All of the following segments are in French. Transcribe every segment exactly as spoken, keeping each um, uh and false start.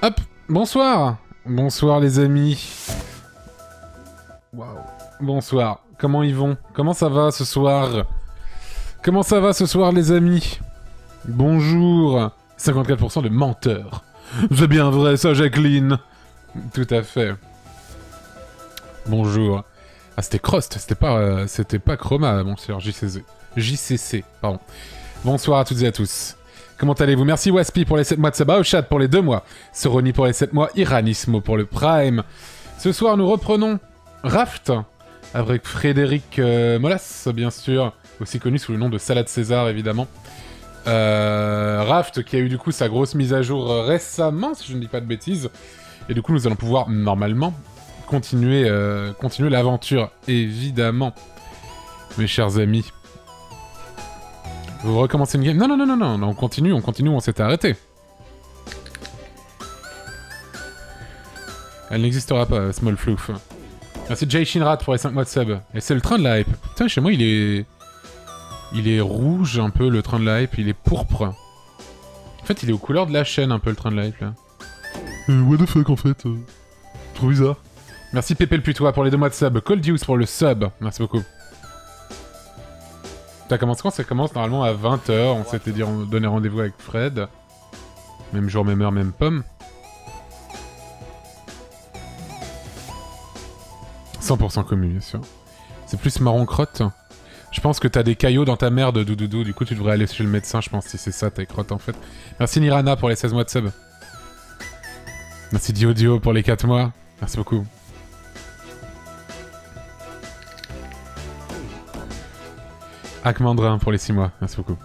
Hop, bonsoir. Bonsoir les amis. Waouh. Bonsoir. Comment ils vont? Comment ça va ce soir? Comment ça va ce soir les amis? Bonjour. cinquante-quatre pour cent de menteurs. C'est bien vrai ça, Jacqueline. Tout à fait. Bonjour. Ah, c'était Crost, c'était pas, euh, c'était pas Chroma, mon cher J C C. J C C, pardon. Bonsoir à toutes et à tous. Comment allez-vous? Merci Waspi pour les sept mois de Saba, au chat pour les deux mois, Soroni pour les sept mois, Iranismo pour le Prime. Ce soir, nous reprenons Raft, avec Frédéric euh, Molas, bien sûr, aussi connu sous le nom de Salade César, évidemment. Euh, Raft, qui a eu du coup sa grosse mise à jour récemment, si je ne dis pas de bêtises. Et du coup, nous allons pouvoir, normalement, continuer, euh, continuer l'aventure, évidemment, mes chers amis. Vous recommencez une game? Non, non, non, non, non, on continue, on continue, on s'était arrêté. Elle n'existera pas, Small Floof. Merci Jay Shinrat pour les cinq mois de sub. Et c'est le train de la hype. Putain, chez moi, il est... Il est rouge, un peu, le train de la hype, il est pourpre. En fait, il est aux couleurs de la chaîne, un peu, le train de la hype, là. Euh, what the fuck, en fait euh... Trop bizarre. Merci Pépé le putois pour les deux mois de sub. Cold Use pour le sub. Merci beaucoup. Ça commence quand? Ça commence normalement à vingt heures. On s'était dit donner rendez-vous avec Fred. Même jour, même heure, même pomme. cent pour cent commu, bien sûr. C'est plus marron crotte. Je pense que t'as des caillots dans ta merde, doudoudou. Du coup, tu devrais aller chez le médecin, je pense, si c'est ça, tes crottes, en fait. Merci Nirana pour les seize mois de sub. Merci Diodio pour les quatre mois. Merci beaucoup. Akmandrin pour les six mois, merci beaucoup.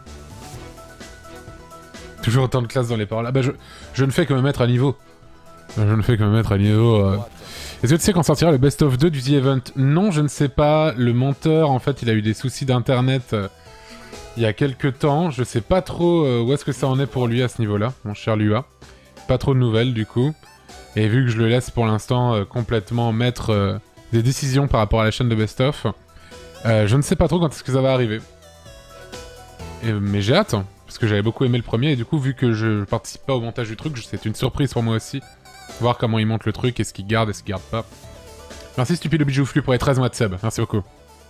Toujours autant de classes dans les paroles. Ah bah je, je ne fais que me mettre à niveau. Je ne fais que me mettre à niveau. Euh... Est-ce que tu sais quand sortira le Best of deux du The Event? Non, je ne sais pas. Le monteur, en fait, il a eu des soucis d'internet euh, il y a quelques temps. Je sais pas trop euh, où est-ce que ça en est pour lui à ce niveau-là, mon cher Lua. Pas trop de nouvelles du coup. Et vu que je le laisse pour l'instant euh, complètement mettre euh, des décisions par rapport à la chaîne de Best of, euh, je ne sais pas trop quand est-ce que ça va arriver. Et, mais j'ai hâte, hein, parce que j'avais beaucoup aimé le premier, et du coup, vu que je participe pas au montage du truc, c'est une surprise pour moi aussi. Voir comment il monte le truc, est-ce qu'il garde, est-ce qu'il garde pas. Merci Stupide Bijouflu pour les treize mois de sub, merci beaucoup.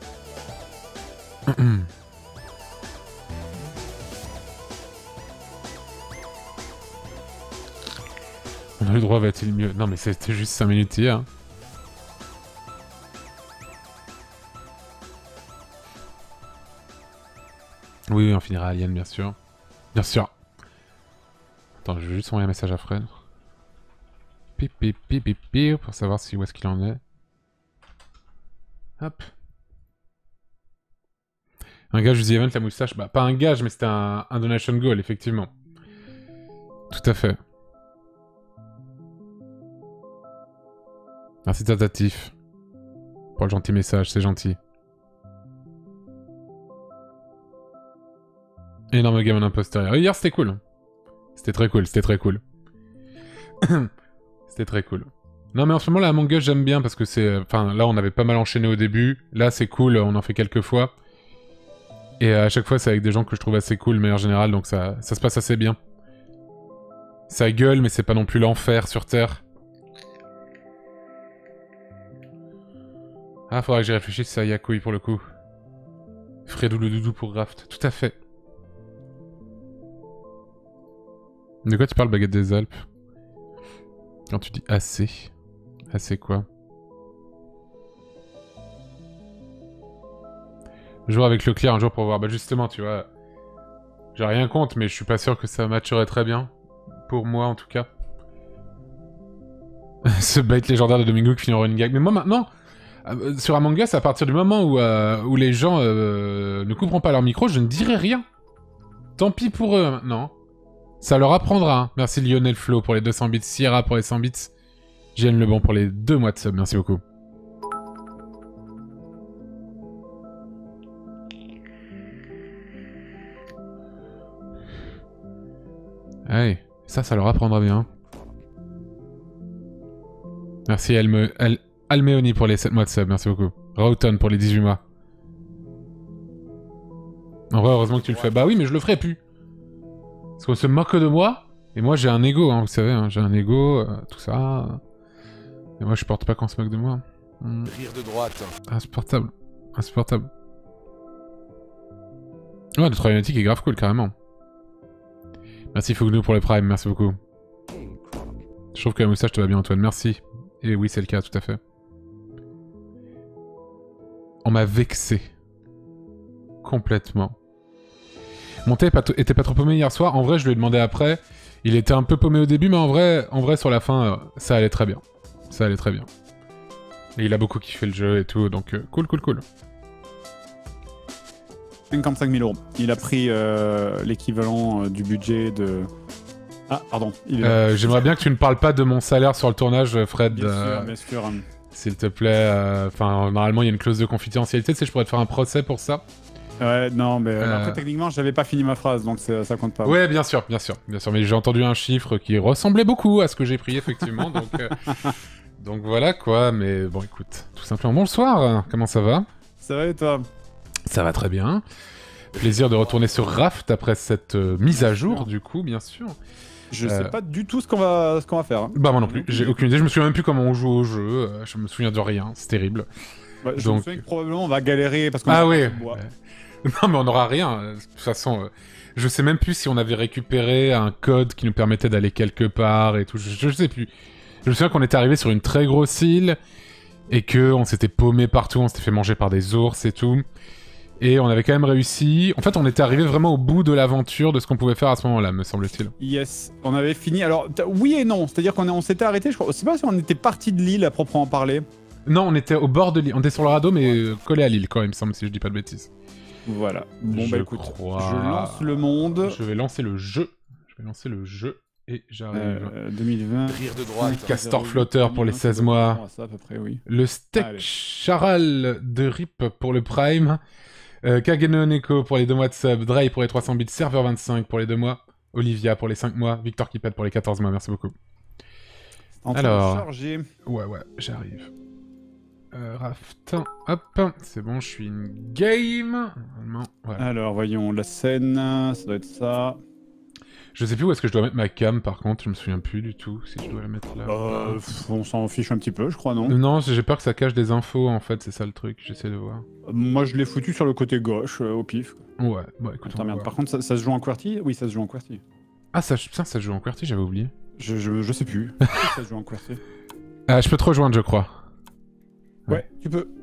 On a le droit, va-t-il mieux? Non mais c'était juste cinq minutes hier. Hein. Oui, oui, on finira Alien, bien sûr. Bien sûr. Attends, je vais juste envoyer un message à Fred. Pip, pip, pip, pip, pip, pour savoir si où est-ce qu'il en est. Hop. Un gage du The Event, la moustache. Bah, pas un gage, mais c'était un, un donation goal, effectivement. Tout à fait. Merci Tatatif. Pour le gentil message, c'est gentil. Énorme game en imposteur. Hier, c'était cool. C'était très cool, c'était très cool. C'était très cool. Non, mais en ce moment, là, Among Us, j'aime bien parce que c'est... Enfin, là, on avait pas mal enchaîné au début. Là, c'est cool, on en fait quelques fois. Et à chaque fois, c'est avec des gens que je trouve assez cool, de manière générale, donc ça, ça se passe assez bien. Ça gueule, mais c'est pas non plus l'enfer sur Terre. Ah, faudra que j'y réfléchisse, ça y a couille pour le coup. Fredou le doudou pour Raft, tout à fait. De quoi tu parles, Baguette des Alpes? Quand tu dis assez. Assez quoi? Jouer avec le clear un jour pour voir. Bah justement, tu vois. J'ai rien contre, mais je suis pas sûr que ça matcherait très bien. Pour moi, en tout cas. Ce bait légendaire de Domingo qui finit en running gag. Mais moi, maintenant, euh, sur Among Us, à partir du moment où, euh, où les gens euh, ne couperont pas leur micro, je ne dirai rien. Tant pis pour eux, maintenant. Ça leur apprendra. Hein. Merci Lionel Flo pour les deux cents bits. Sierra pour les cent bits. J N Lebon pour les deux mois de sub. Merci beaucoup. Allez, ça, ça leur apprendra bien. Merci Alme Al Almeoni pour les sept mois de sub. Merci beaucoup. Roughton pour les dix-huit mois. En vrai, heureusement que tu le fais. Bah oui, mais je le ferai plus. Parce qu'on se moque de moi. Et moi j'ai un ego, hein, vous savez, hein, j'ai un ego, euh, tout ça. Et moi je porte pas qu'on se moque de moi. Hmm. Rire de droite. Insupportable. Insupportable. Ouais, notre problématique est grave cool, carrément. Merci Fougnou pour le prime, merci beaucoup. Je trouve que la moustache te va bien Antoine, merci. Et oui c'est le cas, tout à fait. On m'a vexé. Complètement. Mon thé était pas trop paumé hier soir, en vrai je lui ai demandé après. Il était un peu paumé au début, mais en vrai, en vrai sur la fin, euh, ça allait très bien. Ça allait très bien. Et il a beaucoup kiffé le jeu et tout, donc euh, cool, cool, cool. cinquante-cinq mille euros. Il a pris euh, l'équivalent euh, du budget de... Ah, pardon. Euh, J'aimerais bien que tu ne parles pas de mon salaire sur le tournage, Fred. Bien euh, sûr, bien sûr. S'il te plaît. Enfin, euh, normalement, il y a une clause de confidentialité, tu sais, je pourrais te faire un procès pour ça. Ouais, non, mais euh... après, Euh... techniquement, j'avais pas fini ma phrase, donc ça compte pas. Ouais, bien sûr, bien sûr, bien sûr. Mais j'ai entendu un chiffre qui ressemblait beaucoup à ce que j'ai pris, effectivement, donc... Euh... donc voilà, quoi. Mais bon, écoute, tout simplement, bonsoir, comment ça va? Ça va et toi? Ça va très bien. Plaisir de retourner sur Raft après cette euh, mise à jour, du coup, bien sûr. Je euh... sais pas du tout ce qu'on va, ce qu'on va faire. Hein. Bah moi non plus, j'ai aucune idée, je me souviens même plus comment on joue au jeu, euh, je me souviens de rien, c'est terrible. Bah, je Donc... me souviens que probablement on va galérer parce qu'on ah a oui. pas de bois. Non mais on n'aura rien, de toute façon, euh, je sais même plus si on avait récupéré un code qui nous permettait d'aller quelque part et tout, je, je sais plus. Je me souviens qu'on était arrivé sur une très grosse île et que on s'était paumé partout, on s'était fait manger par des ours et tout. Et on avait quand même réussi. En fait, on était arrivé vraiment au bout de l'aventure de ce qu'on pouvait faire à ce moment-là, me semble-t-il. Yes, on avait fini. Alors, oui et non. C'est-à-dire qu'on on s'était arrêté, je crois. Je sais pas si on était parti de l'île à proprement parler. Non, on était au bord de l'île. On était sur le radeau, mais euh, collé à l'île, quand même, il me semble, si je dis pas de bêtises. Voilà. Bon, je bah écoute, crois... je lance le monde. Je vais lancer le jeu. Je vais lancer le jeu et j'arrive. Euh, deux mille vingt. Rire de droite. Castor flotteur pour les seize mois. Ça, à peu près, oui. Le steak charal de Rip pour le Prime. Euh, Kageno Neko pour les deux mois de sub, Dre pour les trois cents bits, Serveur vingt-cinq pour les deux mois, Olivia pour les cinq mois, Victor Kipet pour les quatorze mois, merci beaucoup. En Alors, charger. ouais ouais, j'arrive. Euh, Raft, hop, c'est bon, je suis une game. Normalement, voilà. Alors, voyons, la scène, ça doit être ça. Je sais plus où est-ce que je dois mettre ma cam, par contre, je me souviens plus du tout, si je dois la mettre là. Euh, on s'en fiche un petit peu, je crois, non? Non, j'ai peur que ça cache des infos, en fait, c'est ça le truc, j'essaie de voir. Moi, je l'ai foutu sur le côté gauche, euh, au pif. Ouais, bah écoute, Attends, merde. Par contre, ça, ça se joue en QWERTY? Oui, ça se joue en QWERTY. Ah, ça, putain, ça se joue en QWERTY, j'avais oublié. Je, je, je sais plus. Ça se joue en QWERTY. Ah, je peux te rejoindre, je crois. Ouais, Ouais. tu peux.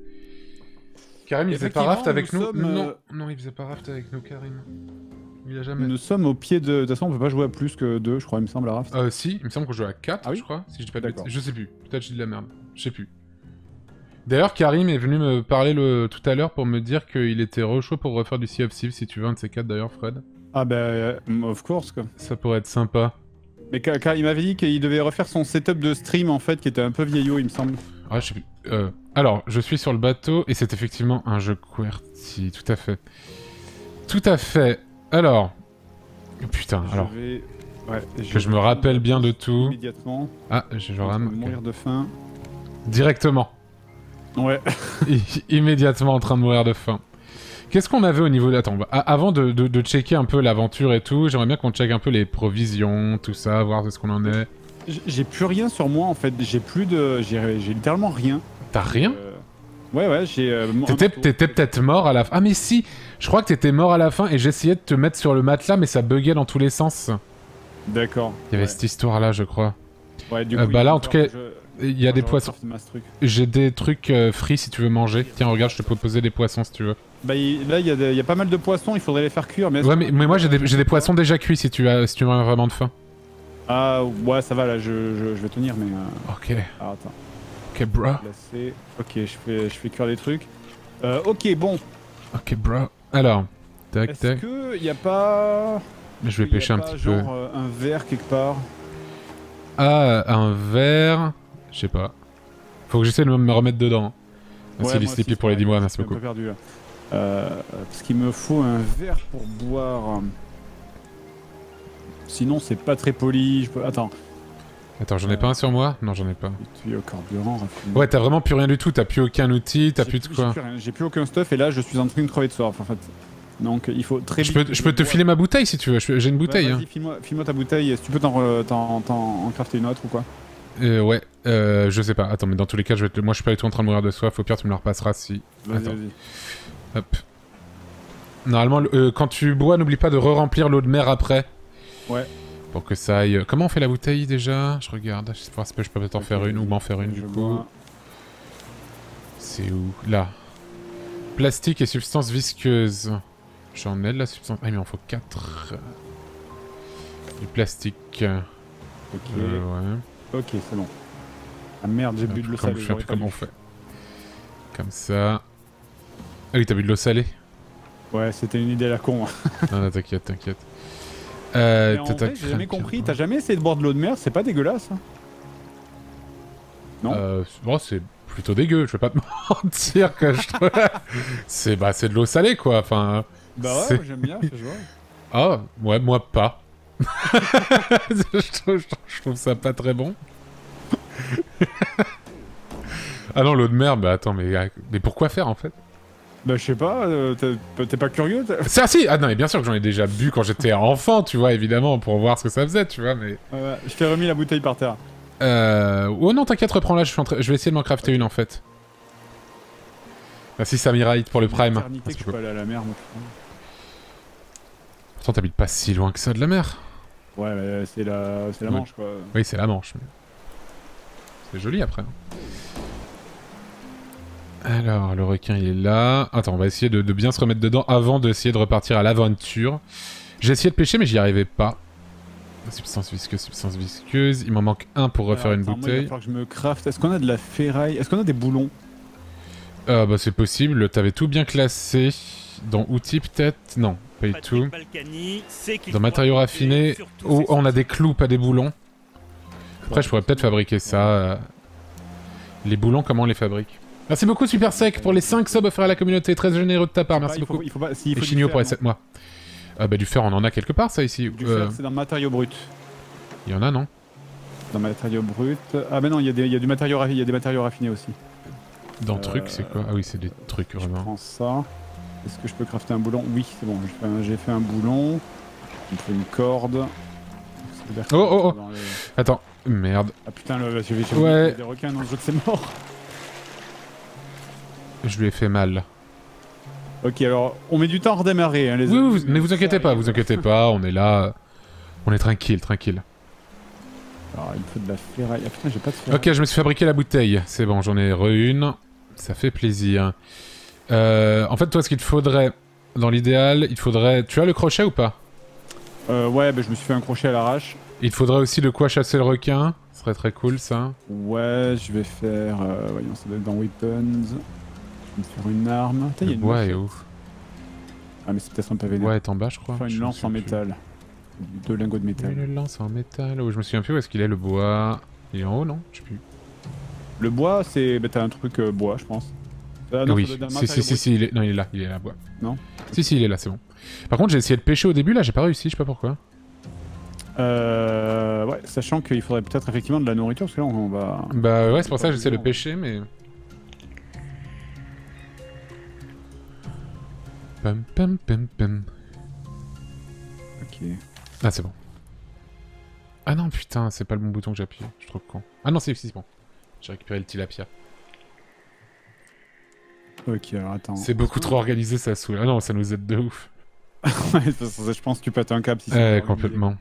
Karim, il faisait pas raft avec nous, nous sommes, Non, euh... non, il faisait pas raft avec nous, Karim. Il a jamais... Nous sommes au pied de... De toute façon, on peut pas jouer à plus que deux, je crois, il me semble, à raft. Euh, si, il me semble qu'on joue à quatre, ah, oui je crois, si je dis pas de D'accord. bêtises. Je sais plus, peut-être je dis de la merde, je sais plus. D'ailleurs, Karim est venu me parler le... tout à l'heure pour me dire qu'il était rechaud pour refaire du Sea of Thieves, si tu veux, un de ces quatre d'ailleurs, Fred. Ah bah, euh, of course, quoi. Ça pourrait être sympa. Mais car, car il m'avait dit qu'il devait refaire son setup de stream, en fait, qui était un peu vieillot, il me semble. Ah, je sais plus. Euh... Alors, je suis sur le bateau, et c'est effectivement un jeu QWERTY, tout à fait. Tout à fait. Alors... Putain, je alors... Vais... Ouais, que je me rappelle bien de tout. Immédiatement. Ah, je rame. Okay. Mourir de faim. Directement. Ouais. Immédiatement en train de mourir de faim. Qu'est-ce qu'on avait au niveau de... Attends, bah, avant de, de, de checker un peu l'aventure et tout, j'aimerais bien qu'on check un peu les provisions, tout ça, voir ce qu'on en est. J'ai plus rien sur moi, en fait. J'ai plus de... J'ai littéralement rien. T'as rien euh... Ouais, ouais, j'ai... Euh, t'étais peut-être mort à la fin. Ah mais si, je crois que t'étais mort à la fin et j'essayais de te mettre sur le matelas, mais ça buguait dans tous les sens. D'accord. Il y avait ouais. cette histoire-là, je crois. Ouais, du coup... Euh, bah là, en tout cas, je... il y a des poissons. J'ai des trucs euh, frits si tu veux manger. Tiens, regarde, je te peux poser des poissons si tu veux. Bah il... là, il y, a des... y a pas mal de poissons, il faudrait les faire cuire, mais... Ouais, mais, mais moi j'ai des, des poissons déjà cuits si tu as, si tu as vraiment de faim. Ah, ouais, ça va, là, je, je, je vais tenir, mais... Euh... Ok. Ah, attends. Ok, bro. Ok, je fais, je fais cuire les trucs. Euh, ok, bon. Ok, bro. Alors, tac, tac. Est-ce que y a pas... Je vais pêcher un petit genre, peu. Euh, un verre quelque part. Ah, un verre... Je sais pas. Faut que j'essaie de me remettre dedans. Merci, ouais, les Sleepy pour les dix mois, merci beaucoup. Un peu perdu, là. Euh, parce qu'il me faut un verre pour boire. Sinon, c'est pas très poli. Je peux... Attends. Attends, j'en ai euh... pas un sur moi? Non, j'en ai pas. Tu es au carburant, raffinement. Ouais, t'as vraiment plus rien du tout, t'as plus aucun outil, t'as plus de quoi. J'ai plus, plus aucun stuff et là je suis en train de crever de soif en fait. Donc il faut très Je vite... peux, je peux te filer ma bouteille si tu veux, j'ai une bouteille. Ouais, hein. vas-y, file-moi file ta bouteille, si tu peux t'en t'en- t'en- en crafter une autre ou quoi. Euh, ouais, euh, je sais pas. Attends, mais dans tous les cas, je vais te... moi je suis pas du tout en train de mourir de soif. Au pire, tu me la repasseras si. Vas-y, Attends. vas-y. Hop. Normalement, euh, quand tu bois, n'oublie pas de re-remplir l'eau de mer après. Ouais. Pour que ça aille. Comment on fait la bouteille déjà? Je regarde. Je sais pas, je peux peut-être en Ok, faire une ou m'en faire une je du coup. bois. C'est où? Là. Plastique et substance visqueuse. J'en ai de la substance. Ah, mais il en faut quatre. Du plastique. Ok, Euh, ouais. ok, c'est bon. Ah merde, j'ai bu de l'eau Comme, salée. je sais j'aurais plus pas comment on dû. fait. Comme ça. Ah oui, t'as bu de l'eau salée? Ouais, c'était une idée à la con. Non, non, t'inquiète, t'inquiète. Euh, Mais en vrai, j'ai jamais compris. T'as jamais essayé de boire de l'eau de mer? C'est pas dégueulasse, hein? Non. Euh, bon, c'est plutôt dégueu, je vais pas te mentir que je trouve... c'est bah, c'est de l'eau salée, quoi, enfin... Bah ouais, c'est- moi, j'aime bien, je vois. Ah, ouais, moi pas. je, trouve, je trouve- je trouve ça pas très bon. Ah non, l'eau de mer, bah attends, mais, mais pourquoi faire, en fait? Bah je sais pas, euh, t'es t'es pas curieux? t'as- C'est si Ah non, mais bien sûr que j'en ai déjà bu quand j'étais enfant, tu vois, évidemment, pour voir ce que ça faisait, tu vois, mais... Ouais, ouais, je t'ai remis la bouteille par terre. Euh... Oh non, t'inquiète, reprends-la, je, suis en train- je vais essayer de m'en crafter une, en fait. Merci Samirite pour le prime. Éternité Parce que je que- peux aller à la mer, moi. Pourtant, t'habites pas si loin que ça de la mer. Ouais, mais c'est la, c'est la Ouais. Manche, quoi. Oui, c'est la Manche. Mais... c'est joli après. Alors, le requin il est là. Attends, on va essayer de, de bien se remettre dedans avant d'essayer de repartir à l'aventure. J'ai essayé de pêcher, mais j'y arrivais pas. Substance visqueuse, substance visqueuse. Il m'en manque un pour refaire Alors, une attends, moi, il va bouteille. falloir que je me craft. Est-ce qu'on a de la ferraille? Est-ce qu'on a des boulons? Ah bah c'est possible, t'avais tout bien classé. Dans outils peut-être? Non, pas du tout. Dans matériaux raffinés. Oh, on a des clous, pas des boulons. Après, je pourrais peut-être fabriquer ça. euh. Les boulons, comment on les fabrique? Merci beaucoup Super Sec pour les cinq subs offerts à la communauté, très généreux de ta part, merci Ah, il faut- beaucoup. il faut pas- si, il Et faut du Chignot fer, pour les non? sept mois. Ah bah du fer on en a quelque part ça ici. Du Euh, fer, c'est dans le matériau brut. Il y en a non? Dans le matériau brut. Ah, bah non, il y, a des- il y a du matériau raffiné, il y a des matériaux raffinés aussi. Dans Euh, truc c'est quoi? Ah oui c'est des trucs Je vraiment. prends ça. Est-ce que je peux crafter un boulon? Oui, c'est bon, j'ai fait, un- j'ai fait un boulon. Il me faut une corde. Oh, oh, oh. Dans le- Attends, merde. Ah putain, le, j'ai j'ai- Ouais. il y a des requins dans le jeu que c'est mort. Je lui ai fait mal. Ok, alors on met du temps à redémarrer, hein, les Oui, amis, oui, mais vous ça inquiétez pas, arrive. vous inquiétez pas, on est là. On est tranquille, tranquille. Alors il me faut de la ferraille. Ah putain, j'ai pas de ferraille. Ok, je me suis fabriqué la bouteille. C'est bon, j'en ai re une. Ça fait plaisir. Euh, en fait, toi, ce qu'il te faudrait, dans l'idéal, il te faudrait... Tu as le crochet ou pas? Euh, ouais, bah, je me suis fait un crochet à l'arrache. Il te faudrait aussi de quoi chasser le requin. Ce serait très cool, ça. Ouais, je vais faire. Euh, voyons, ça doit être dans Weapons. Je vais me faire une arme. Putain, il y a Le une bois lance. est où? Ah, mais c'est peut-être un pavé. Le bois est en bas, je crois. Faire Je une me lance en souviens plus. métal. Deux lingots de métal. Une lance en métal. Oh, je me souviens plus où est-ce qu'il est le bois. Il est en haut, non? Je sais plus. Le bois, c'est. Bah, t'as un truc euh, bois, je pense. Ah, non, oui, ça doit être un si, si, matériau si, brut. si, il est... Non, il est là, il est là, bois. Non? Si, si, il est là, c'est bon. Par contre, j'ai essayé de pêcher au début, là, j'ai pas réussi, je sais pas pourquoi. Euh. Ouais, sachant qu'il faudrait peut-être effectivement de la nourriture, parce que là, on va. Bah ouais, c'est pour ça que pas j'essaie de évident. pêcher, mais... Pam, pam, pam, pam. Ok. Ah, c'est bon. Ah non, putain, c'est pas le bon bouton que j'appuie. Je suis trop con. Ah non, c'est c'est bon. J'ai récupéré le tilapia. Ok, alors attends. C'est beaucoup trop organisé, ça saoule. Ah non, ça nous aide de ouf. Ouais, ça, ça, je pense que tu pètes un câble si c'est Ouais, pas organisé. complètement.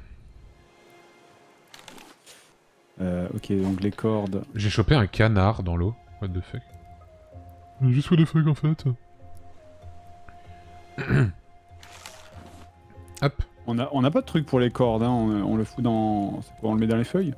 Euh, ok, donc les cordes. J'ai chopé un canard dans l'eau. What the fuck. Juste what the fuck en fait. Hop. On a, on a pas de truc pour les cordes, hein. on, on le fout dans. C'est quoi, on le met dans les feuilles?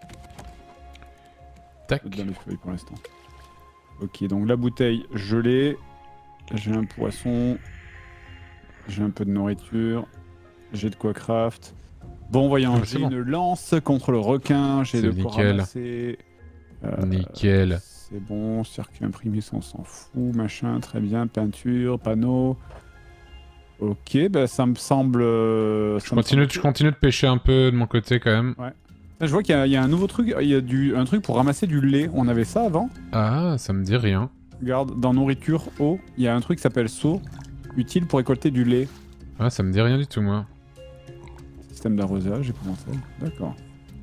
Tac. Dans les feuilles pour l'instant. Ok, donc la bouteille, je l'ai. J'ai un poisson. J'ai un peu de nourriture. J'ai de quoi craft. Bon, voyons, Ah, bah, c'est j'ai bon. une lance contre le requin. J'ai C'est de quoi nickel. ramasser. Euh, Nickel. C'est bon, circuit imprimé, ça on s'en fout. Machin, très bien. Peinture, panneau. Ok, bah ça me semble. euh, Je ça me continue, semble- je continue de pêcher un peu de mon côté quand même. Je vois qu'il y, a- il y a un nouveau truc, il y a du, un truc pour ramasser du lait. On avait ça avant. Ah, ça me dit rien. Regarde, dans nourriture, eau, il y a un truc qui s'appelle seau. Utile pour récolter du lait. Ah, ça me dit rien du tout, moi. Système d'arrosage, j'ai commencé. D'accord.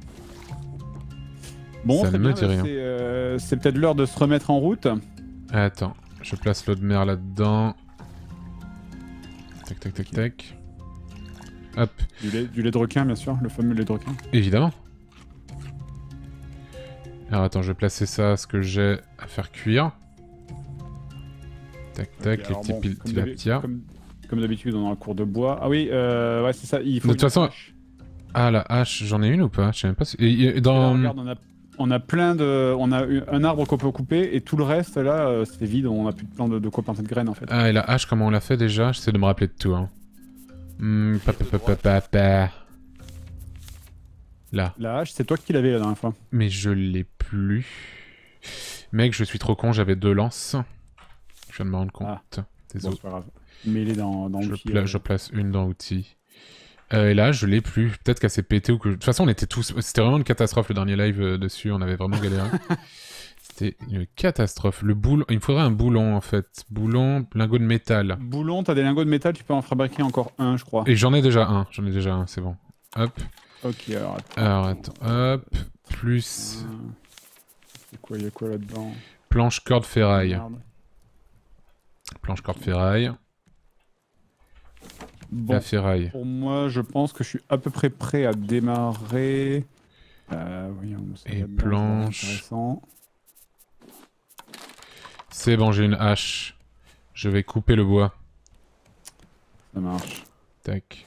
Bon, Ça très ne me bien, dit bah, rien. c'est euh, c'est peut-être l'heure de se remettre en route. Attends, je place l'eau de mer là-dedans. Tac, tac, tac, tac. Hop, Du lait, du lait de requin, bien sûr, le fameux lait de requin. évidemment. Alors attends, je vais placer ça, ce que j'ai à faire cuire. Tac, tac, Ok, les alors petits bon, pil- comme d'habi- tilapia. Comme, comme d'habitude, on est dans un cours de bois. Ah oui, euh, ouais, c'est ça, il faut... De toute une façon- hache. Ah, la hache, j'en ai une ou pas? Je sais même pas si... et- et Là, dans... regarde, on a, on a plein de... On a eu un arbre qu'on peut couper, et tout le reste, là, euh, c'est vide, on a plus de plan de, de quoi planter de graines, en fait. Ah, et la hache, comment on l'a fait déjà? J'essaie de me rappeler de tout, hein. Hmm, pa, pa, pa, pa, pa, pa. Là. La hache, c'est toi qui l'avais la dernière fois. Mais je l'ai plus. Mec, je suis trop con, j'avais deux lances. Je viens de me rendre compte. Ah. Bon, Désolé. c'est pas grave. Mets-les dans, dans je, l'outil. pla- euh. je place une dans outils. Euh, et là, je l'ai plus. Peut-être qu'elle s'est pétée ou que... De toute façon, on était tous... C'était vraiment une catastrophe le dernier live euh, dessus. On avait vraiment galéré. C'était une catastrophe. Le boulon... Il me faudrait un boulon, en fait. Boulon, lingot de métal. Boulon, t'as des lingots de métal, tu peux en fabriquer encore un, je crois. Et j'en ai déjà un. J'en ai déjà un, c'est bon. Hop. Ok, alors attends. Alors, attends. Hop. Plus... Euh, C'est quoi, il y a quoi là-dedans? Planche, corde, ferraille. Merde. Planche, corde, ferraille. Bon, La ferraille. pour moi, je pense que je suis à peu près prêt à démarrer. Euh, voyons, ça Et va bien, planche. c'est intéressant. C'est bon, j'ai une hache. Je vais couper le bois. Ça marche. Tac.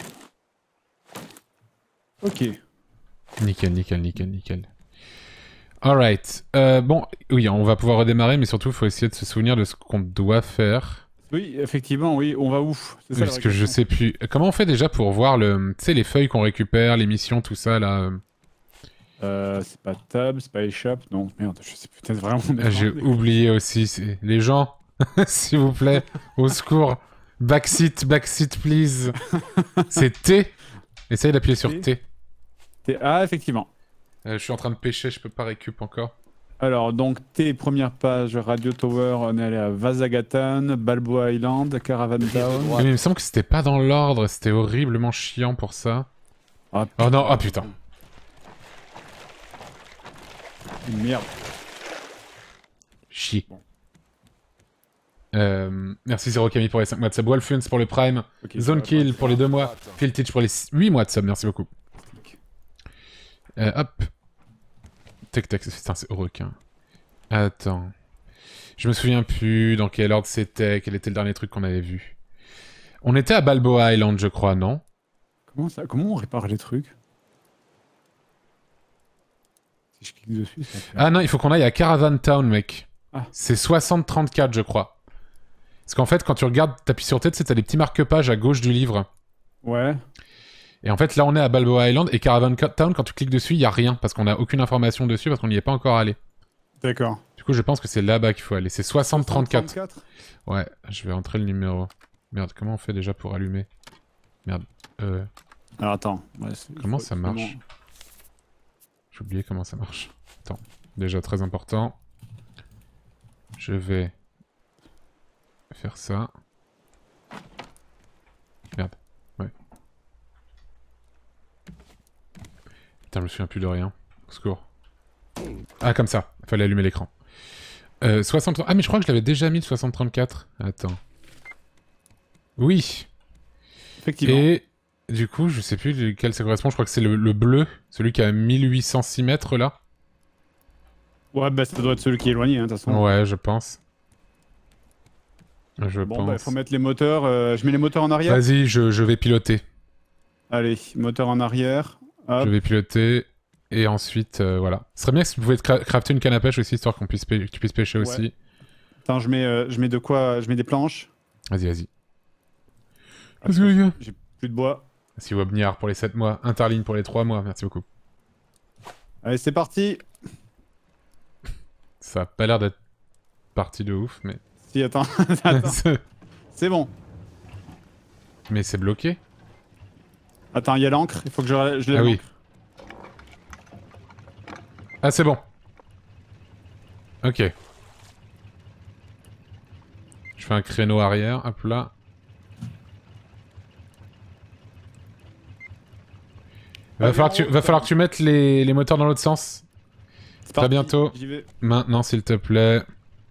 Ok. Nickel, nickel, nickel, nickel. Alright. Euh, bon, oui, on va pouvoir redémarrer, mais surtout, il faut essayer de se souvenir de ce qu'on doit faire. Oui, effectivement, oui, on va où? C'est ça, la Parce que vraie je question. sais plus. Comment on fait déjà pour voir le, tu sais, les feuilles qu'on récupère, les missions, tout ça, là. Euh, c'est pas table, c'est pas échappe. Non, merde, je sais peut-être vraiment. Ah, j'ai oublié aussi. c'est- Les gens, s'il vous plaît, au secours. Backseat, backseat, please. C'est T. Essaye d'appuyer sur T. T. T'es- Ah, effectivement. Euh, je suis en train de pêcher, je peux pas récup encore. Alors, donc, tes premières pages, Radio Tower, on est allé à Vazagatan, Balboa Island, Caravan Town. Mais il me semble que c'était pas dans l'ordre, c'était horriblement chiant pour ça. Ah, Oh non, oh putain. Merde. Chier. Euh, merci Zero Camille pour les cinq mois de sub, Wolfuns pour le Prime, Ok, Zone ça va, Kill ouais. pour les deux mois, Philtich pour les huit mois de sub, merci beaucoup. Euh, hop. Tac tac, putain c'est requin. Attends. Je me souviens plus dans quel ordre c'était, quel était le dernier truc qu'on avait vu. On était à Balboa Island je crois, non? Comment, ça... Comment on répare les trucs? Si je clique dessus, ça fait... Ah non, il faut qu'on aille à Caravan Town mec. Ah. C'est soixante trente-quatre je crois. Parce qu'en fait quand tu regardes, t'appuies sur tête, t'as des petits marque-pages à gauche du livre. Ouais. Et en fait, là, on est à Balboa Island et Caravan Town, quand tu cliques dessus, il n'y a rien, parce qu'on n'a aucune information dessus, parce qu'on n'y est pas encore allé. D'accord. Du coup, je pense que c'est là-bas qu'il faut aller. C'est soixante trente-quatre. trente-quatre. Ouais, je vais entrer le numéro. Merde, comment on fait déjà pour allumer? Merde. Euh, Alors attends. Ouais, c'est- comment faut- ça faut marche? vraiment- J'ai oublié comment ça marche. Attends, déjà très important. Je vais faire ça. Merde. Ouais. Putain, je me souviens plus de rien. Au secours. Ah, comme ça. Il fallait allumer l'écran. Euh, soixante... Ah, mais je crois que je l'avais déjà mis le soixante trente-quatre. Attends. Oui. Effectivement. Et du coup, je sais plus lequel ça correspond. Je crois que c'est le, le bleu. Celui qui a mille huit cent six mètres, là. Ouais, bah ça doit être celui qui est éloigné, hein, de toute façon. Ouais, je pense. Je Bon, bah pense. faut mettre les moteurs. euh, Je mets les moteurs en arrière. Vas-y, je, je vais piloter. Allez, moteur en arrière. Hop. Je vais piloter. Et ensuite, euh, voilà. Ce serait bien si vous pouvez cra- crafter une canne à pêche aussi, histoire qu'on puisse pê- que tu puisses pêcher Ouais. aussi. Attends, je mets, euh, je mets de quoi? Je mets des planches. Vas-y, vas-y. Parce Let's go, que les gars. J'ai plus de bois. Merci Wobniard pour les sept mois. Interligne pour les trois mois. Merci beaucoup. Allez, c'est parti. Ça a pas l'air d'être parti de ouf, mais... Si, attends. attends. C'est bon. mais c'est bloqué. Attends, il y a l'encre. Il faut que je, je lève Ah oui. l'encre. Ah, c'est bon. Ok. Je fais un créneau arrière, hop là. Va falloir que tu, va falloir que tu mettes les, les moteurs dans l'autre sens. C'est Très parti, bientôt. j'y vais. Maintenant, s'il te plaît.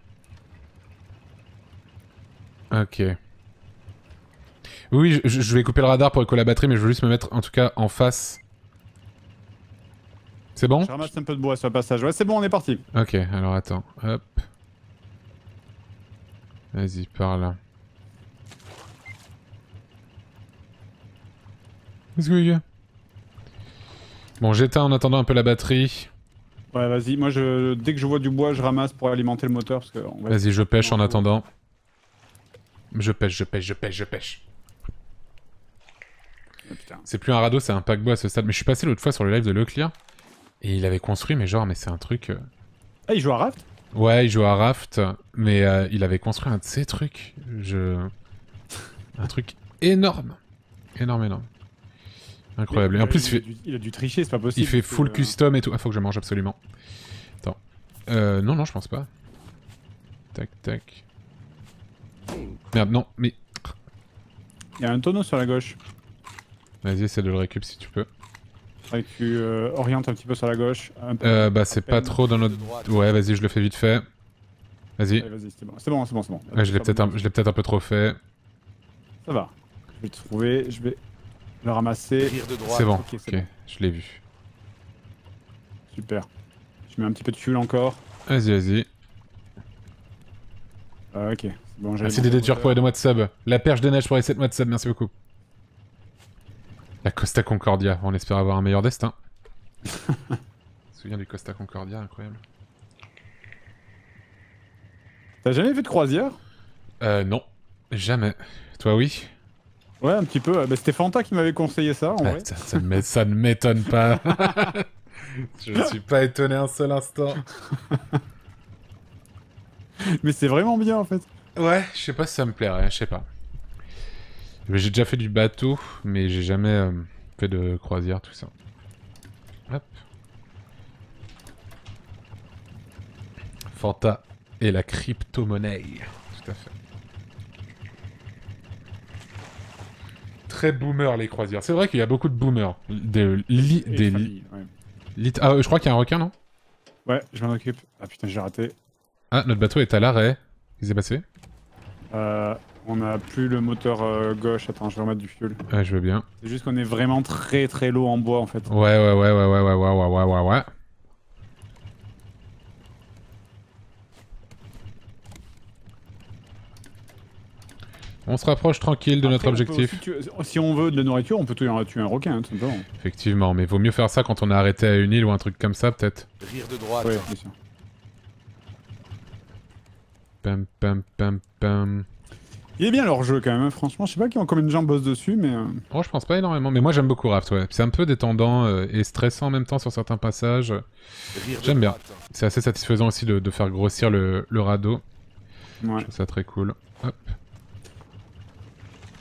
Ok. Oui, je, je vais couper le radar pour écouler la batterie, mais je veux juste me mettre en tout cas en face. C'est bon? Je ramasse un peu de bois sur le passage. Ouais, c'est bon, on est parti. Ok, alors attends. Hop. Vas-y, par là. Let's go, les gars. Bon, j'éteins en attendant un peu la batterie. Ouais, vas-y. Moi, je... dès que je vois du bois, je ramasse pour alimenter le moteur. Parce que on va... Vas-y, je pêche en attendant. Je pêche, je pêche, je pêche, je pêche. Oh, putain. C'est plus un radeau, c'est un paquebot à ce stade. Mais je suis passé l'autre fois sur le live de Leclerc. Et il avait construit, mais genre, mais c'est un truc... euh, Ah, il joue à Raft? Ouais, il joue à Raft, mais euh, il avait construit un de ces trucs. Je... Un truc énorme. Énorme, énorme. Incroyable. Et en Euh, plus, il il, a fait, dû... il a dû tricher, c'est pas possible. il fait parce que, full euh, custom et tout. Ah, faut que je mange absolument. Attends. Euh, non, non, je pense pas. Tac, tac. Merde, non, mais... Il y a un tonneau sur la gauche. Vas-y, essaie de le récup si tu peux. Faudrait que tu euh, orientes un petit peu sur la gauche. Un peu. Euh, bah, c'est à pas peine. trop dans notre... Ouais, vas-y, je le fais vite fait. Vas-y. Allez, vas-y, c'est bon, c'est bon, c'est bon. c'est bon. Ouais, je l'ai peut-être un... je l'ai peut-être un peu trop fait. Ça va. Je vais le trouver, je vais le ramasser. Rire de droite. C'est bon, Ok, ok, c'est bon. je l'ai vu. Super. Je mets un petit peu de fuel encore. Vas-y, vas-y. Euh, ok, c'est bon, j'ai Merci des détures pour les deux mois de sub. La perche des neiges pour les sept mois de sub, merci beaucoup. La Costa Concordia, on espère avoir un meilleur destin. Je me souviens du Costa Concordia, incroyable. T'as jamais fait de croisière? Euh, non. Jamais. Toi, oui? Ouais, un petit peu. Bah, c'était Fanta qui m'avait conseillé ça, en Ah, vrai. ça, ça ne m'é- ça ne m'étonne pas. Je ne suis pas étonné un seul instant. Mais c'est vraiment bien, en fait. Ouais, je sais pas si ça me plairait, je sais pas. J'ai déjà fait du bateau, mais j'ai jamais euh, fait de croisière, tout ça. Hop. Fanta et la crypto-monnaie. Tout à fait. Très boomer les croisières. C'est vrai qu'il y a beaucoup de boomers. Des li, Et des li, famille, ouais. lit- Ah, euh, je crois qu'il y a un requin, non? Ouais, je m'en occupe. Ah putain, j'ai raté. Ah, notre bateau est à l'arrêt. Qu'est-ce qui s'est passé? Euh, on a plus le moteur euh, gauche. Attends, je vais remettre du fuel. Ouais, je veux bien. C'est juste qu'on est vraiment très très low en bois, en fait. Ouais, ouais, ouais, ouais, ouais, ouais, ouais, ouais, ouais, ouais, ouais. On se rapproche tranquille de notre Après, on peut objectif. aussi tuer- Si on veut de la nourriture, on peut tuer un, tuer un requin, hein, tout simplement. Effectivement, mais vaut mieux faire ça quand on est arrêté à une île ou un truc comme ça, peut-être. Rire de droite. Ouais, bien sûr. Pam, pam, pam, pam. Il est bien leur jeu quand même, hein. Franchement, je sais pas qui ont combien de gens bossent dessus, mais... euh, Oh, je pense pas énormément, mais moi j'aime beaucoup Raft, ouais. C'est un peu détendant euh, et stressant en même temps sur certains passages. Rire de J'aime bien. droite. C'est assez satisfaisant aussi de, de faire grossir le, le radeau. Ouais. Je trouve ça très cool. Hop. Euh,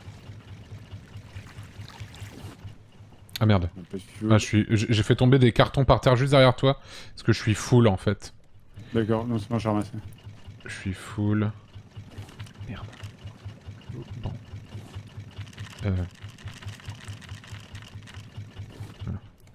Ah merde. un peu de fuel. Ah, je suis, j- j'ai fait tomber des cartons par terre juste derrière toi, parce que je suis full en fait. D'accord, non, c'est bon, j'ai ramassé. Je suis full. Merde. Bon. Euh. Voilà.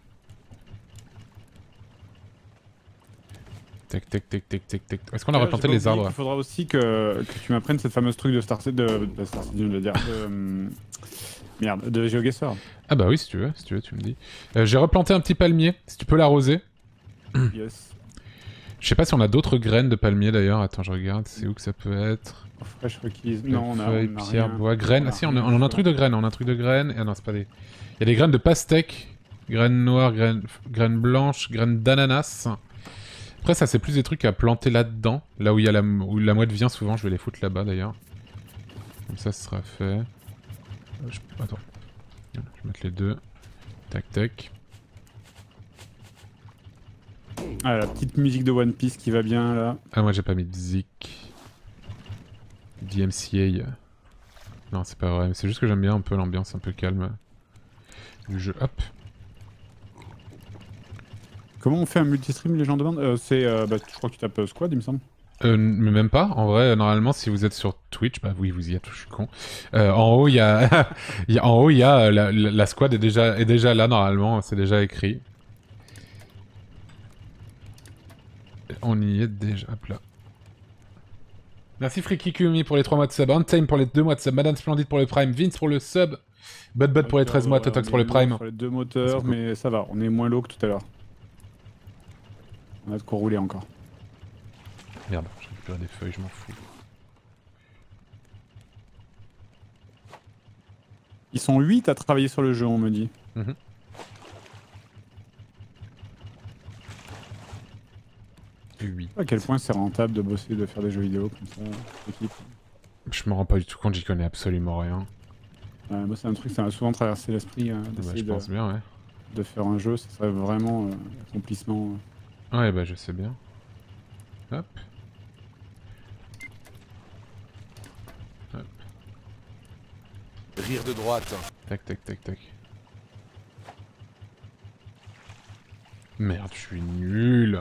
Tac, tac, tac, tac, tac, tac. Est-ce qu'on a D'ailleurs, replanté j'ai pas les oublié arbres? qu'il faudra aussi que, que tu m'apprennes cette fameuse truc de Star City, de, de Star City, je veux dire, de, hum, merde, de GeoGuessr. Ah bah oui, si tu veux, si tu veux, tu me dis. Euh, j'ai replanté un petit palmier, si tu peux l'arroser. Yes. Je sais pas si on a d'autres graines de palmier d'ailleurs. Attends, je regarde, c'est où que ça peut être? Fraîche requise. Non, on a, Feuilles, on a pierre, rien. bois, graines. On a Ah si, on a, rien, on en a un je truc de graines, on a un truc de graines. Ah non, c'est pas des... Il y a des graines de pastèque, graines noires, graines, graines blanches, graines d'ananas. Après ça, c'est plus des trucs à planter là-dedans. Là où, il y a la, où la mouette vient souvent, je vais les foutre là-bas d'ailleurs. Comme ça, ce sera fait. Euh, je... Attends. Je vais mettre les deux. Tac, tac. Ah, la petite musique de One Piece qui va bien là. Ah, moi j'ai pas mis de zik. D M C A. Non, c'est pas vrai, mais c'est juste que j'aime bien un peu l'ambiance un peu calme du jeu. Hop. Comment on fait un multistream, les gens demandent euh, C'est, euh, bah, je crois que tu tapes euh, Squad, il me semble. Euh, mais même pas. En vrai, normalement, si vous êtes sur Twitch, bah oui, vous y êtes. Je suis con. Euh, en haut, il y a, il y a, en haut, il y a la, la, la squad est déjà, est déjà là normalement. C'est déjà écrit. On y est déjà. Hop là. Merci Freaky Kumi pour les trois mois de sub, Untime pour les deux mois de sub, Madame Splendide pour le prime, Vince pour le sub, Bud Bud pour les treize mois, Totox pour le prime. Sur les deux moteurs, mais ça va, on est moins low que tout à l'heure. On a de quoi rouler encore. Merde, j'ai récupéré des feuilles, je m'en fous. Ils sont huit à travailler sur le jeu, on me dit. Mm-hmm. huit. À quel point c'est rentable de bosser, de faire des jeux vidéo comme ça, équipe. Je me rends pas du tout compte, j'y connais absolument rien. Euh, moi c'est un truc, ça m'a souvent traversé l'esprit euh, d'essayer bah, je pense de, bien, ouais. de faire un jeu, ça serait vraiment euh, l'accomplissement. Euh... Ouais bah je sais bien. Hop. Hop. Rire de droite. Tac tac tac tac. Merde, je suis nul.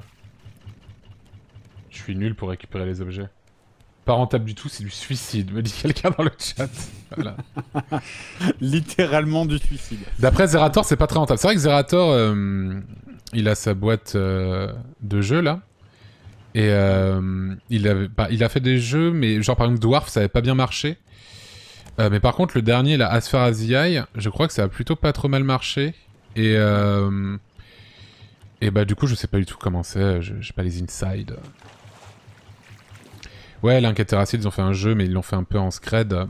Je suis nul pour récupérer les objets. Pas rentable du tout, c'est du suicide, me dit quelqu'un dans le chat. Voilà. Littéralement du suicide. D'après Zerator, c'est pas très rentable. C'est vrai que Zerator, euh, il a sa boîte euh, de jeux là. Et euh, il, avait, bah, il a fait des jeux, mais genre par exemple Dwarf, ça avait pas bien marché. Euh, mais par contre, le dernier, la As Far As The Eye, je crois que ça a plutôt pas trop mal marché. Et, euh, et bah du coup, je sais pas du tout comment c'est, j'ai pas les insides. Ouais, l'Inquiet Terracid, ils ont fait un jeu, mais ils l'ont fait un peu en scred.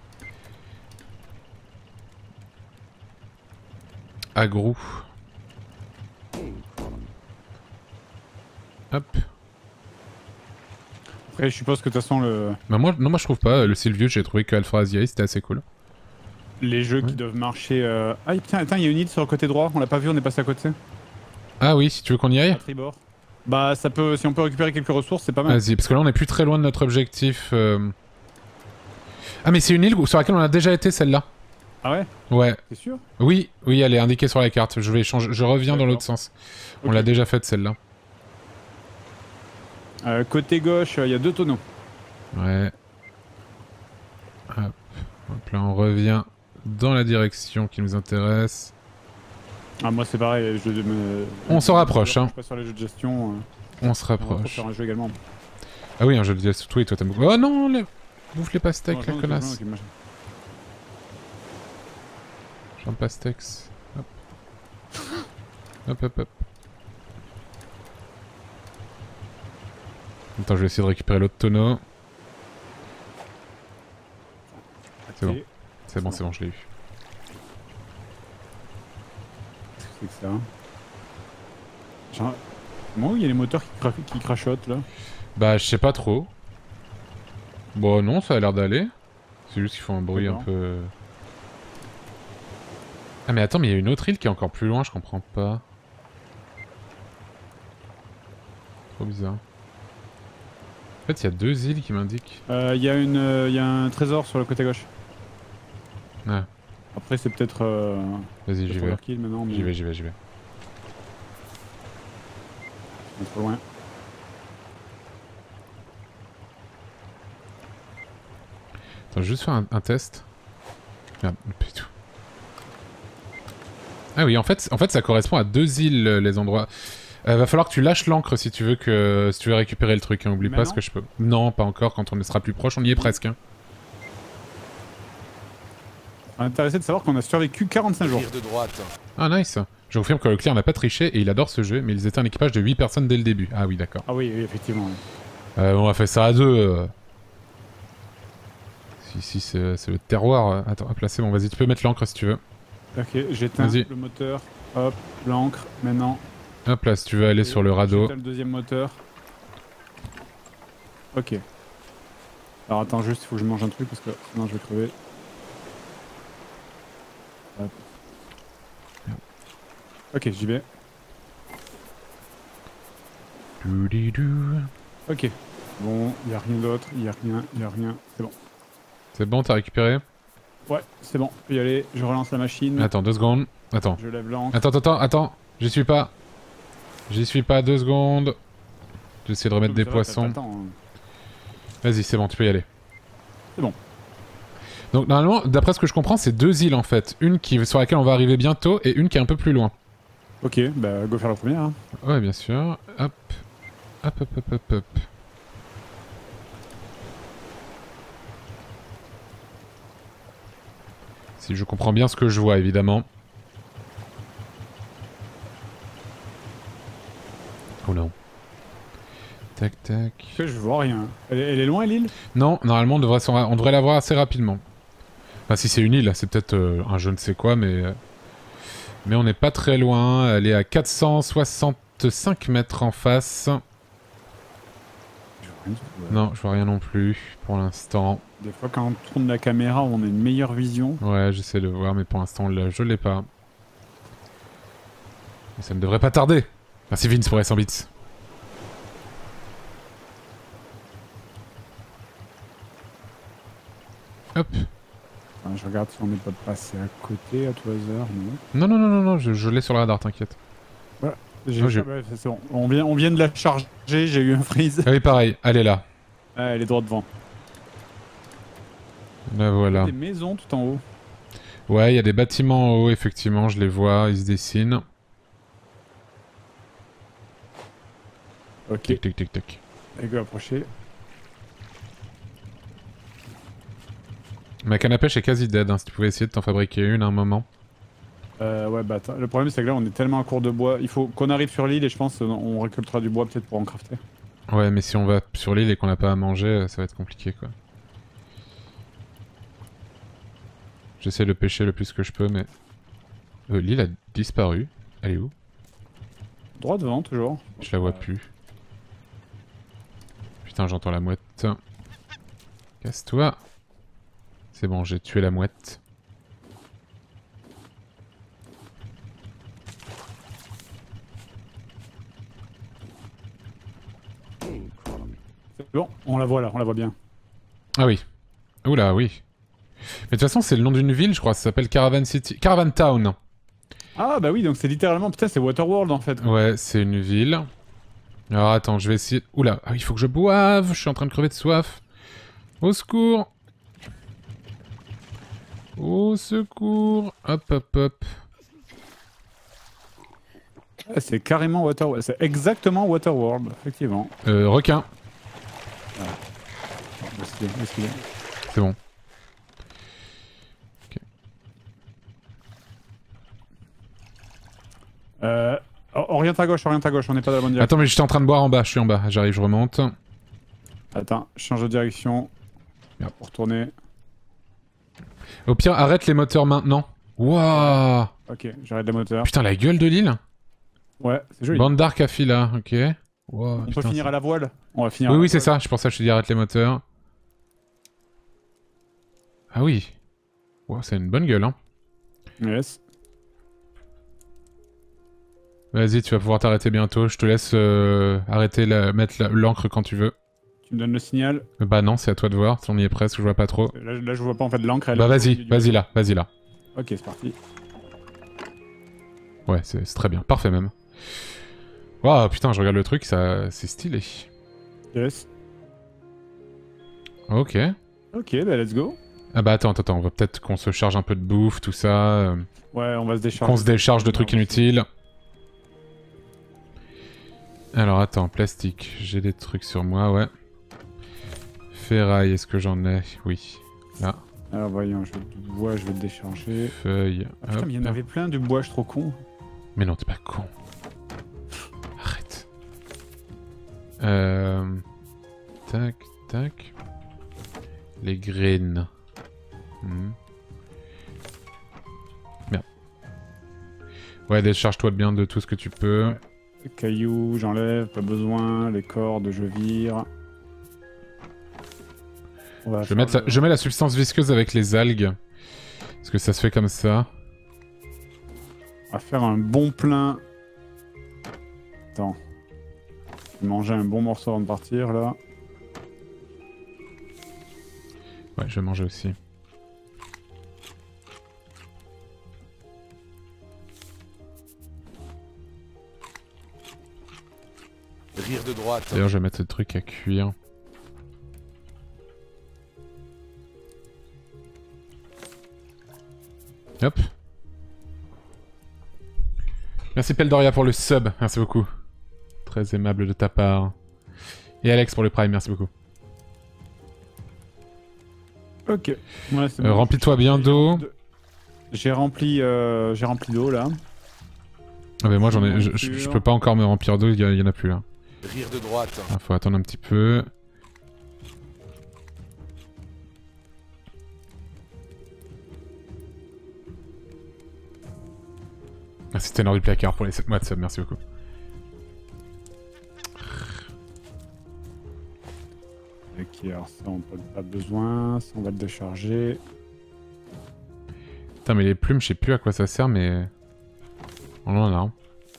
Agrou. Hop. Après, je suppose que de toute façon, le... Bah moi, non, moi je trouve pas. Le Sylvius, j'ai trouvé que Alpha Asia, c'était assez cool. les jeux ouais. qui doivent marcher... Euh... Ah putain, attends, il y a une île sur le côté droit, on l'a pas vu, on est passé à côté. Ah oui, si tu veux qu'on y aille. À tribord. Bah, ça peut... si on peut récupérer quelques ressources, c'est pas mal. Vas-y, parce que là on est plus très loin de notre objectif. Euh... Ah mais c'est une île sur laquelle on a déjà été, celle-là. Ah ouais? Ouais. T'es sûr? Oui, oui, elle est indiquée sur la carte. Je vais changer, je reviens dans l'autre sens. On okay. l'a déjà faite celle-là. Euh, côté gauche, il euh, y a deux tonneaux. Ouais. Hop. Donc là on revient dans la direction qui nous intéresse. Ah moi c'est pareil, je me... On s'en rapproche, hein. Je passe sur les jeux de gestion. Euh... On se rapproche. On va faire un jeu également. Ah oui, un jeu de gestion. Oui, toi t'aimes beaucoup. Oh non, les... bouffe les pastèques, la connasse. Jean Pastex. Hop. Hop, hop, hop. Attends, je vais essayer de récupérer l'autre tonneau. C'est bon. C'est bon, c'est bon, je l'ai eu. Qu'est-ce que c'est que ça? Genre... Comment il y a les moteurs qui, cra... qui crachotent là? Bah, je sais pas trop. Bon, non, ça a l'air d'aller. C'est juste qu'ils font un bruit un peu... Ah mais attends, mais il y a une autre île qui est encore plus loin, je comprends pas. Trop bizarre. En fait, il y a deux îles qui m'indiquent. Il euh, y, euh, y a un trésor sur le côté gauche. Ah. Après, c'est peut-être... Euh, Vas-y, j'y vais. J'y mais... vais, j'y vais, j'y vais. On est trop loin. Attends, je vais juste faire un, un test. Merde, putain. Ah oui, en fait, en fait, ça correspond à deux îles, les endroits. Euh, va falloir que tu lâches l'ancre si tu veux que si tu veux récupérer le truc. Hein. Oublie Mais pas non. ce que je peux. Non, pas encore. Quand on sera plus proche, on y est presque. Hein. Intéressé de savoir qu'on a survécu quarante-cinq jours. De droite. Ah nice. Je confirme que le client n'a pas triché et il adore ce jeu, mais ils étaient un équipage de huit personnes dès le début. Ah oui, d'accord. Ah oui, oui effectivement. Oui. Euh, on a fait ça à deux. Euh... Si, si, c'est le terroir. Attends, hop là, c'est bon. Vas-y, tu peux mettre l'ancre si tu veux. Ok, j'éteins le moteur. Hop, l'ancre, maintenant. Hop là, si tu veux aller okay. sur le radeau. J'éteins le deuxième moteur. Ok. Alors attends, juste, il faut que je mange un truc parce que sinon je vais crever. Hop. Ok, j'y vais. Ok. Bon, il n'y a rien d'autre, il n'y a rien, il n'y a rien. C'est bon. C'est bon, t'as récupéré? Ouais, c'est bon. Je peux y aller. Je relance la machine. Attends, deux secondes. Attends. Je lève l'ancre. Attends, attends, attends. J'y suis pas. J'y suis pas, deux secondes. J'essaie de remettre des poissons. Temps, hein. Vas-y, c'est bon, tu peux y aller. C'est bon. Donc normalement, d'après ce que je comprends, c'est deux îles en fait. Une qui, sur laquelle on va arriver bientôt et une qui est un peu plus loin. Ok, bah go faire la première. Hein. Ouais, bien sûr. Hop. Hop, hop, hop, hop, hop. Si je comprends bien ce que je vois, évidemment. Oh non. Tac, tac. Je vois rien. Elle est, elle est loin l'île? Non, normalement on devrait, on devrait la voir assez rapidement. Enfin si c'est une île, c'est peut-être euh, un je ne sais quoi, mais... Mais on n'est pas très loin, elle est à quatre cent soixante-cinq mètres en face. Non, je vois rien non plus, pour l'instant. Des fois quand on tourne la caméra, on a une meilleure vision. Ouais, j'essaie de voir, mais pour l'instant je l'ai pas. Mais ça ne devrait pas tarder. Merci Vince pour les cent bits. Hop. Enfin, je regarde si on n'est pas passé à côté à tout hasard, non. Non, non, non, non, non, je, je l'ai sur le radar, t'inquiète. Voilà. Oh, j'ai- Ah, ouais, c'est bon. On vient, on vient de la charger, j'ai eu un freeze. Ah oui, pareil, elle est là. Ah, elle est droit devant. Là voilà. Il y a des maisons tout en haut. Ouais, il y a des bâtiments en haut, effectivement, je les vois, ils se dessinent. Ok. Tic, tic, tic, tic. Elle peut approcher. Ma canne à pêche est quasi dead, hein, si tu pouvais essayer de t'en fabriquer une à un moment. Euh, ouais, bah attends. Le problème c'est que là on est tellement à court de bois. Il faut qu'on arrive sur l'île et je pense qu'on récoltera du bois peut-être pour en crafter. Ouais, mais si on va sur l'île et qu'on n'a pas à manger, ça va être compliqué, quoi. J'essaie de pêcher le plus que je peux, mais... Euh, l'île a disparu. Elle est où? Droit devant toujours. Je la vois plus. Putain, j'entends la mouette. Casse-toi. C'est bon, j'ai tué la mouette. C'est bon, on la voit là, on la voit bien. Ah oui. Oula, oui. Mais de toute façon, c'est le nom d'une ville, je crois. Ça s'appelle Caravan City. Caravan Town. Ah bah oui, donc c'est littéralement... Putain, c'est Waterworld en fait. Ouais, c'est une ville. Alors attends, je vais essayer... Oula, ah, il faut que je boive. Je suis en train de crever de soif. Au secours. Au secours. Hop, hop, hop. Ah, c'est carrément Waterworld. C'est exactement Waterworld, effectivement. Euh, requin. Ah. Où est-ce qu'il est Où est-ce qu'il est C'est bon. Ok. Euh... Oriente à gauche, oriente à gauche, on n'est pas dans la bonne direction. Attends, mais j'étais en train de boire en bas. Je suis en bas. J'arrive, je remonte. Attends, je change de direction. Merde. Pour tourner. Au pire, arrête les moteurs maintenant. Waouh. Ok, j'arrête le moteur. Putain, la gueule de l'île. Ouais, c'est joli. Bande d'arc à fila, ok. Wow, On putain, peut finir c'est- à la voile. On va finir Oui, à la oui, c'est voile. ça. Je pense que je te dis arrête les moteurs. Ah oui. Wow, c'est une bonne gueule, hein. Yes. Vas-y, tu vas pouvoir t'arrêter bientôt. Je te laisse euh, arrêter, la... mettre la- l'encre quand tu veux. Tu me donnes le signal. Euh, Bah non, c'est à toi de voir. On y est presque, je vois pas trop. Là, là, je vois pas en fait l'encre. elle Bah est au vas-y, milieu du- vas-y là, vas-y là. Ok, c'est parti. Ouais, c'est c'est très bien. Parfait même. Waouh, putain, je regarde le truc, ça, c'est stylé. Yes. Ok. Ok, bah let's go. Ah bah attends, attends, attends, on va peut-être qu'on se charge un peu de bouffe, tout ça. euh, Ouais, on va se décharger. Qu'on se décharge de trucs inutiles. Alors attends, plastique, j'ai des trucs sur moi, ouais. Ferraille, est-ce que j'en ai? Oui. Là. Alors voyons, je vois, je vais le décharger. Feuille. Ah, putain, hop. mais il y en avait plein du bois, je suis trop con. Mais non, t'es pas con. Arrête. Euh... Tac, tac. Les graines. Hmm. Merde. Ouais, décharge-toi bien de tout ce que tu peux. Les cailloux, j'enlève, pas besoin. Les cordes, je vire. On va Je, faire vais mettre la- le- je mets la substance visqueuse avec les algues. Parce que ça se fait comme ça. On va faire un bon plein. Attends. Je vais manger un bon morceau avant de partir là. Ouais, je vais manger aussi. Rire de droite. D'ailleurs, je vais mettre ce truc à cuire. Hop. Merci Peldoria pour le sub, merci beaucoup. Très aimable de ta part. Et Alex pour le prime, merci beaucoup. Ok. Ouais, Euh, bon. Remplis-toi bien d'eau. J'ai rempli, euh, j'ai rempli d'eau là. Ah bah moi j'en ai, je, je, je peux pas encore me remplir d'eau, il y, y en a plus là. Rire de droite. Ah, faut attendre un petit peu. Merci Ténor du placard pour les sept mois de sub, merci beaucoup. Ok, alors ça on n'a pas besoin, ça on va le décharger. Putain mais les plumes je sais plus à quoi ça sert mais... On en a un.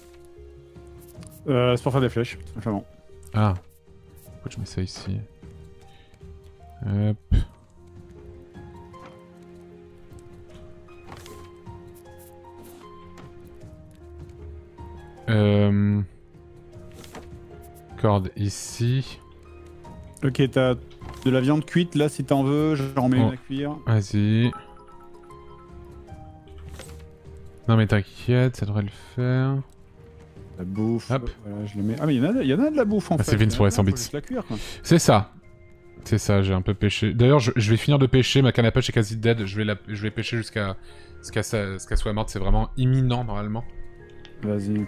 Euh, c'est pour faire des flèches, simplement. Ah. Pourquoi je mets ça ici? Hop. Euh... Corde ici. Ok, t'as de la viande cuite là si t'en veux, j'en mets Oh. une à cuire. Vas-y. Non mais t'inquiète, ça devrait le faire. La bouffe, Hop. voilà, je le mets. Ah mais il y, en a- il y en a de la bouffe en Ah, fait. c'est Vince pour les Faut cent bits. juste la cuire quoi. C'est ça. C'est ça, j'ai un peu pêché. D'ailleurs, je, je vais finir de pêcher, ma canne à pêche est quasi dead. Je vais, la, je vais pêcher jusqu'à ce qu'elle qu soit morte, c'est vraiment imminent normalement. Vas-y.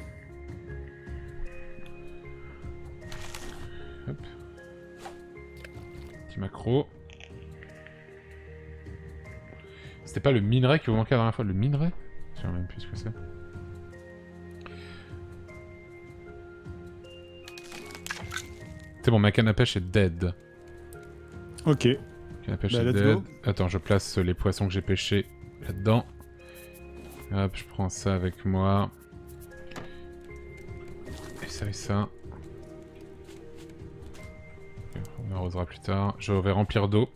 Hop. Petit macro. C'était pas le minerai qui vous manquait la dernière fois, le minerai? Je sais même plus ce que c'est. C'est bon, ma canne à pêche est dead. Ok. Canne à pêche Bah, est let's dead. go. Attends, je place les poissons que j'ai pêchés là-dedans. Hop, je prends ça avec moi. Et ça et ça. Ok, on arrosera plus tard. Je vais remplir d'eau.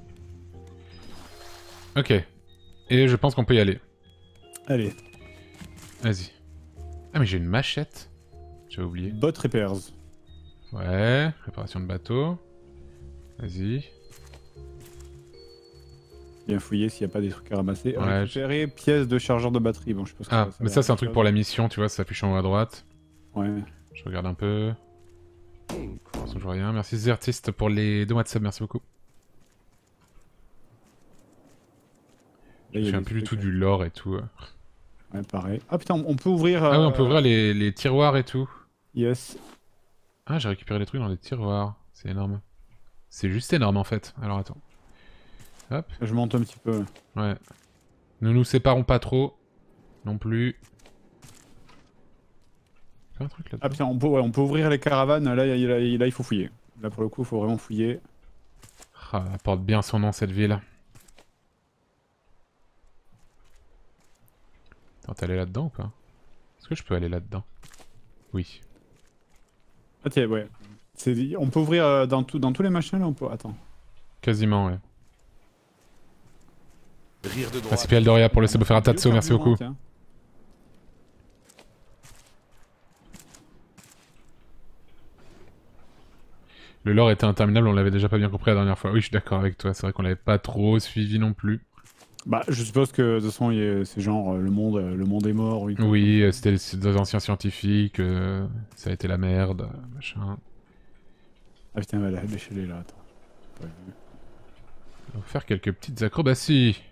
Ok. Et je pense qu'on peut y aller. Allez. Vas-y. Ah mais j'ai une machette. J'avais oublié. Bot repairs. Ouais, réparation de bateau. Vas-y. Bien fouiller s'il n'y a pas des trucs à ramasser. Ouais, Récupérer pièces de chargeur de batterie. Bon, je pense que Ah, ça, ça mais va ça c'est un être truc chose. pour la mission, tu vois, ça s'affiche en haut à droite. Ouais. Je regarde un peu. Je vois rien. Merci Zertist pour les deux mois de sub, merci beaucoup. Je Là, il me y a souviens des plus du tout trucs, du lore et tout. Ouais, pareil. Ah putain, on peut ouvrir. Ah ouais, on euh, peut ouvrir les, les tiroirs et tout. Yes. Ah, j'ai récupéré des trucs dans les tiroirs. C'est énorme. C'est juste énorme en fait. Alors attends. Hop. Je monte un petit peu. Ouais. Nous nous séparons pas trop. Non plus. Fais un truc là. Ah putain, on peut, ouais, on peut ouvrir les caravanes. Là, il y a- là, il- là, il faut fouiller. Là, pour le coup, il faut vraiment fouiller. Ah, elle porte bien son nom cette ville. Attends, t'es allé là-dedans ou pas? Est-ce que je peux aller là-dedans? Oui. Ah tiens, ouais. C'est- On peut ouvrir euh, dans, tout, dans tous les machins là. On peut. Attends. Quasiment, ouais. Rire de droite. Merci P L Doria pour le sub offert à Tatsu, Bio merci carburant, beaucoup. tiens. Le lore était interminable, on l'avait déjà pas bien compris la dernière fois. Oui, je suis d'accord avec toi, c'est vrai qu'on l'avait pas trop suivi non plus. Bah, je suppose que de toute façon, il y a- c'est genre euh, le monde, euh, le monde est mort. Oui, Oui, euh, c'était les- des anciens scientifiques, euh, ça a été la merde, euh, machin. Ah putain, elle a déchelé là. Attends. Pas vu. On va faire quelques petites acrobaties.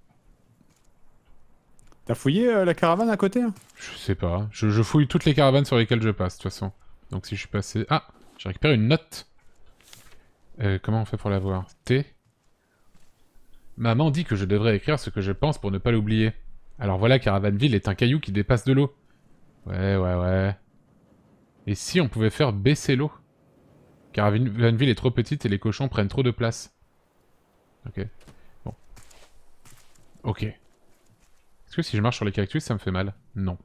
T'as fouillé euh, la caravane à côté hein? Je sais pas, je, je fouille toutes les caravanes sur lesquelles je passe, de toute façon. Donc si je suis passé... Ah, j'ai récupéré une note. Euh, comment on fait pour la voir? T. Maman dit que je devrais écrire ce que je pense pour ne pas l'oublier. Alors voilà, Caravanville est un caillou qui dépasse de l'eau. Ouais, ouais, ouais. Et si on pouvait faire baisser l'eau? Caravanville est trop petite et les cochons prennent trop de place. Ok. Bon. Ok. Est-ce que si je marche sur les cactus, ça me fait mal? Non.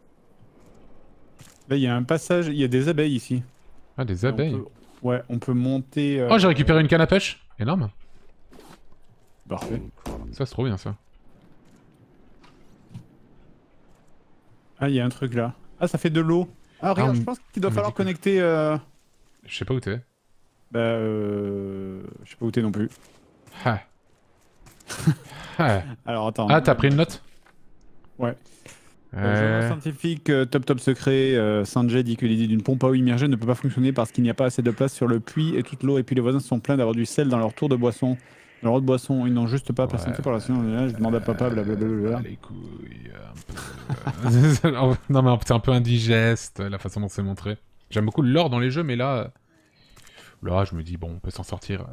Là, il y a un passage. Il y a des abeilles ici. Ah, des Et on abeilles. peut- Ouais, on peut monter. euh, Oh, j'ai récupéré une canne à pêche. Énorme. Parfait. Ça, c'est trop bien, ça. Ah, il y a un truc là. Ah, ça fait de l'eau. Ah, regarde, on- je pense qu'il doit on me falloir dit que- connecter. Euh... Je sais pas où t'es. Bah, euh... je sais pas où t'es non plus. Ah. Ah. Alors attends. Ah, t'as pris une note? Ouais. Euh... Euh, journal scientifique euh, top top secret, euh, Sanjay dit que l'idée d'une pompe à eau immergée ne peut pas fonctionner parce qu'il n'y a pas assez de place sur le puits et toute l'eau et puis les voisins sont pleins d'avoir du sel dans leur tour de boisson. Dans leur eau de boisson, ils n'ont juste pas Ouais, patienté pour la semaine. euh, Je demande à papa, blablabla. bah, les couilles, un peu... non mais c'est un peu indigeste la façon dont c'est montré. J'aime beaucoup l'or dans les jeux, mais là, là je me dis bon, on peut s'en sortir.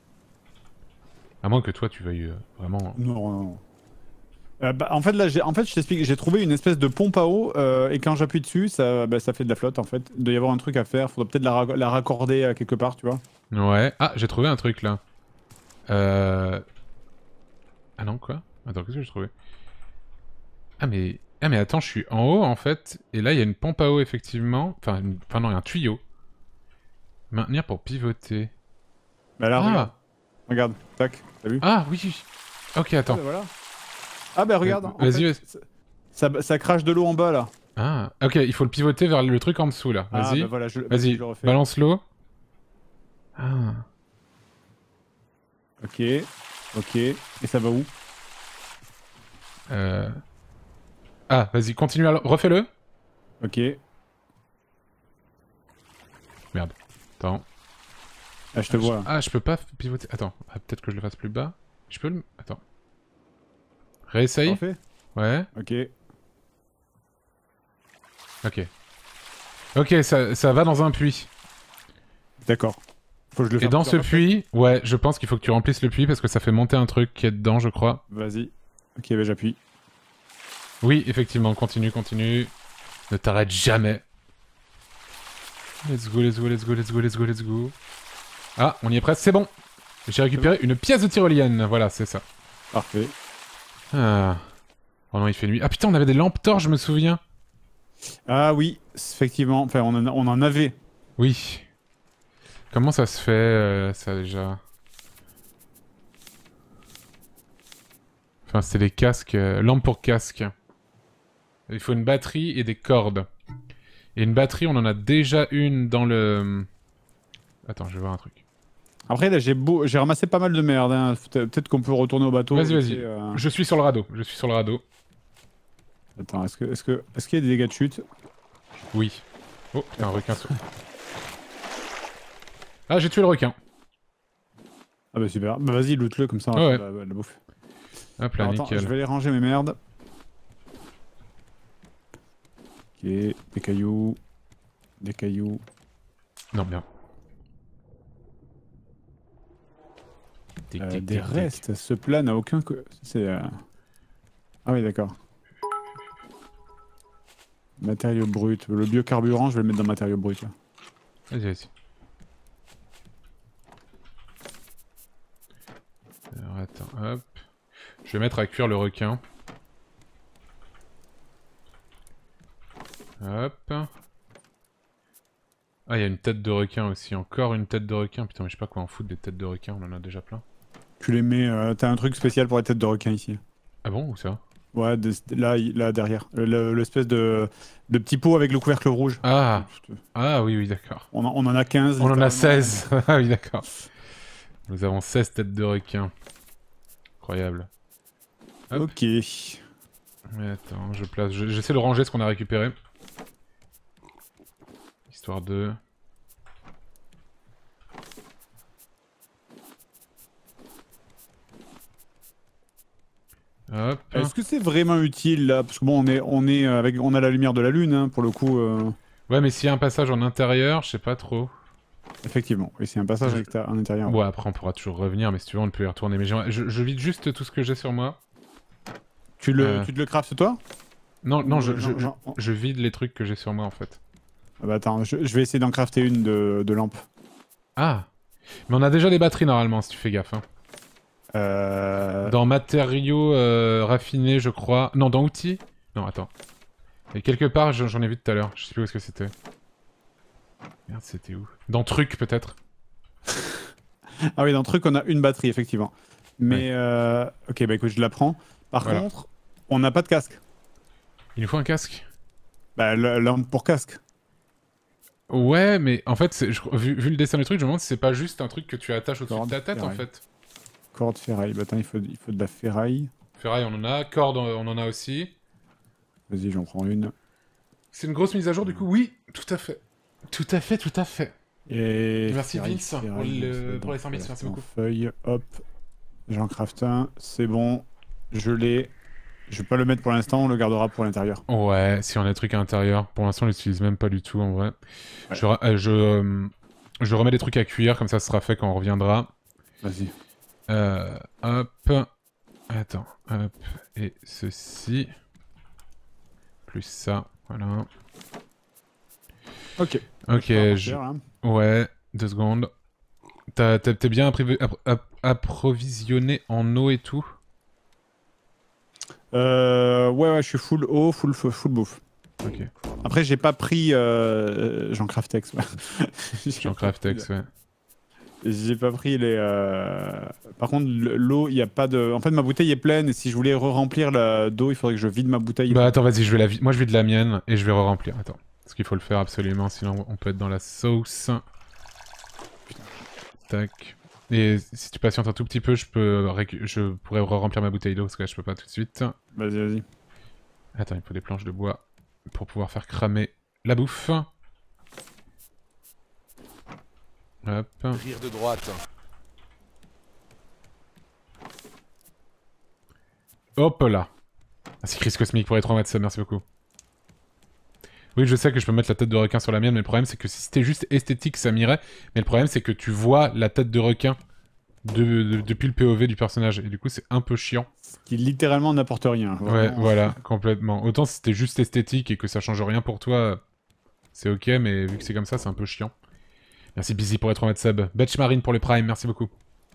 À moins que toi tu veuilles euh, vraiment. Non, non, non. Euh, bah, en fait, là, j'ai, en fait, je t'explique, j'ai trouvé une espèce de pompe à eau euh, et quand j'appuie dessus, ça, bah, ça fait de la flotte en fait. Il doit y avoir un truc à faire, faudrait peut-être la, ra- la raccorder à quelque part, tu vois. Ouais. Ah, j'ai trouvé un truc là. Euh... Ah non, quoi? Attends, qu'est-ce que j'ai trouvé? Ah mais... Ah mais attends, je suis en haut en fait, et là il y a une pompe à eau effectivement. Enfin, une... enfin non, il y a un tuyau. Maintenir pour pivoter. Bah là, Ah. regarde. Regarde, tac, t'as vu? Ah oui. Ok, attends. Ah bah voilà. Ah bah regarde, Euh, en vas-y, fait, vas-y. ça, ça, ça crache de l'eau en bas là. Ah, ok, il faut le pivoter vers le truc en dessous là. Ah Vas-y. bah voilà, je, Vas-y, je le refais. balance l'eau. Ah. Ok, ok. Et ça va où? Euh... Ah, vas-y, continue à... le- Refais-le. Ok. Merde. Attends. Ah, je te Ah, vois. je... ah, je peux pas pivoter. Attends, ah, peut-être que je le fasse plus bas. Je peux le... Attends. Réessaye. Refait? Ouais. Ok. Ok. Ok, ça, ça va dans un puits. D'accord. Faut que je le Et fasse dans ce plusieurs fois, puits, ouais, je pense qu'il faut que tu remplisses le puits parce que ça fait monter un truc qui est dedans, je crois. Vas-y. Ok, bah j'appuie. Oui, effectivement, continue, continue. Ne t'arrête jamais. Let's go, let's go, let's go, let's go, let's go, let's go. Ah, on y est presque, c'est bon. J'ai récupéré une pièce de tyrolienne, voilà, c'est ça. Parfait. Ah. Oh non, il fait nuit. Ah putain, on avait des lampes torches, je me souviens. Ah oui, effectivement. Enfin, on en, a- on en avait. Oui. Comment ça se fait, euh, ça, déjà? Enfin, c'est des casques... Euh, lampes pour casque. Il faut une batterie et des cordes. Et une batterie, on en a déjà une dans le... Attends, je vais voir un truc. Après, là, j'ai beau... j'ai ramassé pas mal de merde. Hein. Peut- Peut-être qu'on peut retourner au bateau. Vas-y, vite vas-y. fait, euh. Je suis sur le radeau. Je suis sur le radeau. Attends, est-ce que, est-ce que, est-ce qu'il y a des dégâts de chute? Oui. Oh, putain, un requin saut. Ah, j'ai tué le requin. Ah bah super. Bah vas-y, loot-le comme ça. On Ouais, va ouais. faire la, la bouffe. Hop là, Alors, attends, nickel. je vais aller ranger mes merdes. Ok, des cailloux. Des cailloux. Non, bien. Tic, Euh, tic, des tic, tic. restes. Ce plat n'a aucun... co- C'est... euh, Ah oui, d'accord. Matériaux bruts. Le biocarburant, je vais le mettre dans matériaux bruts. Là. Vas-y, vas-y. Alors, attends, hop. Je vais mettre à cuire le requin. Hop. Ah, il y a une tête de requin aussi. Encore une tête de requin. Putain, mais je sais pas quoi en foutre des têtes de requin. On en a déjà plein. Tu les mets... euh, T'as un truc spécial pour les têtes de requin ici. Ah bon, où ça? Ouais, de- là, il- là derrière. Le- L'espèce de, de petit pot avec le couvercle rouge. Ah. Ah oui, oui, d'accord. On, en- on en a quinze. On en a littéralement. seize. Ah oui, d'accord. Nous avons seize têtes de requin. Incroyable. Hop. Ok. Mais attends, je place. je- J'essaie de ranger ce qu'on a récupéré. Histoire de. Hop. Est-ce que c'est vraiment utile là? Parce que bon, on est, on est avec, on a la lumière de la lune, hein, pour le coup. euh, Ouais, mais s'il y a un passage en intérieur, je sais pas trop. Effectivement. Et c'est un passage Je- exta- en intérieur. Bon, après, on pourra toujours revenir, mais si tu veux, on peut y retourner. Mais j'aimerais- je, je vide juste tout ce que j'ai sur moi. Tu le, Euh. tu te le craftes toi? Non, non, je, Euh, je, non, je, non. je vide les trucs que j'ai sur moi, en fait. Ah bah attends, je, je vais essayer d'en crafter une de, de lampe. Ah. Mais on a déjà des batteries, normalement, si tu fais gaffe. Hein. Euh... Dans matériaux euh, raffinés, je crois. Non, dans outils. Non, attends. Et quelque part, j'en j'en ai vu tout à l'heure. Je sais plus où est-ce que c'était. Merde, c'était où? Dans trucs, peut-être. Ah oui, dans le truc, on a une batterie, effectivement. Mais euh... ok, bah écoute, je la prends. Par Voilà. contre, on n'a pas de casque. Il nous faut un casque. Bah, la lampe pour casque. Ouais, mais en fait, c'est- je- vu, vu le dessin du truc, je me demande si c'est pas juste un truc que tu attaches au-dessus de Corde, ta tête, en ferraille. fait. Corde ferraille. Bah attends, il faut, il faut de la ferraille. Ferraille, on en a. Corde, on en a aussi. Vas-y, j'en prends une. C'est une grosse mise à jour du coup? Oui, tout à fait. Tout à fait, tout à fait. Et... Merci ferraille, Vince pour, ferraille, le... c'est pour les donc, cent bits, voilà, merci en beaucoup. Feuille, hop. J'en craft un, c'est bon. Je l'ai. Je vais pas le mettre pour l'instant, on le gardera pour l'intérieur. Ouais, si on a des trucs à l'intérieur. Pour l'instant, on l'utilise même pas du tout en vrai. Ouais. Je, euh, je, euh, je remets des trucs à cuire, comme ça ce sera fait quand on reviendra. Vas-y. Euh, hop. Attends, hop. Et ceci. Plus ça, voilà. Ok. Ok, je... je... Partir, hein. Ouais, deux secondes. T'es bien appriv... app app approvisionné en eau et tout? Euh, ouais, ouais, je suis full eau, full feu, full bouffe. Ok. Après, j'ai pas pris euh, Jean Craftex. Jean Craftex, ouais. J'ai pas pris les. Euh... Par contre, l'eau, il y a pas de. En fait, ma bouteille est pleine et si je voulais re-remplir d'eau, il faudrait que je vide ma bouteille. Bah attends, vas-y, je vais la. Moi, je vide la mienne et je vais re-remplir. Attends, parce qu'il faut le faire absolument, sinon on peut être dans la sauce. Putain. Tac. Et si tu patientes un tout petit peu, je peux, récu... je pourrais re-remplir ma bouteille d'eau parce que là, je peux pas tout de suite. Vas-y, vas-y. Attends, il faut des planches de bois pour pouvoir faire cramer la bouffe. Hop. Rire de droite. Hop là. Ah, c'est Chris Cosmic pour les trois mètres, ça, merci beaucoup. Oui, je sais que je peux mettre la tête de requin sur la mienne, mais le problème c'est que si c'était juste esthétique, ça m'irait. Mais le problème c'est que tu vois la tête de requin de, de, depuis le P O V du personnage, et du coup c'est un peu chiant. Ce qui littéralement n'apporte rien. Vraiment. Ouais, voilà, complètement. Autant si c'était juste esthétique et que ça change rien pour toi, c'est ok, mais vu que c'est comme ça, c'est un peu chiant. Merci Busy pour les trois mètres sub. Betch Marine pour les Prime, merci beaucoup.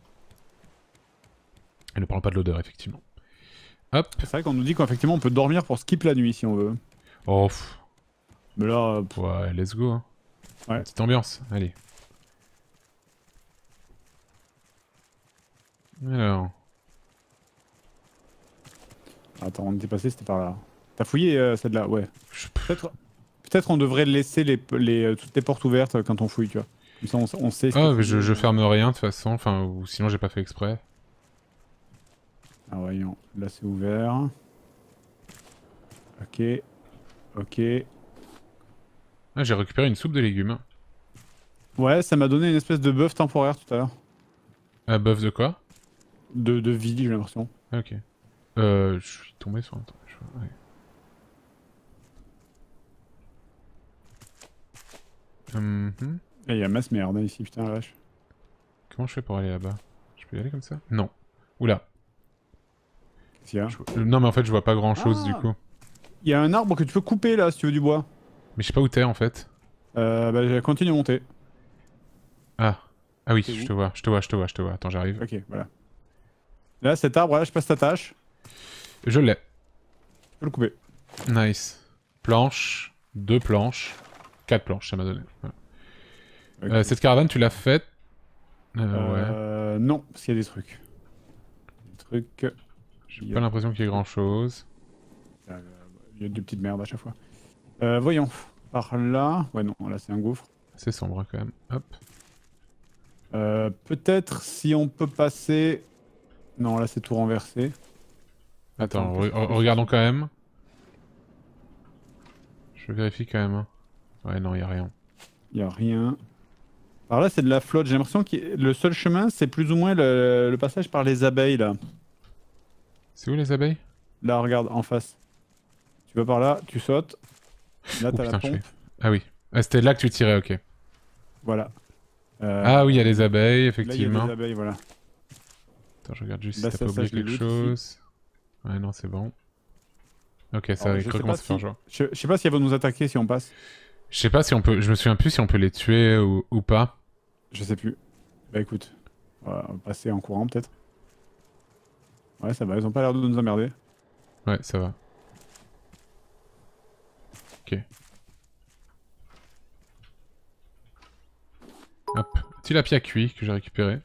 Et ne parlons pas de l'odeur, effectivement. Hop. C'est vrai qu'on nous dit qu'effectivement on peut dormir pour skip la nuit si on veut. Oh, pff. Mais là... Pff. Ouais, let's go. Hein. Ouais. Petite ambiance, allez. Alors... Attends, on était passé, c'était par là. T'as fouillé euh, celle-là? Ouais. Peut-être peut-être on devrait laisser les, les, euh, toutes les portes ouvertes quand on fouille, tu vois. Comme ça on, on sait... Ah, mais je, je ferme rien de toute façon, enfin, ou sinon j'ai pas fait exprès. Ah voyons, là c'est ouvert. Ok. Ok. Ah, j'ai récupéré une soupe de légumes. Ouais, ça m'a donné une espèce de bœuf temporaire tout à l'heure. Un bœuf de quoi? De, de vie, j'ai l'impression. Ok. Euh, je suis tombé sur un truc. Ouais. Hum, hum. Et il y a masse merde ici, putain la vache. Comment je fais pour aller là-bas? Je peux y aller comme ça? Non. Oula. Qu'est-ce qu'il y a? Je... Non mais en fait je vois pas grand chose Ah, du coup. il y a un arbre que tu peux couper là si tu veux du bois. Mais je sais pas où t'es en fait. Euh, bah je continue à monter. Ah. Ah oui, C'est je où? te vois, je te vois, je te vois, je te vois. Attends, j'arrive. Ok, voilà. Là cet arbre là, je passe ta tâche. Je l'ai. Je peux le couper. Nice. Planche. Deux planches. Quatre planches, ça m'a donné. Voilà. Okay. Euh, cette caravane, tu l'as faite euh, euh, Ouais. Non, parce qu'il y a des trucs. Des trucs... J'ai pas l'impression qu'il y ait grand chose. Euh, il y a des petites merdes à chaque fois. Euh, voyons. Par là... Ouais non, là c'est un gouffre. C'est sombre hein, quand même. Hop. Euh, Peut-être si on peut passer... Non, là c'est tout renversé. Attends, Attends re re regardons quand même. Je vérifie quand même. Hein. Ouais, non, y a rien. Il y a rien. Par là c'est de la flotte. J'ai l'impression que le seul chemin c'est plus ou moins le, le passage par les abeilles là. C'est où les abeilles? Là regarde, en face. Tu vas par là, tu sautes. Là oh, t'as putain, la pompe. je fais... Ah oui. Ah, c'était là que tu tirais, ok. Voilà. Euh, ah oui, il y a les abeilles, là il y a effectivement. des abeilles, voilà. Attends, je regarde juste Là, si ça, t'as pas ça, oublié je l'ai quelque loot chose. ici. Ouais, non, c'est bon. Ok, ça Alors, je sais recommence pas à faire si- genre. Je, je sais pas si elles vont nous attaquer si on passe. Je sais pas si on peut... Je me souviens plus si on peut les tuer ou, ou pas. Je sais plus. Bah écoute, on va passer en courant peut-être. Ouais, ça va, elles ont pas l'air de nous emmerder. Ouais, ça va. Ok. Hop. Tilapia cuit que j'ai récupéré.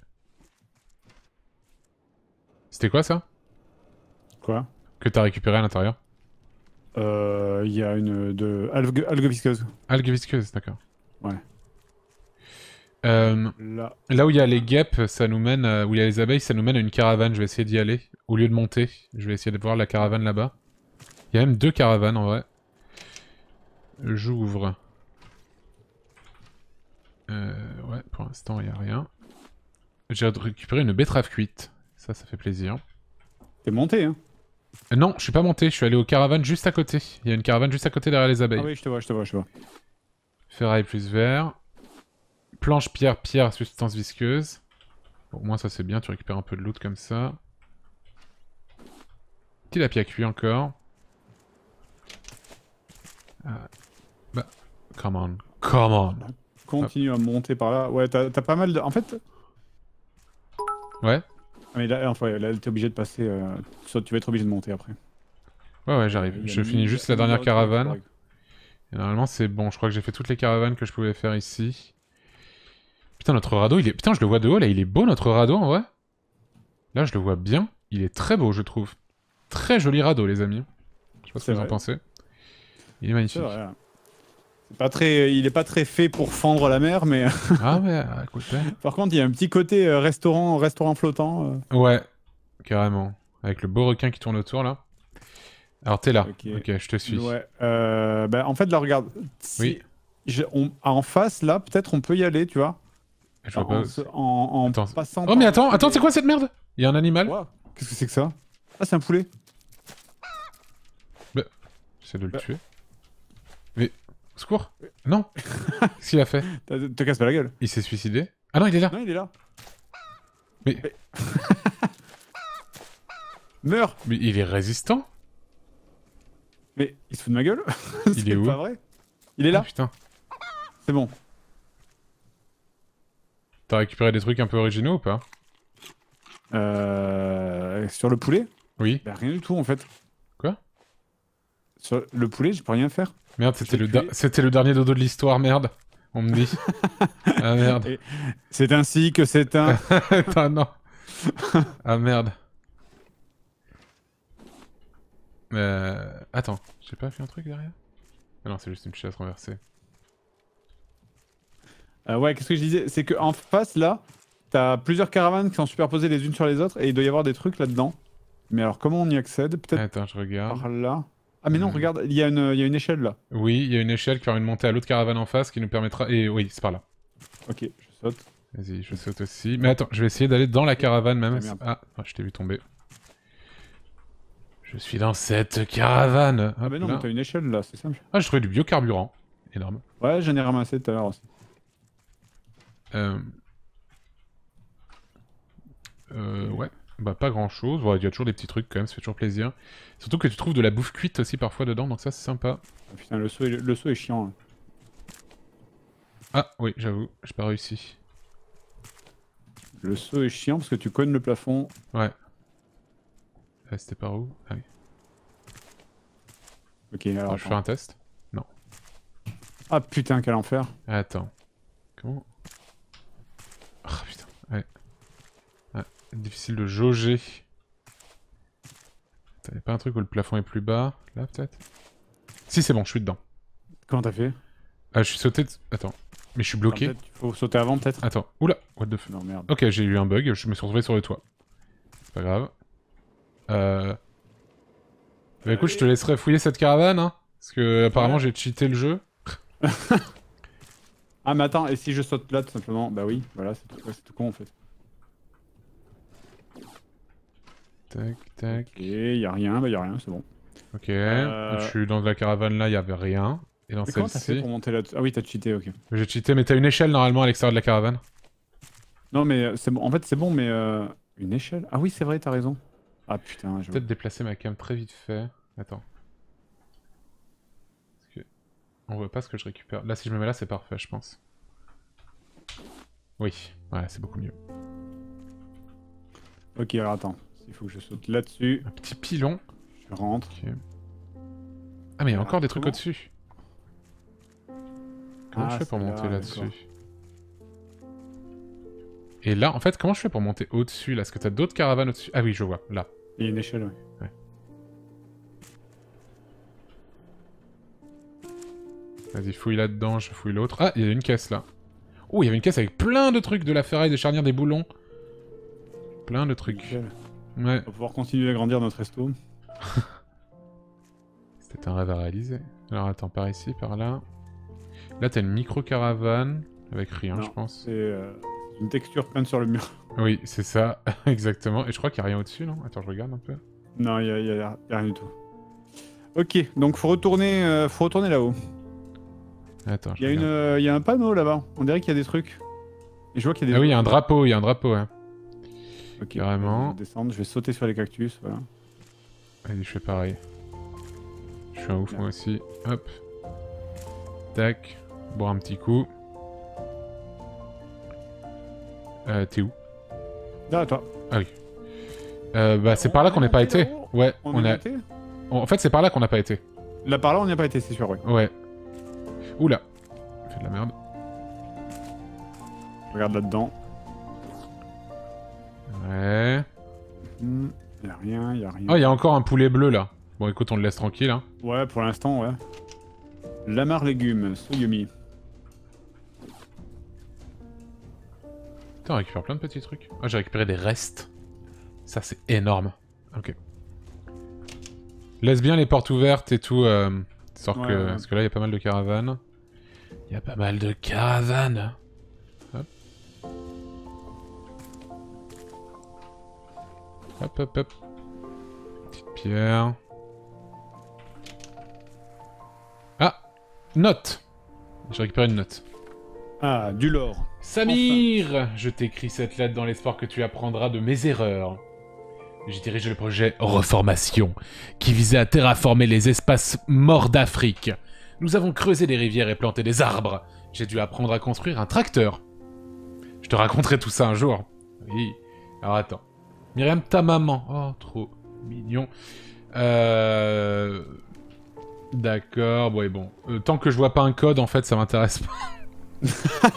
C'était quoi ça? Quoi? Que t'as récupéré à l'intérieur? Euh, Il y a une de algue, algue visqueuse. Algue visqueuse, d'accord. Ouais. Euh, Là. là où il y a les guêpes, ça nous mène, à... où il y a les abeilles, ça nous mène à une caravane. Je vais essayer d'y aller. Au lieu de monter, je vais essayer de voir la caravane là-bas. Il y a même deux caravanes en vrai. J'ouvre. Euh, ouais, pour l'instant, il n'y a rien. J'ai récupéré une betterave cuite. Ça, ça fait plaisir. T'es monté, hein? Euh, non, je suis pas monté. Je suis allé aux caravanes juste à côté. Il y a une caravane juste à côté derrière les abeilles. Ah oui, je te vois, je te vois, je te vois. Ferraille plus verre. Planche, pierre, pierre, substance visqueuse. Bon, au moins, ça c'est bien. Tu récupères un peu de loot comme ça. Petit lapis à cuit encore. Ah. Bah, come on. Come on. Continue à monter par là. Ouais, t'as t'as pas mal de... En fait... Ouais. Ah, mais là, enfin, là t'es obligé de passer... Euh... Soit tu vas être obligé de monter après. Ouais, ouais, j'arrive. Je finis juste la dernière caravane. Et normalement, c'est bon. Je crois que j'ai fait toutes les caravanes que je pouvais faire ici. Putain, notre radeau, il est... Putain, je le vois de haut, là. Il est beau, notre radeau, en vrai. Là, je le vois bien. Il est très beau, je trouve. Très joli radeau, les amis. Je sais pas ce que vous en pensez. Il est magnifique. C'est vrai. C'est pas très... Il est pas très fait pour fendre la mer, mais... Ah ouais, écoute. Ouais. Par contre, il y a un petit côté euh, restaurant, restaurant flottant. Euh... Ouais, carrément. Avec le beau requin qui tourne autour, là. Alors, t'es là. Ok, okay, je te suis. Ouais. Euh, bah, en fait, là, regarde. Si oui. Je, on, en face, là, peut-être on peut y aller, tu vois. Je vois en, pas... en, en passant... Oh, mais attends, attends, c'est quoi cette merde? Il y a un animal. Wow. Qu'est-ce que c'est que ça? Ah, c'est un poulet. Bah, j'essaie de le bah. tuer. Mais... Secours. Non. Qu'est-ce qu'il a fait? Te casse pas la gueule. Il s'est suicidé? Ah non, il est là. Non, il est là. Mais... Mais... Meurs. Mais il est résistant. Mais il se fout de ma gueule. Il est où? Pas vrai. Il est là. Ah, putain. C'est bon. T'as récupéré des trucs un peu originaux ou pas? Euh... Sur le poulet? Oui. Bah, rien du tout en fait. Quoi? Sur le poulet, je peux rien faire. Merde, c'était le, c'était le dernier dodo de l'histoire, merde. On me dit. Ah merde. C'est ainsi que c'est un... Attends, non. Ah merde. Euh... Attends, j'ai pas fait un truc derrière? Ah non, c'est juste une chaise renversée. Euh, ouais, qu'est-ce que je disais? C'est qu'en face, là, t'as plusieurs caravanes qui sont superposées les unes sur les autres et il doit y avoir des trucs là-dedans. Mais alors, comment on y accède? Peut-être Attends, je regarde. Par là. Ah mais non, mmh. regarde, il y, y a une échelle là. Oui, il y a une échelle qui permet de monter à l'autre caravane en face qui nous permettra... Et oui, c'est par là. Ok, je saute. Vas-y, je saute aussi. Mais attends, je vais essayer d'aller dans la caravane même. Ah, ah, je t'ai vu tomber. Je suis dans cette caravane. Hop, ah mais non, mais t'as une échelle là, c'est simple. Ah, je trouvais du biocarburant. Énorme. Ouais, j'en ai ramassé tout à l'heure aussi. Euh... Euh, ouais. Bah pas grand chose, il y a toujours des petits trucs quand même, ça fait toujours plaisir. Surtout que tu trouves de la bouffe cuite aussi parfois dedans, donc ça c'est sympa. Oh, putain, le saut est, le saut est chiant. Hein. Ah oui, j'avoue, j'ai pas réussi. Le saut est chiant parce que tu cognes le plafond. Ouais. Euh, C'était par où? Ah oui. Ok, alors... Attends, je fais un test? Non. Ah putain, quel enfer. Attends. Comment? Ah putain, ouais. Difficile de jauger. T'avais pas un truc où le plafond est plus bas? Là, peut-être? Si, c'est bon, je suis dedans. Comment t'as fait? Ah, je suis sauté... De... Attends. Mais je suis bloqué. Il faut sauter avant, peut-être? Attends. Oula! What the fuck? Non, merde. Ok, j'ai eu un bug, je me suis retrouvé sur le toit. C'est pas grave. Euh... Bah écoute, je te laisserai fouiller cette caravane, hein. Parce que, apparemment, ouais. j'ai cheaté le jeu. Ah, mais attends, et si je saute là, tout simplement? Bah oui, voilà, c'est tout, tout con, en fait. Tac, tac. Ok, y'a rien, bah y'a rien, c'est bon. Ok, euh... je suis dans la caravane là, y'avait rien. Et dans celle-ci... Comment t'as fait pour monter là-dessus? Ah oui, t'as cheaté, ok. J'ai cheaté, mais t'as une échelle normalement à l'extérieur de la caravane. Non, mais c'est bon, en fait c'est bon, mais euh... une échelle? Ah oui, c'est vrai, t'as raison. Ah putain, je... Peut-être déplacer ma cam très vite fait. Attends. Parce que... On voit pas ce que je récupère. Là, si je me mets là, c'est parfait, je pense. Oui, ouais, c'est beaucoup mieux. Ok, alors attends. Il faut que je saute là-dessus. Un petit pilon. Je rentre. Okay. Ah mais il y a encore des trucs au-dessus. Comment ah, je fais pour monter là, là-dessus? Et là, en fait, comment je fais pour monter au-dessus là? Est-ce que t'as d'autres caravanes au-dessus? Ah oui, je vois, là. Il y a une échelle, ouais. ouais. Vas-y, fouille là-dedans, je fouille l'autre. Ah, il y a une caisse là. Oh, il y avait une caisse avec plein de trucs, de la ferraille, des charnières, des boulons. Plein de trucs. Nickel. Ouais. On va pouvoir continuer à grandir notre resto. C'est un rêve à réaliser. Alors attends, par ici, par là. Là, t'as une micro-caravane avec rien, Non, je pense. C'est euh, une texture peinte sur le mur. Oui, c'est ça, exactement. Et je crois qu'il n'y a rien au-dessus, non? Attends, je regarde un peu. Non, il y a, y a- y a rien du tout. Ok, donc faut retourner, euh, faut retourner là-haut. Attends, je Il y a une, regarde. euh, y a un panneau là-bas. On dirait qu'il y a des trucs. Et je vois qu'il y a des. Ah oui, il y a un drapeau, il y a un drapeau, hein. Ok, carrément. Je vais descendre, je vais sauter sur les cactus, voilà. Allez, je fais pareil. Je suis un ouf, Bien. moi aussi. Hop. Tac. Boire un petit coup. Euh, t'es où? Là, toi. Euh, bah, c'est par là qu'on n'a pas été. Ouais, On, on est a... monté En fait, c'est par là qu'on n'a pas été. Là par là, on n'y a pas été, c'est sûr, oui. Ouais. Oula. Fait de la merde. Regarde là-dedans. Ouais. Hmm, y a rien, y a rien. Oh, il y a encore un poulet bleu, là. Bon, écoute, on le laisse tranquille, hein. Ouais, pour l'instant, ouais. Lamar légumes, so yummy. Putain, on récupère plein de petits trucs. Ah, j'ai récupéré des restes. Ça, c'est énorme. Ok. Laisse bien les portes ouvertes et tout. Euh, histoire Ouais, que... ouais. Parce que là, il y a pas mal de caravanes. Il y a pas mal de caravanes. Hop. Hop, hop, hop. Petite pierre. Ah! Note! J'ai récupéré une note. Ah, du lore. Samir, je t'écris cette lettre dans l'espoir que tu apprendras de mes erreurs. J'ai dirigé le projet Reformation, qui visait à terraformer les espaces morts d'Afrique. Nous avons creusé des rivières et planté des arbres. J'ai dû apprendre à construire un tracteur. Je te raconterai tout ça un jour. Oui. Alors attends. Myriam, ta maman. Oh, trop mignon. Euh... D'accord, bon et bon. Euh, tant que je vois pas un code, en fait, ça m'intéresse pas.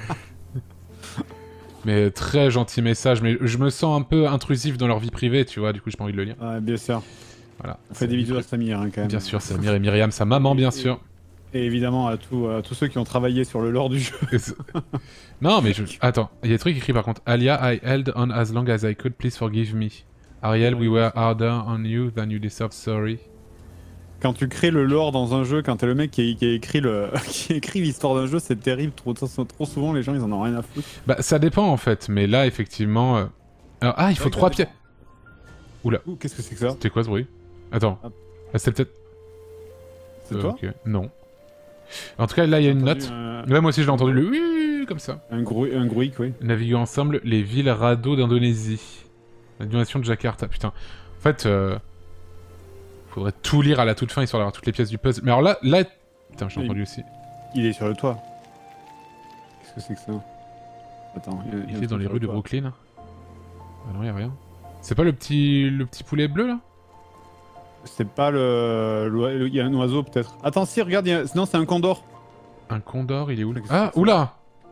Mais très gentil message, mais je me sens un peu intrusif dans leur vie privée, tu vois, du coup j'ai pas envie de le lire. Ouais, bien sûr. Voilà. On fait des bisous à Samir, hein, quand même. Bien sûr, Samir et Myriam, sa maman, bien sûr. Et évidemment à, tout, à tous ceux qui ont travaillé sur le lore du jeu. Non, mais je... Attends, il y a des trucs écrits par contre. Alia, I held on as long as I could, please forgive me. Ariel, we were harder on you than you deserve, sorry. Quand tu crées le lore dans un jeu, quand t'es le mec qui, qui a écrit le, qui a écrit l'histoire d'un jeu, c'est terrible. Trop, trop souvent, les gens, ils en ont rien à foutre. Bah, ça dépend en fait, mais là, effectivement... Euh... Alors, ah, il faut trois pièces. Oula. Ouh, qu'est-ce que c'est que ça? C'était quoi ce bruit? Attends. Ah. Ah, c'était peut-être... C'est Euh, toi? ok. Non. En tout cas, là, il y a une Entendu note. un- Ouais, moi aussi, je l'ai entendu, le oui, comme ça. Un grouille, un grouille, oui. Naviguons ensemble les villes radeaux d'Indonésie. La donation de Jakarta, putain. En fait, euh... faudrait tout lire à la toute fin, histoire d'avoir toutes les pièces du puzzle. Mais alors là, là... Putain, j'ai Oui. entendu aussi. Il est sur le toit. Qu'est-ce que c'est que ça? Attends, il, y a- il y a Il un est dans truc les sur rues le de toit. Brooklyn. Ah non, y'a rien. C'est pas le petit... le petit poulet bleu, là? C'est pas le... le- Il y a un oiseau, peut-être. Attends, si, regarde, il y a... non, c'est un condor. Un condor, il est où? Qu'est-ce que Ah, c'est que ça? oula!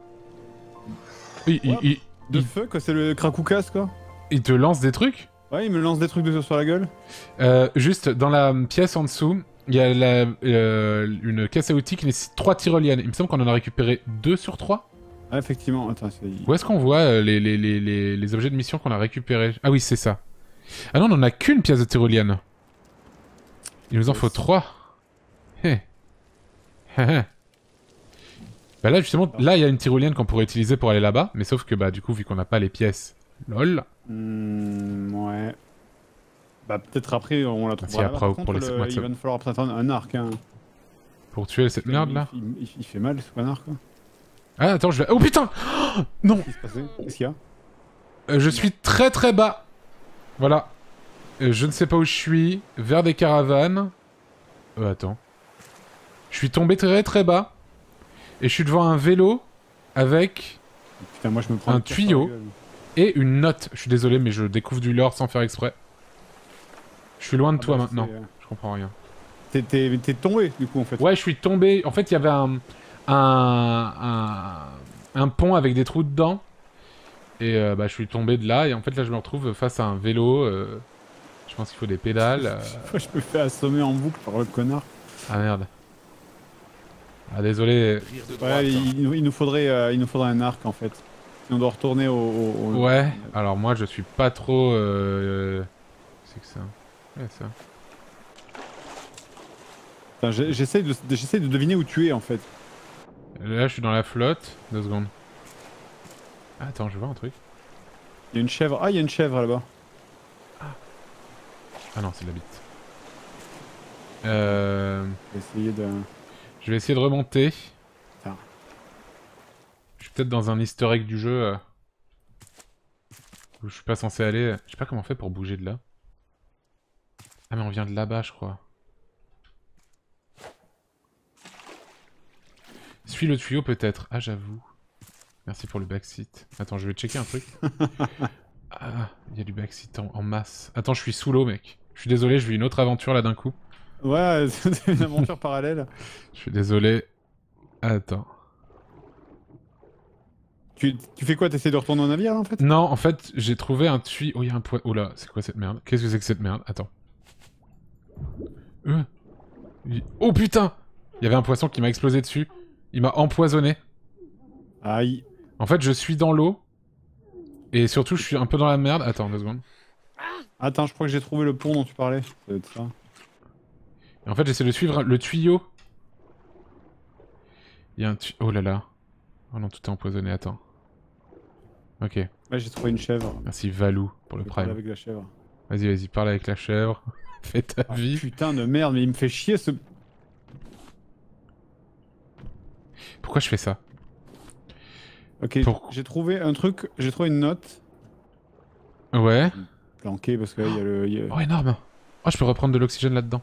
Il, il, What? il, De il- feu, quoi, c'est le Krakoukas, quoi. il te lance des trucs? Ouais, il me lance des trucs de sur la gueule. Euh, juste, dans la pièce en dessous, il y a la, euh, une caisse à outils qui nécessite trois tyroliennes. Il me semble qu'on en a récupéré deux sur trois. Ah, effectivement, attends, c'est... Où est-ce qu'on voit euh, les, les, les, les, les objets de mission qu'on a récupérés? Ah oui, c'est ça. Ah non, on en a qu'une pièce de tyrolienne. Il nous en Yes. faut trois. Hé. Hé, hé. Bah là, justement, là, il y a une tyrolienne qu'on pourrait utiliser pour aller là-bas. Mais sauf que, bah, du coup, vu qu'on n'a pas les pièces... Lol. Hmm, ouais. Bah, peut-être après, on la Si, trouvera. après, Par pour contre, les le- sept mois de il sub. va nous falloir peut-être un, un arc, hein. Pour tuer cette merde, là. Il, il- il fait mal, ce connard, quoi. Ah, attends, je vais... Oh, putain. Oh, non. Qu'est-ce qui se passait? Qu'est-ce qu'il y a? Euh, je suis très très bas. Voilà. Euh, je ne sais pas où je suis. Vers des caravanes. Euh, attends. Je suis tombé très très bas. Et je suis devant un vélo avec Putain, moi, je me prends Un une pierre sur tuyau. la gueule. et une note. Je suis désolé, mais je découvre du lore sans faire exprès. Je suis loin de Ah toi bah, maintenant. c'est, euh, Je comprends rien. T'es- T'es t'es tombé, du coup, en fait. Ouais, je suis tombé. En fait, il y avait un, un, un, un pont avec des trous dedans. Et euh, bah, je suis tombé de là. Et en fait, là, je me retrouve face à un vélo. euh, Je pense qu'il faut des pédales. euh. Je me fais assommer en boucle par le connard. Ah merde. Ah désolé. Ouais, il, il nous faudrait, euh, il nous faudrait un arc, en fait. Si on doit retourner au... au- au- Ouais. Alors moi, je suis pas trop... Euh... C'est que ça. Ouais, ça. J'essaie de, j'essaie de deviner où tu es en fait. Là, je suis dans la flotte. Deux secondes. Ah, attends, je vois un truc. Il y a une chèvre. Ah, il y a une chèvre là-bas. Ah non, c'est de la bite. Euh... Je vais essayer de... Je vais essayer de remonter. Attends. Je suis peut-être dans un easter egg du jeu. Euh... Où je suis pas censé aller. Je sais pas comment on fait pour bouger de là. Ah mais on vient de là-bas, je crois. Suis le tuyau peut-être. Ah j'avoue. Merci pour le backseat. Attends, je vais checker un truc. Ah, il y a du backseat en, en masse. Attends, je suis sous l'eau, mec. Je suis désolé, je vis une autre aventure là d'un coup. Ouais, c'est une aventure parallèle. Je suis désolé. Attends. Tu, tu fais quoi? T'essaies de retourner au navire là, en fait? Non, en fait, j'ai trouvé un tuyau. Oh, il y a un poids. Oh là, c'est quoi cette merde? Qu'est-ce que c'est que cette merde? Attends. Euh. Oh putain! Il y avait un poisson qui m'a explosé dessus. Il m'a empoisonné. Aïe. En fait, je suis dans l'eau. Et surtout, je suis un peu dans la merde. Attends, deux secondes. Attends, je crois que j'ai trouvé le pont dont tu parlais. Ça doit être ça. Et en fait, j'essaie de suivre le tuyau. Il y a un tuyau. Oh là là. Oh non, tout est empoisonné. Attends. Ok. Ouais, j'ai trouvé une chèvre. Merci Valou pour le Je vais parler prime. avec la chèvre. Vas-y, vas-y, parle avec la chèvre. Fais ta Ah, vie. putain de merde, mais il me fait chier ce... Pourquoi je fais ça? Ok, Pour... j'ai trouvé un truc, j'ai trouvé une note. Ouais. Planquée parce que là, il y a le... y a... Oh, énorme. Oh, je peux reprendre de l'oxygène là-dedans.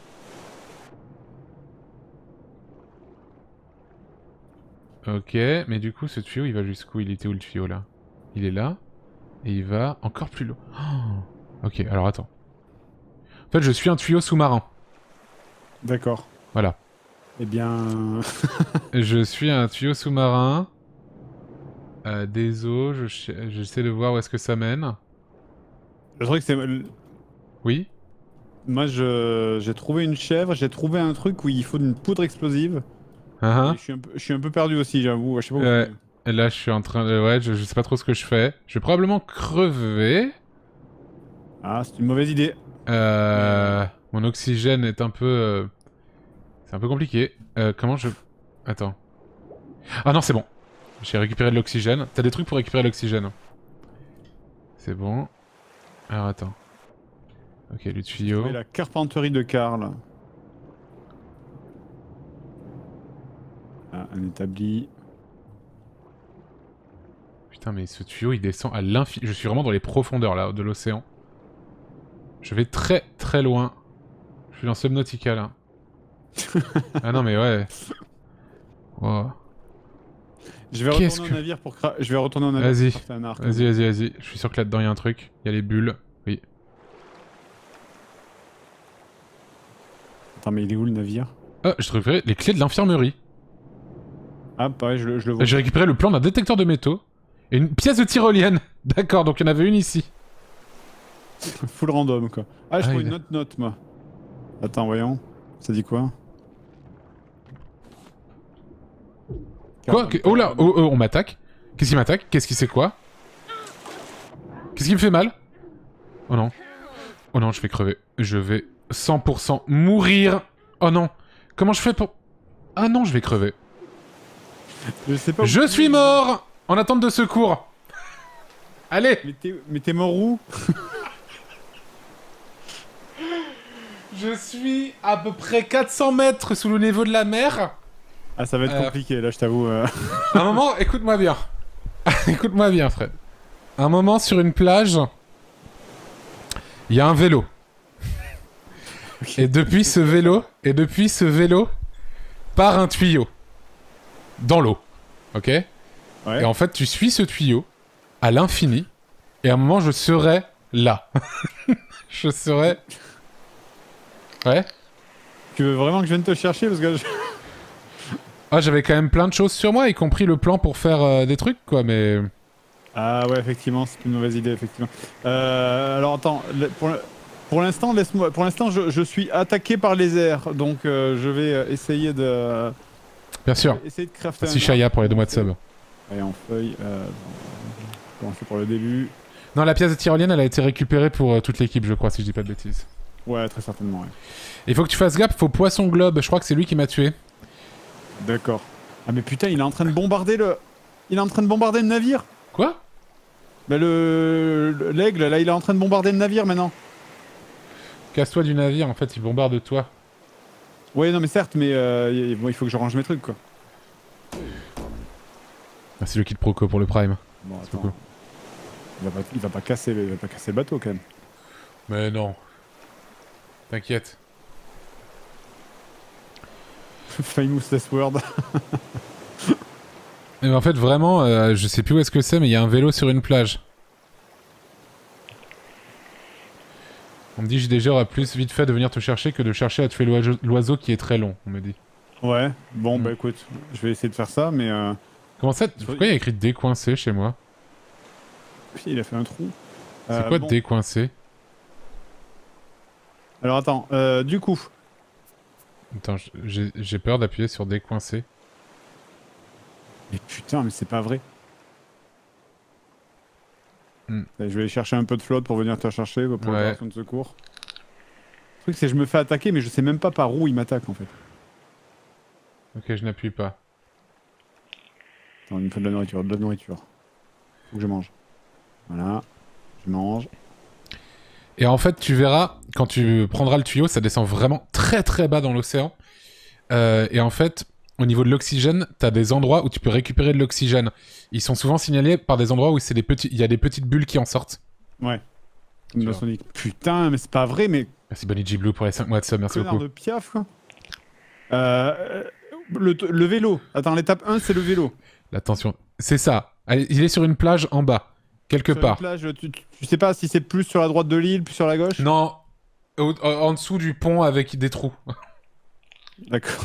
Ok, mais du coup, ce tuyau, il va jusqu'où? Il était où le tuyau, là? Il est là. Et il va encore plus loin. Oh. Ok, alors attends. En fait, je suis un tuyau sous-marin. D'accord. Voilà. Eh bien... Je suis un tuyau sous-marin. Euh, des eaux, je ch- j'essaie de voir où est-ce que ça mène. Le truc c'est... Oui? Moi je... j'ai trouvé une chèvre, j'ai trouvé un truc où il faut une poudre explosive. Uh-huh. Et je, suis un peu... je suis un peu perdu aussi, j'avoue. Je sais pas où Ouais. je... Et là, je suis en train de... Ouais, je, je sais pas trop ce que je fais. Je vais probablement crever. Ah, c'est une mauvaise idée. Euh... Mon oxygène est un peu... euh, C'est un peu compliqué. Euh, comment je... Attends. Ah non, c'est bon. J'ai récupéré de l'oxygène. T'as des trucs pour récupérer l'oxygène? C'est bon. Alors attends. Ok, le tuyau. Et la carpenterie de Karl. Ah, un établi. Putain, mais ce tuyau, il descend à l'infini. Je suis vraiment dans les profondeurs, là, de l'océan. Je vais très, très loin. Je suis dans Subnautica, là. Ah non, mais ouais. Wow. Je vais Qu'est-ce retourner que- au navire pour cra... Je vais retourner au navire Vas-y. pour crafter un arc. Vas-y, vas-y, vas-y. Je suis sûr que là-dedans, il y a un truc. Il y a les bulles. Oui. Attends, mais il est où le navire? Oh, j'ai récupéré les clés de l'infirmerie. Ah, pareil, je, le- je le vois. J'ai récupéré le plan d'un détecteur de métaux. Et une pièce de tyrolienne. D'accord, donc il y en avait une ici. Full random, quoi. Ah, je Ah, trouve il une a- autre note, moi. Attends, voyons. Ça dit quoi? Quoi que- Oh là, oh, oh, on m'attaque. Qu'est-ce qui m'attaque? Qu'est-ce qui c'est quoi? Qu'est-ce qui me fait mal? Oh non. Oh non, je vais crever. Je vais cent pour cent mourir. Oh non. Comment je fais pour... Ah non, je vais crever. Je sais pas où Je tu suis es. mort en attente de secours. Allez. Mais t'es- Mais t'es mort où? Je suis à peu près quatre cents mètres sous le niveau de la mer. Ah, ça va être Euh, compliqué, là, je t'avoue. euh. À un moment, écoute-moi bien. Écoute-moi bien, Fred. À un moment, sur une plage, il y a un vélo. Et depuis ce vélo, et depuis ce vélo, part un tuyau. Dans l'eau. Ok? Ouais. Et en fait, tu suis ce tuyau à l'infini. Et à un moment, je serai là. Je serai... Ouais? Tu veux vraiment que je vienne te chercher? Parce que je... Ah, j'avais quand même plein de choses sur moi, y compris le plan pour faire euh, des trucs, quoi, mais... Ah ouais, effectivement, c'est une mauvaise idée, effectivement. Euh, alors attends, le- pour, le- pour l'instant, laisse-moi. Pour l'instant, je, je suis attaqué par les airs, donc euh, je vais euh, essayer de. Bien sûr. Essayer de crafter. Merci un Shaya arc. pour les deux mois de sub. Allez, en feuille. Euh, je vais commencer par le début. Non, la pièce de tyrolienne, elle a été récupérée pour euh, toute l'équipe, je crois, si je dis pas de bêtises. Ouais, très certainement, ouais. Il faut que tu fasses gaffe, faut poisson globe, je crois que c'est lui qui m'a tué. D'accord. Ah mais putain, il est en train de bombarder le... Il est en train de bombarder le navire. Quoi? Bah le... L'aigle, là, il est en train de bombarder le navire maintenant. Casse-toi du navire, en fait, il bombarde toi. Ouais, non mais certes, mais euh, bon, il faut que je range mes trucs, quoi. Ah, c'est le kit proco pour le prime. Bon, C'est pas attends. cool. Il va pas, il va pas casser, il va pas casser le bateau, quand même. Mais non. T'inquiète. Famous last word. Mais en fait, vraiment, euh, je sais plus où est-ce que c'est, mais il y a un vélo sur une plage. On me dit J D G aura plus vite fait de venir te chercher que de chercher à tuer l'oiseau qui est très long, on me dit. Ouais, bon, Mm. bah écoute, je vais essayer de faire ça, mais... Euh... Comment ça? Pourquoi il y a écrit décoincé chez moi? Il a fait un trou. C'est Euh, quoi bon. décoincé? Alors attends, euh, du coup... Attends, j'ai peur d'appuyer sur décoincé. Mais putain, mais c'est pas vrai. Mm. Je vais aller chercher un peu de flotte pour venir te chercher pour Ouais. l'opération de secours. Le truc c'est que je me fais attaquer mais je sais même pas par où il m'attaque en fait. Ok, je n'appuie pas. Attends, il me faut de la nourriture, de la nourriture. Faut que je mange. Voilà, je mange. Et en fait, tu verras, quand tu prendras le tuyau, ça descend vraiment très très bas dans l'océan. Euh, et en fait, au niveau de l'oxygène, t'as des endroits où tu peux récupérer de l'oxygène. Ils sont souvent signalés par des endroits où c'est des petits, il y a des petites bulles qui en sortent. Ouais. Comme Tu dans vois. Sonic. Putain, mais c'est pas vrai, mais... Merci Bonnie G Blue pour les cinq mois de sub, merci Connard beaucoup. de piaf quoi. Euh... Le, le vélo. Attends, l'étape un c'est le vélo. Attention, c'est ça. Allez, il est sur une plage en bas, quelque Sur une part. plage, tu, tu, tu sais pas si c'est plus sur la droite de l'île, plus sur la gauche? Non, au- au- en dessous du pont avec des trous. D'accord.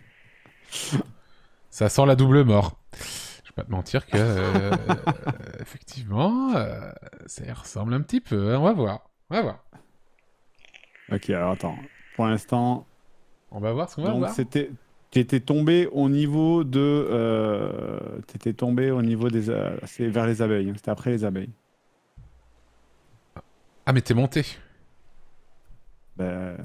Ça sent la double mort. Je vais pas te mentir que, euh, effectivement, euh, ça y ressemble un petit peu. On va voir, on va voir. Ok, alors attends. Pour l'instant... On va voir ce qu'on va Donc voir. c'était... T'étais tombé au niveau de... Euh... T'étais tombé au niveau des... a- C'est vers les abeilles. hein. C'était après les abeilles. Ah mais t'es monté. Bah...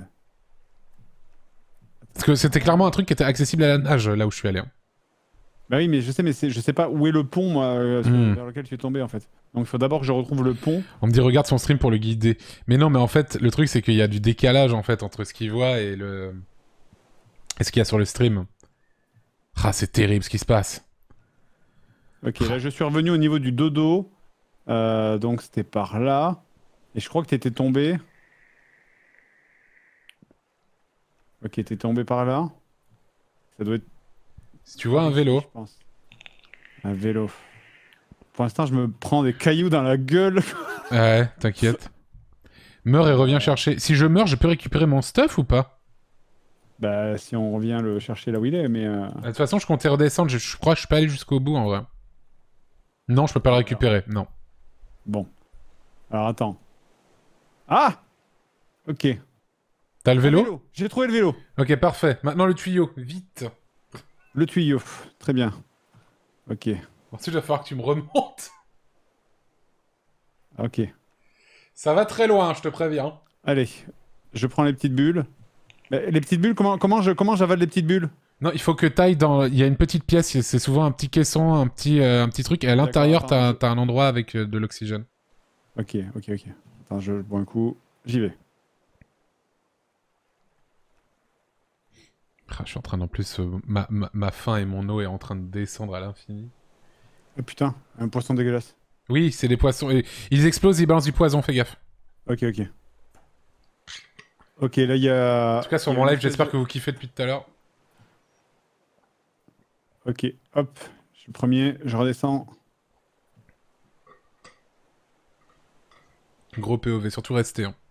Parce que c'était clairement un truc qui était accessible à la nage, là où je suis allé. hein. Bah oui, mais je sais, mais c'est- je sais pas où est le pont, moi, euh, sur- Hmm. vers lequel tu es tombé, en fait. Donc il faut d'abord que je retrouve le pont. On me dit regarde son stream pour le guider. Mais non, mais en fait, le truc c'est qu'il y a du décalage en fait entre ce qu'il voit et le... Et ce qu'il y a sur le stream. Ah, c'est terrible ce qui se passe. Ok, là je suis revenu au niveau du dodo. Euh, donc c'était par là. Et je crois que t'étais tombé. Ok, t'es tombé par là. Ça doit être... Si tu vois un vélo... Je pense. Un vélo. Pour l'instant, je me prends des cailloux dans la gueule. Ouais, t'inquiète. Meurs et reviens chercher. Si je meurs, je peux récupérer mon stuff ou pas? Bah, si on revient le chercher là où il est, mais... euh, De toute façon, je comptais redescendre. Je, je crois que je suis pas allé jusqu'au bout en vrai. Non, je peux pas le récupérer. Non. Bon. Alors, attends. Ah! Ok. T'as le Un vélo? J'ai trouvé le vélo. Ok, parfait. Maintenant le tuyau. Vite. Le tuyau. Très bien. Ok. Ensuite, il va falloir que tu me remontes. Ok. Ça va très loin, je te préviens. Allez. Je prends les petites bulles. Mais les petites bulles, comment, comment je, comment j'avale les petites bulles? Non, il faut que t'ailles dans... Il y a une petite pièce, c'est souvent un petit caisson, un petit, euh, un petit truc, et à l'intérieur, D'accord, t'as attends, t'as un endroit avec euh, de l'oxygène. Ok, ok, ok. Attends, je bois un coup. J'y vais. Ah, je suis en train d'en plus... euh, ma, ma, ma faim et mon eau est en train de descendre à l'infini. Oh putain, un poisson dégueulasse. Oui, c'est des poissons. Et ils explosent, ils balancent du poison, fais gaffe. Ok, ok. Ok, là il y a... En tout cas, sur il y a mon une live, espèce j'espère de- que vous kiffez depuis tout à l'heure. Ok, hop. Je suis le premier, je redescends. Gros P O V, surtout restez. Hein.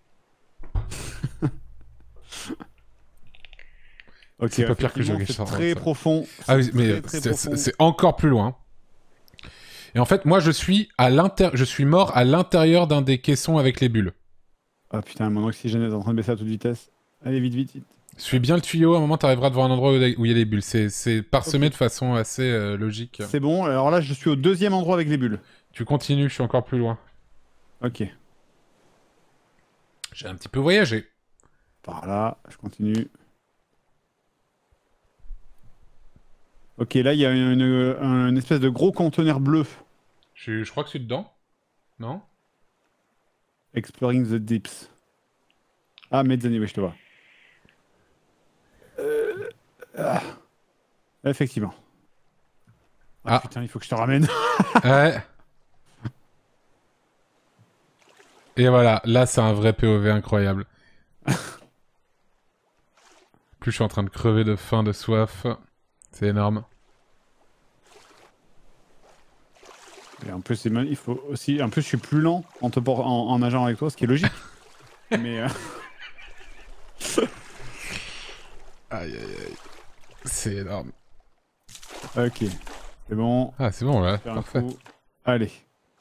Ok, C'est pas pire que je effectivement, gagne c'est ça, très ça. profond. Ah oui, C'est mais très, très c'est- profond. c'est c'est encore plus loin. Et en fait, moi, je suis à l'inter... je suis mort à l'intérieur d'un des caissons avec les bulles. Ah putain, mon oxygène est en train de baisser à toute vitesse. Allez, vite, vite, vite. Suis bien le tuyau, à un moment, t'arriveras devant un endroit où où il y a des bulles. C'est c'est parsemé Ok. de façon assez euh, logique. C'est bon, alors là je suis au deuxième endroit avec les bulles. Tu continues, je suis encore plus loin. Ok. J'ai un petit peu voyagé. Par là, je continue. Ok, là, il y a une, une, une espèce de gros conteneur bleu. Je, je crois que c'est dedans. Non? Exploring the Deeps. Ah, Mezzani, oui, je te vois. Euh... Ah. Effectivement. Ah, Ah. putain, il faut que je te ramène. Ouais. Et voilà, là c'est un vrai P O V incroyable. Plus je suis en train de crever de faim, de soif. C'est énorme. Et en plus, c'est mal- il faut aussi. En plus, je suis plus lent en, te por- en, en nageant avec toi, ce qui est logique. Mais. Euh... Aïe aïe aïe. C'est énorme. Ok. C'est bon. Ah, c'est bon là. Faire un Parfait. coup. Allez.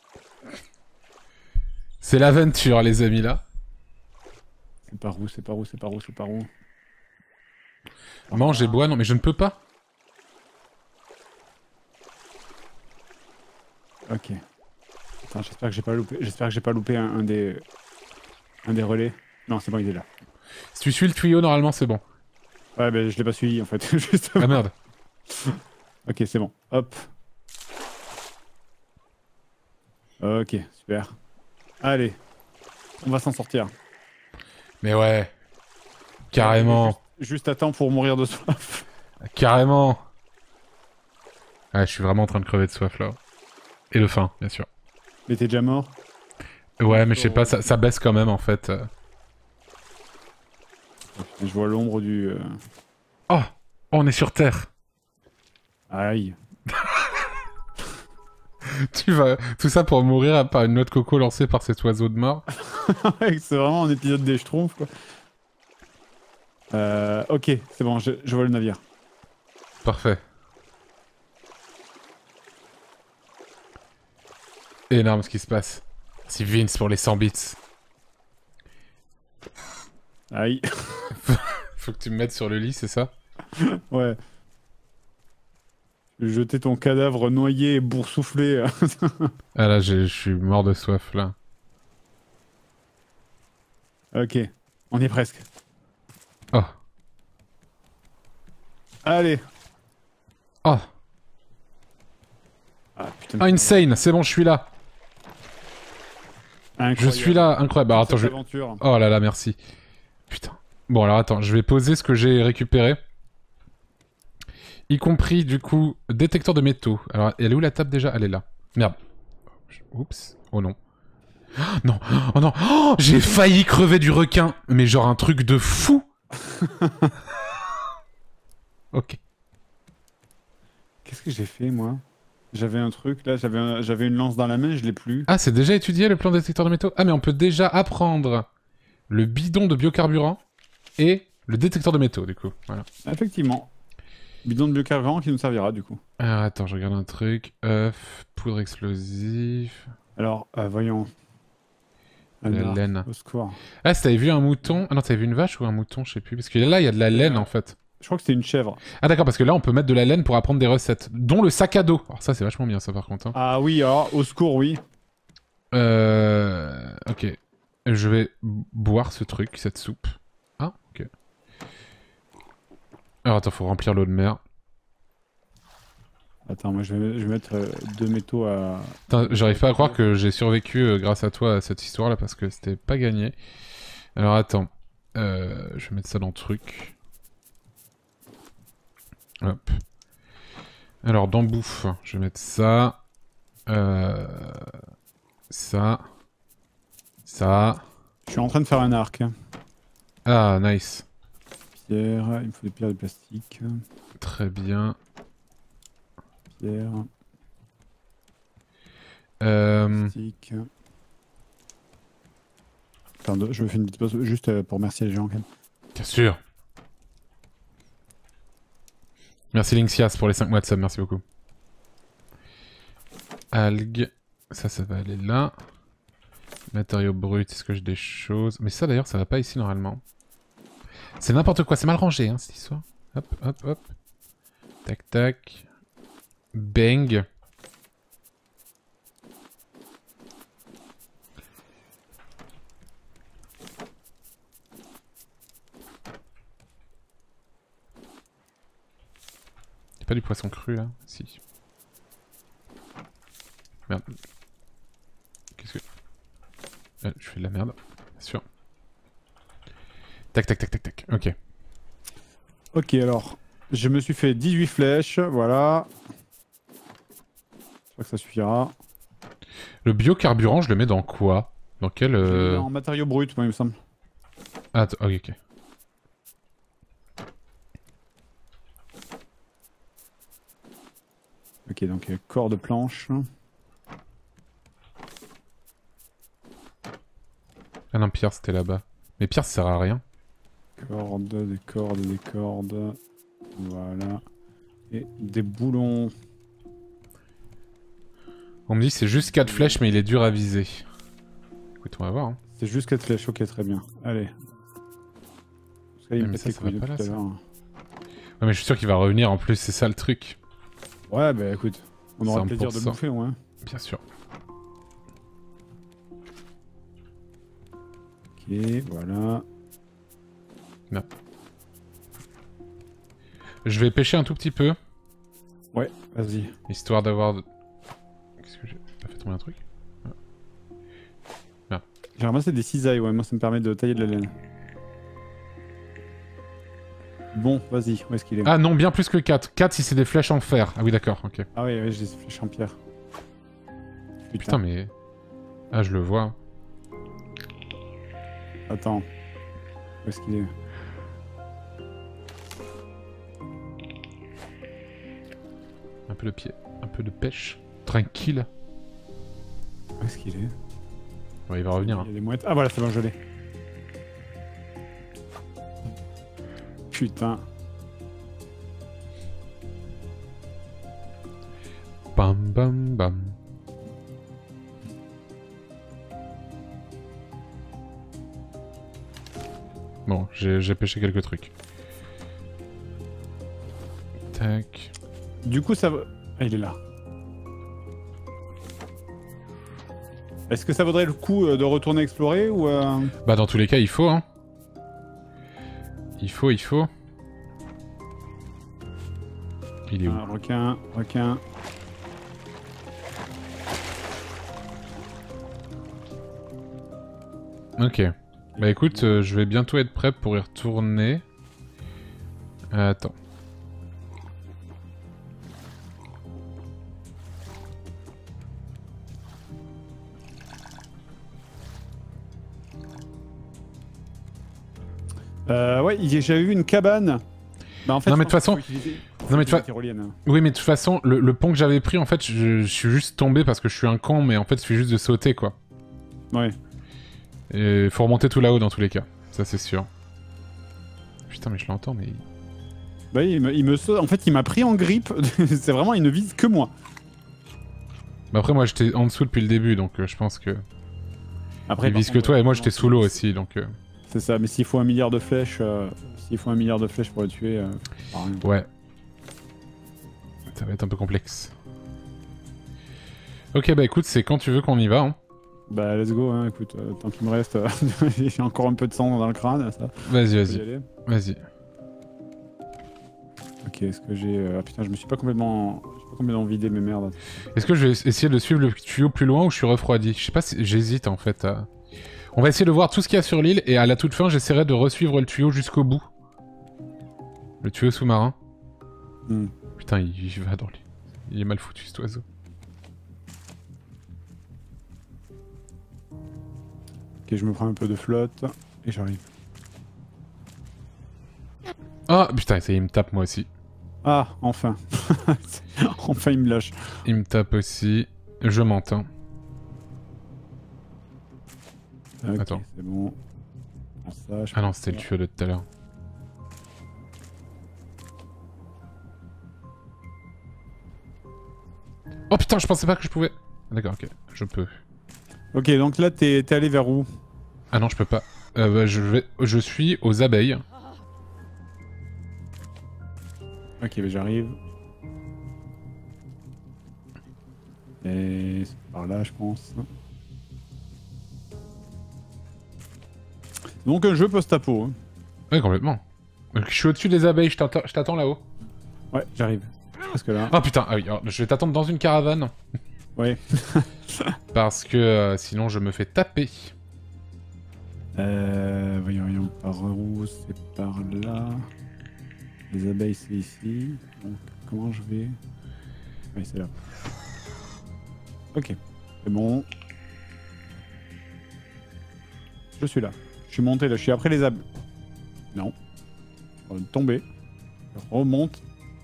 C'est l'aventure, les amis là. C'est par où, c'est par où, c'est par où, c'est par où. Par Mange là. et bois, non mais je ne peux pas. Ok. Attends, j'espère que j'ai pas loupé. J'espère que j'ai pas loupé un, un des. Un des relais. Non, c'est bon, il est là. Si tu suis le tuyau, normalement c'est bon. Ouais, ben je l'ai pas suivi en fait. Justement. Ah merde. Ok, c'est bon. Hop. Ok, super. Allez. On va s'en sortir. Mais ouais. Carrément. Juste, juste à temps pour mourir de soif. Carrément. Ouais, je suis vraiment en train de crever de soif là. Et de faim, bien sûr. Mais t'es déjà mort? Ouais, mais je sais pas, ça, ça baisse quand même en fait. Je vois l'ombre du... Euh... Oh, on est sur Terre. Aïe. Tu vas... Tout ça pour mourir par une noix de coco lancée par cet oiseau de mort. C'est vraiment un épisode des Schtroumpfs, quoi. Euh, ok, c'est bon, je, je vois le navire. Parfait. Énorme ce qui se passe. C'est Vince pour les cent bits. Aïe. Faut que tu me mettes sur le lit, c'est ça? Ouais. Jeter ton cadavre noyé et boursouflé. Ah là, je suis mort de soif, là. Ok, on y est presque. Oh. Allez. Oh. Ah, putain. Ah, insane, c'est bon, je suis là. Incroyable. Je suis là, incroyable. Bah, attends, je... Aventure. Oh là là, merci. Putain. Bon, alors attends, je vais poser ce que j'ai récupéré. Y compris, du coup, détecteur de métaux. Alors, elle est où la table déjà? Elle est là. Merde. Oups. Oh non. Oh, non. Oh non. Oh, j'ai failli crever du requin. Mais genre un truc de fou. Ok. Qu'est-ce que j'ai fait, moi? J'avais un truc, là, j'avais un... j'avais une lance dans la main, je l'ai plus. Ah, c'est déjà étudié le plan détecteur de métaux? Ah, mais on peut déjà apprendre le bidon de biocarburant et le détecteur de métaux, du coup. Voilà. Effectivement. Bidon de biocarburant qui nous servira, du coup. Alors, attends, je regarde un truc. œuf, poudre explosive... Alors, euh, voyons. La Alors, laine. au secours. Ah, si t'avais vu un mouton... Ah non, t'avais vu une vache ou un mouton, je sais plus. Parce que là, il y a de la laine, Euh, en fait. Je crois que c'était une chèvre. Ah d'accord, parce que là, on peut mettre de la laine pour apprendre des recettes. Dont le sac à dos. Alors ça, c'est vachement bien, ça, par contre. Hein. Ah oui, alors, au secours, oui. Euh... Ok. Je vais boire ce truc, cette soupe. Ah, ok. Alors attends, faut remplir l'eau de mer. Attends, moi je vais, je vais mettre euh, deux métaux à... J'arrive pas à croire que j'ai survécu euh, grâce à toi à cette histoire là parce que c'était pas gagné. Alors attends, euh, je vais mettre ça dans le truc. Hop. Alors dans bouffe, je vais mettre ça. Euh, ça. Ça. Je suis en train de faire un arc. Ah, nice. Pierre, il me faut des pierres de plastique. Très bien. Pierre, Euh... plastique. Attends, je me fais une petite pause juste euh, pour remercier les gens quand même. Bien sûr. Merci Linksias pour les cinq mois de sub, merci beaucoup. Algues. Ça, ça va aller là. Matériaux bruts, est-ce que j'ai des choses? Mais ça d'ailleurs, ça va pas ici normalement. C'est n'importe quoi, c'est mal rangé hein, cette histoire. Hop, hop, hop. Tac, tac. Bang. pas du poisson cru là? Si. Merde. Qu'est-ce que... Ah, je fais de la merde, bien sûr. Tac tac tac tac tac, ok. Ok, alors, je me suis fait dix-huit flèches, voilà. Je crois que ça suffira. Le biocarburant, je le mets dans quoi? Dans quel... Euh... En matériaux bruts, moi, il me semble. Ah, ok, ok. Ok, donc euh, corps de planche. Ah non, pierre, c'était là-bas. Mais pierre, ça sert à rien. Cordes, des cordes, des cordes. Voilà. Et des boulons. On me dit c'est juste quatre flèches, mais il est dur à viser. Écoute, on va voir. Hein. C'est juste quatre flèches, ok, très bien. Allez. Parce que là, il Ouais, me mais pète ça, les ça va couilles pas depuis là, tout à ça. l'heure. Ouais, mais je suis sûr qu'il va revenir en plus, c'est ça le truc. Ouais, bah écoute, on aura le plaisir de cent le pour cent. bouffer, ouais. Bien sûr. Ok, voilà. Non. Je vais pêcher un tout petit peu. Ouais, vas-y. Histoire d'avoir... De... Qu'est-ce que j'ai pas fait tomber un truc? Ah. J'ai ramassé des cisailles, ouais, moi ça me permet de tailler de la laine. Bon, vas-y, où est-ce qu'il est? Ah non, bien plus que quatre. quatre si c'est des flèches en fer. Ah oui, d'accord, ok. Ah oui, oui, j'ai des flèches en pierre. Putain. Putain, mais... Ah, je le vois. Attends. Où est-ce qu'il est? Un peu de pied, un peu de pêche. Tranquille. Où est-ce qu'il est? Ouais, il va revenir. Hein. Il y a des mouettes. Ah voilà, c'est bon, je l'ai. Putain. Bam bam bam. Bon, j'ai pêché quelques trucs. Tac. Du coup, ça va... Ah, il est là. Est-ce que ça vaudrait le coup euh, de retourner explorer ou... Euh... Bah dans tous les cas, il faut, hein. Il faut, il faut. Il est où? Ah, requin, requin. Ok. Bah écoute, euh, je vais bientôt être prêt pour y retourner. Euh, attends. Euh, ouais, j'avais vu une cabane. Bah, en fait, non mais de toute façon... Non mais de toute fa... Oui mais de toute façon, le, le pont que j'avais pris, en fait, je, je suis juste tombé parce que je suis un con, mais en fait, il suffit juste de sauter, quoi. Ouais. Et faut remonter tout là-haut dans tous les cas, ça c'est sûr. Putain mais je l'entends mais... Bah il me, il me saute, en fait il m'a pris en grippe, c'est vraiment, il ne vise que moi. Bah après moi j'étais en dessous depuis le début donc euh, je pense que... Après, il vise que toi et moi j'étais sous l'eau aussi donc... Euh... C'est ça, mais s'il faut un milliard de flèches, euh, s'il faut un milliard de flèches pour le tuer, euh, rien. Ouais. Ça va être un peu complexe. Ok bah écoute, c'est quand tu veux qu'on y va hein. Bah let's go, hein, écoute, euh, tant qu'il me reste, euh, j'ai encore un peu de sang dans le crâne, ça. Vas-y, vas-y. Vas-y. Ok, est-ce que j'ai... Euh... Ah putain, je me suis pas complètement... Je suis pas complètement vidé mes merdes. Est-ce que je vais essayer de suivre le tuyau plus loin ou je suis refroidi? Je sais pas si... J'hésite en fait à... On va essayer de voir tout ce qu'il y a sur l'île et à la toute fin j'essaierai de resuivre le tuyau jusqu'au bout. Le tuyau sous-marin. Mm. Putain, il, il va dans l'île. Il est mal foutu cet oiseau. Ok, je me prends un peu de flotte et j'arrive. Ah putain, ça y est, il me tape moi aussi. Ah, enfin. Enfin, il me lâche. Il me tape aussi. Je m'entends. Okay, attends. C'est bon. Ça, ah non, c'était le tuyau de tout à l'heure. Oh putain, je pensais pas que je pouvais. D'accord, ok, je peux. Ok, donc là, t'es allé vers où? Ah non, je peux pas. Euh, bah, je vais, je suis aux abeilles. Ok, bah j'arrive. Et c'est par là, je pense. Donc un jeu post-apo. Hein. Ouais, complètement. Donc, je suis au-dessus des abeilles, je t'attends là-haut. Ouais, j'arrive. Parce que là... Ah putain, ah oui, alors, je vais t'attendre dans une caravane. Ouais. Parce que euh, sinon je me fais taper. Euh... Voyons, voyons, par où? C'est par là. Les abeilles, c'est ici. Donc, comment je vais... Oui, c'est là. Ok. C'est bon. Je suis là. Je suis monté là. Je suis après les abeilles. Non. On va tomber. Je remonte.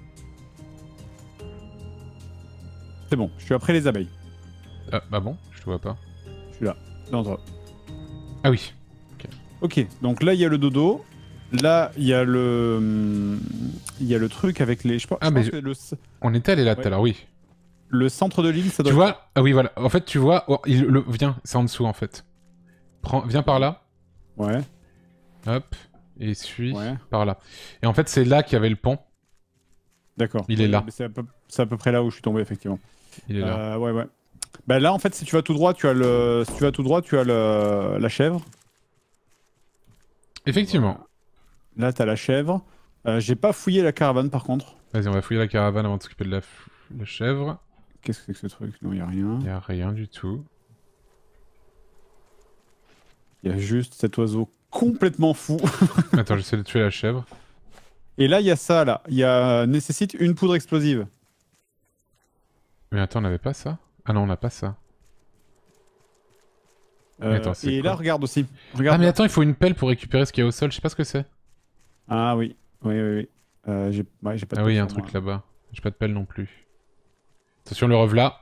C'est bon. Je suis après les abeilles. Ah bah bon, je te vois pas. Je suis là. Dans toi. Ah oui. Ok. Donc là, il y a le dodo. Là, il y a le... Il y a le truc avec les... Je pense, Ah je mais pense je- que le... On était allé là tout Ouais. à l'heure, oui. le centre de l'île, ça doit Tu être- vois? Ah oui, voilà. En fait, tu vois... oh, il, le... Viens, c'est en dessous en fait. Prends... Viens par là. Ouais. Hop. Et suis Ouais. par là. Et en fait, c'est là qu'il y avait le pont. D'accord. Il est Oui, là. mais C'est à, peu... c'est à peu près là où je suis tombé, effectivement. Il est là. Euh, ouais, ouais. Bah là, en fait, si tu vas tout droit, tu as le... Si tu vas tout droit, tu as le... la chèvre. Effectivement. Voilà. Là, t'as la chèvre. Euh, J'ai pas fouillé la caravane, par contre. Vas-y, on va fouiller la caravane avant de s'occuper de la, f- la chèvre. Qu'est-ce que c'est que ce truc? Non, y a rien. Il y a rien du tout. Il y a juste cet oiseau complètement fou. Attends, j'essaie de tuer la chèvre. Et là, il y a ça, là. Il y a... nécessite une poudre explosive. Mais attends, on n'avait pas ça? Ah non, on n'a pas ça. Euh, Mais attends, c'est et quoi là, regarde aussi. Regarde Ah mais là. attends, il faut une pelle pour récupérer ce qu'il y a au sol. Je sais pas ce que c'est. Ah oui. Oui, oui, oui. Euh, j'ai ouais, j'ai pas de Ah oui, il y pelle a un sur truc moi. là-bas. J'ai pas de pelle non plus. Attention, le revla.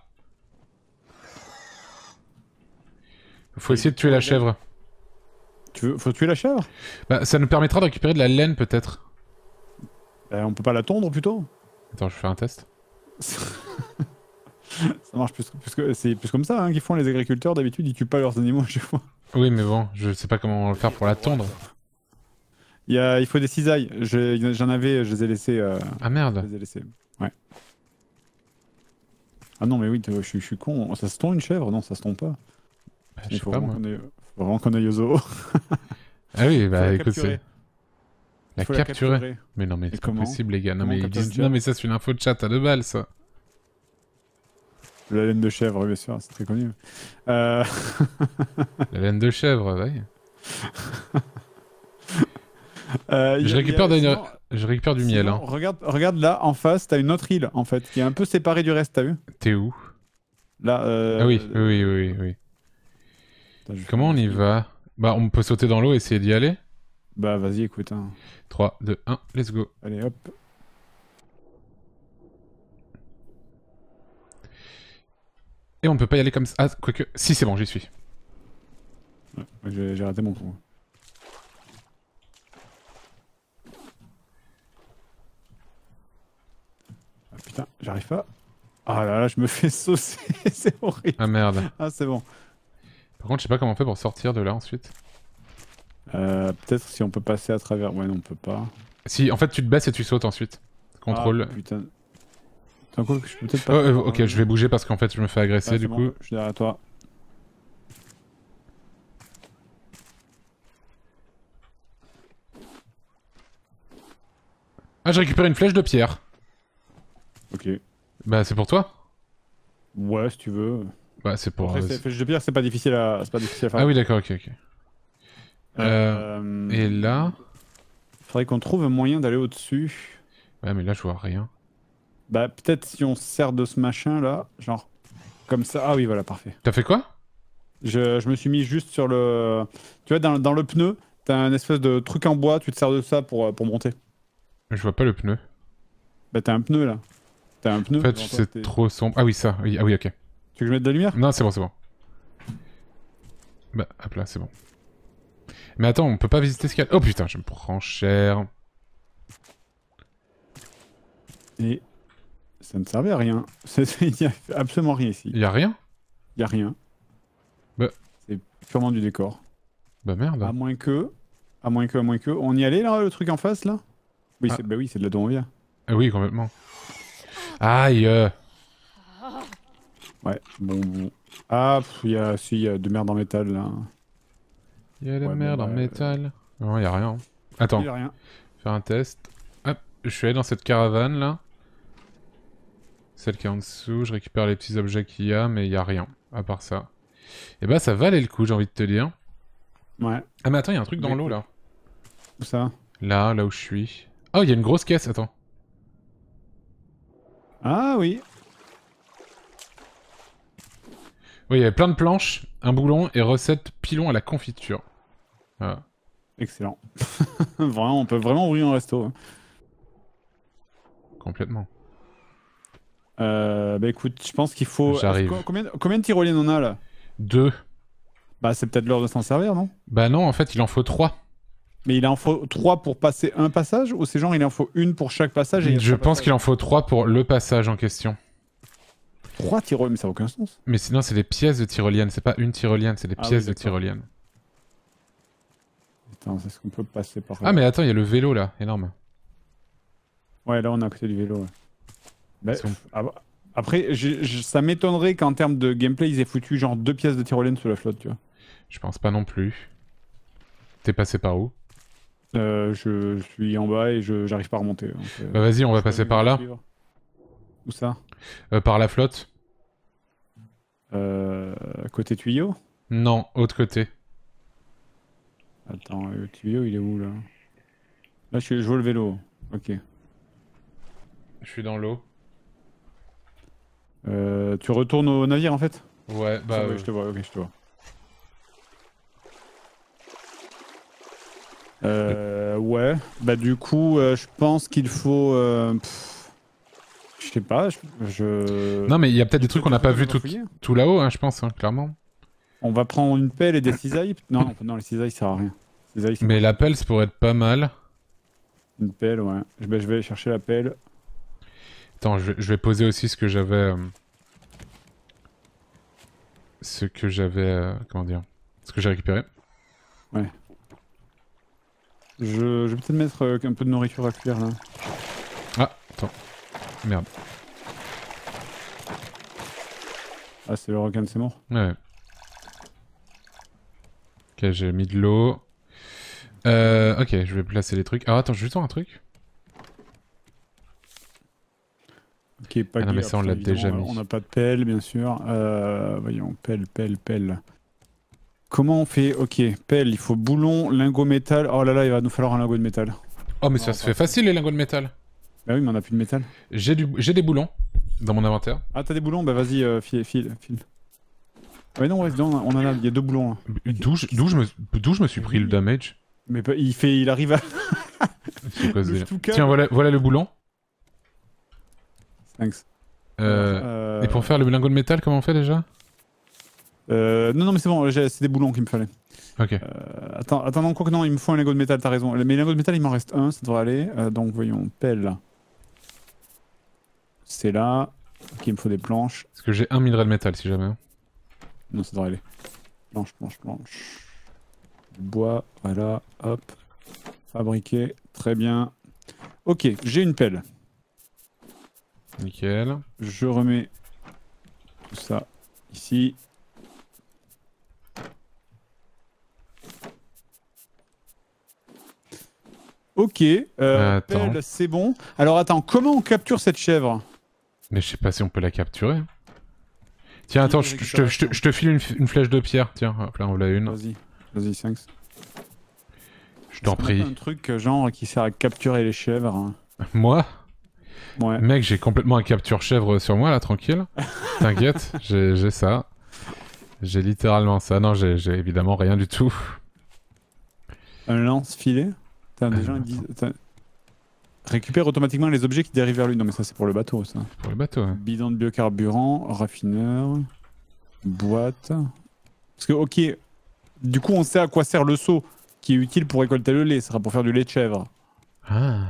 Faut Et essayer de tuer la regarde. chèvre. Tu veux... Faut tuer la chèvre? Bah, ça nous permettra de récupérer de la laine peut-être. Euh, on peut pas la tondre, plutôt? Attends, je fais un test. Ça marche plus, plus que... C'est plus comme ça hein, qu'ils font les agriculteurs. D'habitude, ils tuent pas leurs animaux à chaque fois. Oui, mais bon, je sais pas comment on va le faire pour la tondre. Il, y a... Il faut des cisailles. Je- J'en avais, je les ai laissés. Euh... Ah Je merde. les ai laissés. Ouais. Ah non, mais oui, je suis, je suis con. Ça se tombe une chèvre? Non, ça se tombe pas. Bah, je Il sais faut pas vraiment moi. qu'on aille... faut vraiment qu'on aille au zoo. Ah oui, Faut bah la écoute, capturer. c'est... La Faut la capturer. capturer. Mais non, mais Et c'est pas comment possible, les gars. Non, Comment mais ils capture une disent... chèvre Non, mais ça, c'est une info de chat à deux balles, ça. La laine de chèvre, bien sûr, c'est très connu. Euh... La laine de chèvre, ouais. euh, y a- Je y récupère, a- des- sinon- je récupère du miel, sinon, hein. regarde, regarde là, en face, t'as une autre île, en fait, qui est un peu séparée du reste, t'as vu? T'es où? Là, euh... Ah oui, oui, oui, oui, oui. Attends, je vais Comment on faire y un- va? Bah, on peut sauter dans l'eau et essayer d'y aller. Bah vas-y, écoute. Hein. trois, deux, un, let's go. Allez, hop. Et on peut pas y aller comme ça. Ah, quoique... Si, c'est bon, j'y suis. Ouais, J'ai j'ai raté mon coup. Ah, putain, j'arrive pas. Ah là là, je me fais saucer, c'est horrible. Ah merde. Ah, c'est bon. Par contre, je sais pas comment on fait pour sortir de là ensuite. Euh, Peut-être si on peut passer à travers... Ouais, non, on peut pas. Si, en fait, tu te baisses et tu sautes ensuite. Contrôle. Ah, putain. Attends, quoi, je peux peut-être Oh, pas... euh, ok, je vais bouger parce qu'en fait, je me fais agresser Ah, du c'est bon, coup. je suis derrière toi. Ah, j'ai récupéré une flèche de pierre. Ok. Bah, c'est pour toi? Ouais, si tu veux. Bah, c'est pour... Après, euh, c'est- flèche de pierre, c'est pas difficile à, c'est pas difficile à faire. Ah oui, d'accord, ok, ok. Euh, Et là... Faudrait qu'on trouve un moyen d'aller au-dessus. Ouais, mais là, je vois rien. Bah, peut-être si on se sert de ce machin là, genre comme ça. Ah oui, voilà, parfait. T'as fait quoi? Je, je me suis mis juste sur le. Tu vois, dans, dans le pneu, t'as un espèce de truc en bois, tu te sers de ça pour, pour monter. Je vois pas le pneu. Bah, t'as un pneu là. T'as un pneu. En fait, devant toi, c'est t'es- trop sombre. Ah oui, ça. Oui, ah oui, ok. Tu veux que je mette de la lumière? Non, c'est bon, c'est bon. Bah, hop là, c'est bon. Mais attends, on peut pas visiter ce qu'il y a... Oh putain, je me prends cher. Et ça ne servait à rien. C'est- Il n'y a absolument rien ici. Y a rien? Il n'y a rien. Bah. C'est purement du décor. Bah merde. À moins que. À moins que, à moins que. On y allait là, le truc en face là? Oui, Ah. c'est bah oui, c'est de la Donvia. Ah oui, complètement. Aïe euh. Ouais, bon, bon. Ah, il y a, si, y a de merde en métal là. Y a la Ouais, merde bon, en bah, métal. Non, y a rien. Attends, Il y a rien. faire un test. Hop, je suis allé dans cette caravane là. Celle qui est en dessous, je récupère les petits objets qu'il y a, mais il y a rien, à part ça. Et bah ça valait le coup, j'ai envie de te dire. Ouais. Ah mais attends, il y a un truc dans Mais l'eau là. Où ça? Là, là où je suis. Oh, il y a une grosse caisse, attends. Ah oui. Oui, il y avait plein de planches, un boulon et recette pilon à la confiture. Voilà. Excellent. Vraiment, on peut vraiment ouvrir un resto. Hein. Complètement. Euh, bah écoute, je pense qu'il faut... J'arrive. Combien, combien de tyroliennes on a là? Deux. Bah c'est peut-être l'heure de s'en servir, non? Bah non, en fait, il en faut trois. Mais il en faut trois pour passer un passage? Ou c'est genre il en faut une pour chaque passage et Je pense qu'il en faut trois pour le passage en question. Trois tyroliennes, mais ça n'a aucun sens. Mais sinon, c'est des pièces de tyrolienne. C'est pas une tyrolienne, c'est des Ah pièces oui, de d'accord. tyrolienne. Attends, est-ce qu'on peut passer par là? Ah, mais attends, il y a le vélo là, énorme. Ouais, là on est à côté du vélo. Ouais. Bah, Ils sont- ah bah, après, j'ai- j'ai- ça m'étonnerait qu'en termes de gameplay, ils aient foutu genre deux pièces de tyrolienne sous la flotte, tu vois. Je pense pas non plus. T'es passé par où? Euh, je, je suis en bas et je j'arrive pas à remonter. donc, euh, Bah vas-y, on va je passer peux par là. suivre. Où ça? Euh, par la flotte? euh, Côté tuyau? Non, autre côté. Attends, le tuyau il est où là? Là je, suis, je vois le vélo. Ok. Je suis dans l'eau. Euh, tu retournes au navire en fait? Ouais, bah... Ah ouais, euh, je te vois, ok, je te vois. Euh, ouais, bah du coup, euh, je pense qu'il faut... euh, pff, je sais pas, je... je- Non, mais il y a peut-être des trucs qu'on n'a pas vu tout, fouiller. tout là-haut, hein, je pense, hein, clairement. On va prendre une pelle et des cisailles. Non, non, non, les cisailles ça sert à rien. Cisailles, c'est Mais la pelle, ça pourrait être pas mal. une pelle, ouais. Je, bah, je vais aller chercher la pelle. Attends, je vais, je vais poser aussi ce que j'avais... euh, Ce que j'avais... euh, Comment dire? Ce que j'ai récupéré. Je, je vais peut-être mettre euh, un peu de nourriture à cuire là. Ah, attends. Merde. Ah, c'est le requin, c'est mort. Ouais. Ok, j'ai mis de l'eau. Euh, ok, je vais placer les trucs. Ah, attends, juste un truc. Ok, pas Ah non, mais ça, on l'a déjà mis. On n'a pas de pelle, bien sûr. Euh, voyons, pelle, pelle, pelle. Comment on fait? Ok, pelle, il faut boulon, lingot métal. Oh là là, il va nous falloir un lingot de métal. Oh, mais Non, ça se pas fait ça. facile, les lingots de métal. Bah oui, mais on a plus de métal. J'ai du... j'ai des boulons dans mon inventaire. Ah, t'as des boulons? Bah vas-y, euh, file, file, file. Ah mais non, ouais, non, on en a, il y a deux boulons. Là. D'où je, d'où je me... d'où je me suis pris le damage. Mais pas- il fait, il arrive à... C'est quoi ce Le délire? Stuka. Tiens, voilà, voilà le boulon. Thanks. Euh... Euh, Et pour faire le lingot de métal, comment on fait déjà? euh, non, non, mais c'est bon, j'ai- c'est des boulons qu'il me fallait. Ok. Euh, attends, attends, non, quoi que non, il me faut un lingot de métal, t'as raison. Mais lingot de métal, il m'en reste un, ça devrait aller. Euh, donc, voyons, pelle. C'est là. Ok, il me faut des planches. Parce que j'ai un minerai de métal, si jamais. Non, ça devrait aller. Planche, planche, planche. Bois, voilà, hop. Fabriqué, très bien. Ok, j'ai une pelle. Nickel. Je remets tout ça ici. Ok, euh, Attends. pelle, c'est bon. Alors attends, comment on capture cette chèvre? Mais je sais pas si on peut la capturer. Tiens, attends, je, je te, je te- je te file une, f- une flèche de pierre. Tiens, hop là, on l'a une. Vas-y, vas-y, thanks. Je t'en Est-ce qu'on a prie. pas un truc euh, genre qui sert à capturer les chèvres. Hein. Moi, Ouais. mec, j'ai complètement un capture chèvre sur moi là, tranquille. T'inquiète, j'ai j'ai ça. J'ai littéralement ça. Non, j'ai j'ai évidemment rien du tout. Un lance-filet. T'as des Euh, gens qui disent. t'as- Récupère automatiquement les objets qui dérivent vers lui. Non mais ça c'est pour le bateau ça. Pour le bateau. hein. Bidon de biocarburant, raffineur, boîte. Parce que ok, du coup on sait à quoi sert le seau qui est utile pour récolter le lait. Ce sera pour faire du lait de chèvre. Ah.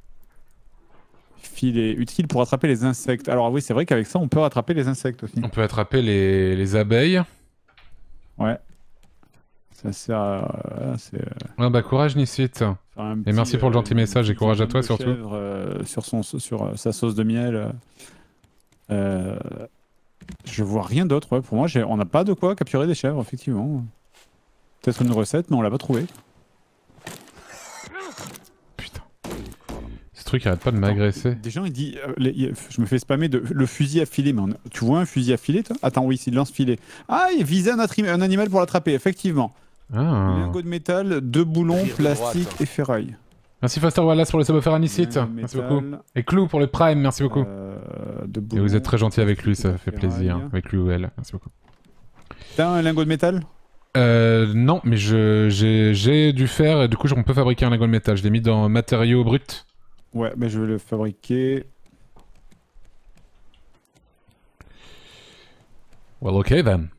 Filet utile pour attraper les insectes. Alors oui c'est vrai qu'avec ça on peut attraper les insectes aussi. On peut attraper les, les abeilles. Ouais. Ça sert à... voilà, c'est, euh, Ah bah courage Nicite. faire un Et petit, merci pour le euh, gentil message et petit courage à bidon toi de surtout. chèvre, euh, sur, son, sur euh, sa sauce de miel. euh, euh, je vois rien d'autre. Ouais. Pour moi, j'ai- on n'a pas de quoi capturer des chèvres, effectivement. Peut-être une recette, mais on l'a pas trouvé. Putain. C'est truc arrête pas de m'agresser. Des gens, ils disent, euh, les- y- je me fais spammer de le fusil à filet. Mais on a- tu vois un fusil à filet, toi? Attends, oui, c'est le lance-filet. Ah, il visait un, attri- un animal pour l'attraper, effectivement. Ah. Lingot de métal, deux boulons, Rire de plastique droite. et ferraille. Merci Foster Wallace pour le sub offert à Nicite. Lingot de Merci métal, beaucoup. Et Clou pour le Prime, merci beaucoup. euh, deux Et boulons, vous êtes très gentil avec lui, ça fait ferraille. plaisir. Avec lui ou elle, merci beaucoup. T'as un lingot de métal? Euh, non, mais je- j'ai j'ai du fer et du coup on peut fabriquer un lingot de métal. Je l'ai mis dans matériaux bruts. Ouais, mais je vais le fabriquer. Well, ok then.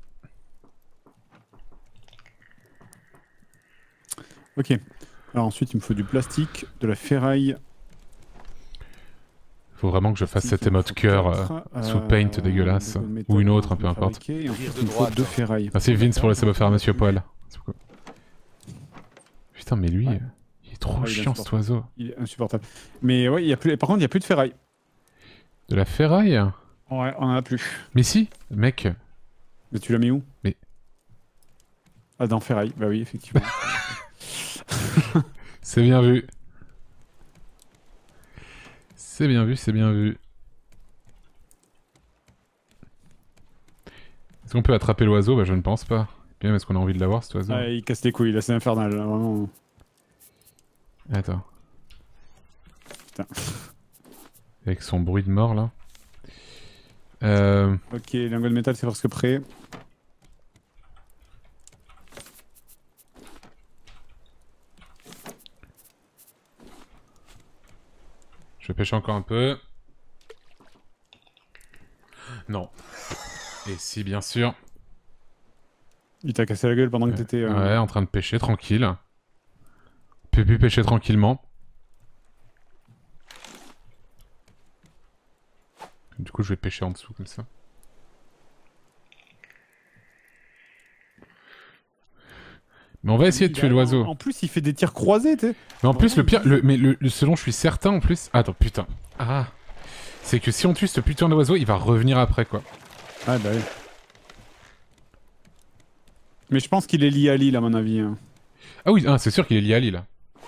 Ok. Alors ensuite, il me faut du plastique, de la ferraille. Faut vraiment que je fasse cette Il me émote faut cœur euh, quatre, sous euh, paint dégueulasse. lingot de métal, Ou une autre, je un peu vais le importe. fabriquer, et ensuite, Rire de il me faut droite. deux ferrailles. Merci Vince pour le sub offert à Monsieur Poil. Merci beaucoup. Putain, mais lui, Ouais. euh, il est trop Ah, il est chiant cet oiseau. Il est insupportable. Mais ouais, il y a plus... par contre, il n'y a plus de ferraille. De la ferraille? Ouais, on en a plus. Mais si, mec. Mais tu l'as mis où? Mais- Ah, dans ferraille. Bah oui, effectivement. C'est bien vu. C'est bien vu, c'est bien vu. Est-ce qu'on peut attraper l'oiseau? Bah je ne pense pas. Bien, est-ce qu'on a envie de l'avoir cet oiseau? Ah, il casse les couilles, là, c'est infernal, là, vraiment. Attends. Putain. Avec son bruit de mort là. Euh... Ok, lingot de métal, c'est presque prêt. Je vais pêcher encore un peu. Non. Et si, bien sûr. Il t'a cassé la gueule pendant que t'étais... euh, Ouais, en train de pêcher, tranquille. Peut plus pêcher tranquillement. Du coup, je vais pêcher en dessous comme ça. Mais on va essayer de il tuer a- l'oiseau. En, en plus, il fait des tirs croisés, tu sais. Mais en plus, le Vraiment, pire, le, mais le, le- ce dont je suis certain en plus. Attends, putain. Ah. C'est que si on tue ce putain d'oiseau, il va revenir après quoi. Ah bah oui. Mais je pense qu'il est lié à l'île, à mon avis. hein. Ah oui, ah, c'est sûr qu'il est lié à l'île.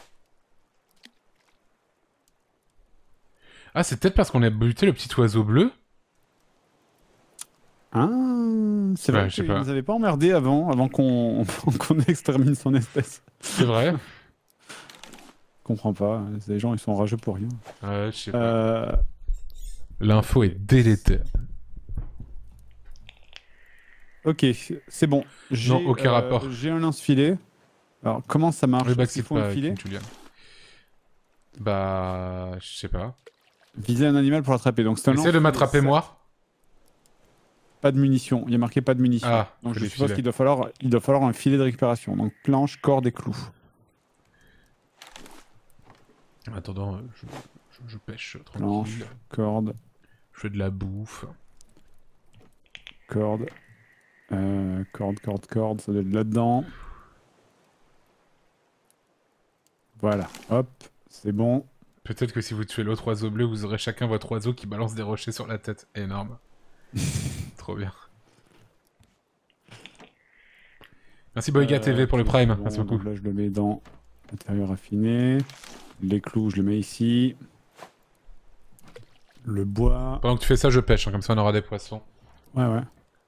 Ah, c'est peut-être parce qu'on a buté le petit oiseau bleu. Ah, c'est vrai Ouais, je sais qu'il pas. nous avait pas emmerdé avant, avant qu'on qu'on extermine son espèce. C'est vrai. Je comprends pas, les gens ils sont rageux pour rien. Ouais, je sais pas. Euh, L'info est délétère. ok, c'est bon. J'ai, Non, aucun euh, rapport. J'ai un lance-filet. Alors comment ça marche? Oui, bah, Parce qu'il c'est faut pas un filet. King Julian. Bah, je sais pas. Viser un animal pour l'attraper. Donc c'est un Essaye de lance-filet, m'attraper ça- moi. Pas de munitions. Il y a marqué pas de munitions. Ah, Donc faut je des suppose filets. qu'il doit falloir, il doit falloir un filet de récupération. Donc planche, corde et clous. En attendant, euh, je, je, je pêche Planche, tranquille. corde, Je fais de la bouffe. corde, euh, corde, corde, corde. Ça doit être là-dedans. Voilà. Hop, c'est bon. Peut-être que si vous tuez l'autre oiseau bleu, vous aurez chacun votre oiseau qui balance des rochers sur la tête. Énorme. Trop bien. Merci Boyga Euh, T V pour le ok, Prime. c'est bon, Merci beaucoup. donc là, je le mets dans matériaux raffinés. Les clous, je le mets ici. Le bois. Pendant que tu fais ça, je pêche. hein, comme ça, on aura des poissons. Ouais, ouais.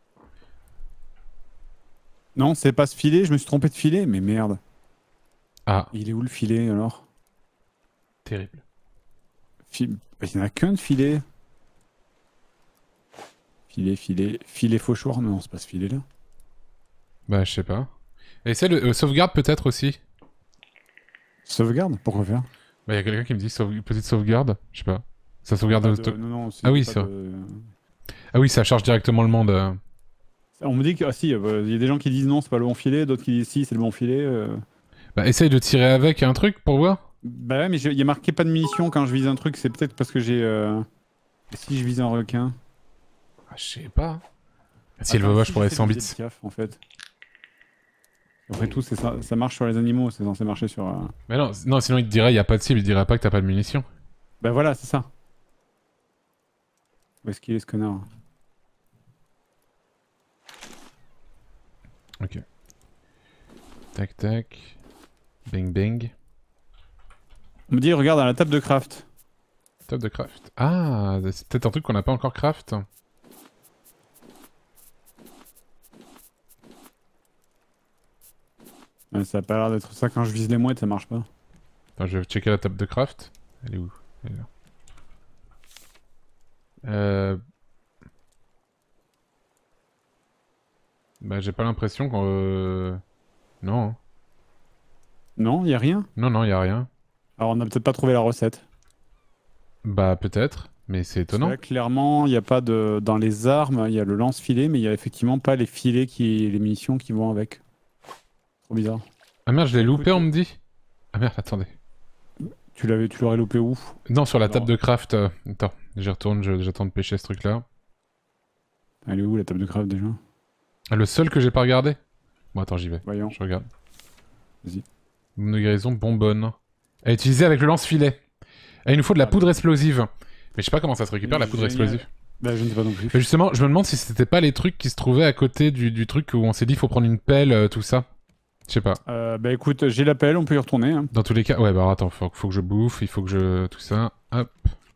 Non, c'est pas ce filet, je me suis trompé de filet, mais merde. Ah, Il est où le filet alors? terrible. Fi- bah, il n'y en a qu'un de filet. Filet, filet, filet fauchoir. Non, c'est pas ce filet là. Bah, je sais pas. Et essaie le euh, sauvegarde peut-être aussi. Sauvegarde? Pourquoi faire? Bah, y a quelqu'un qui me dit sauve- petite sauvegarde. Je sais pas. Ça sauvegarde. Pas auto- de- Non, non, c'est Ah oui, pas ça. de- Ah oui, ça charge directement le monde. euh. On me dit que. Ah si, euh, il y a des gens qui disent non, c'est pas le bon filet, d'autres qui disent si, c'est le bon filet. euh. Bah, essaye de tirer avec un truc pour voir. Bah ouais, mais j'ai- il y a marqué pas de munitions quand je vise un truc, c'est peut-être parce que j'ai. euh, Si je vise un requin. Ah, je sais pas. Si elle Attends, veut, si je pourrais fais cent des bits. jets de gaffe, en fait. Après tout, c'est ça, ça marche sur les animaux, c'est censé marcher sur. euh, Mais non, non, sinon il te dirait y a pas de cible, il te dirait pas que t'as pas de munitions. Bah voilà, c'est ça. Où est-ce qu'il est ce connard? Ok. Tac tac. Bang bang. On me dit, regarde à la table de craft. Table de craft. Ah, c'est peut-être un truc qu'on n'a pas encore craft. Ouais, ça a pas l'air d'être ça quand je vise les mouettes, ça marche pas. Attends, je vais checker la table de craft. Elle est où? Elle est là. Euh... Bah j'ai pas l'impression qu'on... Euh... Non. hein. Non, y a rien. Non, non, y a rien. Alors on a peut-être pas trouvé la recette. Bah peut-être, mais c'est étonnant. Là, clairement, il y a pas de... Dans les armes, il y a le lance-filet, mais il y a effectivement pas les filets, qui... les munitions qui vont avec. Trop bizarre. Ah merde, je l'ai loupé, Écoute, on me dit. Ah merde, attendez. Tu l'avais, tu l'aurais loupé où? Non, sur la Alors. table de craft. euh, Attends, j'y retourne, je- j'attends de pêcher ce truc-là. Elle est où la table de craft déjà? Ah, le seul que j'ai pas regardé? Bon, attends, j'y vais. Voyons. Je regarde. Vas-y. Bombe de guérison, bonbonne. À utiliser avec le lance-filet. Ah, il nous faut de la Ah, poudre explosive. Mais je sais pas comment ça se récupère la poudre Génial. explosive. Bah je ne sais pas non plus. Mais justement, je me demande si c'était pas les trucs qui se trouvaient à côté du, du truc où on s'est dit faut prendre une pelle, euh, tout ça. Je sais pas. Euh, bah écoute, j'ai l'appel, on peut y retourner. Hein. Dans tous les cas, ouais, bah alors, attends, faut, faut que je bouffe, il faut que je... tout ça, hop.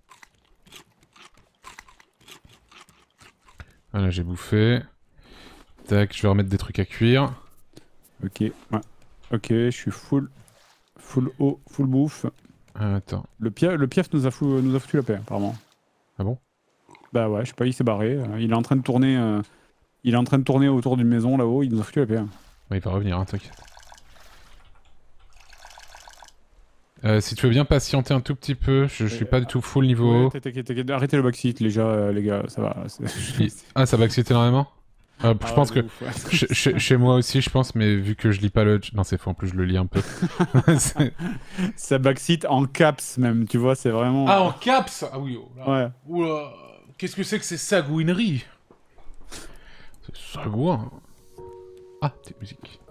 Voilà, j'ai bouffé. Tac, je vais remettre des trucs à cuire. Ok, ouais. Ok, je suis full, full eau, full bouffe. Ah, attends. Le, pia le piaf nous a, fou nous a foutu la paix, apparemment. Ah bon? Bah ouais, je sais pas, il s'est barré. Euh, il est en train de tourner, euh, il est en train de tourner autour d'une maison là-haut. Il nous a foutu la paix. Ouais, il va revenir, hein, t'inquiète. Euh, si tu veux bien patienter un tout petit peu, je, je suis pas du tout full niveau. Ouais, t'inquiète, t'inquiète. Arrêtez le backseat, les gars, euh, les gars, ça va. Il- Ah, ça va exciter énormément? Euh, je Ah pense ouais, que... ouf, ouais. Chez, chez- chez moi aussi, je pense, mais vu que je lis pas le... Non, c'est faux, en plus, je le lis un peu. C'est- Ça backseat en caps même, tu vois, c'est vraiment. Ah, en caps? Ah oui, oh là. Ouais. Oula, qu'est-ce que c'est que ces sagouineries? C'est sagouin. Ah, petite musique.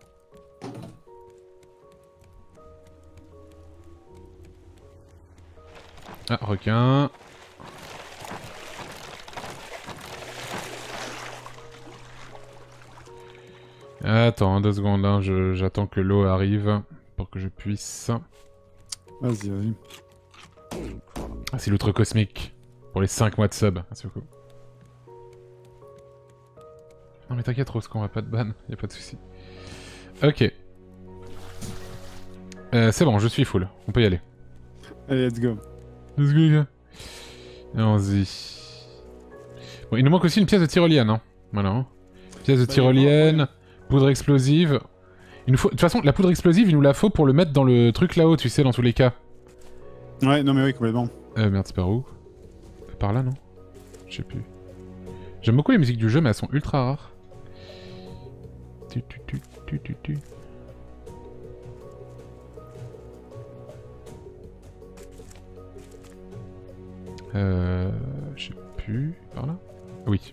Ah, requin. Attends, deux secondes, hein, je- j'attends que l'eau arrive pour que je puisse... Vas-y, vas-y. Ah, c'est l'outre cosmique. Pour les cinq mois de sub. Merci beaucoup. Non mais t'inquiète Rose, qu'on va pas de ban, y a pas de souci. Ok. Euh, c'est bon, je suis full. On peut y aller. Allez, let's go. Let's go, les gars. Allons-y. Bon, il nous manque aussi une pièce de tyrolienne, hein. Voilà. hein. Pièce de Bah, tyrolienne, ouais. poudre explosive. Il nous faut... De toute façon, la poudre explosive, il nous la faut pour le mettre dans le truc là-haut, tu sais, dans tous les cas. Ouais, non mais oui, complètement. Euh, merde, c'est par où? Par là, non? Je sais plus. J'aime beaucoup les musiques du jeu, mais elles sont ultra rares. Tu, tu, tu, tu, tu, tu. Euh... Je sais plus... Par là? Oui.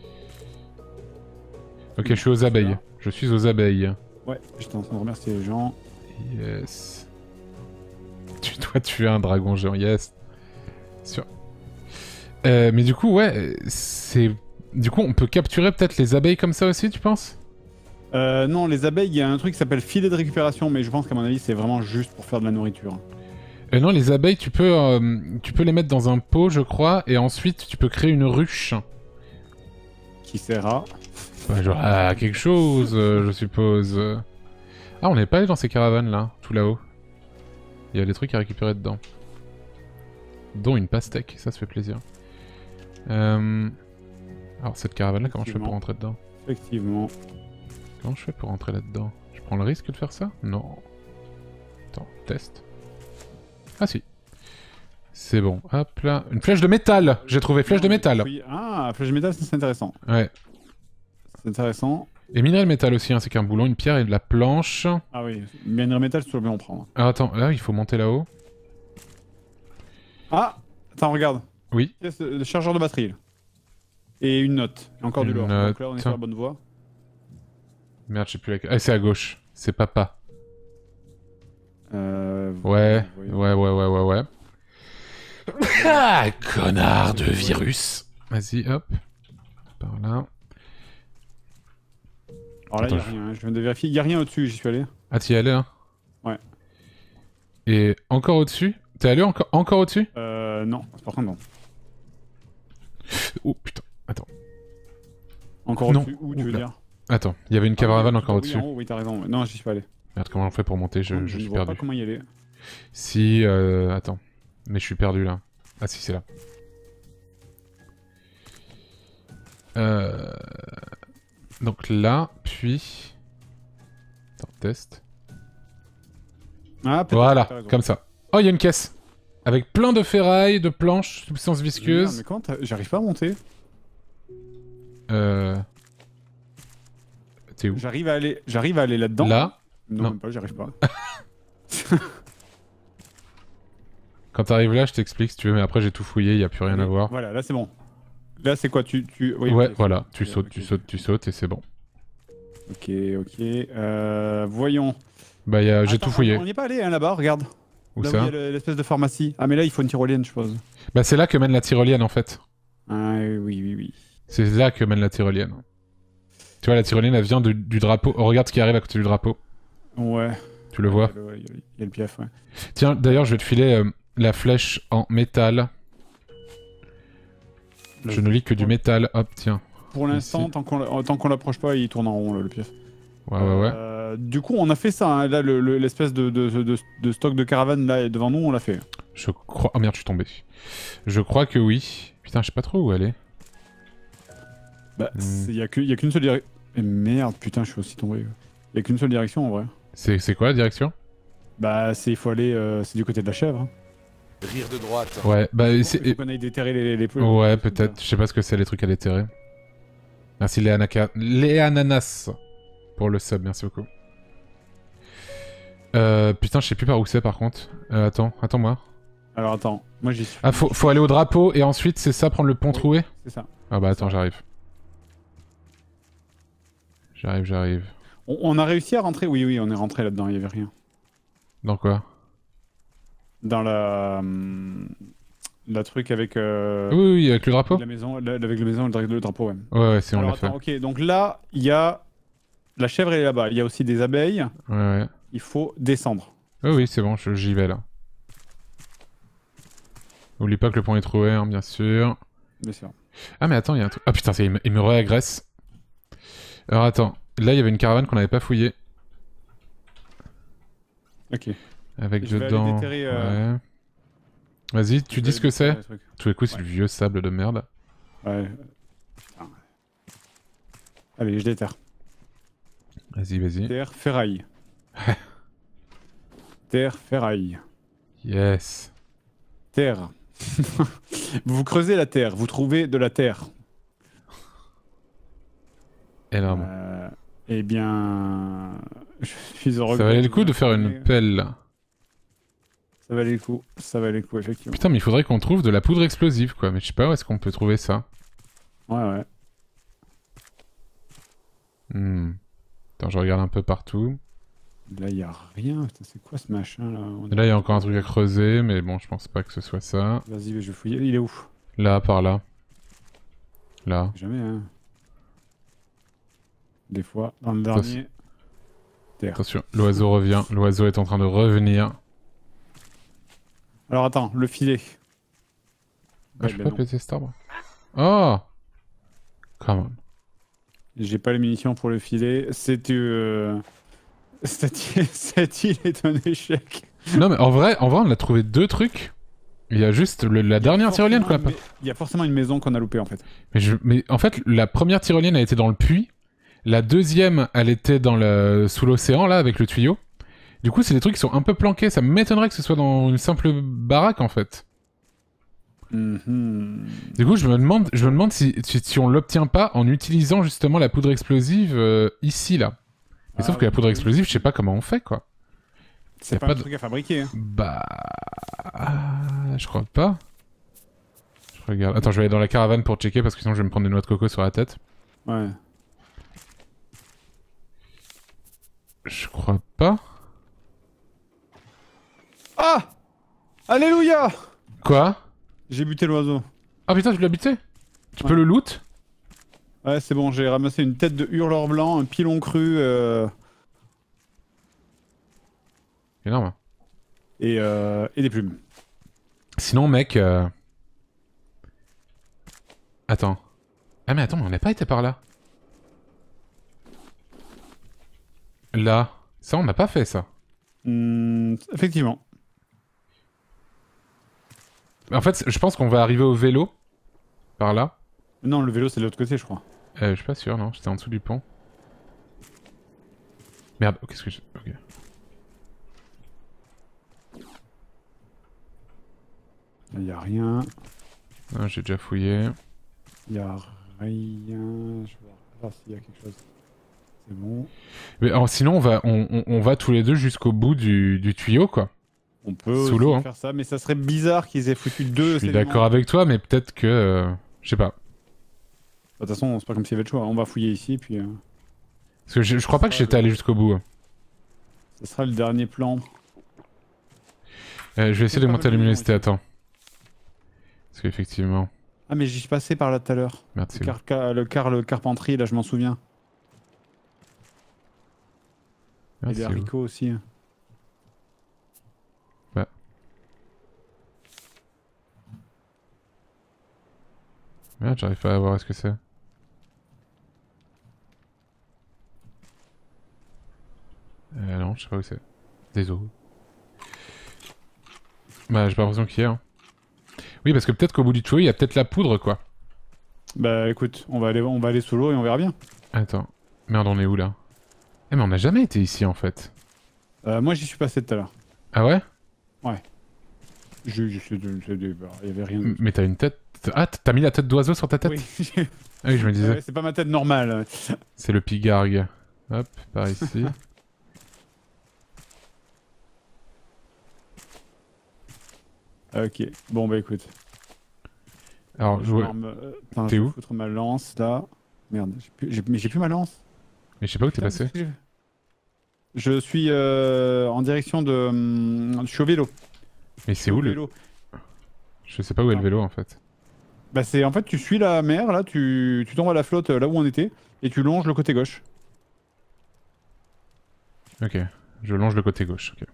Ok, je suis aux abeilles. Je suis aux abeilles. Ouais, j'étais en train de remercier les gens. Yes. Tu dois tuer un dragon géant, yes. Sûr. Euh, mais du coup, ouais, c'est... Du coup, on peut capturer peut-être les abeilles comme ça aussi, tu penses? Euh, non, les abeilles, il y a un truc qui s'appelle filet de récupération, mais je pense qu'à mon avis, c'est vraiment juste pour faire de la nourriture. Euh, non, les abeilles, tu peux, euh, tu peux les mettre dans un pot, je crois, et ensuite tu peux créer une ruche. Qui sert à... Ouais, genre à quelque chose, euh, je suppose. Ah, on n'est pas allé dans ces caravanes là, tout là-haut. Il y a des trucs à récupérer dedans. Dont une pastèque, ça se fait plaisir. Euh... Alors cette caravane là, comment je fais pour rentrer dedans? Effectivement. Comment je fais pour rentrer là-dedans? Je prends le risque de faire ça? Non. Attends, test. Ah si. C'est bon, hop là. Une flèche de métal! J'ai trouvé flèche de métal! Oui. Ah, flèche de métal, ça, c'est intéressant. Ouais. C'est intéressant. Et minerai de métal aussi, hein, c'est qu'un boulon, une pierre et de la planche. Ah oui, minerai métal, c'est toujours bien en prendre. Alors attends, là il faut monter là-haut. Ah! Attends, regarde. Oui. Pièce de chargeur de batterie. Là. Et une note. Et encore Une du lore. note. Donc là, on est sur la bonne voie. Merde, je sais plus laquelle. Ah, c'est à gauche. C'est papa. Euh... Ouais, voyons. ouais, ouais, ouais, ouais, ouais. Ah, connard de virus. Vas-y, hop. Par là. Alors là, il Attends, y a rien. hein. Je viens de vérifier. Il y a rien au-dessus, j'y suis allé. Ah, t'y es allé, hein? Ouais. Et encore au-dessus? T'es allé encore, encore au-dessus? Euh, non, par contre non. Oh putain, attends. Encore Non. au-dessus, où tu veux Oula. dire? Attends, il y avait une caravane Ah, encore oui, au-dessus. en haut, oui, t'as raison. Non, j'y suis pas allé. Merde, comment on fait pour monter? Je, Non, je je suis ne vois perdu. pas comment y aller. Si, euh... attends. Mais je suis perdu là. Ah si, c'est là. Euh... Donc là, puis... Attends, test. Ah, peut-être. Voilà, t'as raison. comme ça. Oh, il y a une caisse. Avec plein de ferrailles, de planches, substances Merde, visqueuses. mais comment t'as- j'arrive pas à monter. Euh... T'es où? J'arrive à aller, j'arrive à aller là-dedans. Là. Non, Non. même pas, j'arrive pas. Quand t'arrives là, je t'explique si tu veux, mais après j'ai tout fouillé, il y a plus rien à voir. Voilà, là c'est bon. Là c'est quoi, tu, tu... Oui, Ouais, ok, voilà, tu ok, sautes, ok. tu sautes, tu sautes et c'est bon. Ok, ok. Euh, voyons. Bah, y a... j'ai Attends, tout fouillé. On n'y est pas allé hein, là-bas, regarde. Où là où ça? il y a le- l'espèce de pharmacie. Ah mais là il faut une tyrolienne, je suppose. Bah, c'est là que mène la tyrolienne en fait. Ah oui, oui, oui. C'est là que mène la tyrolienne. Tu vois, la tyrolienne, elle vient du, du drapeau. Oh, regarde ce qui arrive à côté du drapeau. Ouais. Tu le vois? Il y a le, il y a le piaf, ouais. Tiens, d'ailleurs, je vais te filer euh, la flèche en métal. Je ne lis que du métal. Hop, tiens. Pour l'instant, Ici. tant qu'on l'a- tant qu'on l'approche pas, il tourne en rond là, le piaf. Ouais, ouais, ouais. Euh, du coup, on a fait ça. Hein. Là, le- le- l'espèce de, de, de, de stock de caravane là devant nous, on l'a fait. Je crois... Oh merde, je suis tombé. Je crois que oui. Putain, je sais pas trop où aller. Bah, Hmm. il y a que- y a qu'une seule direction. Merde, putain, je suis aussi tombé. Il y a qu'une seule direction en vrai. C'est c'est quoi la direction? Bah, c'est il faut aller, euh, c'est du côté de la chèvre. Hein. Rire de droite. Ouais, bah... Il c'est- faut qu'on aille déterrer les, les, les Ouais, les- peut-être. Je sais pas ce que c'est les trucs à déterrer. Merci les, anaka... les ananas pour le sub, merci beaucoup. Euh, putain, je sais plus par où c'est par contre. Euh, attends, attends-moi. Alors attends, moi j'y suis. Ah, faut, faut aller au drapeau et ensuite c'est ça, prendre le pont Oui. troué? C'est ça. Ah bah attends, j'arrive. J'arrive, j'arrive. On, on a réussi à rentrer. Oui, oui, on est rentré là-dedans. Il y avait rien. Dans quoi? Dans la, hum, la truc avec. euh, Oui, oui, avec le drapeau? La maison, la- avec la maison, le, dra- le drapeau, ouais. Ouais, ouais, c'est on Alors l'a fait. attends, ok, donc là, il y a la chèvre elle est là-bas. Il y a aussi des abeilles. Ouais, ouais. Il faut descendre. Oui, oui, c'est bon, je- j'y vais là. Oublie pas que le pont est troué, hein, bien sûr. Bien sûr. Ah mais attends, il y a un truc... Ah putain, ça, il me, il me réagresse. Alors attends, là il y avait une caravane qu'on n'avait pas fouillée. Ok. Avec Je vais aller dedans... déterrer, euh, Ouais. Vas-y, tu Je dis vais ce que c'est. déterrer le truc. Tous les coups, c'est Ouais. le vieux sable de merde. Ouais. Putain. Allez, je déterre. Vas-y, vas-y. Terre, ferraille. Terre, ferraille. Yes. Terre. Vous creusez la terre, vous trouvez de la terre. Énorme. Euh, eh bien, je suis heureux. Ça valait le coup de faire une Mais- pelle là. Ça valait le coup, ça valait le coup, effectivement. Putain, mais il faudrait qu'on trouve de la poudre explosive quoi. Mais je sais pas où est-ce qu'on peut trouver ça. Ouais, ouais. Hmm. Attends, je regarde un peu partout. Là, il y a rien. Putain, c'est quoi ce machin là On Et là, il y a encore un truc à creuser, mais bon, je pense pas que ce soit ça. Vas-y, je vais fouiller. Il est où? Là, par là. Là. Jamais, hein. Des fois, dans le Attention. dernier. Terre. Attention, l'oiseau revient. L'oiseau est en train de revenir. Alors attends, le filet. Ah, Ouais, je peux ben pas non. péter cet arbre. Oh! Come on. J'ai pas les munitions pour le filet. C'est euh... cette, île... cette île est un échec. Non, mais en vrai, en vrai, on a trouvé deux trucs. Il y a juste le- la dernière tyrolienne qu'on a pas. Il y a forcément une maison qu'on a loupée en fait. Mais, je... mais en fait, la première tyrolienne a été dans le puits. La deuxième, elle était dans le... sous l'océan, là, avec le tuyau. Du coup, c'est des trucs qui sont un peu planqués. Ça m'étonnerait que ce soit dans une simple baraque, en fait. Mhm. Du coup, je me demande, je me demande si, si, si on l'obtient pas en utilisant justement la poudre explosive euh, ici, là. Mais Ah, sauf que la poudre oui. explosive, je sais pas comment on fait, quoi. C'est y a pas, pas un de- truc à fabriquer. Hein. Bah... Je crois pas. Je regarde. Attends, je vais aller dans la caravane pour checker parce que sinon je vais me prendre des noix de coco sur la tête. Ouais. Je crois pas. Ah! Alléluia! Quoi? J'ai buté l'oiseau. Ah putain, tu l'as buté? Tu Ouais. peux le loot? Ouais, c'est bon, j'ai ramassé une tête de hurleur blanc, un pilon cru. Euh... Énorme. et, euh, et des plumes. Sinon, mec... Euh... Attends. Ah mais attends, mais on n'a pas été par là. Là. Ça, on n'a pas fait ça. Mmh, effectivement. En fait, je pense qu'on va arriver au vélo. Par là. Non, le vélo c'est de l'autre côté, je crois. Euh, je suis pas sûr, non. J'étais en dessous du pont. Merde, oh, qu'est-ce que je... Ok. Il y a rien. Ah, j'ai déjà fouillé. Il y a rien. Je vais voir s'il y a quelque chose. C'est bon. Mais alors, sinon, on va, on, on, on va tous les deux jusqu'au bout du, du tuyau, quoi. On peut Sous aussi l'eau, hein. faire ça, mais ça serait bizarre qu'ils aient foutu deux. Je suis d'accord avec toi, mais peut-être que... Euh, je sais pas. De toute façon, c'est pas comme s'il y avait le choix. On va fouiller ici, puis... Euh... Parce que je, je crois pas que j'étais allé jusqu'au bout. Hein. Ça sera le dernier plan. Euh, je vais essayer de pas monter la mal de luminosité, gens, attends. Parce qu'effectivement... Ah, mais j'y suis passé par là tout à l'heure. Merde, c'est Le, où car le car le carpenterie, là, je m'en souviens. Merde, Et les c'est où haricots aussi. Ouais. Merde, j'arrive pas à voir ce que c'est. Euh, non, je sais pas où c'est. Désolé. Bah, j'ai pas l'impression qu'il y ait. Hein. Oui, parce que peut-être qu'au bout du tuyau, il y a peut-être la poudre, quoi. Bah écoute, on va aller, on va aller sous l'eau et on verra bien. Attends. Merde, on est où, là? Eh, mais on n'a jamais été ici, en fait. Euh, moi, j'y suis passé tout à l'heure. Ah ouais? Ouais. Je, je, je, je- je- bah, il y avait rien. M- Mais t'as une tête... Ah, t'as mis la tête d'oiseau sur ta tête? Oui. Ah oui, je me disais. Ouais, c'est pas ma tête normale. C'est le pigargue. Hop, par ici. Ok. Bon bah écoute. Alors, je vois... vais me- Attends, T'es je vais où? foutre ma lance là. Merde, j'ai plus... j'ai- mais j'ai plus ma lance. Mais je sais pas où t'es Putain, passé. qu'est-ce que j'ai- Je suis euh, en direction de... hum, Je suis au vélo. Mais Je suis c'est au où le... vélo. Je sais pas où est le Ah. vélo, en fait. Bah c'est en fait tu suis la mer là, tu, tu tombes à la flotte euh, là où on était et tu longes le côté gauche. Ok. Je longe le côté gauche, ok.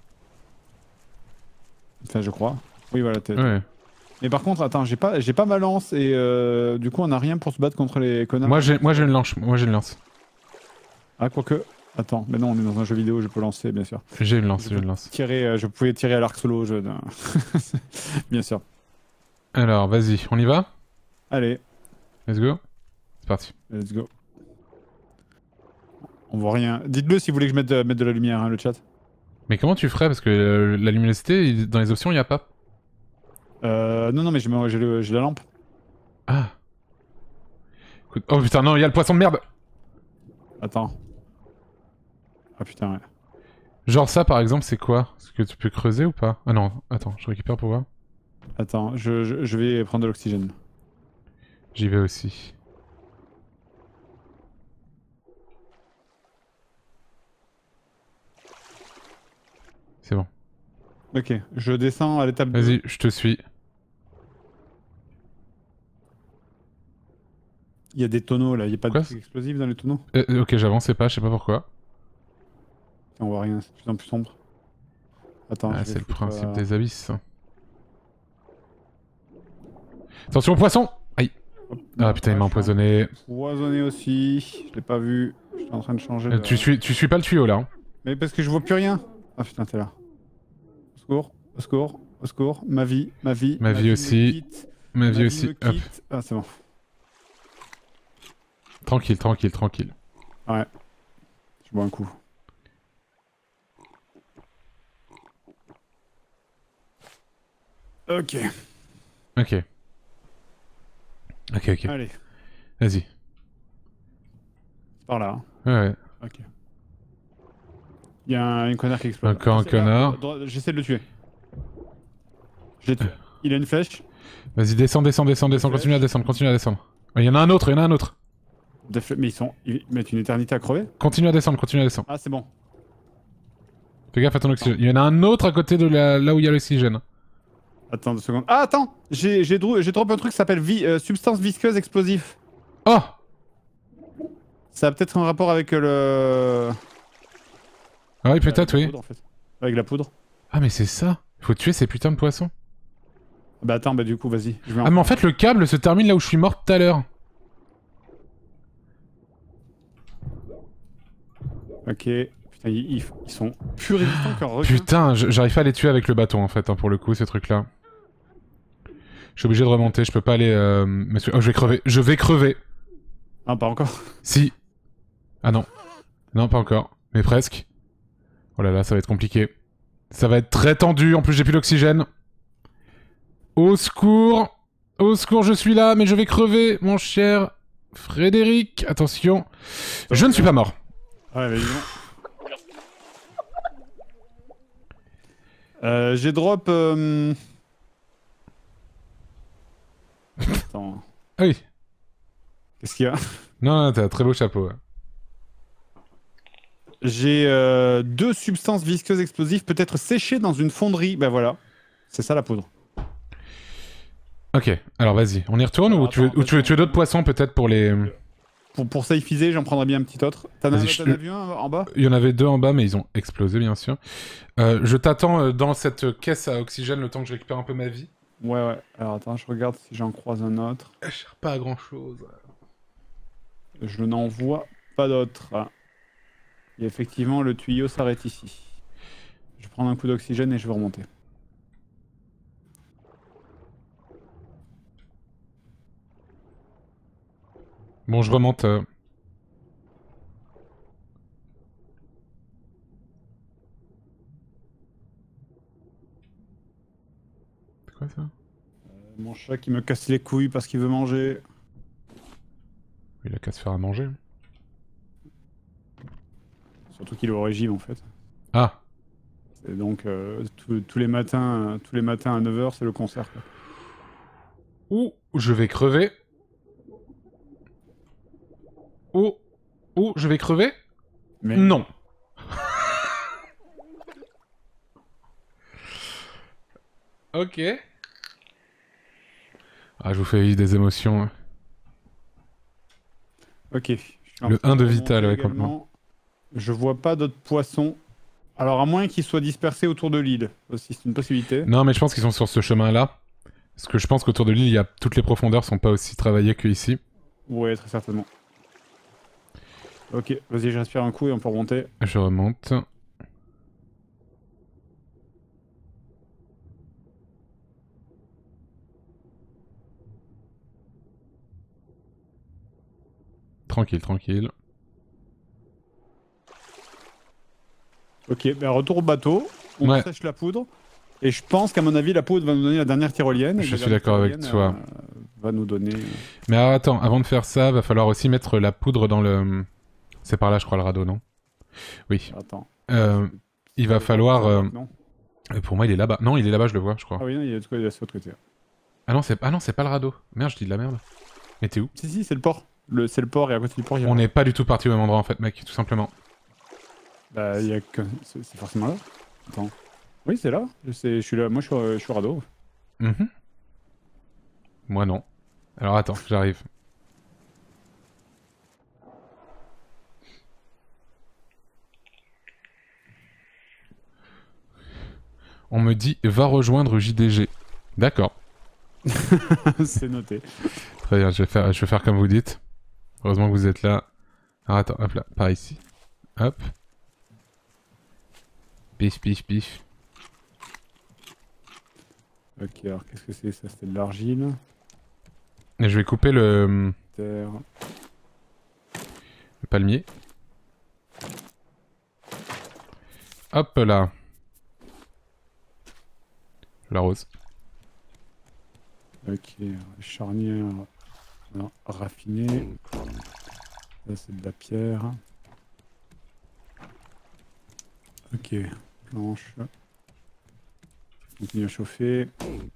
Enfin je crois. Oui voilà tête. Ouais. Mais par contre attends j'ai pas j'ai pas ma lance et euh, du coup on a rien pour se battre contre les connards. Moi j'ai moi j'ai une lance, moi j'ai une lance. Ah quoique. Attends mais non on est dans un jeu vidéo je peux lancer bien sûr. J'ai une lance, Je j'ai peux une lance. Tirer euh, je pouvais tirer à l'arc solo je... bien sûr. Alors, vas-y, on y va? Allez Let's go. C'est parti. let's go. On voit rien. Dites-le si vous voulez que je mette de, mette de la lumière hein, le chat. Mais comment tu ferais? Parce que euh, la luminosité, il- dans les options, il y a pas. Euh, non non mais j'ai j'ai le- j'ai la lampe. Ah. Écoute- Oh putain, non, il y a le poisson de merde! Attends. Ah putain ouais. Genre ça, par exemple, c'est quoi? Est-ce que tu peux creuser ou pas? Ah non, attends, je récupère pour voir. Attends, je, je, je vais prendre de l'oxygène. J'y vais aussi. C'est bon. Ok, je descends à l'étape deux. Vas-y, je te suis. Il y a des tonneaux là, il n'y a pas de Quoi, trucs explosifs dans les tonneaux. Euh, euh, ok, j'avançais pas, je sais pas pourquoi. On voit rien, c'est de plus en plus sombre. Attends, Ah, je vais c'est le foutre, principe euh, des abysses. Attention au poisson! Aïe! hop, Ah putain, il m'a je suis empoisonné. empoisonné aussi, je l'ai pas vu. Je suis en train de changer Euh, de... tu, suis, tu suis pas le tuyau là. Hein. Mais parce que je vois plus rien. Ah putain, t'es là. Au secours, au secours, au secours. Ma vie, ma vie. Ma vie me aussi. quitte, Ma vie me aussi. Hop. quitte. Ah c'est bon. Tranquille, tranquille, tranquille. Ouais. Je bois un coup. Ok. Ok. Ok, ok. Allez, Vas-y. par là. hein. Ouais, ouais. Ok. Il y a un, une connard qui explose. Encore un J'essaie- là, connard. droit- J'essaie de le tuer. Je l'ai tué. Il a une flèche. Vas-y, descends, descends, descends, descends. Flèche. Continue à descendre, continue à descendre. Il y en a un autre, il y en a un autre. Des flè- Mais ils sont. Ils mettent une éternité à crever. Continue à descendre, continue à descendre. Ah, c'est bon. Fais gaffe à ton oxygène. Il y en a un autre à côté de la... là où il y a l'oxygène. Attends deux secondes. Ah, attends J'ai j'ai dro- j'ai drop un truc qui s'appelle vi- euh, substance visqueuse explosif. Oh! Ça a peut-être un rapport avec euh, le. Ah oui, peut-être, avec la oui. poudre, en fait. Avec la poudre. Ah, mais c'est ça. Faut tuer ces putains de poissons. Bah attends, bah du coup, vas-y. je vais en- Ah mais en fait le câble se termine là où je suis mort tout à l'heure. Ok. Putain, ils, ils- ils sont plus résistants qu'un requin. Putain, je- j'arrive pas à les tuer avec le bâton en fait, hein, pour le coup, ces trucs-là. Je suis obligé de remonter, je peux pas aller... Euh, me sou- oh, je vais crever, je vais crever. Ah, pas encore. Si. Ah non. Non, pas encore. Mais presque. Oh là là, ça va être compliqué. Ça va être très tendu, en plus j'ai plus d'oxygène. Au secours. Au secours, je suis là, mais je vais crever, mon cher Frédéric. Attention. Je ne suis pas mort. Ouais, vas-y. Euh, j'ai drop... Euh... Attends. Ah oui. Qu'est-ce qu'il y a? Non, non, t'as un très beau chapeau. Ouais. J'ai euh, deux substances visqueuses explosives peut-être séchées dans une fonderie. Bah voilà. C'est ça la poudre. Ok, alors vas-y. On y retourne Alors, ou tu veux, attends, ou tu veux attends. tuer d'autres poissons peut-être pour les... Pour, pour safeiser, j'en prendrais bien un petit autre. T'en as, Vas-y, je- t'en as vu un en bas? Il y en avait deux en bas, mais ils ont explosé, bien sûr. Euh, je t'attends euh, dans cette caisse à oxygène le temps que je récupère un peu ma vie. Ouais, ouais. Alors attends, je regarde si j'en croise un autre. Je cherche pas à grand-chose. Je n'en vois pas d'autres. Et effectivement, le tuyau s'arrête ici. Je vais prendre un coup d'oxygène et je vais remonter. Bon, je remonte. euh. C'est quoi ça? Mon chat qui me casse les couilles parce qu'il veut manger. Il a qu'à se faire à manger. Surtout qu'il est au régime en fait. Ah. Et donc euh, tous- tous les matins, euh, tous les matins à neuf heures, c'est le concert. Quoi. Ouh, je vais crever. Oh, oh, je vais crever? Mais Non. Ok. Ah, je vous fais vivre des émotions. hein. ok. Je suis en Le train un de remonter vital, ouais, également. complètement. Je vois pas d'autres poissons. Alors à moins qu'ils soient dispersés autour de l'île. Aussi, c'est une possibilité. Non, mais je pense qu'ils sont sur ce chemin-là. Parce que je pense qu'autour de l'île, il y a... toutes les profondeurs sont pas aussi travaillées que ici. Ouais, très certainement. Ok, vas-y, je respire un coup et on peut remonter. Je remonte. Tranquille, tranquille. Ok, ben retour au bateau. On Ouais. sèche la poudre. Et je pense qu'à mon avis, la poudre va nous donner la dernière tyrolienne. et Je la suis dernière d'accord avec tyrolienne, toi. euh, va nous donner... Mais alors, attends, avant de faire ça, va falloir aussi mettre la poudre dans le... C'est par là, je crois, le radeau, non? Oui. Attends. Euh, il va falloir... euh, Non. Pour moi, il est là-bas. Non, il est là-bas, je le vois, je crois. Ah oui, non, il y a de quoi, il y a de l'autre côté. Ah non, c'est ah non, c'est pas le radeau. Merde, je dis de la merde. Mais t'es où? Si, si, c'est le port. Le... C'est le port et à côté du port, il y a... On n'est pas du tout parti au même endroit, en fait, mec, tout simplement. Bah, il y a que... C'est c'est forcément là. Attends. Oui, c'est là. Je, sais, je suis là. Moi, je suis, je suis au radeau. Mhm. Moi, non. Alors, attends, j'arrive. On me dit, va rejoindre J D G. D'accord. c'est noté. Très bien, je vais, faire, je vais faire comme vous dites. Heureusement que vous êtes là. Alors, attends, hop là, par ici. Hop. Pif, pif, pif. Ok, alors qu'est-ce que c'est? Ça, c'est de l'argile. Et je vais couper le, Terre. le palmier. Hop là. La rose. Ok, charnière alors, raffinée. Ça, c'est de la pierre. Ok, planche. Continue à chauffer.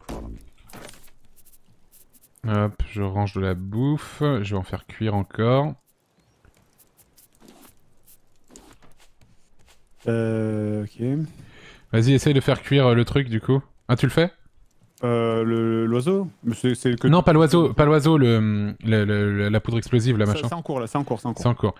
Hop, je range de la bouffe. Je vais en faire cuire encore. Euh, ok. Vas-y, essaye de faire cuire euh, le truc du coup. Ah, tu le fais? Euh, le- l'oiseau Mais c'est- c'est que Non, pas l'oiseau, pas l'oiseau, le, le- le- la poudre explosive, là, Ça- machin. C'est en cours là, c'est en cours, c'est en cours. C'est en cours.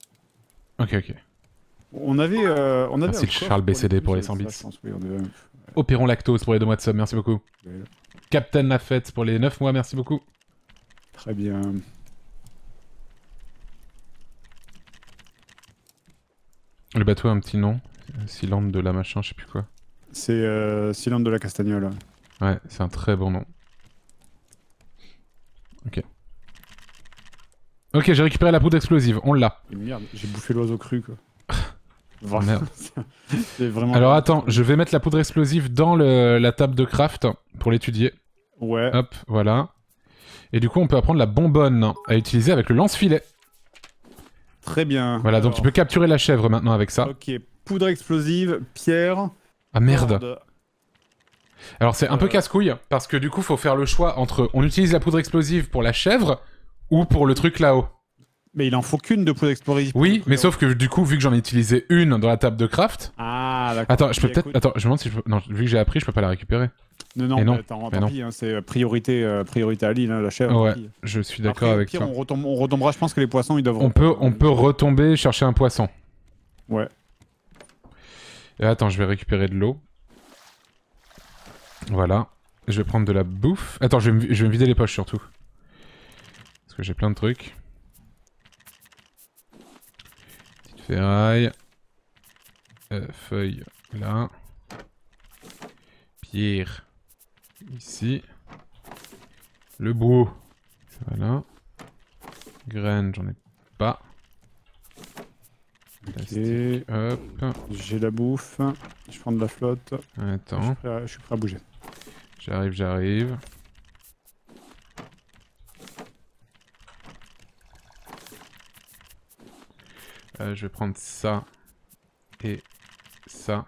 Ok, ok. On avait, euh, on avait Merci un le coffre Charles B C D plus, pour les ça, cent bits. je pense, oui, on avait un- Opéron Lactose pour les deux mois de sub, merci beaucoup. Ouais. Captain Lafette pour les neuf mois, merci beaucoup. Très bien. Le bateau a un petit nom. Silente de la machin, je sais plus quoi. C'est euh, Silente de la Castagnole. Ouais, c'est un très bon nom. Ok. Ok, j'ai récupéré la poudre explosive, on l'a. Et merde, j'ai bouffé l'oiseau cru quoi. Oh, merde. C'est vraiment... Alors attends, je vais mettre la poudre explosive dans le, la table de craft pour l'étudier. Ouais. Hop, voilà. Et du coup, on peut apprendre la bonbonne à utiliser avec le lance-filet. Très bien. Voilà, donc Alors, tu peux capturer la chèvre maintenant avec ça. Ok, poudre explosive, pierre. Ah merde. corde. Alors c'est un peu Euh. casse-couille, parce que du coup, faut faire le choix entre on utilise la poudre explosive pour la chèvre ou pour le truc là-haut. Mais il en faut qu'une de poudre explosive. Oui, mais sauf que du coup, vu que j'en ai utilisé une dans la table de craft... Ah, d'accord. Attends, je peux Ok, peut-être... écoute. Attends, je me demande si je peux... Non, vu que j'ai appris, je peux pas la récupérer. Non, non, Mais non, mais attends, mais tant non. pis, hein, c'est priorité, euh, priorité à l'île, hein, la chèvre. Ouais, tant pis. je suis d'accord Après, avec pire, toi. on, retombe, on retombera, je pense que les poissons, ils doivent... On peut, on peut retomber chercher un poisson. Ouais. Et attends, je vais récupérer de l'eau. Voilà. Je vais prendre de la bouffe. Attends, je vais me, je vais me vider les poches surtout. Parce que j'ai plein de trucs. Petite ferraille. Euh, feuille là. Pierre ici. Le bout. Voilà. Graines, j'en ai pas. Plastique, hop. J'ai la bouffe. Je prends de la flotte. Je Attends, suis prêt à, je suis prêt à bouger. j'arrive, j'arrive. Euh, je vais prendre ça et ça.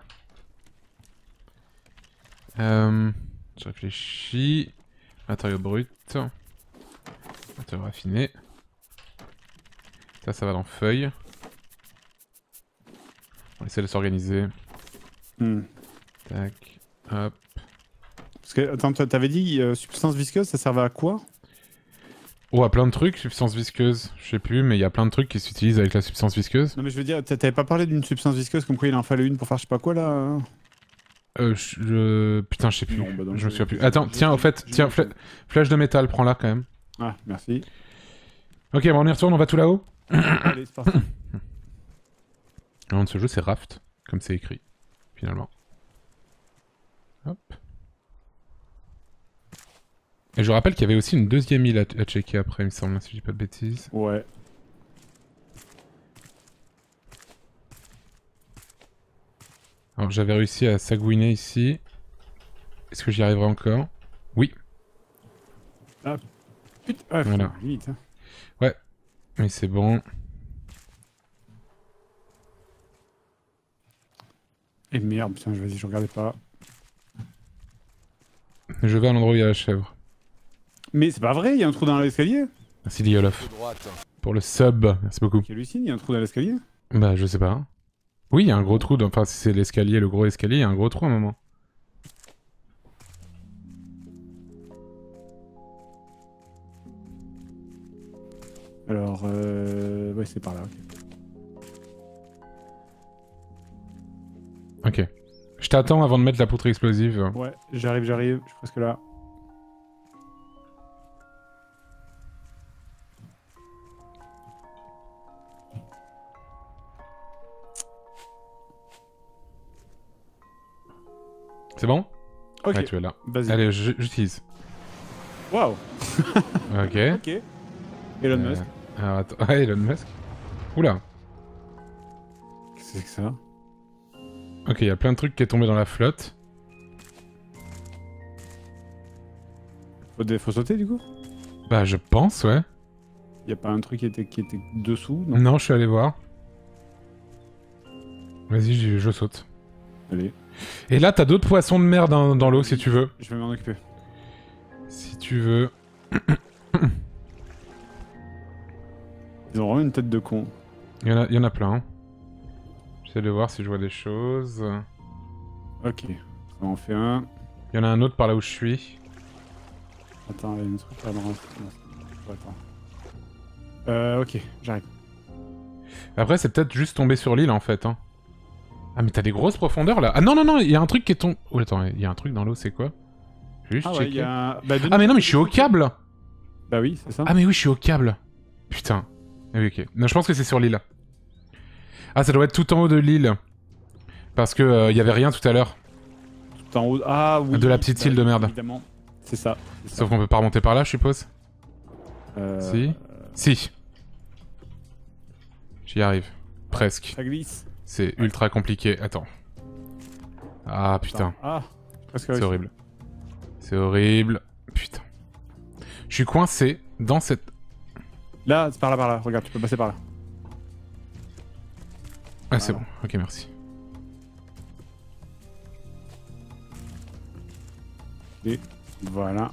Euh, je réfléchis. Matériaux bruts. Matériaux raffinés. Ça, ça va dans feuille. On va essayer de s'organiser. Hmm. Tac, hop. Parce que, attends, toi, t'avais dit euh, substance visqueuse, ça servait à quoi? Oh, à plein de trucs, substance visqueuse. Je sais plus, mais il y a plein de trucs qui s'utilisent avec la substance visqueuse. Non, mais je veux dire, t'avais pas parlé d'une substance visqueuse comme quoi il en fallait une pour faire je sais pas quoi là hein? Euh, je... je- Putain, je sais plus. Non, bah donc, je me souviens je- plus. Attends, je- tiens, au fait, je- tiens, je- fla- flèche de métal, prends-la quand même. Ah, merci. Ok, bon, on y retourne, on va tout là-haut. Allez, c'est parti. Le nom de ce jeu, c'est Raft, comme c'est écrit, finalement. Hop. Et je rappelle qu'il y avait aussi une deuxième île à, à checker après, il me semble, si je dis pas de bêtises. Ouais. Alors, j'avais réussi à sagouiner ici. Est-ce que j'y arriverai encore? Oui. Putain, ah, Voilà. putain, limite. Hein. Mais c'est bon. Et merde, putain, vas-y, je regardais pas. Je vais à l'endroit où il y a la chèvre. Mais c'est pas vrai, il y a un trou dans l'escalier. Merci Liolof. De droite. Pour le sub, merci beaucoup. Qui hallucine, il y a un trou dans l'escalier. Bah, je sais pas. Oui, il y a un gros trou. Dans... Enfin, si c'est l'escalier, le gros escalier, il y a un gros trou à un moment. Alors, euh... ouais, c'est par là. ok. Ok. Je t'attends avant de mettre la poutre explosive. Ouais, j'arrive, j'arrive, je suis presque là. C'est bon? Ok, Ouais, tu es là. vas-y. Allez, je- j'utilise. Waouh. Ok. Ok. Elon Euh, Musk. Alors, attends. Ah, Elon Musk. Oula. Qu'est-ce que c'est que ça? Ok, il y a plein de trucs qui est tombé dans la flotte. Faut, dé- faut sauter du coup? Bah, je pense, ouais. Y a pas un truc qui était, qui était dessous? Non. Non, je suis allé voir. Vas-y, je, je saute. Allez, Et là, t'as d'autres poissons de mer dans, dans l'eau, si tu veux. je vais m'en occuper. Si tu veux. Ils ont vraiment une tête de con. Il y en a, il y en a plein. J'essaie de voir si je vois des choses. Ok, ça en fait un. Il y en a un autre par là où je suis. Attends, il y a un truc là dans Attends. Euh, ok, j'arrive. Après, c'est peut-être juste tombé sur l'île, en fait. Hein. Ah mais t'as des grosses profondeurs là. Ah non non non, il y a un truc qui est tombé. Oh attends, il y a un truc dans l'eau, c'est quoi? Je vais juste Ah ouais, checker. y a... bah, Ah mais non mais je suis au câble. Bah oui, c'est ça. Ah mais oui, je suis au câble. Putain. Ah oui, ok. Non, je pense que c'est sur l'île. Ah, ça doit être tout en haut de l'île. Parce que euh, y avait rien tout à l'heure. Tout en haut. Ah oui. De la petite bah, île de merde. Évidemment. C'est ça. Sauf qu'on peut pas remonter par là, je suppose. Euh... Si. Si. J'y arrive. Presque. Ça glisse. C'est ultra compliqué. Attends. Ah putain. Ah. C'est horrible. C'est horrible. Putain. Je suis coincé dans cette... Là, c'est par là, par là. Regarde, tu peux passer par là. Ah, c'est bon. Ok, merci. Et voilà.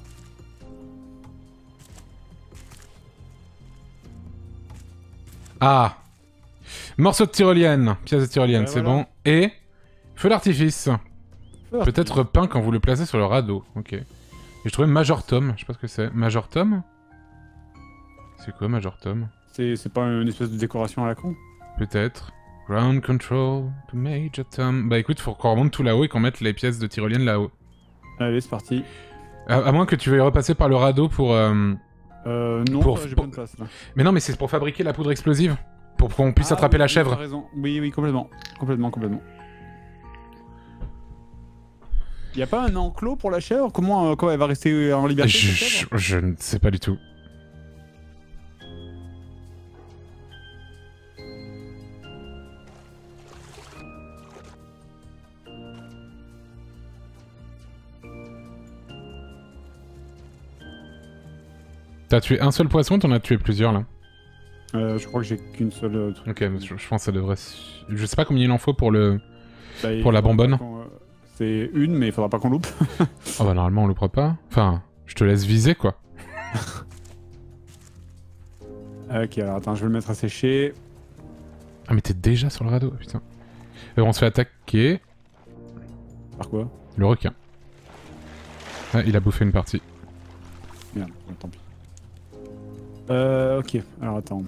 Ah. Morceau de tyrolienne. Pièce de tyrolienne, Ouais, c'est voilà. bon. Et... Feu d'artifice. Feu Peut-être peint quand vous le placez sur le radeau. Ok. Et j'ai trouvé Major Tom. Je sais pas ce que c'est. Major Tom? C'est quoi Major Tom? C'est c'est pas une espèce de décoration à la con? Peut-être. Ground control to Major Tom. Bah écoute, faut qu'on remonte tout là-haut et qu'on mette les pièces de tyrolienne là-haut. Allez, c'est parti. À, à moins que tu veuilles repasser par le radeau pour... Euh... Euh, non, Pour- euh, j'ai pour- pas de place là. Mais non, mais c'est pour fabriquer la poudre explosive. Pour qu'on puisse Ah, attraper oui, la oui, chèvre. t'as raison. Oui, oui, complètement. Complètement, complètement. Y a pas un enclos pour la chèvre? Comment, euh, comment elle va rester en liberté Je, cette chèvre je- je ne sais pas du tout. T'as tué un seul poisson, t'en as tué plusieurs là. euh, Je crois que j'ai qu'une seule. euh, truc. Ok, mais je, je pense que ça devrait... s- Je sais pas combien il en faut pour le... Bah, il pour la faudra bonbonne. pas qu'on, euh, C'est une, mais il faudra pas qu'on loupe. Oh bah normalement on le prend pas. Enfin, je te laisse viser quoi. Ok, alors attends, je vais le mettre à sécher. Ah mais t'es déjà sur le radeau, putain. Euh, on se fait attaquer. Par quoi? Le requin. Ah, il a bouffé une partie. Merde, bon, tant pis. Euh, ok, alors attends.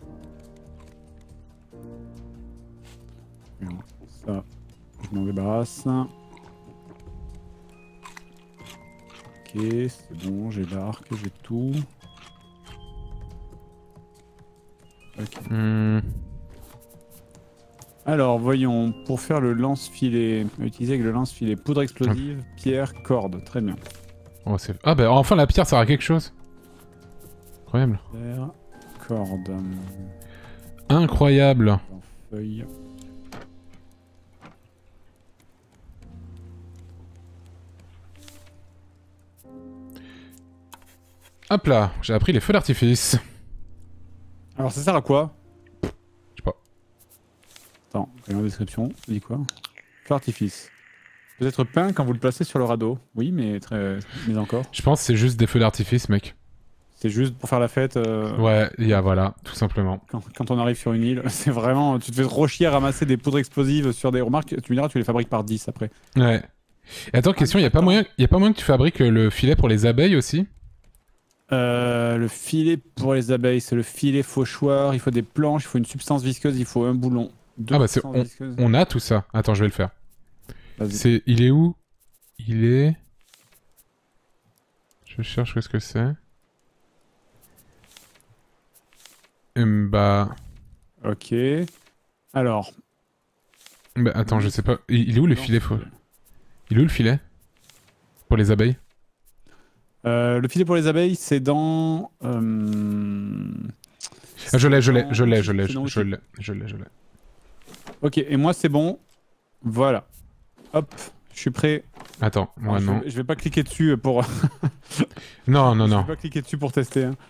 Merde, ça, je m'en débarrasse. Ok, c'est bon, j'ai l'arc, j'ai tout. Ok. Hmm. Alors, voyons, pour faire le lance-filet, utiliser avec le lance-filet, poudre explosive, pierre, corde, très bien. Oh, c'est- ah bah enfin la pierre sert à quelque chose. Incroyable. Pierre, corde, Incroyable. en feuille. Hop là, j'ai appris les feux d'artifice. Alors, ça sert à quoi? Je sais pas. Attends, regarde la description, ça dit quoi? Feu d'artifice. Peut être peint quand vous le placez sur le radeau. Oui, mais très... mais encore. Je pense que c'est juste des feux d'artifice, mec. C'est juste pour faire la fête. euh, Ouais, il y a voilà, tout simplement. Quand, quand on arrive sur une île, c'est vraiment... Tu te fais trop chier à ramasser des poudres explosives sur des... Remarques, tu me diras, tu les fabriques par dix après. Ouais. Et attends, question, il y a pas moyen, y a pas moyen que tu fabriques euh, le filet pour les abeilles aussi? Euh, le filet pour les abeilles, c'est le filet fauchoir. Il faut des planches, il faut une substance visqueuse, il faut un boulon. Deux Ah bah c'est substances on, visqueuses. on a tout ça. Attends, je vais le faire. Vas-y. C'est il est où? Il est Je cherche ce que c'est. Hum, bah Ok. Alors. bah attends, je sais pas. Il, il est où le Non, filet faux? Il est où le filet pour les abeilles? Euh, le filet pour les abeilles, c'est dans. euh, Ah, je l'ai, je l'ai, dans- je l'ai, je l'ai, c'est je dans je l'outil. l'ai, je l'ai, je l'ai. Ok, et moi c'est bon. Voilà. Hop, je suis prêt. Attends, moi Alors, je, non. vais, je vais pas cliquer dessus pour. Non, non, Je non. vais pas cliquer dessus pour tester. hein.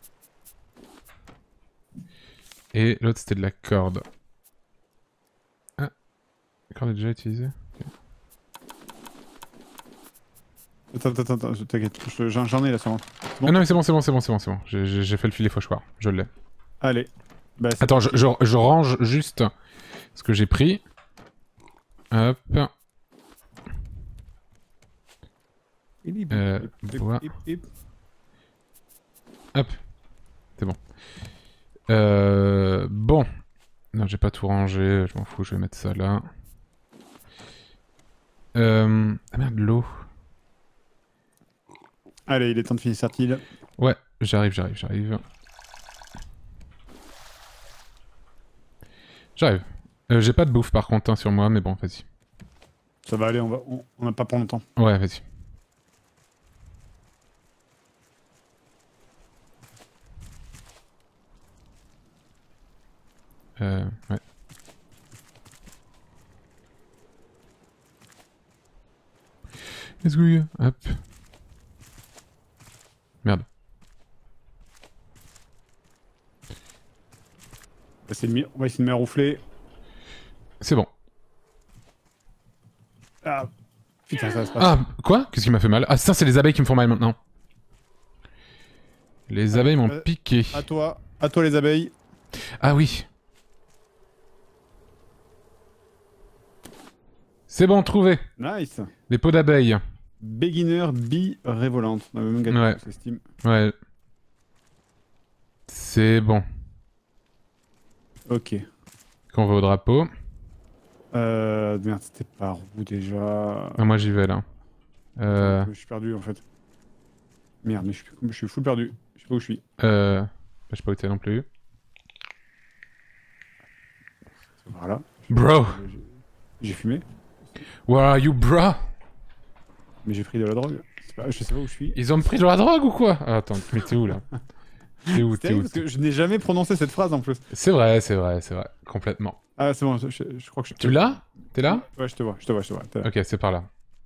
Et l'autre c'était de la corde. Ah, la corde est déjà utilisée. Attends, attends, attends, je- t'inquiète, je- j'en j'en ai là sur moi. Bon. Ah non mais c'est bon, c'est bon, c'est bon, c'est bon, c'est bon. J'ai- J'ai j'ai fait le filet fauchoir, je l'ai. Allez. Bah, c'est Attends, je, je, je range juste ce que j'ai pris. Hop. Euh, bois. Hip, hip. Hop. C'est bon. Euh, bon. Non, j'ai pas tout rangé, je m'en fous, je vais mettre ça là. Euh... Ah merde, l'eau. Allez, il est temps de finir cette île. Ouais, j'arrive, j'arrive, j'arrive. J'arrive. Euh, J'ai pas de bouffe par contre hein, sur moi, mais bon, vas-y. Ça va aller, on va, on, on a pas pour longtemps. Ouais, vas-y. Euh, ouais. Let's go, hop. Merde. On va essayer de, mi- on va essayer de me ronfler. C'est bon. Ah, putain, ça se passe. Ah, quoi? Qu'est-ce qui m'a fait mal? Ah, ça, c'est les abeilles qui me font mal maintenant. Les Allez, abeilles m'ont euh, piqué. À toi, à toi les abeilles. Ah oui. C'est bon, trouvé. Nice. Les pots d'abeilles. Beginner bee révolante. On a même gagné Ouais. pour ce Steam. Ouais. C'est bon. Ok. Qu'on va au drapeau. Euh, merde, c'était par où déjà? Ah, moi, j'y vais, là. Euh... Je suis perdu, en fait. Merde, mais je suis, je suis full perdu. Je sais pas où je suis. Euh... Je sais pas où t'es non plus. Voilà. Bro. J'ai- J'ai fumé, Where are you, bro? mais j'ai pris de la drogue. C'est Pas, je sais pas où je suis. Ils ont me pris de la drogue ou quoi? Ah, attends, mais t'es où, là? T'es où, C'est t'es terrible où? parce que je n'ai jamais prononcé cette phrase en plus. C'est vrai, c'est vrai, c'est vrai. Complètement. Ah, c'est bon, je, je- je crois que je Tu l'as? T'es là? Ouais, je te vois, je te vois, je te vois. t'es là. Ok, c'est par là.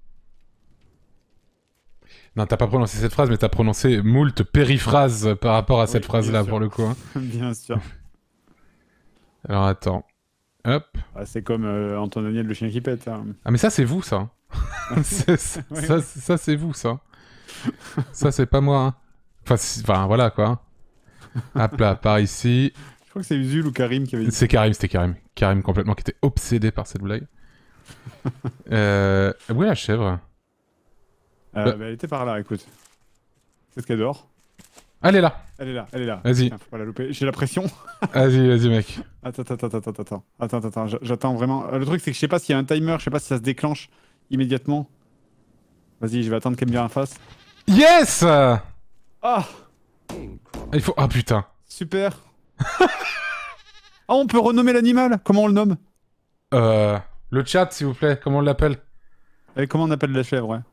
Non, t'as pas prononcé cette phrase, mais t'as prononcé moult périphrases par rapport à cette Oui, phrase-là, bien sûr. pour le coup. hein. Bien sûr. Alors, attends. Hop. Ah, c'est comme euh, Antoine Daniel, le chien qui pète. hein. Ah, mais ça, c'est vous, ça. C'est- c'est- Ouais. Ça, c'est- ça, c'est vous, ça. Ça, c'est pas moi. hein. Enfin, c'est- enfin, voilà, quoi. Hop là, par ici. Je crois que c'est Usul ou Karim qui avait dit. C'est Karim, c'était Karim. Karim, complètement, qui était obsédé par cette blague. euh... Où est la chèvre? Euh, Bah- bah, elle était par là, écoute. Peut-être qu'elle dort. Elle est là. Elle est là, elle est là. Vas-y. Putain, faut pas la louper. J'ai la pression. Vas-y, vas-y, mec. Attends, attends, attends, attends, attends. Attends, attends, attends. j'- J'attends vraiment. Euh, Le truc, c'est que je sais pas s'il y a un timer, je sais pas si ça se déclenche immédiatement. Vas-y, je vais attendre qu'elle me vienne en face. Yes! Ah, Ah, il faut... Ah, putain. super. Ah, on peut renommer l'animal. Comment on le nomme? Euh... Le chat, s'il vous plaît, comment on l'appelle? Eh, comment on appelle la chèvre, ouais.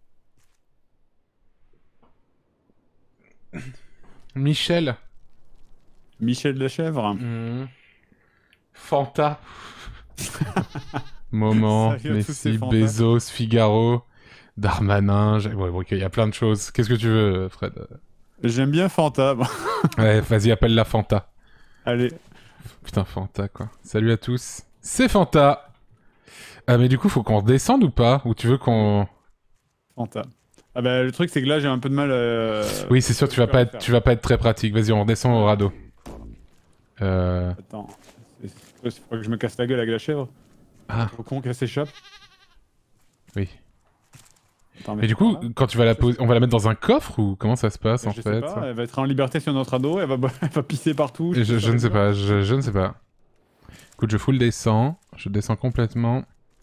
Michel. Michel la chèvre. Mmh. Fanta. Moment, Salut à tous ces Messi, Fanta. Bezos, Figaro, Darmanin. j'ai- Ouais, ok, il y a plein de choses. Qu'est-ce que tu veux, Fred? J'aime bien Fanta. Bon, Ouais, vas-y, appelle la Fanta. allez. Putain, Fanta, quoi. Salut à tous. C'est Fanta. Ah, mais du coup, faut qu'on redescende ou pas? Ou tu veux qu'on... Fanta. Ah bah le truc c'est que là j'ai un peu de mal. Euh... Oui, c'est sûr, tu vas à pas le être, faire. tu vas pas être très pratique. Vas-y, on redescend au radeau. Euh... Attends. Il faut que je me casse la gueule avec la chèvre. Ah, Au con qu'elle s'échappe. oui. Attends, Mais du coup, par là. quand tu vas la poser, on va la mettre dans un coffre ou comment ça se passe Bah, en je fait sais pas, elle va être en liberté sur notre ado, elle va, elle va pisser partout. je, sais je ne sais quoi. pas, je, je ne sais pas. Écoute, je full descends, je descends complètement.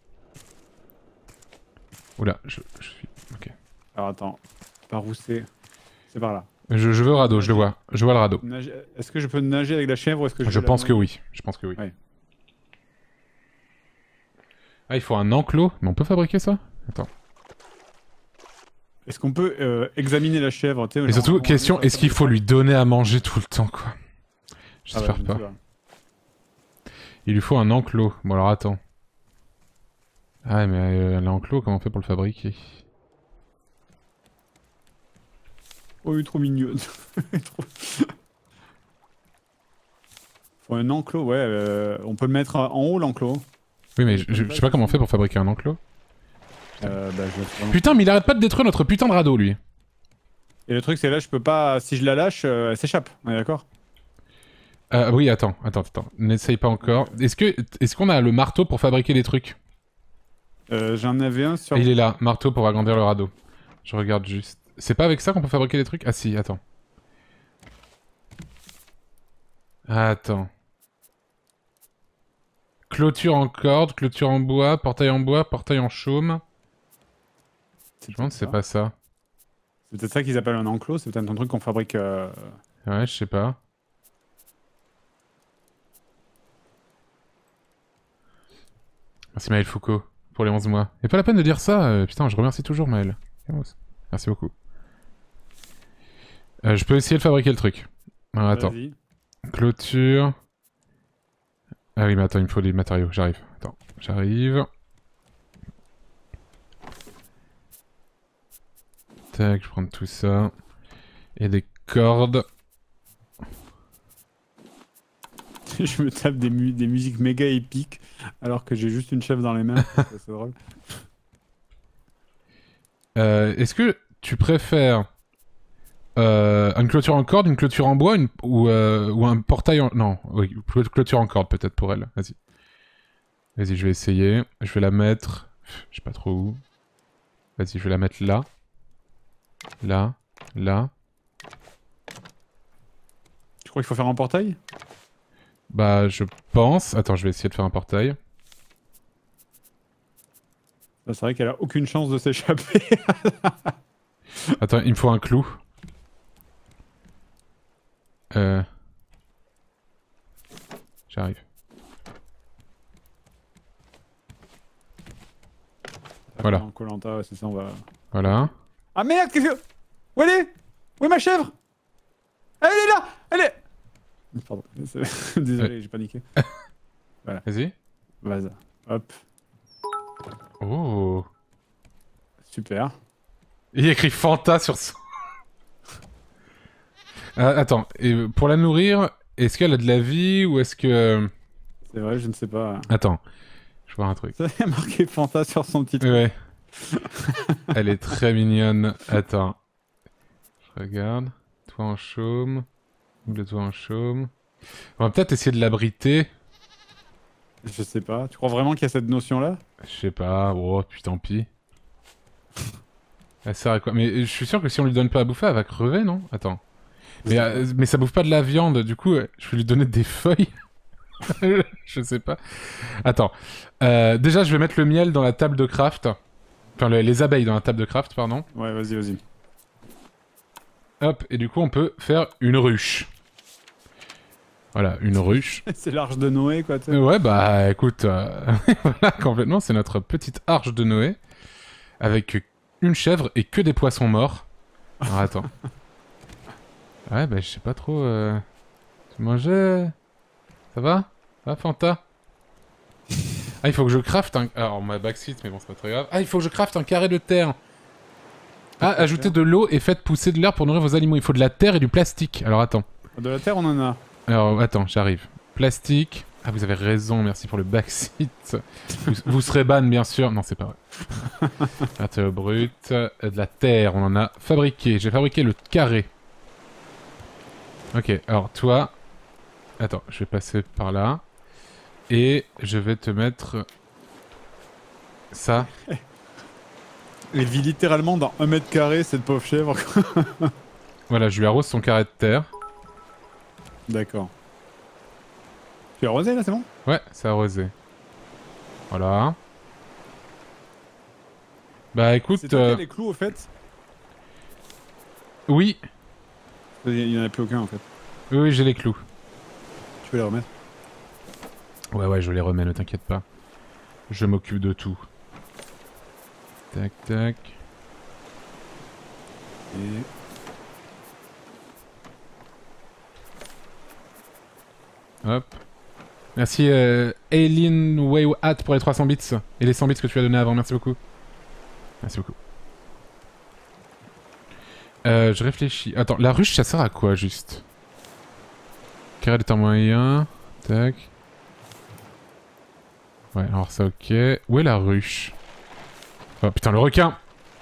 Oula, je, je suis... Ok. Alors attends, par où c'est? C'est par là. Je, je veux au radeau, je le vois. Je vois le radeau. Nager- Est-ce que je peux nager avec la chèvre ou est-ce que je Je vais la pense que noyer? oui. Je pense que oui. Ouais. Ah, il faut un enclos. Mais on peut fabriquer ça? Attends. Est-ce qu'on peut euh, examiner la chèvre? tu sais, Et genre, surtout, on- question, on- est-ce qu'il faut lui donner à manger tout le temps, quoi? Ah ouais, J'espère je ne pas. sais pas. Il lui faut un enclos. Bon, alors attends. Ah, mais euh, l'enclos, comment on fait pour le fabriquer? Oh, il est trop mignonne. Trop- Faut un enclos, ouais. euh, on peut le mettre en haut, l'enclos. Oui, mais je, je- je sais pas comment on fait pour fabriquer un enclos. Euh, bah, je vais vraiment- Putain, mais il arrête pas de détruire notre putain de radeau, lui. Et le truc, c'est là, je peux pas. Si je la lâche, euh, elle s'échappe. On est d'accord? Euh, oui, attends, attends, attends. N'essaye pas encore. Est-ce que, est-ce qu'on a le marteau pour fabriquer des trucs? Euh, J'en avais un sur. Il est là, marteau pour agrandir le radeau. Je regarde juste. C'est pas avec ça qu'on peut fabriquer des trucs? Ah si, attends. Attends. Clôture en corde, clôture en bois, portail en bois, portail en chaume. Je me demande si c'est pas ça. C'est peut-être ça qu'ils appellent un enclos, c'est peut-être un truc qu'on fabrique... Euh... Ouais, je sais pas. Merci Maël Foucault pour les onze mois. Et pas la peine de dire ça, euh, putain, je remercie toujours Maël. Merci beaucoup. Euh, je peux essayer de fabriquer le truc. Alors, attends. Clôture. Ah oui, mais attends, il me faut des matériaux, j'arrive. Attends, j'arrive. Tac, je prends tout ça. Et des cordes. Je me tape des, mu des musiques méga épiques alors que j'ai juste une chèvre dans les mains. C'est drôle. Euh, Est-ce que tu préfères euh, une clôture en corde, une clôture en bois une, ou, euh, ou un portail en... Non, oui, clôture en corde peut-être pour elle. Vas-y. Vas-y, je vais essayer. Je vais la mettre... Je sais pas trop où. Vas-y, je vais la mettre là. Là. Là. Tu crois qu'il faut faire un portail? Bah, je pense... Attends, je vais essayer de faire un portail. C'est vrai qu'elle a aucune chance de s'échapper. Attends, il me faut un clou. Euh... J'arrive. Voilà. Koh-Lanta, ouais, c'est ça, on va... Voilà. Ah merde, qu'est-ce que... Où elle est? Où est ma chèvre? Elle est là! Elle est... Pardon, désolé, ouais. j'ai paniqué. Voilà. Vas-y. Vas-y. Hop. Oh. Super. Il y a écrit Fanta sur son... euh, attends, et pour la nourrir, est-ce qu'elle a de la vie ou est-ce que... C'est vrai, je ne sais pas. Attends, je vois un truc. Ça a marqué Fanta sur son petit truc. Ouais. Elle est très mignonne. Attends. Je regarde. Toi en chaume. Le toit en chaume. On va peut-être essayer de l'abriter. Je sais pas. Tu crois vraiment qu'il y a cette notion-là? Je sais pas. Oh, puis tant pis. Elle sert à quoi? Mais je suis sûr que si on lui donne pas à bouffer, elle va crever, non? Attends. Mais, euh, mais ça bouffe pas de la viande, du coup, je vais lui donner des feuilles. Je sais pas. Attends. Euh, déjà, je vais mettre le miel dans la table de craft. Enfin, le, les abeilles dans la table de craft, pardon. Ouais, vas-y, vas-y. Hop, et du coup, on peut faire une ruche. Voilà, une ruche. C'est l'arche de Noé, quoi, tu sais. Euh, ouais, bah, écoute, euh... voilà, complètement, c'est notre petite arche de Noé. Avec une chèvre et que des poissons morts. Alors, attends. Ouais, bah, je sais pas trop... Euh... Tu mangeais... Ça va? Ça va, Fanta? Ah, il faut que je crafte un... Alors, ma backseat, mais bon, c'est pas très grave. Ah, il faut que je crafte un carré de terre. Ah, ajoutez de l'eau et faites pousser de l'herbe pour nourrir vos animaux. Il faut de la terre et du plastique. Alors, attends. De la terre, on en a. Alors, attends, j'arrive. Plastique. Ah, vous avez raison, merci pour le backseat. vous, vous serez ban, bien sûr. Non, c'est pas vrai. Matériaux brut. De la terre, on en a fabriqué. J'ai fabriqué le carré. Ok, alors toi... Attends, je vais passer par là. Et je vais te mettre... Ça. Elle vit littéralement dans un mètre carré, cette pauvre chèvre. Voilà, je lui arrose son carré de terre. D'accord. Tu as arrosé, là, c'est bon? Ouais, c'est arrosé. Voilà. Bah écoute... C'est euh... les clous, au fait? Oui. Il n'y en a plus aucun, en fait. Oui, oui, j'ai les clous. Tu peux les remettre? Ouais, ouais, je les remets, ne t'inquiète pas. Je m'occupe de tout. Tac, tac. Et... Hop. Merci euh, Aileen Wayhat pour les trois cents bits. Et les cent bits que tu as donné avant, merci beaucoup. Merci beaucoup. Euh, je réfléchis. Attends, la ruche, ça sert à quoi, juste? Carré de temps moyen. Tac. Ouais, alors ça, ok. Où est la ruche? Oh putain, le requin!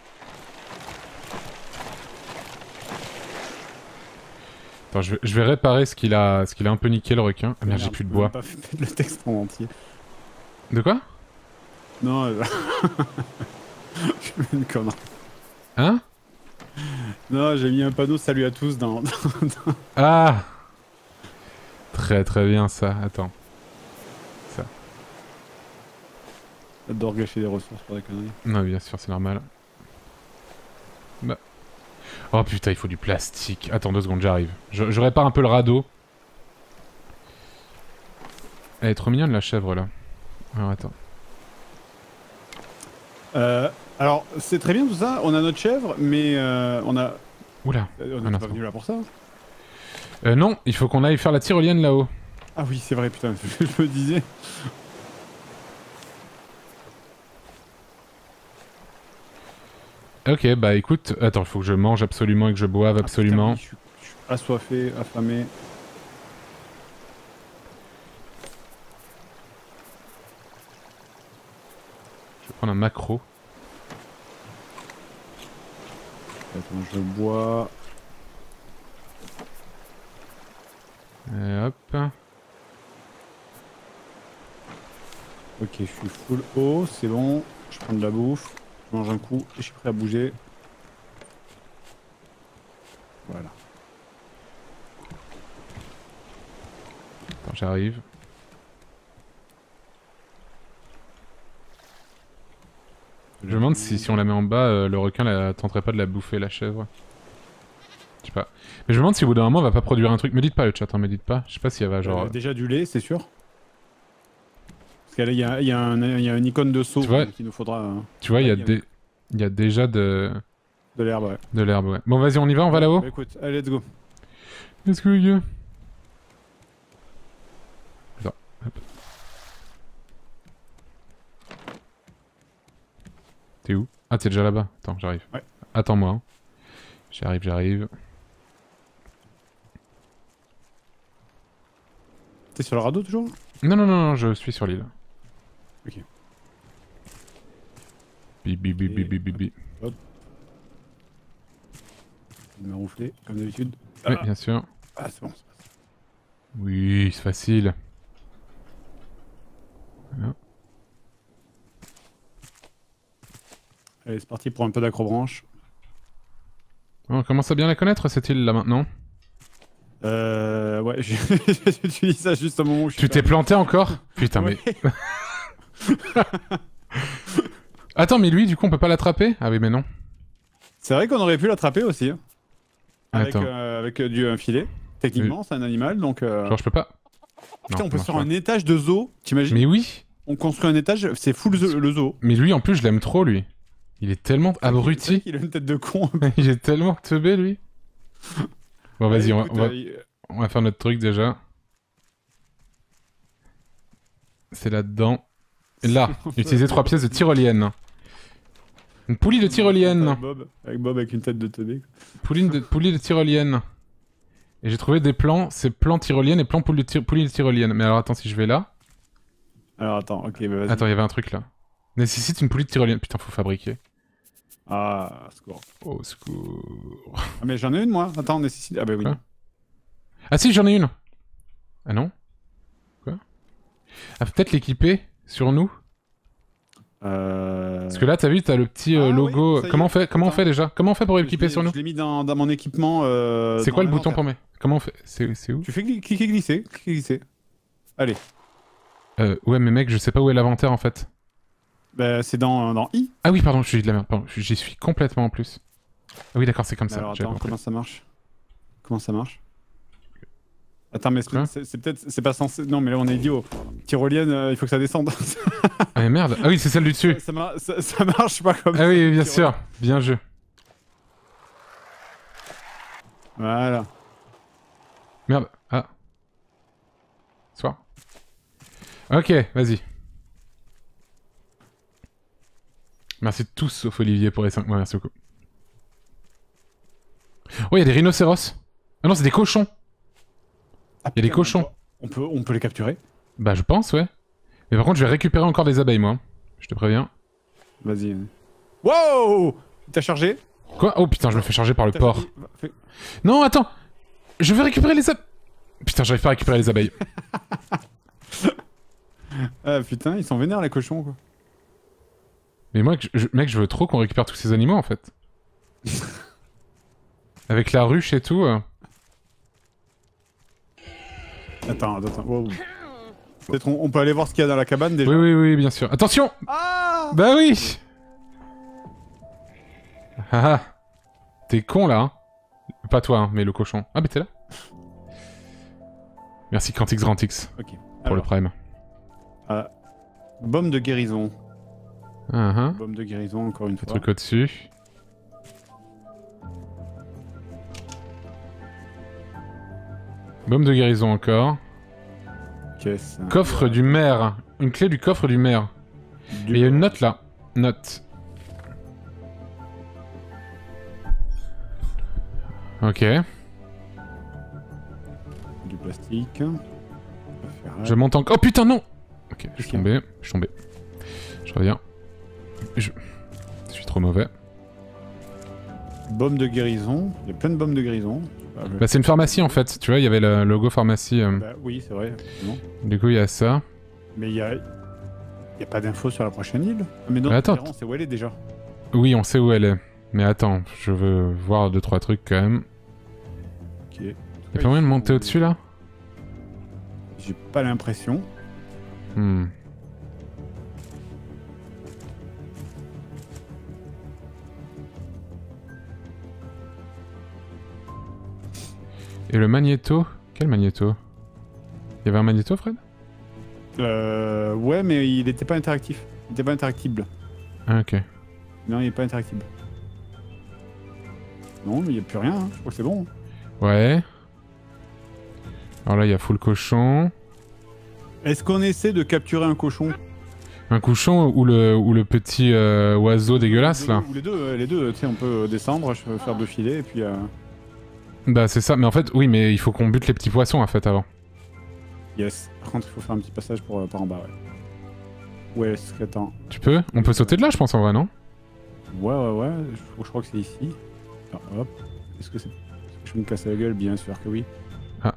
Attends, je vais, je vais réparer ce qu'il a, ce qu'il a un peu niqué, le requin. Ah merde, j'ai plus de bois. Pas fait le texte en entier. De quoi? Non, euh... je suis une connerie. Hein? Non, j'ai mis un panneau salut à tous dans... dans... Ah! Très très bien ça, attends. Ça. J'adore gâcher des ressources pour des conneries. Non, bien sûr, c'est normal. Bah... Oh putain, il faut du plastique. Attends deux secondes, j'arrive. Je, je répare un peu le radeau. Elle est trop mignonne la chèvre là. Alors attends. Euh, alors, c'est très bien tout ça, on a notre chèvre, mais euh, on a... Oula. Euh, on Un n'est pas instant. venu là pour ça. Euh, non, il faut qu'on aille faire la tyrolienne là-haut. Ah oui, c'est vrai, putain, je me disais. Ok, bah écoute, attends, il faut que je mange absolument et que je boive absolument. Ah, putain, oui, je, suis, je suis assoiffé, affamé. Je vais prendre un macro. Attends, je bois. Et hop. Ok, je suis full eau, c'est bon. Je prends de la bouffe, je mange un coup et je suis prêt à bouger. Voilà. Attends, j'arrive. Je me demande si, si on la met en bas, euh, le requin la tenterait pas de la bouffer, la chèvre. Je sais pas. Mais je me demande si au bout d'un moment elle va pas produire un truc. Me dites pas le chat, hein, me dites pas. Je sais pas s'il y a genre... Euh, déjà du lait, c'est sûr. Parce qu'il y a, il y, a un- il y a une icône de saut Tu vois, qu'il nous faudra. Hein. Tu vois, il y, a Ouais, il y a- des- il y a déjà de, De l'herbe, ouais. de l'herbe, ouais. Bon, vas-y, on y va, on va là-haut. Bah, écoute, allez, let's go. Let's go, les gars. Attends, hop. T'es où? Ah, t'es déjà là-bas. Attends, j'arrive. Ouais. Attends-moi. Hein. J'arrive, j'arrive. T'es sur le radeau toujours? Non, non, non, non, je suis sur l'île. Ok. Bi, bi, bi, bi, bi, bi, bi. Hop. Il m'a ronflé, comme d'habitude. Oui, Ah, bien sûr. ah c'est bon, c'est bon. Oui, c'est facile. Voilà. Allez, c'est parti pour un peu d'acrobranche. On commence à bien la connaître, cette île, là, maintenant. Euh... Ouais, j'ai utilisé ça juste au moment où je suis Tu t'es perdu. planté encore? Putain, Ouais. mais... Attends, mais lui, du coup, on peut pas l'attraper? Ah oui, mais non. C'est vrai qu'on aurait pu l'attraper aussi. Hein. Avec, Attends. euh, avec euh, du un filet. Techniquement, c'est un animal, donc... Euh... Genre, je peux pas... Putain, Non, on peut ça se faire marche un étage de zoo, t'imagines? Mais oui. On construit un étage, c'est full zoo- le zoo. Mais lui, en plus, je l'aime trop, lui. Il est tellement C'est vrai abruti. qu'il a une tête de con. Il est tellement teubé, lui. Bon, vas-y, on, va- Écoute, on, va... euh, on va faire notre truc, déjà. C'est là-dedans. Là, utiliser trois pièces de tyrolienne. Une poulie de tyrolienne. Avec Bob, avec Bob avec une tête de teubé. Poulie de, poulie de tyrolienne. Et j'ai trouvé des plans, c'est plan tyrolienne et plan poulie de, ty- poulie de tyrolienne. Mais alors attends, si je vais là... Alors attends, ok, bah vas-y. Attends, il y avait un truc là. Nécessite une poulie de tyrolienne. Putain, faut fabriquer. Ah, secours. Au secours. Ah, mais j'en ai une moi. Attends, on nécessite. Ah, bah oui. Quoi? Ah si, j'en ai une. Ah non? Quoi? Ah, peut-être l'équiper sur nous? Euh... Parce que là, t'as vu, t'as le petit euh, Ah, logo. oui, ça y comment on est. fait, comment on Attends. fait déjà? Comment on fait pour je équiper l'ai- sur nous? Je l'ai mis dans, dans mon équipement. Euh, C'est dans quoi le bouton l'inventaire. pour mettre? Comment on fait? C'est c'est où? Tu fais gli- cliquer, glisser. Cliquer, glisser. Allez. euh, Ouais, mais mec, je sais pas où est l'inventaire en fait. Bah, c'est dans, dans I. Ah oui, pardon, je suis de la merde. Pardon, j'y suis complètement en plus. Ah oui, d'accord, c'est comme Mais ça. alors j'avais attends, compris. comment ça marche? Comment ça marche? Attends, mais Quoi? c'est c'est peut-être. C'est pas censé. Non, mais là on est idiot. Tyrolienne, euh, il faut que ça descende. Ah mais merde. Ah oui, c'est celle du dessus. ça, mar- ça- ça marche pas comme Ah ça. oui, bien Tyrolienne. sûr. Bien joué. Voilà. Merde. Ah. Soir. Ok, vas-y. Merci tous sauf Olivier pour les cinq mois, merci beaucoup. Oh, il y a des rhinocéros. Ah non, c'est des cochons. Ah, Il y a des putain, cochons. On peut, on peut les capturer. Bah, je pense, ouais. Mais par contre, je vais récupérer encore des abeilles, moi. Je te préviens. Vas-y. Wow! T'as chargé? Quoi? Oh putain, je me fais charger par le T'as porc. chargé- Fais- Non, attends. Je vais récupérer les abeilles. Putain, j'arrive pas à récupérer les abeilles. Ah putain, ils sont vénères les cochons quoi. Mais moi, je, mec, je veux trop qu'on récupère tous ces animaux, en fait. Avec la ruche et tout. euh. Attends, attends, attends. Wow. Peut-être on, on peut aller voir ce qu'il y a dans la cabane déjà. Oui, oui, oui, bien sûr. Attention! Ah! Bah oui! Ah ah. T'es con là, hein. Pas toi, hein, mais le cochon. Ah, mais t'es là. Merci Quantix Grantix Ok. pour Alors, le prime. euh, Baume de guérison. Uh -huh. Baume de guérison, encore une Le fois. truc au-dessus. Baume de guérison encore. Caisse. Coffre du maire. Une clé du coffre du maire. Du... Et il y a une note là. Note. Ok. Du plastique. Je monte encore. Oh putain, non! Ok, je suis Ok. tombé. Je suis tombé. Je reviens. Je... je suis trop mauvais. Baume de guérison. Il y a plein de baumes de guérison. Ah, je- Bah, c'est une pharmacie en fait. Tu vois, il y avait le logo pharmacie. euh. Bah, oui, c'est vrai. effectivement. Du coup, il y a ça. Mais il y a... Il y a pas d'infos sur la prochaine île. Ah, mais non, Mais attends. on sait où elle est déjà. Oui, on sait où elle est. Mais attends, je veux voir deux trois trucs quand même. Ok. Y'a pas moyen de monter au-dessus là? J'ai pas l'impression. Hmm. Et le magnéto? Quel magnéto? Il y avait un magnéto, Fred? Euh... Ouais, mais il était pas interactif. Il était pas interactible. Ah, ok. Non, il est pas interactible. Non, mais il y a plus rien. Hein. Je crois que c'est bon. Ouais. Alors là, il y a full cochon. Est-ce qu'on essaie de capturer un cochon? Un cochon ou le, ou le petit euh, oiseau dégueulasse là? Ou les deux, euh, les deux. Tu sais, on peut descendre, je peux faire deux filets et puis... Euh... Bah c'est ça, mais en fait, oui, mais il faut qu'on bute les petits poissons en fait avant. Yes. Par contre, il faut faire un petit passage pour, euh, par en bas, ouais. Ouais, ce qu'attends. Tu peux? On peut sauter de là, je pense en vrai, non? Ouais, ouais, ouais. Je, je crois que c'est ici. Alors, hop. Est-ce que c'est... Est-ce que je peux me casser la gueule? Bien sûr que oui. Ah.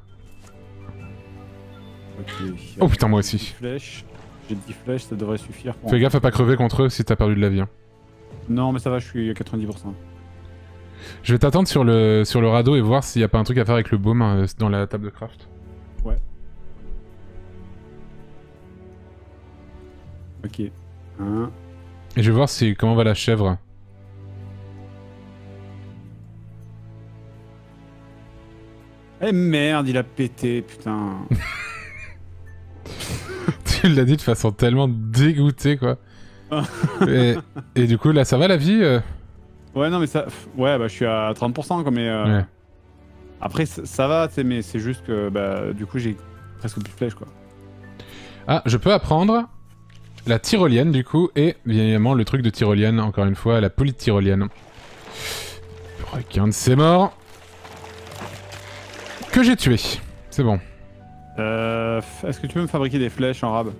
Ok. Oh putain, moi J'ai aussi. dix flèches. J'ai dix flèches, ça devrait suffire pour... Fais gaffe à pas crever contre eux si t'as perdu de la vie. Hein. Non, mais ça va, je suis à quatre-vingt-dix pour cent. Je vais t'attendre sur le, sur le radeau et voir s'il y a pas un truc à faire avec le baume euh, dans la table de craft. Ouais. Ok. Un. Et je vais voir si, comment va la chèvre. Eh merde, il a pété, putain. Tu l'as dit de façon tellement dégoûtée, quoi. et, et du coup, là, ça va la vie euh Ouais, non, mais ça... Ouais, bah je suis à trente pour cent, quoi, mais... Euh... Ouais. Après, ça, ça va, tu sais, mais c'est juste que, bah, du coup, j'ai presque plus de flèches, quoi. Ah, je peux apprendre la tyrolienne, du coup, et bien évidemment le truc de tyrolienne, encore une fois, la police tyrolienne. Requin de ses morts. Que j'ai tué. C'est bon. Euh... Est-ce que tu peux me fabriquer des flèches en rab?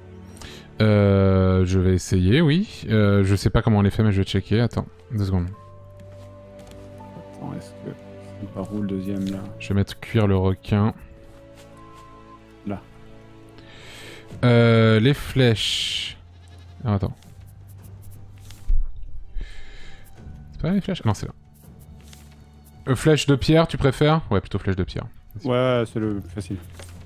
Euh, je vais essayer, oui. Euh, je sais pas comment on les fait, mais je vais checker. Attends, deux secondes. Attends, est-ce que... C'est par où le deuxième, là? Je vais mettre cuire le requin. Là. Euh, les flèches... Alors, attends. C'est pas les flèches? Non, c'est là. Euh, flèche de pierre, tu préfères? Ouais, plutôt flèche de pierre. Ouais, c'est le plus facile.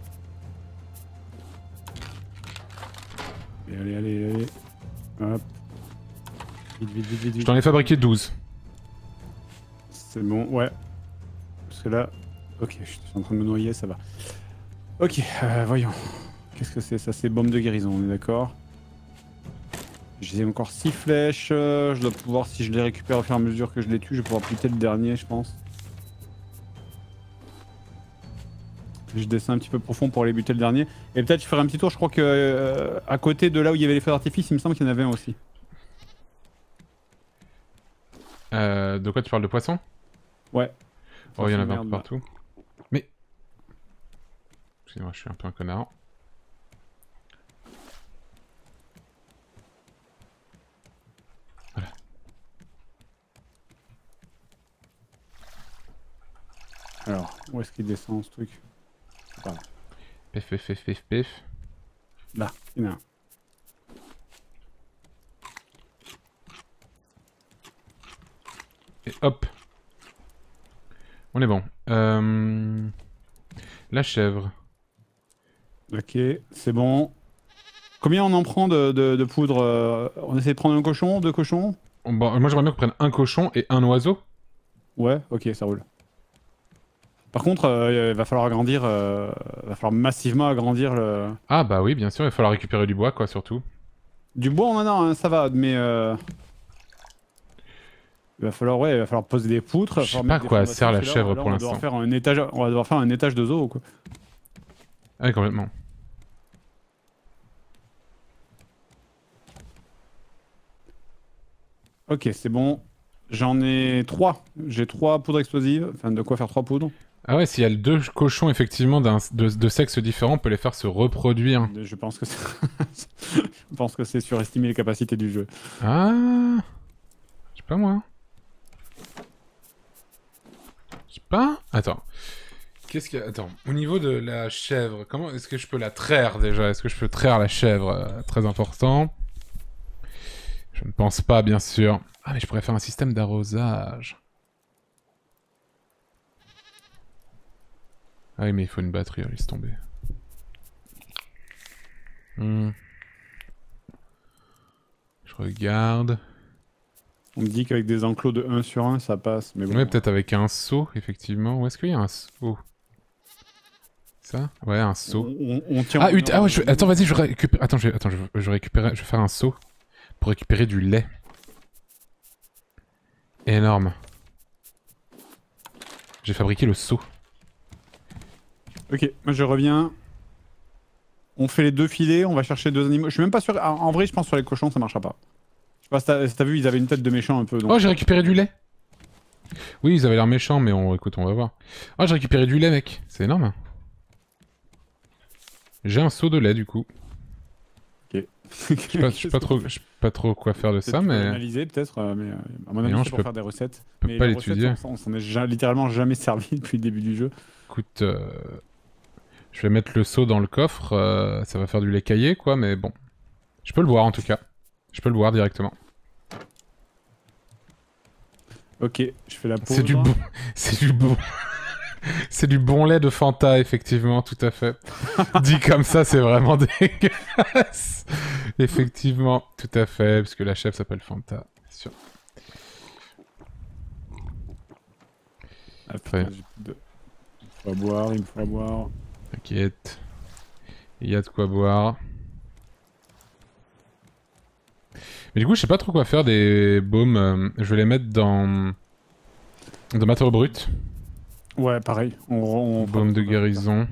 Allez, allez, allez. Hop. Vite, vite, vite, vite, Je vite. t'en ai fabriqué douze. C'est bon, ouais. Parce que là... Ok, je suis en train de me noyer, ça va. Ok, euh, voyons. Qu'est-ce que c'est? Ça, c'est bombe de guérison, on est d'accord? J'ai encore six flèches. euh, Je dois pouvoir, si je les récupère au fur et à mesure que je les tue, je vais pouvoir buter le dernier, je pense. Je descends un petit peu profond pour aller buter le dernier. Et peut-être je ferai un petit tour, je crois que euh, à côté de là où il y avait les feux d'artifice, il me semble qu'il y en avait un aussi. Euh, de quoi tu parles de poisson? Ouais. Oh, il y en avait un Merde, peu là. partout. Mais... Excusez-moi, je suis un peu un connard. Voilà. Alors, où est-ce qu'il descend ce truc? Voilà. Pef, pef, pef, pef, pef. Là, il y en a un. Et hop. On est bon. Euh... La chèvre. Ok, c'est bon. Combien on en prend de, de, de poudre euh, On essaie de prendre un cochon, deux cochons? Bon, moi j'aimerais bien qu'on prenne un cochon et un oiseau. Ouais, ok, ça roule. Par contre, euh, il va falloir agrandir, euh, va falloir massivement agrandir le... Ah bah oui, bien sûr, il va falloir récupérer du bois, quoi, surtout. Du bois, on en a, hein, ça va, mais... Euh... Il va falloir, ouais, il va falloir poser des poutres. Je sais pas à quoi sert la chèvre pour l'instant. On va devoir faire un étage, on va devoir faire un étage de zoo, quoi. Ah oui, complètement. Ok, c'est bon. J'en ai trois. J'ai trois poudres explosives. Enfin, de quoi faire trois poudres. Ah ouais, s'il y a deux cochons, effectivement, d'un- de, de sexe différent, on peut les faire se reproduire. Je pense que c'est... Je pense que c'est surestimer les capacités du jeu. Ah... Je sais pas, moi. Je sais pas... Attends. Qu'est-ce qu'il y a... Attends. Au niveau de la chèvre, comment est-ce que je peux la traire, déjà? Est-ce que je peux traire la chèvre? euh, Très important. Je ne pense pas, bien sûr. Ah, mais je pourrais faire un système d'arrosage. Ah oui, mais il faut une batterie, laisse tomber. Hmm. Je regarde. On me dit qu'avec des enclos de un sur un, ça passe. Mais bon. Ouais, peut-être avec un seau, effectivement. Où est-ce qu'il y a un seau? Ça? Ouais, un seau. On, on, on tient Ah, ut- ah ouais, je... attends, vas-y, je récupère... Attends, je... Attends, je... je récupère... Je vais faire un seau pour récupérer du lait. Énorme. J'ai fabriqué le seau. Ok, moi je reviens. On fait les deux filets, on va chercher deux animaux. Je suis même pas sûr. En vrai, je pense sur les cochons, ça marchera pas. Je sais pas si t'as si t'as vu, ils avaient une tête de méchant un peu. Donc... Oh, j'ai récupéré du lait. Oui, ils avaient l'air méchants, mais on... écoute, on va voir. Oh, j'ai récupéré du lait, mec. C'est énorme. J'ai un seau de lait, du coup. Ok. Je sais pas, je sais pas trop, je sais pas trop quoi faire de ça, mais... Analyser peut-être, euh, mais euh, à mon avis, c'est pour peux... faire des recettes. peux mais pas les l'étudier. recettes, on, on s'en est ja littéralement jamais servi depuis le début du jeu. Écoute, euh... je vais mettre le seau dans le coffre. Euh... Ça va faire du lait caillé, quoi, mais bon. Je peux le boire, en tout cas. Je peux le boire directement. Ok, je fais la pause. C'est du bon... C'est du bon... C'est du bon lait de Fanta, effectivement, tout à fait. Dit comme ça, c'est vraiment dégueulasse. Effectivement, tout à fait, parce que la chef s'appelle Fanta, c'est sûr. Après, de... il me faut à boire, il me faut à boire. T'inquiète. Il y a de quoi boire. Mais du coup, je sais pas trop quoi faire des baumes. Euh, je vais les mettre dans... Dans matériaux bruts. Ouais, pareil. On, on Baume de guérison.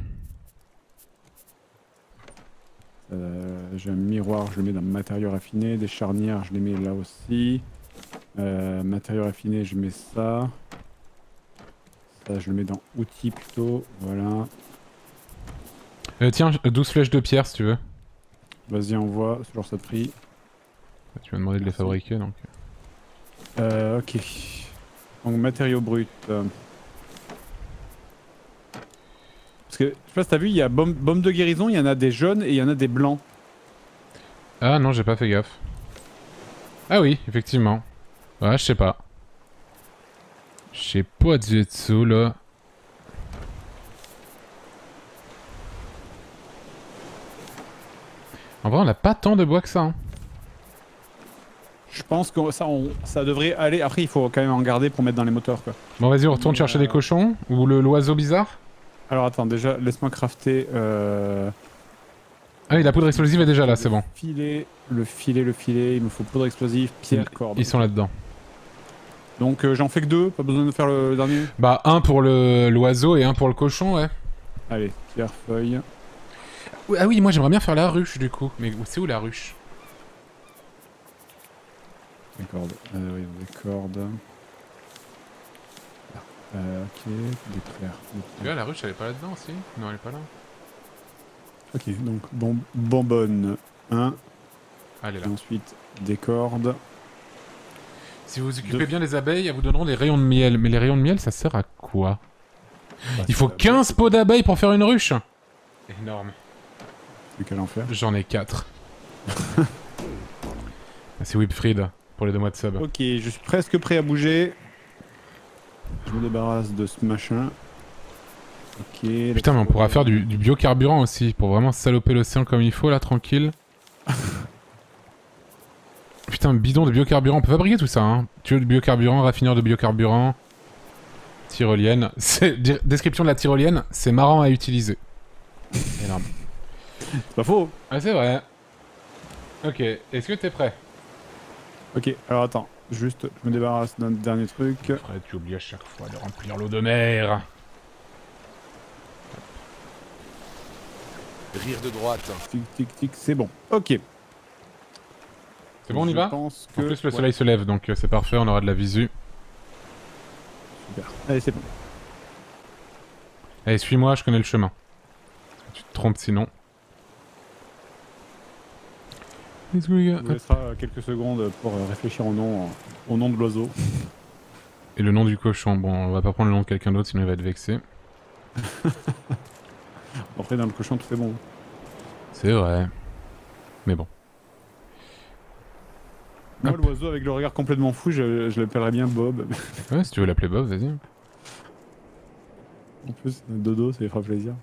Euh, J'ai un miroir, je le mets dans matériaux raffinés. Des charnières, je les mets là aussi. Euh, matériaux raffinés, je mets ça. Ça, je le mets dans outils plutôt. Voilà. Euh, tiens, douze flèches de pierre si tu veux. Vas-y, envoie. C'est genre ça de prix. Tu m'as demandé de les fabriquer donc. Euh, ok. Donc matériaux bruts. Euh... Parce que, je sais pas si t'as vu, il y a baume, baume de guérison, il y en a des jaunes et il y en a des blancs. Ah non, j'ai pas fait gaffe. Ah oui, effectivement. Ouais, je sais pas. Je sais pas du tout là. En vrai, on a pas tant de bois que ça. Hein. Je pense que ça, on, ça devrait aller. Après, il faut quand même en garder pour mettre dans les moteurs, quoi. Bon, vas-y, on retourne Mais chercher euh... des cochons. Ou le l'oiseau bizarre. Alors attends, déjà, laisse-moi crafter... Euh... Ah oui, la poudre explosive est déjà là, c'est bon. Filet, le filet, le filet, il me faut poudre explosive, pierre, corde. Ils sont là-dedans. Donc euh, j'en fais que deux, pas besoin de faire le dernier. Bah, un pour le l'oiseau et un pour le cochon, ouais. Allez, pierre, feuille. Ah oui, moi j'aimerais bien faire la ruche du coup. Mais c'est où la ruche? Des cordes. Euh, oui, des cordes. Euh, ok, des pierres. Tu vois, la ruche elle est pas là-dedans aussi? Non, elle est pas là. Ok, donc bon, bonbonne un. Ah, elle est là. Et ensuite des cordes. Si vous vous occupez Deux. bien des abeilles, elles vous donneront des rayons de miel. Mais les rayons de miel, ça sert à quoi? Bah, Il faut quinze pots d'abeilles pour faire une ruche. Énorme. C'est quel enfer. J'en ai quatre. C'est Whipfried pour les deux mois de sub. Ok, je suis presque prêt à bouger. Je me débarrasse de ce machin. Ok. Putain, mais on pourra faire du, du biocarburant aussi, pour vraiment saloper l'océan comme il faut, là, tranquille. Putain, bidon de biocarburant, on peut fabriquer tout ça, hein. Tu veux du biocarburant, raffineur de biocarburant. Tyrolienne. C'est... Description de la tyrolienne, c'est marrant à utiliser. Énorme. C'est pas faux. Ah, c'est vrai. Ok, est-ce que t'es prêt? Ok, alors attends, juste, je me débarrasse d'un dernier truc. Fred, tu oublies à chaque fois de remplir l'eau de mer. Rire de droite. Tic, tic, tic, c'est bon. Ok. C'est bon, on y Je va? pense En que... plus, le ouais, soleil se lève, donc euh, c'est parfait, on aura de la visu. super. Allez, c'est bon. Allez, suis-moi, je connais le chemin. Tu te trompes sinon. Let's go, les gars. On vous laissera quelques secondes pour euh, réfléchir au nom, au nom de l'oiseau. Et le nom du cochon, bon, on va pas prendre le nom de quelqu'un d'autre, sinon il va être vexé. Après, dans le cochon, tout est bon. C'est vrai. Mais bon. Moi, l'oiseau avec le regard complètement fou, je, je l'appellerais bien Bob. Ouais, si tu veux l'appeler Bob, vas-y. En plus, dodo, ça lui fera plaisir.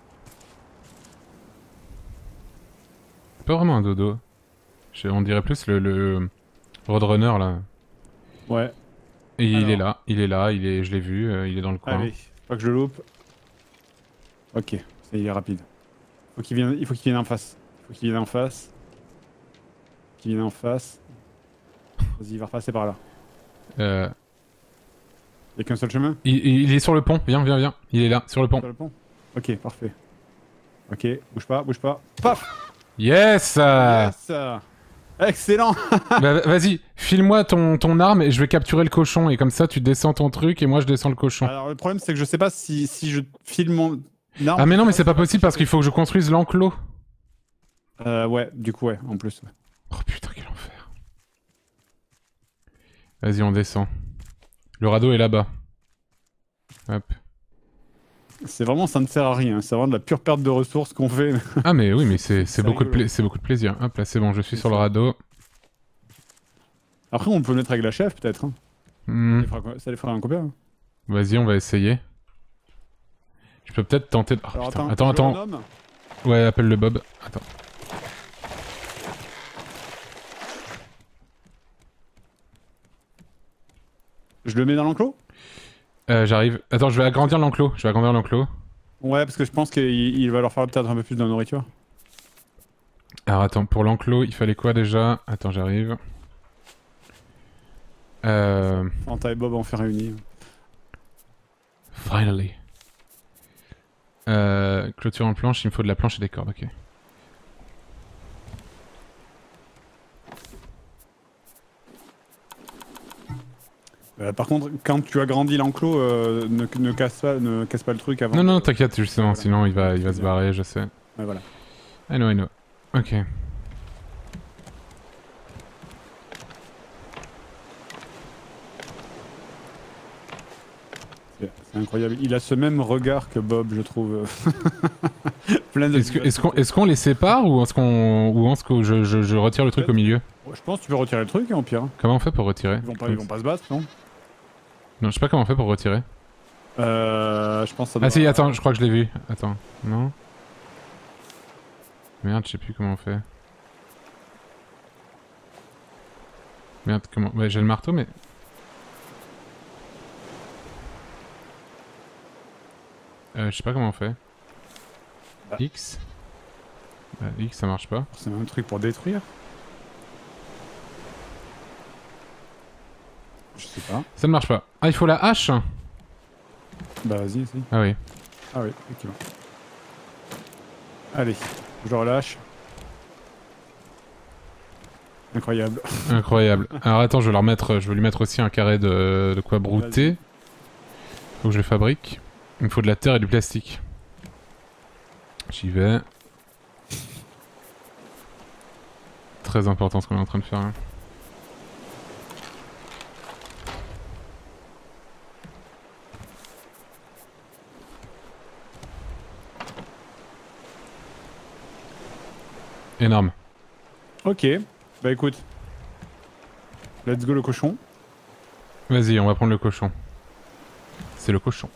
C'est pas vraiment un dodo. Je- on dirait plus le, le Roadrunner là. Ouais. Et il Alors. est là, il est là, il est, je l'ai vu, euh, il est dans le coin. Allez, pas que je loupe. Ok, ça il est rapide. Faut qu'il vienne, il faut qu'il vienne en face. Il faut qu'il vienne en face. Qu'il vienne en face. Vas-y, il va repasser par là. Euh, Y'a qu'un seul chemin? il, il est sur le pont, viens, viens, viens. Il est là, sur le pont. Sur le pont? Ok, parfait. Ok, bouge pas, bouge pas. Paf! Yes, euh, Yes! Excellent! bah, vas-y, file-moi ton, ton arme et je vais capturer le cochon. Et comme ça, tu descends ton truc et moi je descends le cochon. Alors le problème c'est que je sais pas si, si je filme mon... Ah mais non, mais c'est pas possible parce qu'il faut que je construise l'enclos. Euh, ouais, du coup ouais, en plus. Ouais. Oh putain, quel enfer. Vas-y, on descend. Le radeau est là-bas. Hop. C'est vraiment, ça ne sert à rien, c'est vraiment de la pure perte de ressources qu'on fait. Ah mais oui, mais c'est C'est beaucoup, de rigolo. pla- c'est beaucoup de plaisir. Hop là, c'est bon, je suis C'est sur le ça. radeau. Après on peut le mettre avec la chef peut-être. Hein. Hmm. Ça, les fera, ça les fera un copain. Hein. Vas-y, on va essayer. Je peux peut-être tenter de... Oh, Alors putain. attends, Attends, je le attends. renomme. Ouais, appelle le Bob. Attends. Je le mets dans l'enclos? Euh, j'arrive. Attends, je vais agrandir l'enclos. Je vais agrandir l'enclos. Ouais, parce que je pense qu'il il va leur falloir peut-être un peu plus de nourriture. Alors attends, pour l'enclos, il fallait quoi déjà? Attends, j'arrive. Euh... Fanta et Bob en faire réunir. Finally. Euh, clôture en planche, il me faut de la planche et des cordes, ok. Euh, par contre, quand tu agrandis l'enclos, euh, ne, ne, casse pas, ne casse pas le truc avant. Non, non, de- t'inquiète, justement, Voilà. sinon il va, il va se barrer, je sais. Ouais, voilà. I know, I know. Ok. C'est c'est incroyable. Il a ce même regard que Bob, je trouve. Plein de. Est-ce que- est-ce qu'on est qu'on les sépare ou est-ce qu'on ou est-ce que je, je, je retire le truc au milieu? Je pense que tu peux retirer le truc, hein, au pire. Comment on fait pour retirer? Ils vont pas, ils vont pas se battre, non? Non, je sais pas comment on fait pour retirer. Euh, je pense que ça doit... Ah si, attends, je crois que je l'ai vu. Attends, non? Merde, je sais plus comment on fait. Merde, comment... Ouais, j'ai le marteau, mais... Euh, je sais pas comment on fait. Bah. X? Bah, X, ça marche pas. C'est même un truc pour détruire. Je sais pas. Ça ne marche pas. Ah, il faut la hache? Bah vas-y, vas-y. Ah oui. Ah oui, effectivement. Allez, je le relâche. Incroyable. Incroyable. Alors attends, je vais leur mettre... Je vais lui mettre aussi un carré de, de quoi brouter. Faut que je le fabrique. Il me faut de la terre et du plastique. J'y vais. Très important ce qu'on est en train de faire là. Énorme. Ok, bah écoute. Let's go le cochon. Vas-y, on va prendre le cochon. C'est le cochon.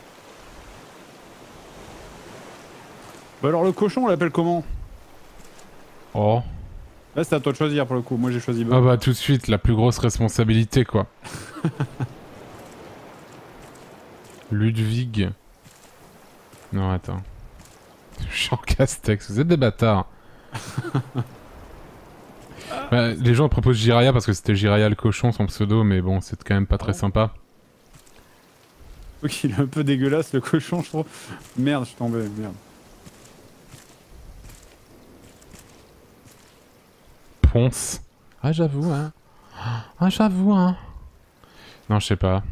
Bah alors le cochon, on l'appelle comment? Oh. Là, c'est à toi de choisir pour le coup. Moi, j'ai choisi Bug. Ah bah tout de suite, la plus grosse responsabilité quoi. Ludwig. Non, attends. Jean Castex, vous êtes des bâtards. Bah, les gens proposent Jiraya parce que c'était Jiraya le cochon, son pseudo, mais bon, c'est quand même pas très sympa. Ok, il est un peu dégueulasse le cochon, je trouve. Merde, je suis tombé, merde. Ponce. Ah, j'avoue, hein. Ah, j'avoue, hein. Non, je sais pas.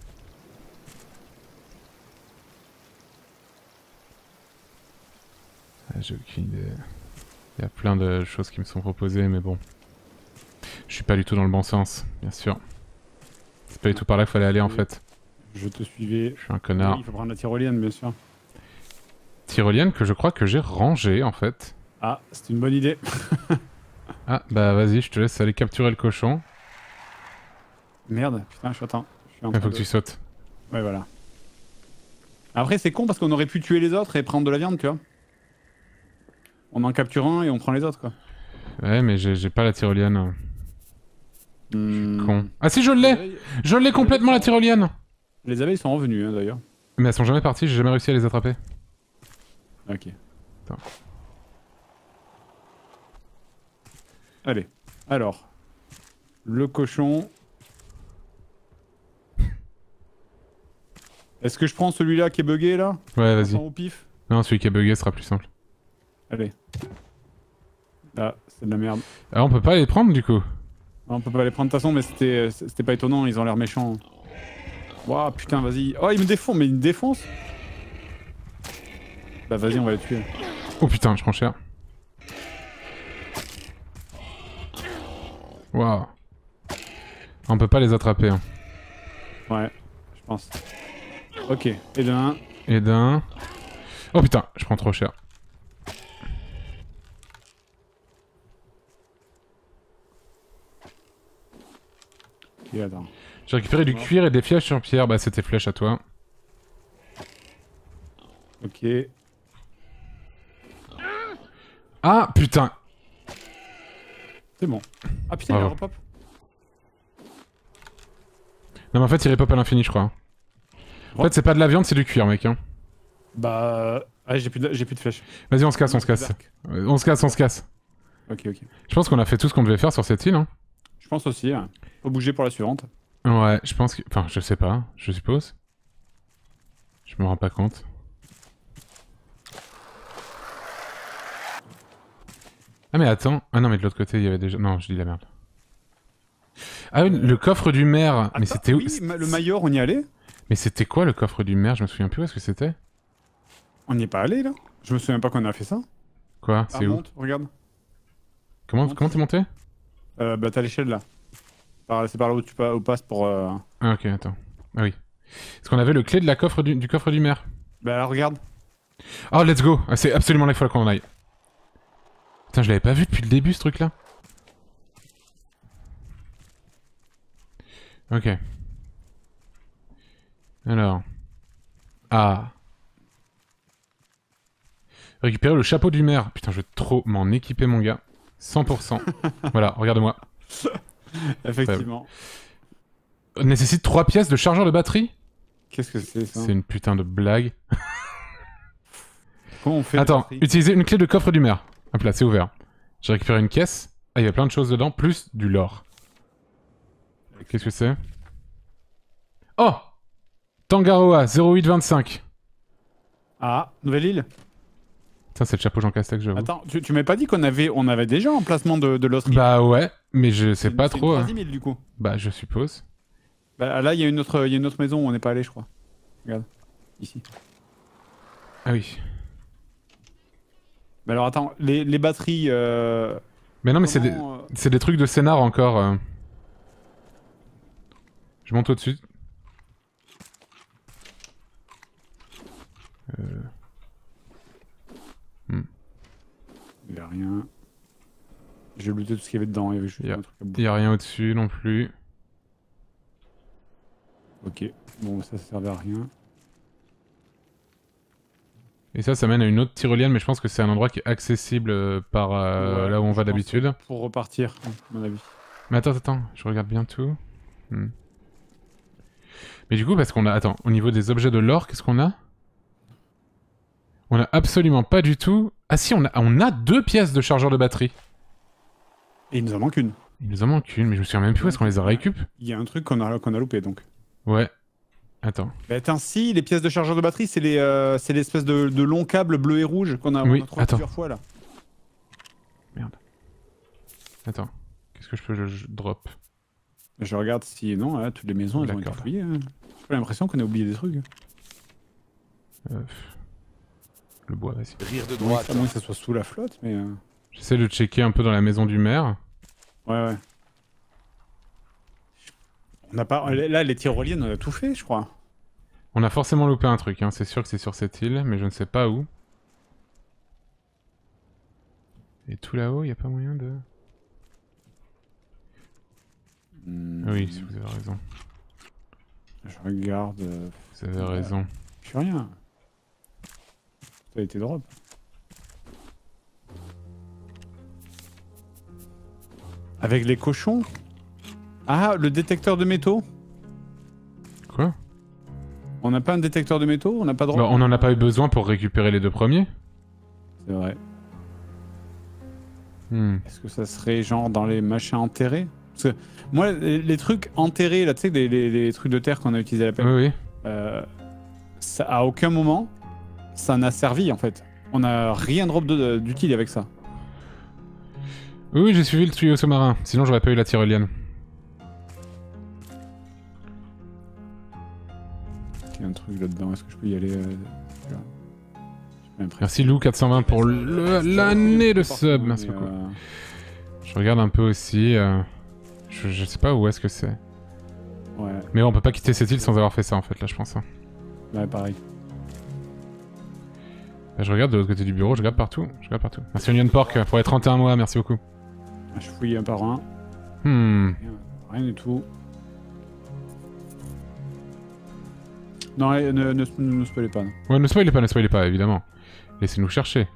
Ah, j'ai aucune idée. Il y a plein de choses qui me sont proposées, mais bon. Je suis pas du tout dans le bon sens, bien sûr. C'est pas du tout par là qu'il fallait aller en fait. Je te suivais. Je suis un connard. Oui, il faut prendre la tyrolienne, bien sûr. Tyrolienne que je crois que j'ai rangée en fait. Ah, c'est une bonne idée. Ah, bah vas-y, je te laisse aller capturer le cochon. Merde, putain, je suis attends. Je suis en Il train faut que de- tu sautes. Ouais, voilà. Après, c'est con parce qu'on aurait pu tuer les autres et prendre de la viande, tu vois. On en capture un et on prend les autres, quoi. Ouais, mais j'ai j'ai pas la tyrolienne. Hmm. Con. Ah si, je Les l'ai. abeilles- Je l'ai complètement la tyrolienne. Les abeilles sont revenues, hein, d'ailleurs. Mais elles sont jamais parties, j'ai jamais réussi à les attraper. Ok. Attends. Allez. Alors. Le cochon. Est-ce que je prends celui-là qui est bugué, là? Ouais, vas-y. Au pif. Non, celui qui est bugué sera plus simple. Allez. Ah, c'est de la merde. Ah, on peut pas les prendre du coup. Ah, on peut pas les prendre de toute façon, mais c'était c'était pas étonnant, ils ont l'air méchants. Waouh, putain, vas-y. Oh, il me défonce, mais il me défonce. Bah, vas-y, on va les tuer. Oh putain, je prends cher. Waouh. On peut pas les attraper. Hein. Ouais, je pense. Ok, et d'un. Et d'un... Oh putain, je prends trop cher. Et attends. J'ai récupéré du cuir et des flèches sur pierre. Bah c'était flèche à toi. Ok. Ah putain. C'est bon. Ah putain, il Bravo. a repop. Non mais en fait il repop à l'infini je crois. En Ouais. fait c'est pas de la viande, c'est du cuir mec. Hein. Bah. Ah, j'ai plus, de... j'ai plus de flèches. Vas-y on se casse, on se casse. Euh, On se casse, on se casse. Ok, ok. Je pense qu'on a fait tout ce qu'on devait faire sur cette île. Hein. Je pense aussi. Hein. Faut bouger pour la suivante. Ouais, je pense que... Enfin, je sais pas, je suppose. Je me rends pas compte. Ah mais attends... Ah non mais de l'autre côté il y avait déjà... Non, je dis la merde. Ah oui, le coffre du maire. Mais Attends, c'était où? Oui, ma- le Mayor, on y allait? Mais c'était quoi le coffre du maire? Je me souviens plus où est-ce que c'était. On n'y est pas allé là? Je me souviens pas qu'on a fait ça. Quoi? Ah, C'est où? monte, regarde. Comment monte. comment t'es monté? Euh, bah, t'as l'échelle là. Par- C'est par là où tu pa- où passes pour. Euh... Ah ok, attends. Ah oui. Est-ce qu'on avait le clé de la coffre du, du coffre du maire? Bah, là, regarde. Oh, let's go! Ah, c'est absolument la fois qu'on en aille. Putain, je l'avais pas vu depuis le début ce truc là. Ok. Alors. Ah. Récupérer le chapeau du maire. Putain, je vais trop m'en équiper, mon gars. cent pour cent. Voilà, regarde-moi. Effectivement. Nécessite trois pièces de chargeur de batterie? Qu'est-ce que c'est ça? C'est une putain de blague. Comment on fait? Attends, la batterie utilisez une clé de coffre du maire. Hop là, c'est ouvert. J'ai récupéré une caisse. Ah, il y a plein de choses dedans, plus du lore. Qu'est-ce que c'est? Oh! Tangaroa, zéro huit vingt-cinq. Ah, nouvelle île? Putain, c'est le chapeau Jean Castex, j'avoue. Attends, tu, tu m'avais pas dit qu'on avait, on avait déjà un emplacement de, de l'autre île? Bah ouais, mais je sais pas C'est trop. une hein. troisième île du coup. Bah, je suppose. Bah, là, il y a une autre, il y a une autre maison où on n'est pas allé, je crois. Regarde. Ici. Ah oui. Mais alors attends, les, les batteries. Euh... Mais non, mais c'est des, comment, euh, c'est des trucs de scénar encore. euh. Je monte au-dessus. Euh... Hmm. Il y a rien. J'ai looté tout ce qu'il y avait dedans, il y avait juste Y a- un truc à bouffer. Il y a rien au-dessus non plus. Ok, bon, ça, ça servait à rien. Et ça, ça mène à une autre tyrolienne, mais je pense que c'est un endroit qui est accessible euh, par euh, Ouais, là où on je va pense d'habitude. Pour repartir, à mon avis. Mais attends, attends, je regarde bien tout. Hmm. Mais du coup, parce qu'on a... Attends, au niveau des objets de l'or, qu'est-ce qu'on a? On a absolument pas du tout... Ah si, on a, on a deux pièces de chargeur de batterie. Et il nous en manque une. Il nous en manque une, mais je me souviens même plus où est-ce qu'on les a récup. Il y a un truc qu'on a, qu'on a loupé, donc. Ouais. Attends. Bah attends, si, les pièces de chargeur de batterie, c'est les, euh, c'est l'espèce de, de long câble bleu et rouge qu'on a, Oui, on a trouvé attends. plusieurs fois, là. Merde. Attends. Qu'est-ce que je peux je, je drop? Je regarde si... Non, là, toutes les maisons, elles ont été D'accord. fouillées. Hein. J'ai l'impression qu'on a oublié des trucs. Euh, le bois, vas-y. Rire de Ouais, droite. à moins que ça soit sous la flotte, mais... euh, J'essaie de checker un peu dans la maison du maire. Ouais, ouais. On n'a pas... Là, les tyroliennes, on a tout fait, je crois. On a forcément loupé un truc, hein. C'est sûr que c'est sur cette île, mais je ne sais pas où. Et tout là-haut, il n'y a pas moyen de... Hmm, Ah oui, vous avez raison. Je regarde... euh, Vous avez raison. Je fais rien. Ça a été drop. Avec les cochons? Ah, le détecteur de métaux? Quoi? On n'a pas un détecteur de métaux? On n'a pas de drop? Bah, on n'en a pas eu besoin pour récupérer les deux premiers. C'est vrai. Hmm. Est-ce que ça serait genre dans les machins enterrés? Parce que moi, les, les trucs enterrés, là, tu sais, les, les, les trucs de terre qu'on a utilisés à la peine, Oui, oui. euh, ça, à aucun moment, ça n'a servi, en fait. On n'a rien drop de- d'utile avec ça. Oui, oui, j'ai suivi le tuyau sous-marin. Sinon, j'aurais pas eu la tyrolienne. Il y a un truc là-dedans, est-ce que je peux y aller euh, là J'ai l'impression- Merci Lou quatre cent vingt pour le- l'année de sub. Mais, Merci beaucoup. euh, Je regarde un peu aussi. euh, Je, je sais pas où est-ce que c'est. Ouais, Mais on peut pas quitter cette île sans avoir fait ça en fait, là je pense. hein. ouais, pareil. Là, je regarde de l'autre côté du bureau, je regarde partout. Je regarde partout. Merci Onion Pork pour les trente et un mois, merci beaucoup. Je fouille un par un. Hmm. Rien, rien du tout. Non, allez, ne, ne, ne, ne spoilez pas. non. Ouais, ne spoilez pas, ne spoilez pas, évidemment. Laissez-nous chercher.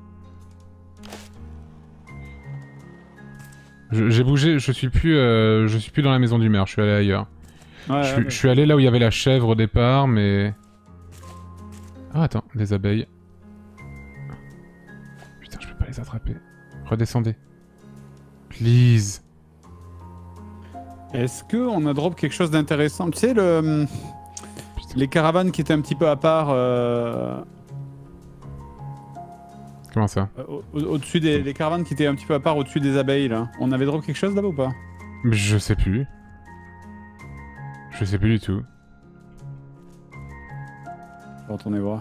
Je- J'ai bougé, je suis plus, euh, je suis plus dans la maison du maire, je suis allé ailleurs. Ouais, je, ouais, suis, mais- je suis allé là où il y avait la chèvre au départ, mais... Ah attends, des abeilles. Putain, je peux pas les attraper. Redescendez. Please. Est-ce qu'on a drop quelque chose d'intéressant? Tu sais, le... Putain. les caravanes qui étaient un petit peu à part, euh... Comment ça? au- au- au-dessus des... Les caravanes qui étaient un petit peu à part au-dessus des abeilles, là. On avait drop quelque chose là-bas ou pas? Je sais plus. Je sais plus du tout. Je vais retourner voir.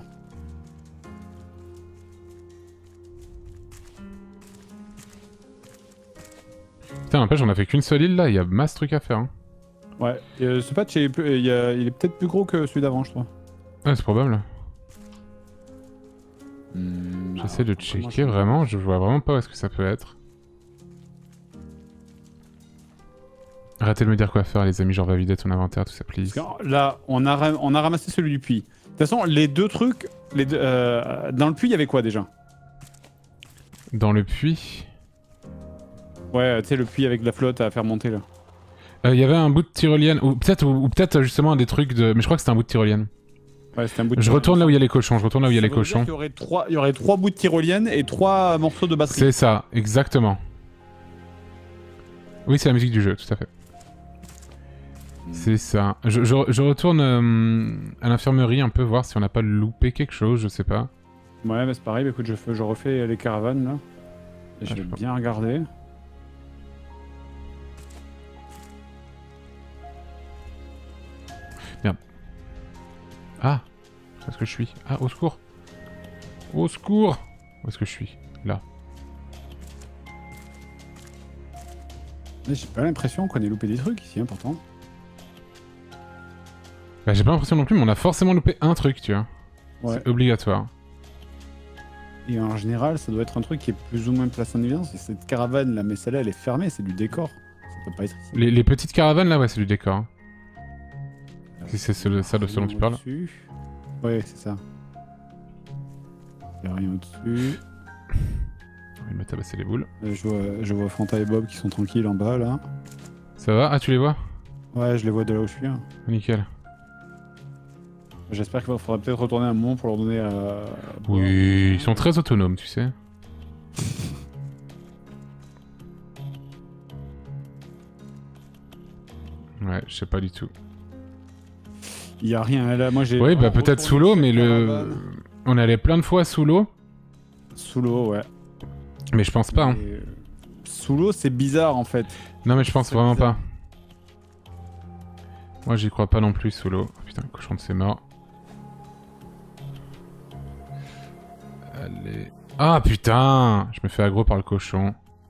Putain, n'empêche, on a fait qu'une seule île là, il y a masse truc à faire. Hein. Ouais, et, euh, ce patch, il est, plus- il y a- il est peut-être plus gros que celui d'avant, je crois. Ouais, c'est probable. Hmm, J'essaie de alors, comment checker je- vraiment, je vois vraiment pas où est-ce que ça peut être. Arrêtez de me dire quoi faire les amis, genre va vider ton inventaire, tout ça, please. Parce que là, on a, ra- on a ramassé celui du puits. De toute façon, les deux trucs... Les deux, euh, dans le puits, il y avait quoi déjà? Dans le puits... Ouais, tu sais, le puits avec de la flotte à faire monter là. Euh, Il y avait un bout de tyrolienne, ou peut-être ou, ou peut-être justement un des trucs de... Mais je crois que c'était un bout de tyrolienne. Ouais, c'était un bout de Je retourne là où il y a les cochons, je retourne là où il y a les Ça veut dire cochons. qu'il y aurait trois, il y aurait trois bouts de tyrolienne et trois morceaux de batterie. C'est ça, exactement. Oui, c'est la musique du jeu, tout à fait. C'est ça. Je, je, je retourne euh, à l'infirmerie un peu voir si on n'a pas loupé quelque chose, je sais pas. Ouais, mais c'est pareil, bah, écoute, je, fais- je refais les caravanes là. Et je Ah, vais je vois. bien regarder. Ah, où est-ce que je suis? Ah, au secours. Au secours. Où est-ce que je suis? Là. Mais j'ai pas l'impression qu'on ait loupé des trucs ici, hein, pourtant. Bah, j'ai pas l'impression non plus, mais on a forcément loupé un truc, tu vois. Ouais. C'est obligatoire. Et en général, ça doit être un truc qui est plus ou moins placé en évidence. C'est cette caravane là, mais celle-là, elle est fermée, c'est du décor. Ça peut pas être ici. Les, les petites caravanes là, ouais, c'est du décor. hein. Si c'est ce- ça de ce dont tu parles. Au-dessus. Ouais, c'est ça. y a rien au-dessus. Il m'a tabassé les boules. Je vois, je vois Fanta et Bob qui sont tranquilles en bas là. Ça va? Ah, tu les vois? Ouais, je les vois de là où je suis. Hein. Nickel. J'espère qu'il faudra peut-être retourner un moment pour leur donner à... à boire. Oui, ils sont très autonomes, tu sais. Ouais, je sais pas du tout. Il y a rien là, moi j'ai... Oui, bah peut-être sous l'eau, mais le... On est allé plein de fois sous l'eau. Sous l'eau, ouais. Mais je pense pas. Hein. Mais... Sous l'eau, c'est bizarre en fait. Non, mais je pense vraiment bizarre. pas. Moi, j'y crois pas non plus sous l'eau. Putain, le cochon de c'est mort. Allez. Ah putain! Je me fais aggro par le cochon.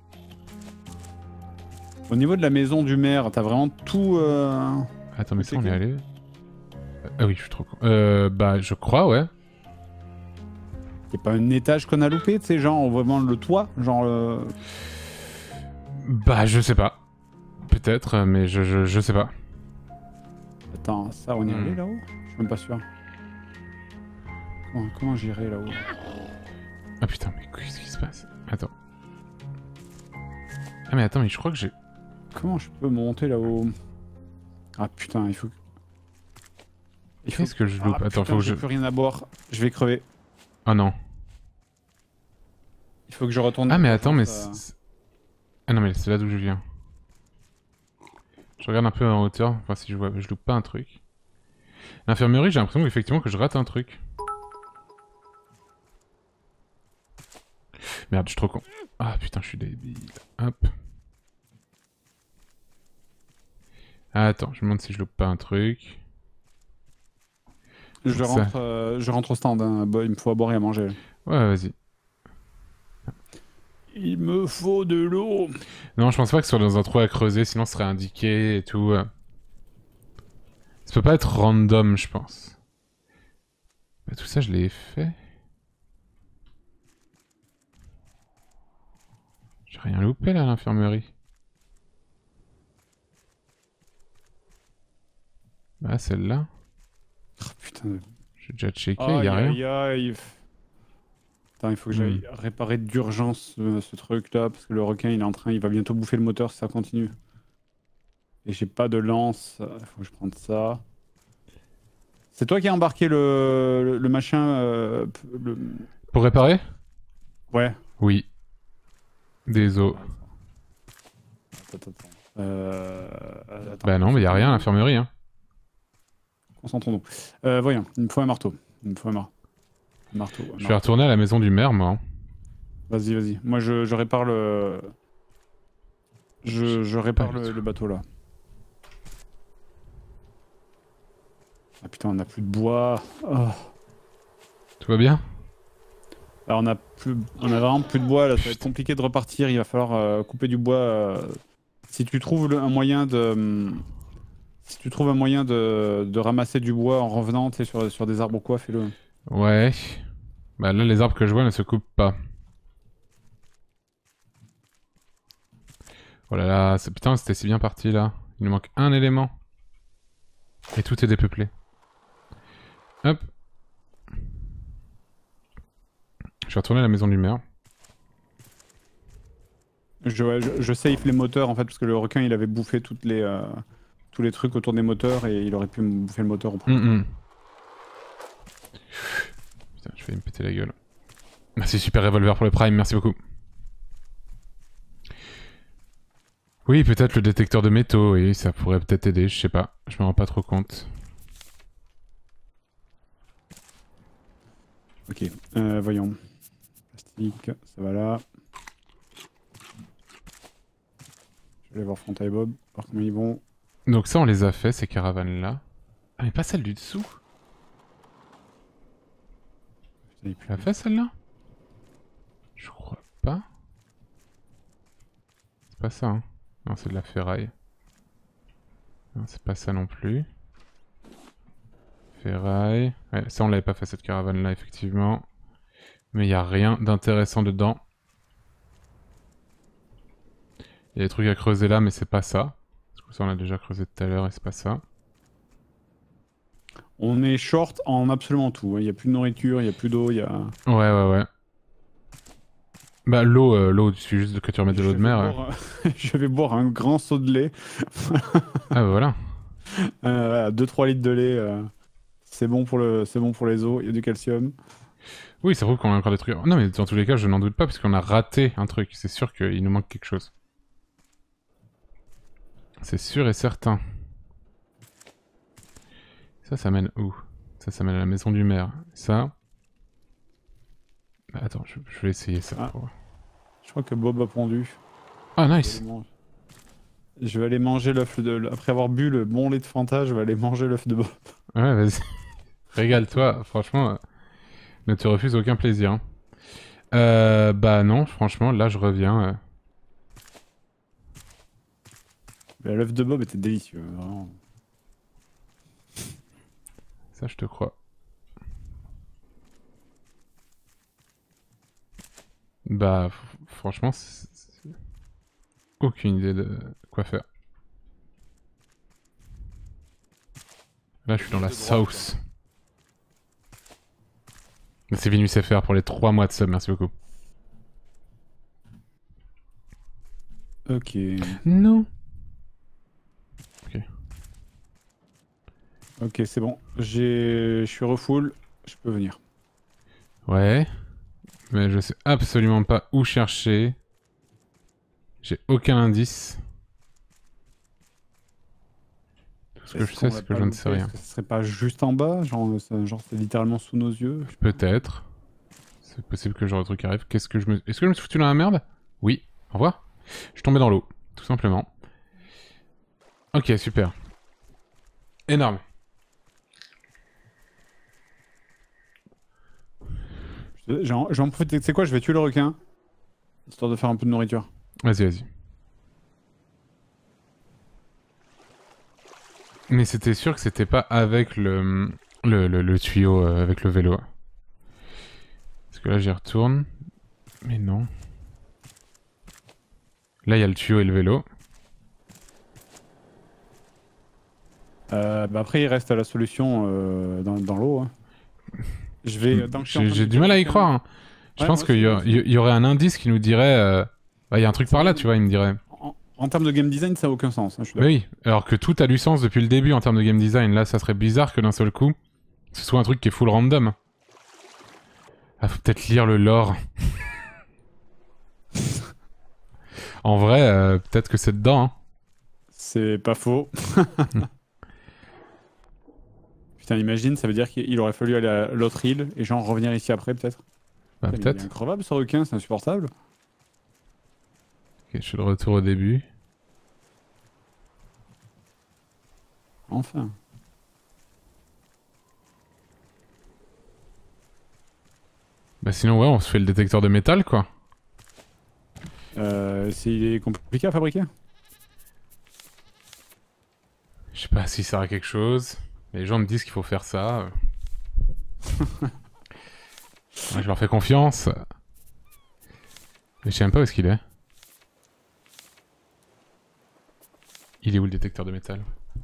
Au niveau de la maison du maire, t'as vraiment tout... Euh... Attends, mais ça, on est allé... Ah oui, je suis trop con. Euh, bah, je crois, ouais. Y'a pas un étage qu'on a loupé, tu sais, genre vraiment le toit, genre... Euh... Bah, je sais pas. Peut-être, mais je, je, je sais pas. Attends, ça, on y est allé Hmm. là-haut? Je suis même pas sûr. Comment, comment j'irai là-haut? Ah putain, mais qu'est-ce qui se passe? Attends. Ah mais attends, mais je crois que j'ai... Comment je peux monter là-haut? Ah putain, il faut... Il faut... Qu'est-ce que je loupe? Ah, Attends, putain, faut que j'ai je... plus rien à boire. Je vais crever. Ah non. Il faut que je retourne... Ah mais attends, mais... Ça... c'est- Ah non, mais c'est là d'où je viens. Je regarde un peu en hauteur, voir si je vois... Je loupe pas un truc. L'infirmerie, j'ai l'impression effectivement que je rate un truc. Merde, je suis trop con. Ah putain, je suis débile. Hop. Ah, attends, je me demande si je loupe pas un truc. Je Ça- rentre, euh, je rentre au stand, hein. Bah, il me faut à boire et à manger. Ouais, vas-y. Il me faut de l'eau. Non, je pense pas que ce soit dans un trou à creuser, sinon ce serait indiqué et tout. Ça peut pas être random, je pense. Bah, tout ça, je l'ai fait. J'ai rien loupé là à l'infirmerie. Bah, celle-là. Oh, putain. J'ai déjà checké, Aïe, y a rien. aïe, aïe. Attends, il faut que j'aille Hmm. réparer d'urgence euh, ce truc-là, parce que le requin, il est en train, il va bientôt bouffer le moteur si ça continue. Et j'ai pas de lance, il faut que je prenne ça. C'est toi qui as embarqué le, le, le machin... euh, p- le... Pour réparer? Ouais. Oui. Des os. Attends, attends. Euh... attends. Bah non, mais y a rien à l'infirmerie, hein. Concentrons-nous. Euh, voyons, il me faut un marteau. Il me faut un, mar... un marteau. un Je vais marteau. retourner à la maison du maire, moi. hein. Vas-y, vas-y. Moi, je, je répare le... Je, je répare Pas du le, tout. le bateau, là. Ah putain, on a plus de bois. Oh. Tout va bien? Alors, on a, plus... on a vraiment plus de bois, là. Ça va être Putain. compliqué de repartir. Il va falloir euh, couper du bois. euh. Si tu trouves le- un moyen de... hum, Si tu trouves un moyen de, de ramasser du bois en revenant, tu sais, sur, sur des arbres ou quoi, fais-le. Ouais. Bah là, les arbres que je vois ne se coupent pas. Oh là là, c'est- putain, c'était si bien parti là. Il nous manque un élément. Et tout est dépeuplé. Hop. Je vais retourner à la maison du maire. Je, ouais, je, je safe les moteurs, en fait, parce que le requin, il avait bouffé toutes les, euh, tous les trucs autour des moteurs et il aurait pu me bouffer le moteur au premier. Hum, hum. Putain, je vais me péter la gueule. Merci, super revolver pour le prime, merci beaucoup. Oui, peut-être le détecteur de métaux, oui, ça pourrait peut-être aider, je sais pas. Je me rends pas trop compte. Ok, euh, voyons. Plastique, ça va là. Je vais aller voir Fronta et Bob, voir comment ils vont. Donc ça, on les a fait, ces caravanes-là. Ah, mais pas celle du dessous. Putain, il Tu l'as fait, celle-là? Je crois pas. C'est pas ça, hein. Non, c'est de la ferraille. Non, c'est pas ça non plus. Ferraille. Ouais, ça, on l'avait pas fait, cette caravane-là, effectivement. Mais il y a rien d'intéressant dedans. Il y a des trucs à creuser là, mais c'est pas ça. Parce que ça, on a déjà creusé tout à l'heure et c'est pas ça. On est short en absolument tout. Il n'y a plus de nourriture, il n'y a plus d'eau, il y a... Ouais, ouais, ouais. Bah, l'eau, euh, l'eau, il suffit juste que tu remettes de l'eau de mer. Boire, euh... je vais boire un grand seau de lait. Ah, bah voilà. euh, deux trois litres de lait. Euh... C'est bon, pour le... bon pour les os, il y a du calcium. Oui, ça prouve qu'on a encore des trucs. Non, mais dans tous les cas, je n'en doute pas, parce qu'on a raté un truc. C'est sûr qu'il nous manque quelque chose. C'est sûr et certain. Ça, ça mène où? Ça, ça mène à la maison du maire. Ça... Bah, attends, je, je vais essayer ça. Ah. Pour... Je crois que Bob a pondu. Ah, nice. Je vais aller manger l'œuf de... Après avoir bu le bon lait de Fanta, je vais aller manger l'œuf de Bob. Ouais, vas-y. Régale-toi, franchement, euh, ne te refuse aucun plaisir. Hein. Euh, bah non, franchement, là, je reviens. Euh... L'œuf de Bob était délicieux, vraiment. Ça, je te crois. Bah, franchement, c'est... aucune idée de quoi faire. Là, je suis dans la sauce. C'est Vinus F R pour les trois mois de sub, merci beaucoup. Ok. Non. Ok. Ok, c'est bon. Je suis refull, je peux venir. Ouais. Mais je sais absolument pas où chercher. J'ai aucun indice. Tout ce que je sais, c'est que je ne sais rien. Ce serait pas juste en bas? Genre, genre c'est littéralement sous nos yeux? Peut-être. C'est possible que genre le truc arrive. Qu'est-ce que je me... Est-ce que je me suis foutu dans la merde? Oui. Au revoir. Je suis tombé dans l'eau. Tout simplement. Ok, super. Énorme. Je vais en profiter. Tu sais quoi? Je vais tuer le requin. Histoire de faire un peu de nourriture. Vas-y, vas-y. Mais c'était sûr que c'était pas avec le, le, le, le tuyau, euh, avec le vélo. Parce que là, j'y retourne. Mais non. Là, il y a le tuyau et le vélo. Euh, bah après, il reste la solution euh, dans, dans l'eau. Hein. Je vais. J'ai du mal à y croire. Hein. Je ouais, pense qu'il y, y, y aurait un indice qui nous dirait. Euh... Bah, il y a un truc par là, tu vois, il me dirait. En, en termes de game design, ça n'a aucun sens. Hein, je suis oui, alors que tout a du sens depuis le début en termes de game design. Là, ça serait bizarre que d'un seul coup, ce soit un truc qui est full random. Ah, faut peut-être lire le lore. En vrai, euh, peut-être que c'est dedans. Hein. C'est pas faux. Putain, imagine, ça veut dire qu'il aurait fallu aller à l'autre île et genre revenir ici après, peut-être. Bah, peut-être. C'est incroyable ce requin, c'est insupportable. Ok, je suis de retour au début. Enfin. Bah sinon, ouais, on se fait le détecteur de métal, quoi. Euh, c'est compliqué à fabriquer? Je sais pas si ça sert à quelque chose. Mais les gens me disent qu'il faut faire ça. Ouais, je leur fais confiance. Mais je sais même pas où est-ce qu'il est. Il est où le détecteur de métal?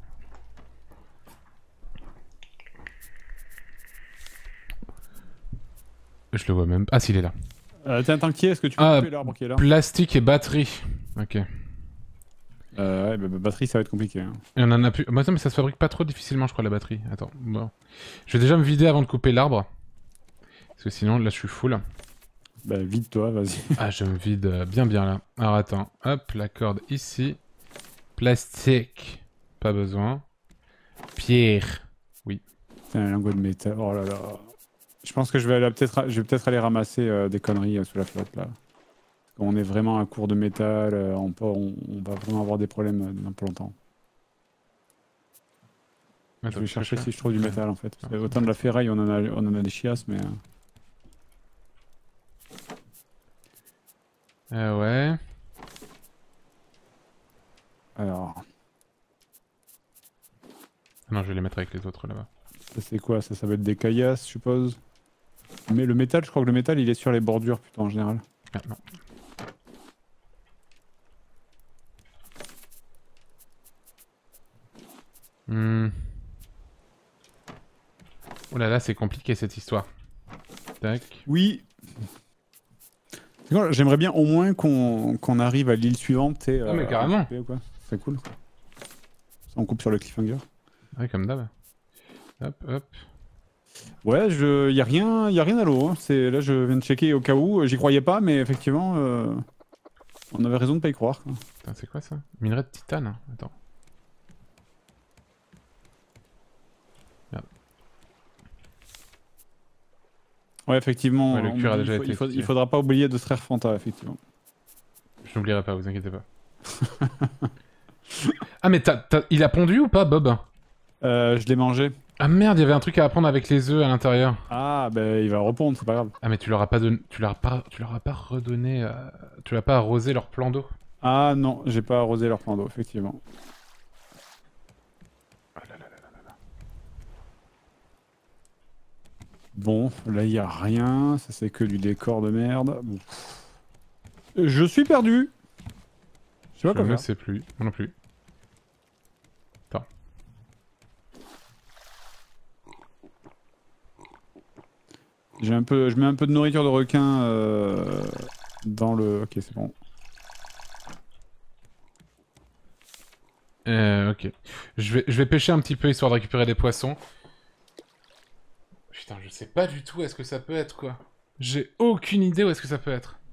Je le vois même. Ah, s'il est là. Euh, T'es un tankier, est-ce que tu peux ah, couper l'arbre qui est là? Plastique et batterie. Ok. Euh, ouais, bah, bah, batterie, ça va être compliqué. Hein. Et on en a plus. Bah, attends, mais ça se fabrique pas trop difficilement, je crois, la batterie. Attends, bon. Je vais déjà me vider avant de couper l'arbre. Parce que sinon, là, je suis full. Bah, vide-toi, vas-y. Ah, je me vide bien, bien là. Alors, attends. Hop, la corde ici. Plastique. Pas besoin. Pierre. Oui. Un lingot de métal. Oh là là. Je pense que je vais aller peut-être, je vais peut-être aller ramasser euh, des conneries euh, sous la flotte là. Parce qu'on est vraiment à court de métal, euh, on, peut, on, on va vraiment avoir des problèmes euh, dans pas longtemps. Attends, je vais chercher si je trouve du métal en fait. Parce autant de la ferraille, on en a, on en a des chiasses, mais. Euh, euh ouais. Alors. Ah non, je vais les mettre avec les autres là-bas. Ça c'est quoi? Ça, ça va être des caillasses, je suppose. Mais le métal, je crois que le métal, il est sur les bordures plutôt en général. Ah non. Hmm. Oh là là, c'est compliqué cette histoire. Tac. Oui. J'aimerais bien au moins qu'on qu'on arrive à l'île suivante. Et, Ah mais carrément. C'est cool. Ça, on coupe sur le cliffhanger. Ouais, comme d'hab. Hop, hop. Ouais, je... y a rien, y a rien à l'eau. Hein. Là, je viens de checker au cas où. J'y croyais pas, mais effectivement, euh... on avait raison de pas y croire. C'est quoi ça? Minerai de titane. Attends. Merde. Ouais, effectivement. Ouais, le cuir a déjà il, faut, été il, faut, il faudra pas oublier de se traire Fanta, effectivement. Je n'oublierai pas, vous inquiétez pas. Ah mais t'as, t'as... il a pondu ou pas, Bob? euh, Je l'ai mangé. Ah merde, il y avait un truc à apprendre avec les œufs à l'intérieur. Ah, bah il va repondre, c'est pas grave. Ah mais tu leur as pas don... tu leur as pas, tu leur as pas redonné, euh... tu l'as pas arrosé leur plan d'eau. Ah non, j'ai pas arrosé leur plan d'eau, effectivement. Ah là là là là là. Bon, là il y a rien, ça c'est que du décor de merde. Bon. Je suis perdu. Je sais pas quoi Je ne faire. sais plus, moi non plus. Attends. J'ai un peu, je mets un peu de nourriture de requin euh, dans le. Ok, c'est bon. Euh, ok. Je vais, je vais pêcher un petit peu histoire de récupérer des poissons. Putain, je sais pas du tout où est-ce que ça peut être, quoi. J'ai aucune idée où est-ce que ça peut être.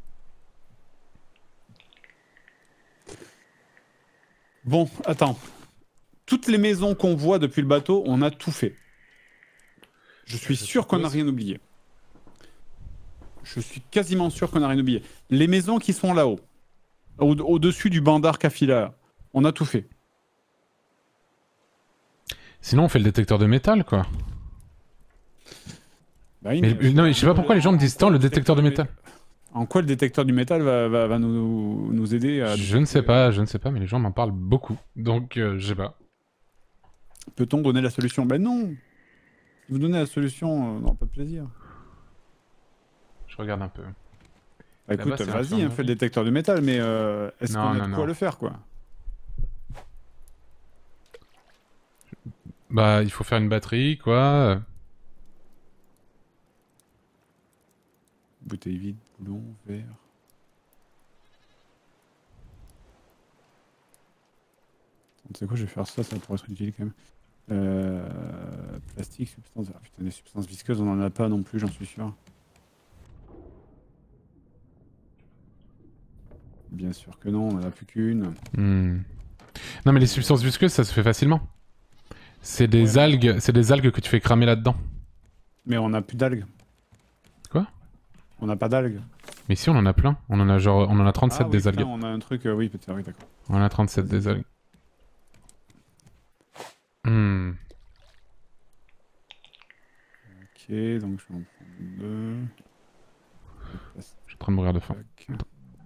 Bon, attends. Toutes les maisons qu'on voit depuis le bateau, on a tout fait. Je suis Je sûr qu'on n'a suppose. rien oublié. Je suis quasiment sûr qu'on n'a rien oublié. Les maisons qui sont là-haut, au- au-dessus du bandar Kafila, on a tout fait. Sinon, on fait le détecteur de métal, quoi. Bah oui, Mais, mais- non, mais je sais pas pourquoi les gens me disent tant le détecteur de métal. En quoi le détecteur du métal va, va, va nous, nous aider à... Je ne sais pas, je ne sais pas, mais les gens m'en parlent beaucoup. Donc, euh, je sais pas. Peut-on donner la solution? Ben non. Si vous donnez la solution, euh, non, pas de plaisir. Je regarde un peu. Bah Là-bas, écoute, c'est vas-y, hein, l'infirmerie. fais le détecteur du métal, mais euh, est-ce Non, qu'on a non, de non. quoi le faire, quoi? Bah, il faut faire une batterie, quoi. Bouteille vide, boulon, verre... Tu sais quoi, je vais faire ça, ça pourrait être utile quand même. Euh, plastique, substance... Ah, putain, des substances visqueuses, on en a pas non plus, j'en suis sûr. Bien sûr que non, on en a plus qu'une. Hmm. Non, mais les substances visqueuses, ça se fait facilement. C'est des Ouais. algues, c'est des algues que tu fais cramer là-dedans. Mais on a plus d'algues. Quoi? On n'a pas d'algues. Mais si, on en a plein. On en a genre, on en a Ah trente-sept oui, des putain, algues. on a un truc, euh, oui, peut-être, oui, d'accord. On en a trente-sept des Vas-y. algues. Hmm. Ok, donc je vais en prendre deux. Je suis en train de mourir de faim. Plastique.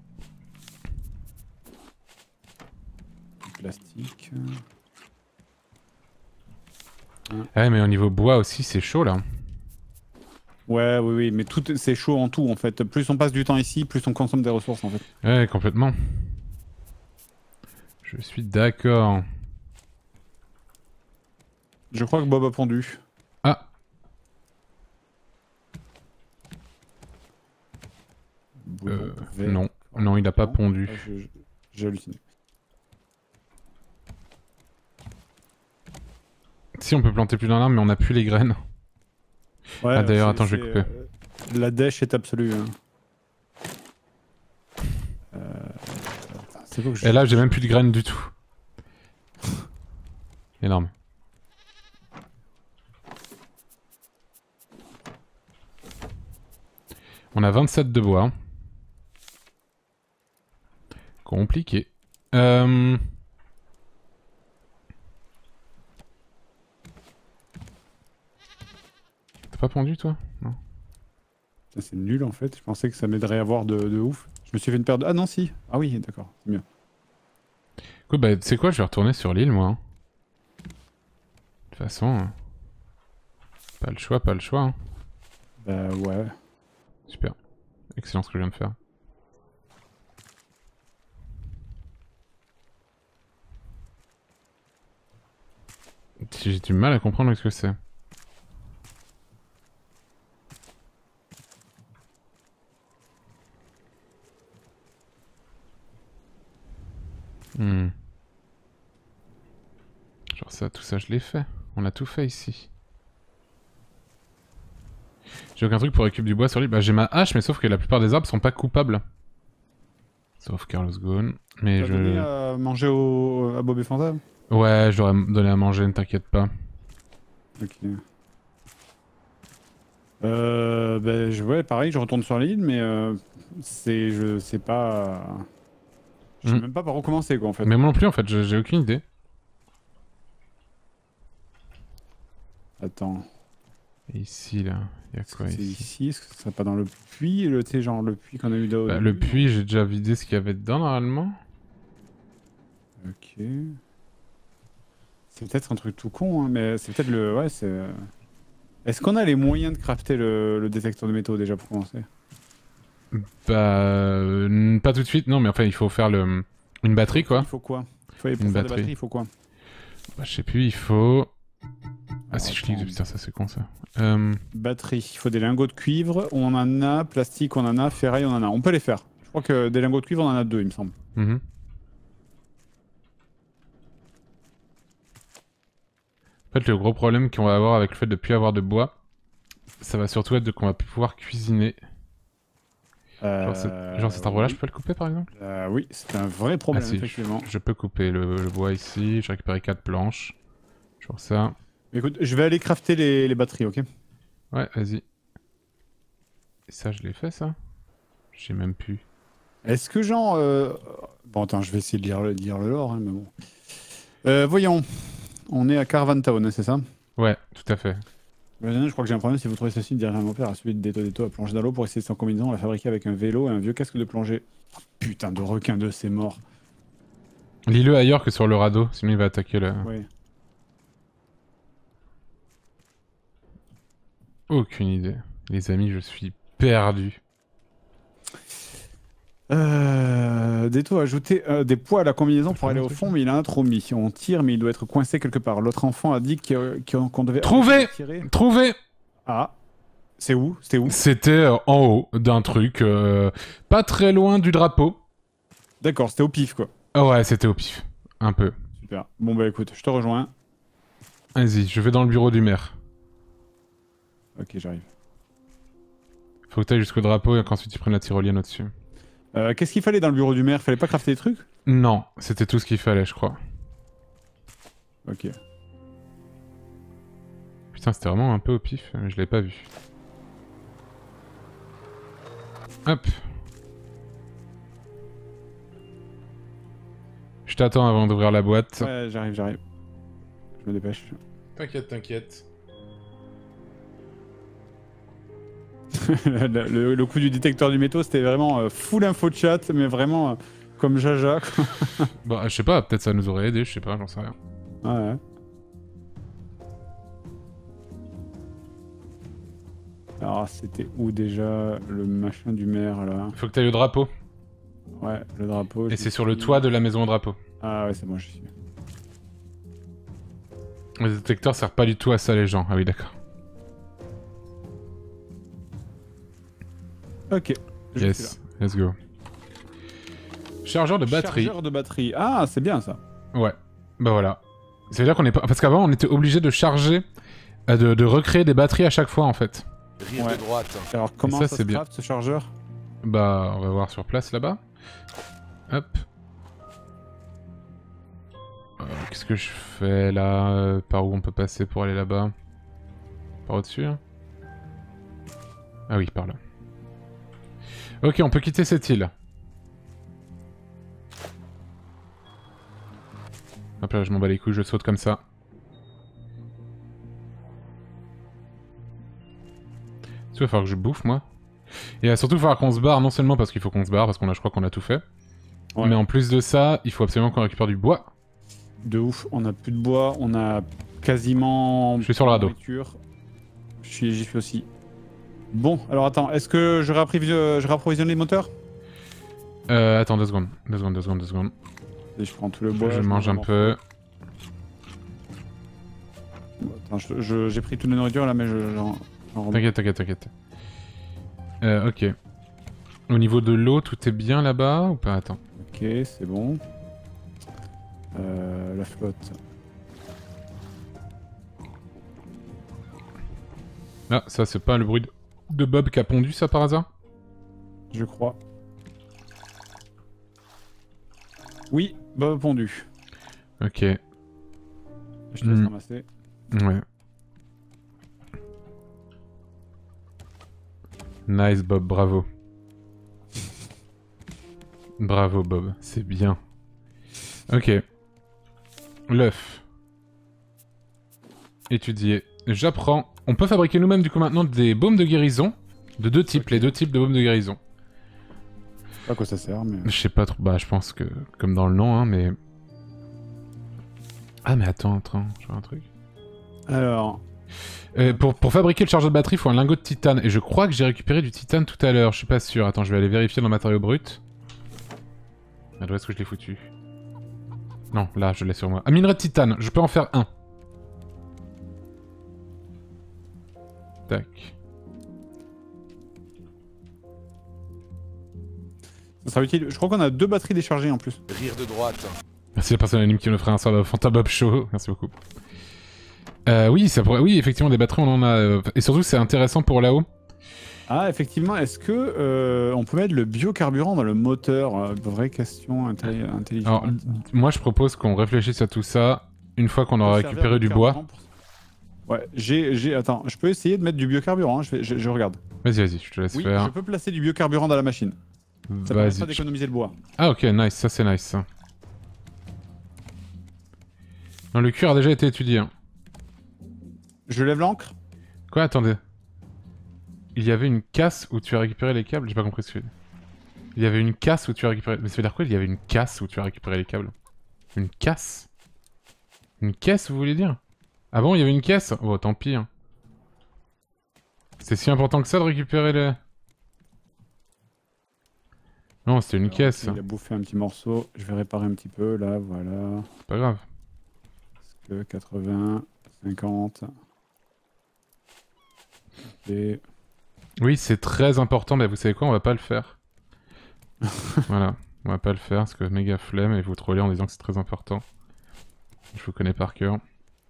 Plastique. Ouais, mais au niveau bois aussi, c'est chaud là. Ouais, oui, oui, mais tout, c'est chaud en tout en fait. Plus on passe du temps ici, plus on consomme des ressources en fait. Ouais, complètement. Je suis d'accord. Je crois que Bob a pondu. Ah, Boulon, euh, verre. non. Non, il a pas Non. pondu. Ah, je- je- J'ai halluciné. Si, on peut planter plus d'un arbre, mais on a plus les graines. Ouais, Ah, d'ailleurs, c'est- attends, je vais c'est, couper. euh, la dèche est absolue. Hein. Euh... c'est quoi que je- Et là, j'ai même plus de graines du tout. Énorme. On a vingt-sept de bois. hein. Compliqué. Euh... T'as pas pondu, toi? Non. Ça, c'est nul en fait. Je pensais que ça m'aiderait à voir de, de ouf. Je me suis fait une paire de... Ah non, si. Ah oui, d'accord. C'est mieux. Écoute, bah, tu sais quoi, je vais retourner sur l'île, moi. hein. De toute façon... euh, Pas le choix, pas le choix. hein. Bah ouais. Super. Excellent ce que je viens de faire. J'ai du mal à comprendre ce que c'est. Hmm. Genre ça, tout ça, je l'ai fait. On a tout fait ici. J'ai aucun truc pour récupérer du bois sur l'île. Bah j'ai ma hache, mais sauf que la plupart des arbres sont pas coupables. Sauf Carlos Ghosn. Mais T'as je... donné à manger au... à Bob et Fanta? Ouais, je leur ai donné à manger, ne t'inquiète pas. Ok. Euh, ben, je, ouais, pareil, je retourne sur l'île, mais euh, c'est, je sais pas, je sais Mm. même pas par où commencer quoi en fait. Mais moi non plus en fait, j'ai aucune idée. Attends. Et ici là, il y a Est-ce quoi que c'est ici? ici? Est-ce que ce serait pas dans le puits, le, tu sais, genre le puits qu'on a eu là au Bah, le début? puits, j'ai déjà vidé ce qu'il y avait dedans normalement. Ok. C'est peut-être un truc tout con, hein, mais c'est peut-être le, ouais, c'est. Est-ce qu'on a les moyens de crafter le, le détecteur de métaux déjà pour commencer? Bah, euh, pas tout de suite, non, mais enfin il faut faire le une batterie quoi. Il faut quoi? Il faut, pour Une faire des batterie. batteries, il faut quoi? Bah, je sais plus, il faut. Ah, Alors, si je clique, attends. putain, ça c'est con ça. Euh... Batterie, il faut des lingots de cuivre, on en a, plastique on en a, ferraille on en a. On peut les faire. Je crois que des lingots de cuivre on en a deux il me semble. mhm. En fait, le gros problème qu'on va avoir avec le fait de ne plus avoir de bois, ça va surtout être qu'on va plus pouvoir cuisiner. Euh, Genre, cet, genre cet arbre-là, oui. je peux le couper par exemple? Euh, oui, c'est un vrai problème Ah si, effectivement. je, je peux couper le, le bois ici, j'ai récupéré quatre planches. Genre ça. Écoute, je vais aller crafter les, les batteries, ok? Ouais, vas-y. Et ça, je l'ai fait ça? J'ai même plus. Est-ce que genre... euh, Bon attends, je vais essayer de lire le, lire le lore, hein, mais bon. Euh, voyons, on est à Caravan Town, hein, c'est ça? Ouais, tout à fait. Je crois que j'ai un problème, si vous trouvez ceci derrière mon père, à celui de Déto Déto à plonger dans l'eau pour essayer de son combinaison, on l'a fabriqué avec un vélo et un vieux casque de plongée. Oh, putain de requin de c'est mort. Lis-le ailleurs que sur le radeau, sinon il va attaquer le... Oui. Aucune idée. Les amis, je suis perdu. Euh, Déto a ajouté euh, des poids à la combinaison pour aller au fond, mais il en a trop mis. On tire, mais il doit être coincé quelque part. L'autre enfant a dit qu'on qu qu'on devait... Trouver tirer. Trouver Ah, c'est où? C'était où? C'était euh, en haut d'un truc, euh, pas très loin du drapeau. D'accord, c'était au pif, quoi. Ah ouais, c'était au pif. Un peu. Super. Bon bah écoute, je te rejoins. Vas-y, je vais dans le bureau du maire. Ok, j'arrive. Faut que t'ailles jusqu'au drapeau et qu'ensuite tu prennes la tyrolienne au-dessus. Euh, Qu'est-ce qu'il fallait dans le bureau du maire? Fallait pas crafter des trucs? Non, c'était tout ce qu'il fallait, je crois. Ok. Putain, c'était vraiment un peu au pif, je l'ai pas vu. Hop. Je t'attends avant d'ouvrir la boîte. Ouais, j'arrive, j'arrive. Je me dépêche. T'inquiète, t'inquiète. le, le- le coup du détecteur du métaux, c'était vraiment euh, full info chat, mais vraiment euh, comme Jaja. Quoi. Bon, je sais pas, peut-être ça nous aurait aidé, je sais pas, j'en sais rien. Ouais. Alors, c'était où déjà le machin du maire là? Faut que t'ailles au drapeau. Ouais, le drapeau. Et je c'est sur le suis- toit de la maison au drapeau. Ah ouais, c'est bon, je suis. Le détecteur sert pas du tout à ça, les gens. Ah oui, d'accord. Ok. je suis Yes, let's go. Chargeur de là. batterie. Chargeur de batterie. Ah, c'est bien ça. Ouais, bah voilà. Ça veut dire qu'on est pas... Parce qu'avant, on était obligé de charger, euh, de, de recréer des batteries à chaque fois, en fait. Rire Ouais. de droite. Alors, comment ça, ça, c'est se bien. craft ce chargeur? Bah, on va voir sur place, là-bas. Hop. Euh, Qu'est-ce que je fais, là? Euh, Par où on peut passer pour aller là-bas? Par au-dessus, hein? Ah oui, par là. Ok, on peut quitter cette île. Hop là, je m'en bats les couilles, je saute comme ça. Il va falloir que je bouffe, moi. Et il va surtout falloir qu'on se barre, non seulement parce qu'il faut qu'on se barre, parce qu'on a, je crois qu'on a tout fait. Ouais. Mais en plus de ça, il faut absolument qu'on récupère du bois. De ouf, on a plus de bois, on a quasiment... Je suis sur le radeau. nourriture. Je suis, j'y suis aussi. Bon, alors attends, est-ce que je, réapprovisionne, je réapprovisionne les moteurs? Euh, attends, deux secondes. Deux secondes, deux secondes, deux secondes. Et je prends tout le bois. je mange un peu. Attends, je- je- j'ai pris toute la nourriture là, mais je, j'en, j'en remets. T'inquiète, t'inquiète, t'inquiète. Euh, ok. Au niveau de l'eau, tout est bien là-bas ou pas? Attends. Ok, c'est bon. Euh, la flotte. Ah, ça c'est pas le bruit de... de Bob qui a pondu ça par hasard? Je crois. Oui, Bob pondu. Ok. Je te laisse Mm. ramasser. Ouais. Nice Bob, bravo. Bravo Bob, c'est bien. Ok. L'œuf. Étudié. J'apprends. On peut fabriquer nous-mêmes du coup maintenant des baumes de guérison. De deux types, Okay. les deux types de baumes de guérison. Je sais pas à quoi ça sert, mais... Je sais pas trop, bah je pense que comme dans le nom, hein, mais... Ah mais attends, attends, je vois un truc. Alors... Euh, pour, pour fabriquer le chargeur de batterie, il faut un lingot de titane. Et je crois que j'ai récupéré du titane tout à l'heure, je suis pas sûr. Attends, je vais aller vérifier dans le matériau brut. Ah, où est-ce que je l'ai foutu? Non, là, je l'ai sur moi. Ah, minerai de titane, je peux en faire un. Tac. Ça sera utile. Je crois qu'on a deux batteries déchargées en plus. Rire de droite. Merci la personne anonyme qui me ferait un sort de Fanta Bob Show. Merci beaucoup. Euh, oui, ça pourrait... oui, effectivement, des batteries, on en a. euh, Et surtout, c'est intéressant pour là-haut. Ah, effectivement, est-ce que euh, on peut mettre le biocarburant dans le moteur? euh, Vraie question intelli- Alors, intelligente. moi, je propose qu'on réfléchisse à tout ça une fois qu'on aura Peut servir récupéré de du bois. carburant pour- Ouais, j'ai, j'ai... Attends, je peux essayer de mettre du biocarburant, hein, je, vais- je, je regarde. Vas-y, vas-y, je te laisse Oui, faire. je peux placer du biocarburant dans la machine. Ça permettra Vas-y. d'économiser le bois. Ah, ok, nice, ça c'est nice. Ça. Non, le cuir a déjà été étudié. Hein. Je lève l'encre. Quoi, attendez. Il y avait une casse où tu as récupéré les câbles? J'ai pas compris ce que tu veux dire. Il y avait une casse où tu as récupéré... Mais ça veut dire quoi, il y avait une casse où tu as récupéré les câbles? Une casse? Une caisse, vous voulez dire? Ah bon, il y avait une caisse? Oh, tant pis. Hein. C'est si important que ça de récupérer les... Non, c'était une Alors, caisse. Il a bouffé un petit morceau. Je vais réparer un petit peu, là, voilà. C'est pas grave. Parce que quatre-vingts, cinquante... Et... Oui, c'est très important, mais vous savez quoi, on va pas le faire. Voilà, on va pas le faire parce que méga flemme et vous trollez en disant que c'est très important. Je vous connais par cœur.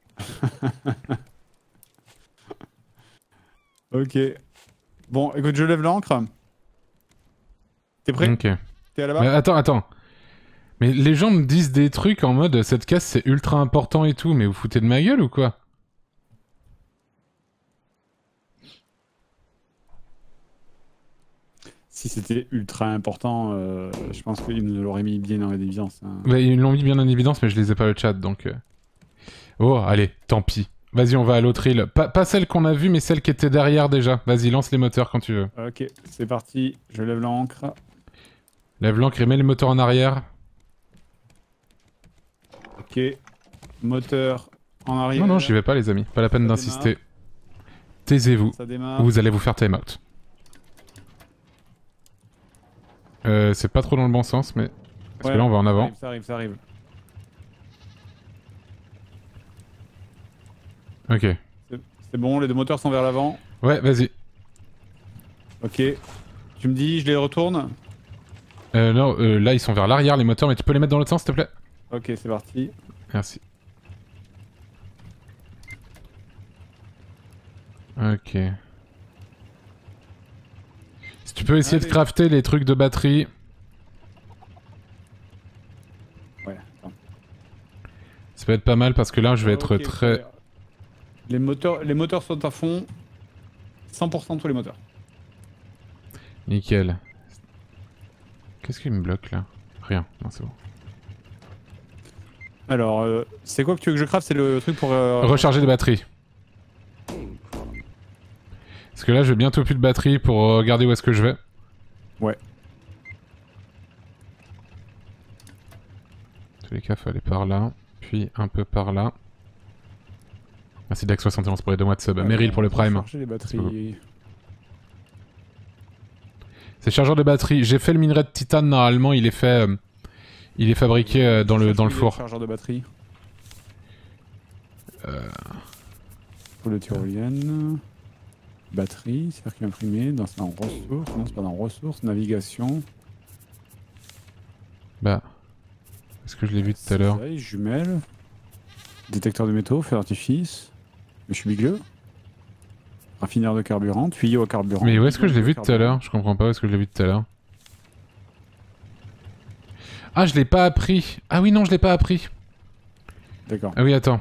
Ok. Bon, écoute, je lève l'encre. T'es prêt? Ok. T'es à là-bas? Mais attends, attends. Mais les gens me disent des trucs en mode cette casse c'est ultra important et tout, mais vous foutez de ma gueule ou quoi? Si c'était ultra important, euh, je pense qu'ils nous l'auraient mis bien en évidence. Hein. Bah, ils l'ont mis bien en évidence, mais je les ai pas le chat donc. euh. Oh, allez, tant pis. Vas-y, on va à l'autre île. Pas, pas celle qu'on a vue, mais celle qui était derrière déjà. Vas-y, lance les moteurs quand tu veux. Ok, c'est parti. Je lève l'encre. Lève l'encre et mets les moteurs en arrière. Ok. Moteur en arrière. Non, non, j'y vais pas, les amis. Pas la peine Ça d'insister. Taisez-vous. Ça démarre. Vous allez vous faire time out. Euh, c'est pas trop dans le bon sens, mais... Parce Ouais, que là, on va en avant. Ça arrive, ça arrive. Ok. C'est c'est bon, les deux moteurs sont vers l'avant. Ouais, vas-y. Ok. Tu me dis, je les retourne? Euh, non, euh, là, ils sont vers l'arrière, les moteurs, mais tu peux les mettre dans l'autre sens, s'il te plaît? Ok, c'est parti. Merci. Ok. Si tu peux essayer Allez. de crafter les trucs de batterie... Ouais, attends. Ça peut être pas mal, parce que là, je vais être Ok, très... Les moteurs, les moteurs sont à fond. cent pour cent tous les moteurs. Nickel. Qu'est-ce qui me bloque, là? Rien. Non, c'est bon. Alors, euh, c'est quoi que tu veux que je craft? C'est le truc pour... euh, Recharger les batteries. Parce que là, j'ai bientôt plus de batterie pour regarder où est-ce que je vais. Ouais. En tous les cas, faut aller par là. Puis un peu par là. Merci Dax soixante et onze pour les deux mois de sub. Ouais, Meryl pour le prime. Recharger les batteries. C'est chargeur de batterie. J'ai fait le minerai de titane normalement. Il est fait. Euh, il est fabriqué euh, dans le dans le four. Chargeur de batterie. Euh... Pour le tyrolienne. Batterie, circuit imprimé. Dans c'est en ressources. Non, c'est pas dans ressources. Navigation. Bah. Est-ce que je l'ai vu tout à l'heure? Soleil, jumelles. Détecteur de métaux, feu d'artifice. Mais je suis bigleux. Raffineur de carburant, tuyau à carburant. Mais où est-ce que je l'ai vu tout à carburant. l'heure? Je comprends pas où est-ce que je l'ai vu tout à l'heure. Ah, je l'ai pas appris. Ah oui, non, je l'ai pas appris. D'accord. Ah oui, attends.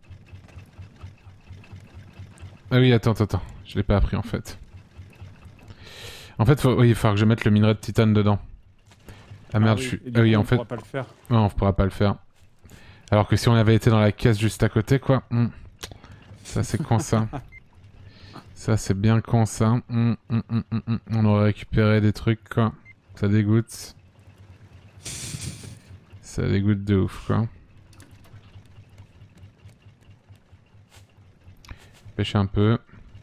Ah oui, attends, attends, attends. Je l'ai pas appris en fait. En fait, faut... oui, il va falloir que je mette le minerai de titane dedans. Ah merde, oui. je suis... Et du Ah oui, coup, en on fait... pourra pas le faire. Ouais, on pourra pas le faire. Alors que si on avait été dans la caisse juste à côté, quoi. hmm. Ça, c'est con, ça. Ça, c'est bien con, ça. Hmm, hmm, hmm, hmm, hmm. On aurait récupéré des trucs, quoi. Ça dégoûte. Ça dégoûte de ouf, quoi. Pêcher un peu.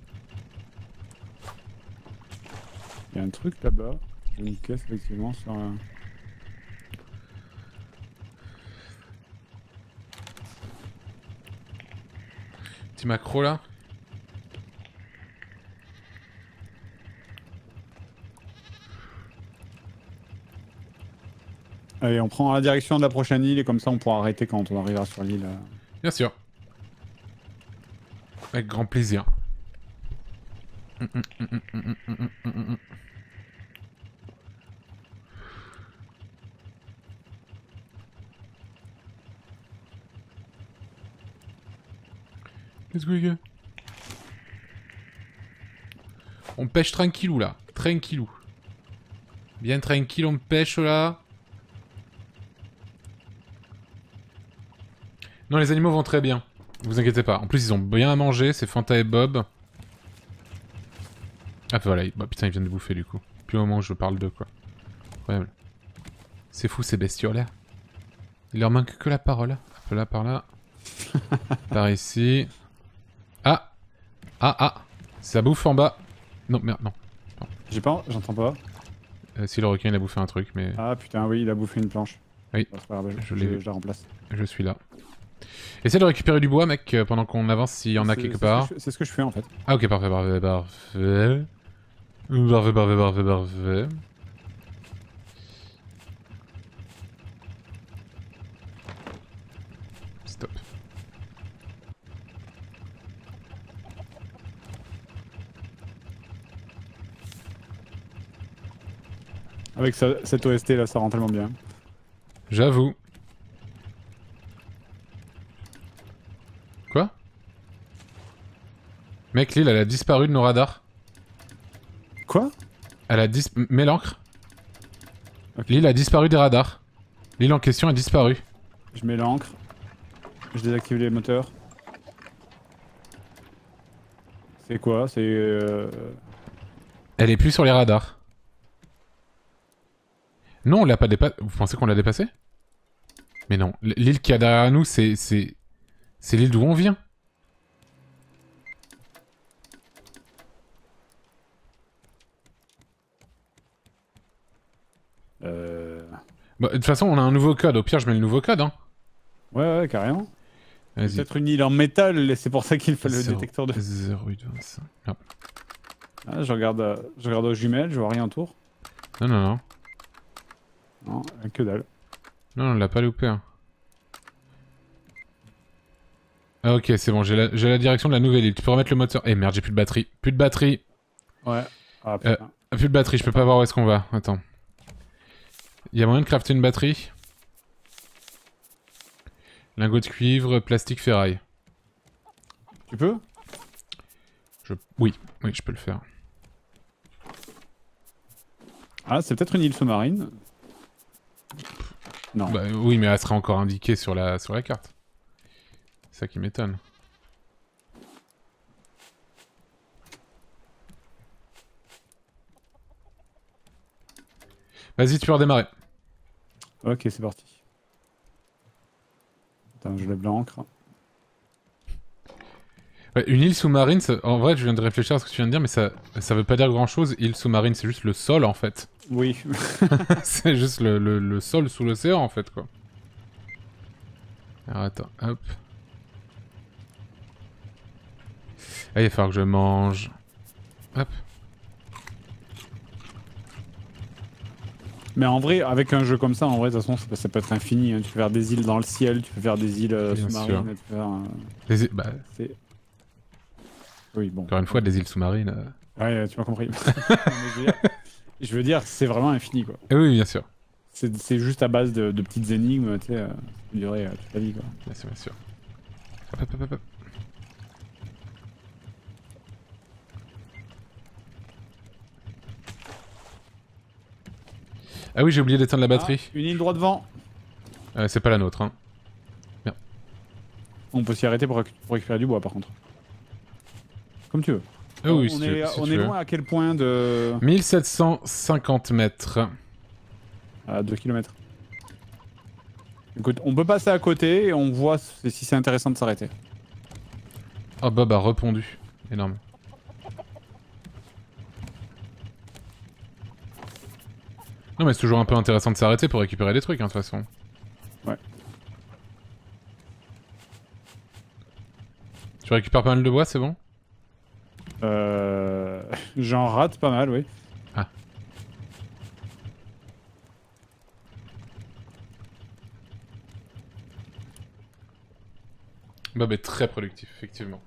Il y a un truc là-bas. J'ai une caisse effectivement sur un... Petit macro, là. Allez, on prend la direction de la prochaine île et comme ça on pourra arrêter quand on arrivera sur l'île. Bien sûr. Avec grand plaisir. Let's go les gars. On pêche tranquillou là. Tranquillou. Bien tranquille, on pêche là. Non, les animaux vont très bien. Vous inquiétez pas. En plus, ils ont bien à manger. C'est Fanta et Bob. Ah, voilà. Bah, putain, ils viennent de bouffer du coup. Puis au moment où je parle d'eux, quoi. Incroyable. C'est fou ces bestioles là. Il leur manque que la parole. Hop là, par là. Par ici. Ah. Ah, ah. Ça bouffe en bas. Non, merde, non. J'ai pas... J'entends pas. Euh, si le requin il a bouffé un truc, mais Ah putain, oui, il a bouffé une planche. Oui. Bah, c'est pas grave, Je je, l'ai je, vu. je la remplace. je suis là. Essaie de récupérer du bois, mec, euh, pendant qu'on avance s'il y en a C'est- quelque c'est ce part. que je- C'est ce que je fais en fait. Ah, ok, parfait, parfait, parfait. Parfait, parfait, parfait, parfait. Stop. Avec ça- cette O S T là, ça rend tellement bien. J'avoue. Quoi? Mec, l'île, elle a disparu de nos radars. Quoi? Elle a dis... Mets l'encre. Ok. L'île a disparu des radars. L'île en question a disparu. Je mets l'encre. Je désactive les moteurs. C'est quoi? C'est... Euh... Elle est plus sur les radars. Non, on l'a pas dépassé. Vous pensez qu'on l'a dépassé? Mais non. L- L'île qu'il y a derrière nous, c'est... C'est c'est l'île d'où on vient. Euh... Bah, de toute façon, on a un nouveau code. Au pire, je mets le nouveau code, hein. Ouais, ouais, carrément. Vas-y. Peut-être une île en métal, et c'est pour ça qu'il faut le Zéro- détecteur de... zéro huit vingt-cinq. Non. Ah, je regarde, euh, je regarde aux jumelles, je vois rien autour. non, non, non. Non, que dalle. Non, on l'a pas loupé, hein. Ah, ok, c'est bon. J'ai la... j'ai la direction de la nouvelle île. Tu peux remettre le moteur. Eh merde, j'ai plus de batterie. Plus de batterie. Ouais. Ah Euh, putain. Plus de batterie, je peux pas voir où est-ce qu'on va. Attends. Il y a moyen de crafter une batterie? Lingot de cuivre, plastique, ferraille. Tu peux? Je... Oui, oui, je peux le faire. Ah, c'est peut-être une île sous-marine. Non. Bah, oui, mais elle sera encore indiquée sur la, sur la carte. C'est ça qui m'étonne. Vas-y, tu peux redémarrer. Ok, c'est parti. Attends, je lève l'encre. Ouais, une île sous-marine, ça- en vrai, je viens de réfléchir à ce que tu viens de dire, mais ça, ça veut pas dire grand-chose. Île sous-marine, c'est juste le sol, en fait. Oui. C'est juste le, le, le sol sous l'océan, en fait, quoi. Alors, attends, hop. Ah, il va falloir que je mange. Hop. Mais en vrai, avec un jeu comme ça, en vrai, de toute façon, ça peut, ça peut être infini. Hein. Tu peux faire des îles dans le ciel, tu peux faire des îles euh, Bien sous-marines. sûr. Tu peux faire, euh, Des îles- Bah, c'est- Oui, bon. encore une fois, des îles sous-marines. euh. Ouais, tu m'as compris. Mais je veux dire, je veux dire, c'est vraiment infini, quoi. Eh oui, bien sûr. C'est c'est juste à base de, de petites énigmes, tu sais, euh, ça peut durer euh, toute la vie, quoi. Bien sûr, bien sûr. Hop, hop, hop, hop. Ah oui, j'ai oublié d'éteindre la batterie. Ah, une île droit devant. Euh, c'est pas la nôtre, hein. On peut s'y arrêter pour, réc- pour récupérer du bois, par contre. Comme tu veux. Ah oui, on si tu est, veux, si on tu est veux. loin à quel point de... mille sept cent cinquante mètres. À deux kilomètres. Écoute, on peut passer à côté et on voit si si c'est intéressant de s'arrêter. Oh, Bob a répondu. Énorme. Non, mais c'est toujours un peu intéressant de s'arrêter pour récupérer des trucs, hein, de toute façon. Ouais. Tu récupères pas mal de bois, c'est bon? Euh... J'en rate pas mal, oui. Ah. Bob est très productif, effectivement.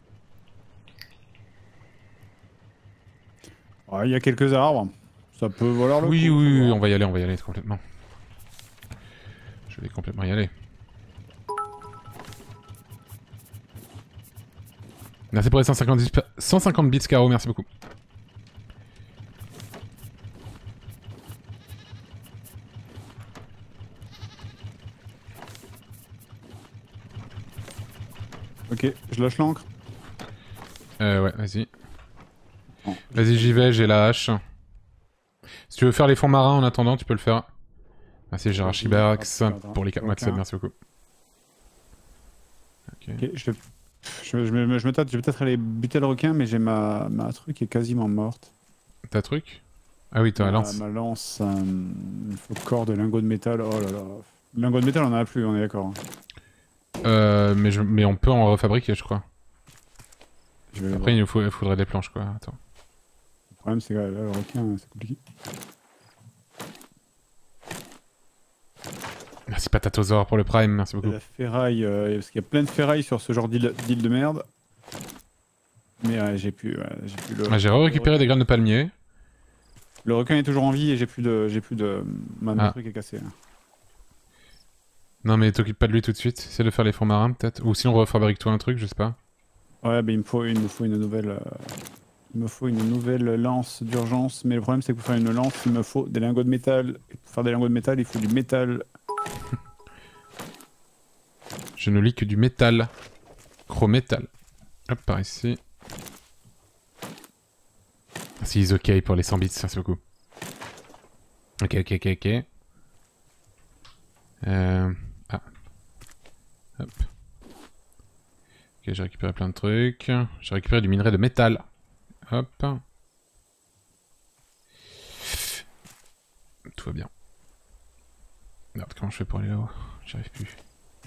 Ouais, il y a quelques arbres. Ça peut valoir le Oui, coup. oui, faut oui, voir. on va y aller, on va y aller complètement. Je vais complètement y aller. Merci pour les cent cinquante, cent cinquante bits, Caro, merci beaucoup. Ok, je lâche l'ancre. Euh, ouais, vas-y. Bon, Vas-y, j'y vais, j'ai la hache. Si tu veux faire les fonds marins en attendant, tu peux le faire. Merci Gérard Vas-y, Chibax attends, attends, pour les quatre mois de aucun. sub, merci beaucoup. Ok. Ok, je, vais- je, je me, je me tâte, je vais peut-être aller buter le requin, mais j'ai ma, ma truc qui est quasiment morte. T'as truc? Ah oui, t'as la Ma- lance. Ma lance, euh, il faut corps de lingot de métal. Oh là là. Lingot de métal, on en a plus, on est d'accord. hein. Euh, mais, je... mais on peut en refabriquer, je crois. Je vais aller Après, voir. il nous faut... il faudrait des planches, quoi. Attends. Le problème, c'est que là, le requin, c'est compliqué. Merci Patatosaur pour le prime, merci beaucoup. La ferraille, euh, parce qu'il y a plein de ferraille sur ce genre d'île d'île de merde. Mais ouais, j'ai plus, ouais, j'ai plus le. Ah, j'ai récupéré des graines de palmier. Le requin est toujours en vie et j'ai plus de, j'ai plus de, ma, mon Ah. truc est cassé. là. Non mais t'occupe pas de lui tout de suite, essaie de faire les fonds marins peut-être. Ou sinon refabrique-toi un truc, je sais pas. Ouais, mais il me faut, il me faut une nouvelle, euh, il me faut une nouvelle lance d'urgence. Mais le problème, c'est que pour faire une lance, il me faut des lingots de métal. Et pour faire des lingots de métal, il faut du métal. Je ne lis que du métal. Chrométal. Hop, par ici. Merci is ok pour les cent bits, merci beaucoup. Ok, ok, ok, ok. Euh... Ah. Hop. Ok, j'ai récupéré plein de trucs. J'ai récupéré du minerai de métal. Hop. Tout va bien. Merde, comment je fais pour aller là-haut? J'y arrive plus.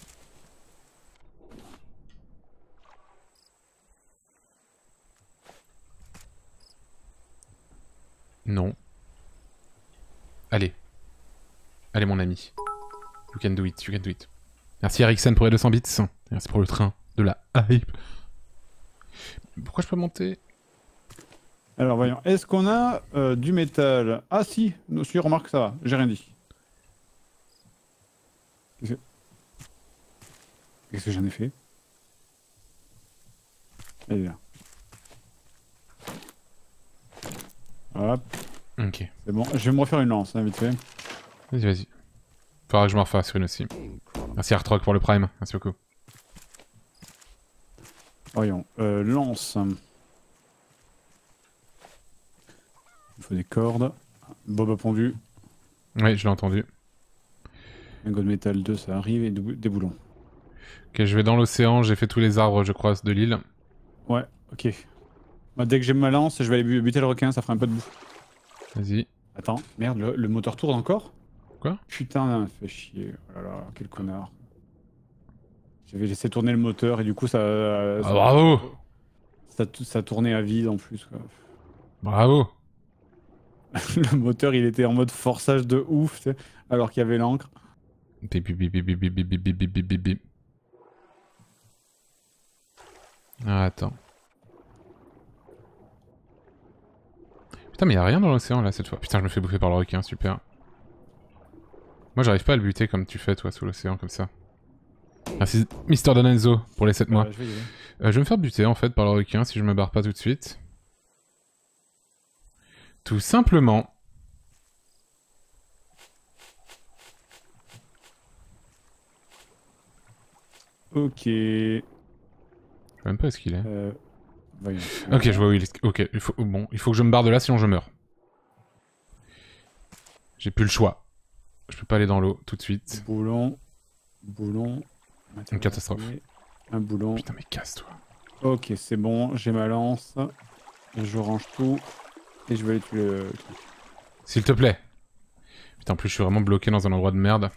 Non. Allez. Allez mon ami. You can do it, you can do it. Merci Eriksen pour les deux cents bits. Merci pour le train de la hype. Pourquoi je peux monter? Alors voyons, est-ce qu'on a euh, du métal? Ah si, non, si, remarque ça va, j'ai rien dit. Qu'est-ce que, Qu'est-ce que j'en ai fait? Elle est là. Hop, Ok. c'est bon, je vais me refaire une lance, hein, vite fait. Vas-y, vas-y. Faudra que je me refasse une aussi. Merci Artrock pour le prime. Merci beaucoup. Voyons, euh, lance. Il faut des cordes. Bob a pondu. Oui, je l'ai entendu. Lingot de métal deux, ça arrive, et des des boulons. Ok, je vais dans l'océan. J'ai fait tous les arbres, je crois, de l'île. Ouais, ok. Bah, dès que j'ai ma lance, je vais aller bu- buter le requin, ça fera un peu de bouffe. Vas-y. Attends, merde, le, le moteur tourne encore? Quoi? Putain, ça fait chier. Oh là là, quel connard. J'avais laissé tourner le moteur et du coup ça... ça Ah, bravo! ça, ça tournait à vide en plus quoi. Bravo! Le moteur, il était en mode forçage de ouf, tu sais, alors qu'il y avait l'encre. Bip bip bip bip bip bip bip bip bip bip bip bip. Ah, attends. Putain, mais y'a rien dans l'océan là cette fois. Putain, je me fais bouffer par le requin, super. Moi, j'arrive pas à le buter comme tu fais toi sous l'océan comme ça. Merci Mister Donenzo pour les sept mois. Euh, je, vais y aller. Euh, je vais me faire buter en fait par le requin si je me barre pas tout de suite. Tout simplement. Ok. Je sais même pas où est-ce qu'il est. Euh, voyons. Ok, je vois où il est. Ok, il faut... Bon, il faut que je me barre de là sinon je meurs. J'ai plus le choix. Je peux pas aller dans l'eau tout de suite. Boulon. Boulon. Une catastrophe. Un boulon. Putain, mais casse-toi. Ok, c'est bon, j'ai ma lance. Je range tout. Et je vais aller tuer le truc. S'il te plaît. Putain, en plus je suis vraiment bloqué dans un endroit de merde.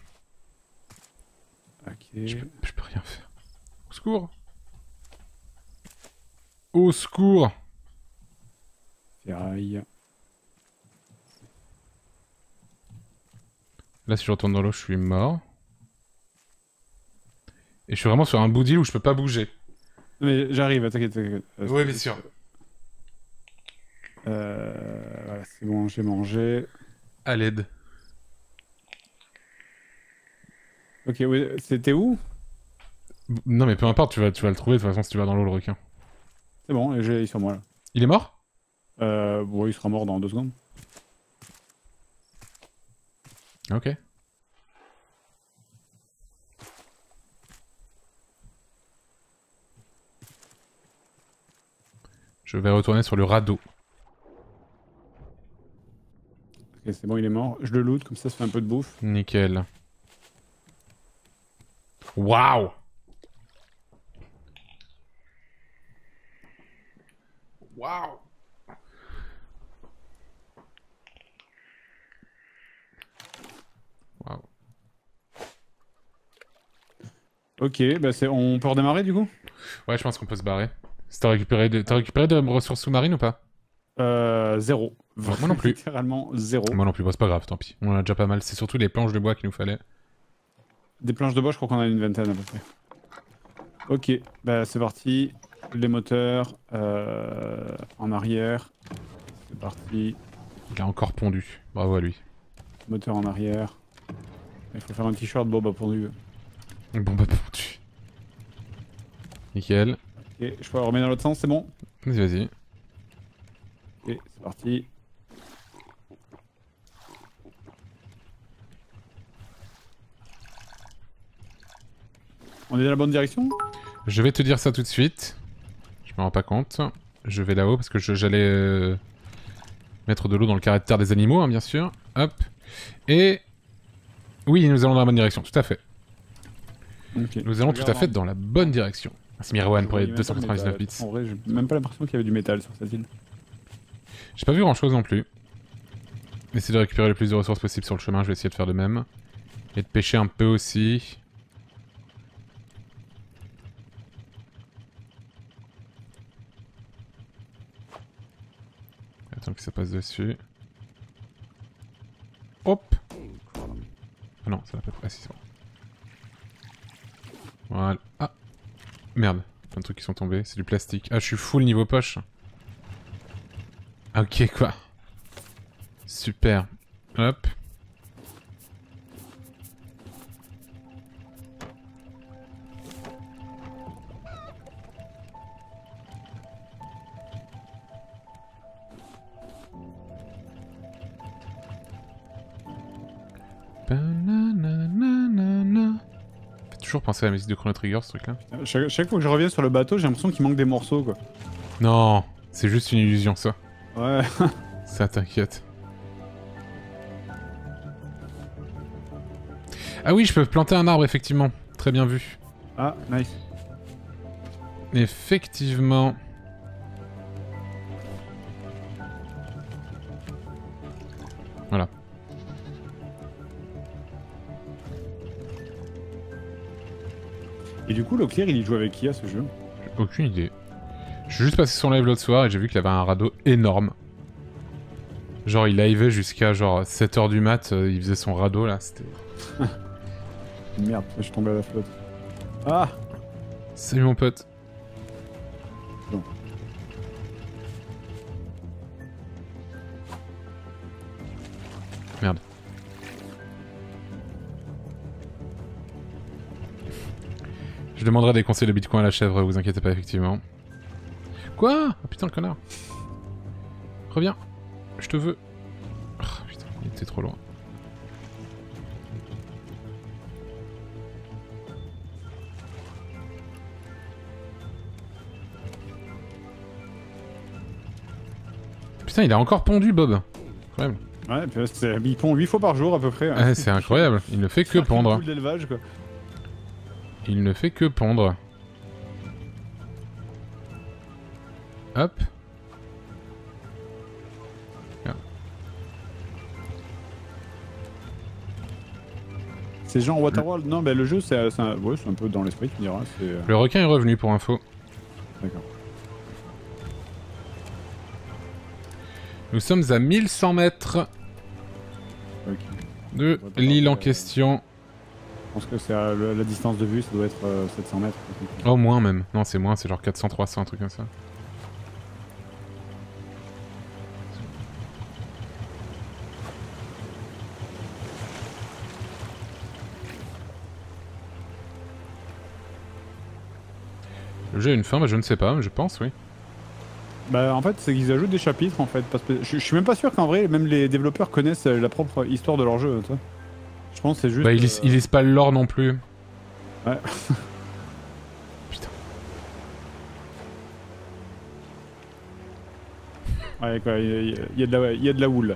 Ok. Je peux, je peux rien faire. Au secours. Au secours. Ferraille. Là, si je retourne dans l'eau, je suis mort. Et je suis vraiment sur un bout d'île où je peux pas bouger. Mais j'arrive, t'inquiète, t'inquiète. Oui, bien sûr. Euh, voilà, c'est bon, j'ai mangé. À l'aide. Ok, oui, c'était où? Non, mais peu importe, tu vas, tu vas le trouver de toute façon si tu vas dans l'eau, le requin. C'est bon, et j'ai il est sur moi là. Il est mort? Euh, bon, il sera mort dans deux secondes. Ok. Je vais retourner sur le radeau. Ok, c'est bon, il est mort. Je le loot, comme ça, ça fait un peu de bouffe. Nickel. Waouh! Waouh! Waouh. Ok, bah c'est, on peut redémarrer du coup? Ouais, je pense qu'on peut se barrer. T'as récupéré, de... T'as récupéré de ressources sous-marines ou pas? Euh, zéro. Moi non plus. Littéralement zéro. Moi non plus, bah, c'est pas grave, tant pis. On en a déjà pas mal. C'est surtout les planches de bois qu'il nous fallait. Des planches de bois, je crois qu'on a une vingtaine à peu près. Ok, bah c'est parti. Les moteurs euh, en arrière. C'est parti. Il a encore pondu. Bravo à lui. Moteur en arrière. Il faut faire un t-shirt Bob a pondu. Bon bah pondu. Nickel. Ok, je peux le remettre dans l'autre sens, c'est bon? Vas-y, vas-y. Ok, c'est parti. On est dans la bonne direction? Je vais te dire ça tout de suite. Je me rends pas compte. Je vais là-haut parce que j'allais euh, mettre de l'eau dans le carré de terre des animaux, hein, bien sûr. Hop. Et... Oui, nous allons dans la bonne direction, tout à fait. Okay. Nous allons tout à fait dans la bonne direction. Merci Mirwan pour les deux cent quatre-vingt-dix-neuf bits. En vrai, j'ai même pas l'impression qu'il y avait du métal sur cette île. J'ai pas vu grand chose non plus. Essayer de récupérer le plus de ressources possible sur le chemin, je vais essayer de faire de même. Et de pêcher un peu aussi. Attends que ça passe dessus. Hop! Ah non, ça va pas... Ah si, c'est bon. Voilà. Ah! Merde, plein de trucs qui sont tombés, c'est du plastique. Ah, je suis full niveau poche. Ok, quoi. Super. Hop. Fait toujours penser à la musique de Chrono Trigger, ce truc-là. Chaque, chaque fois que je reviens sur le bateau, j'ai l'impression qu'il manque des morceaux, quoi. Non, c'est juste une illusion, ça. Ouais. Ça t'inquiète. Ah oui, je peux planter un arbre, effectivement. Très bien vu. Ah, nice. Effectivement. Voilà. Et du coup, Leclerc, il y joue avec qui à ce jeu? J'ai aucune idée. Je suis juste passé son live l'autre soir et j'ai vu qu'il avait un radeau énorme. Genre il liveait jusqu'à genre sept heures du mat, euh, il faisait son radeau là, c'était... Merde, je suis tombé à la flotte. Ah! Salut mon pote. Bon. Merde. Je demanderai des conseils de bitcoin à la chèvre, vous inquiétez pas, effectivement. Quoi? Oh putain le connard. Reviens. Je te veux. Oh, putain, il était trop loin. Putain, il a encore pondu, Bob. Incroyable. Ouais, puis c'est- il pond huit fois par jour à peu près. Ouais, c'est incroyable. Il ne fait que pondre. Poule d'élevage, quoi. Il ne fait que pondre. Hop. Merde. C'est genre Waterworld. Non, bah le jeu, c'est un... Ouais, c'est un peu dans l'esprit, tu diras. c'est, euh, Le requin est revenu pour info. D'accord. Nous sommes à mille cent mètres Ok. de On va pas l'île en parler, euh, question. Je pense que c'est à le- la distance de vue, ça doit être euh, sept cents mètres. Oh, moins même. Non, c'est moins, c'est genre quatre cents, trois cents, un truc comme ça. Le jeu a une fin, bah je ne sais pas, mais je pense, oui. Bah en fait, c'est qu'ils ajoutent des chapitres en fait. Parce que je, je suis même pas sûr qu'en vrai, même les développeurs connaissent euh, la propre histoire de leur jeu, tu vois. Je pense que c'est juste. Bah ils lisent, euh, ils lisent pas le lore non plus. Ouais. Putain. Ouais, quoi, il y, a- il y a de la, il y a de la houle.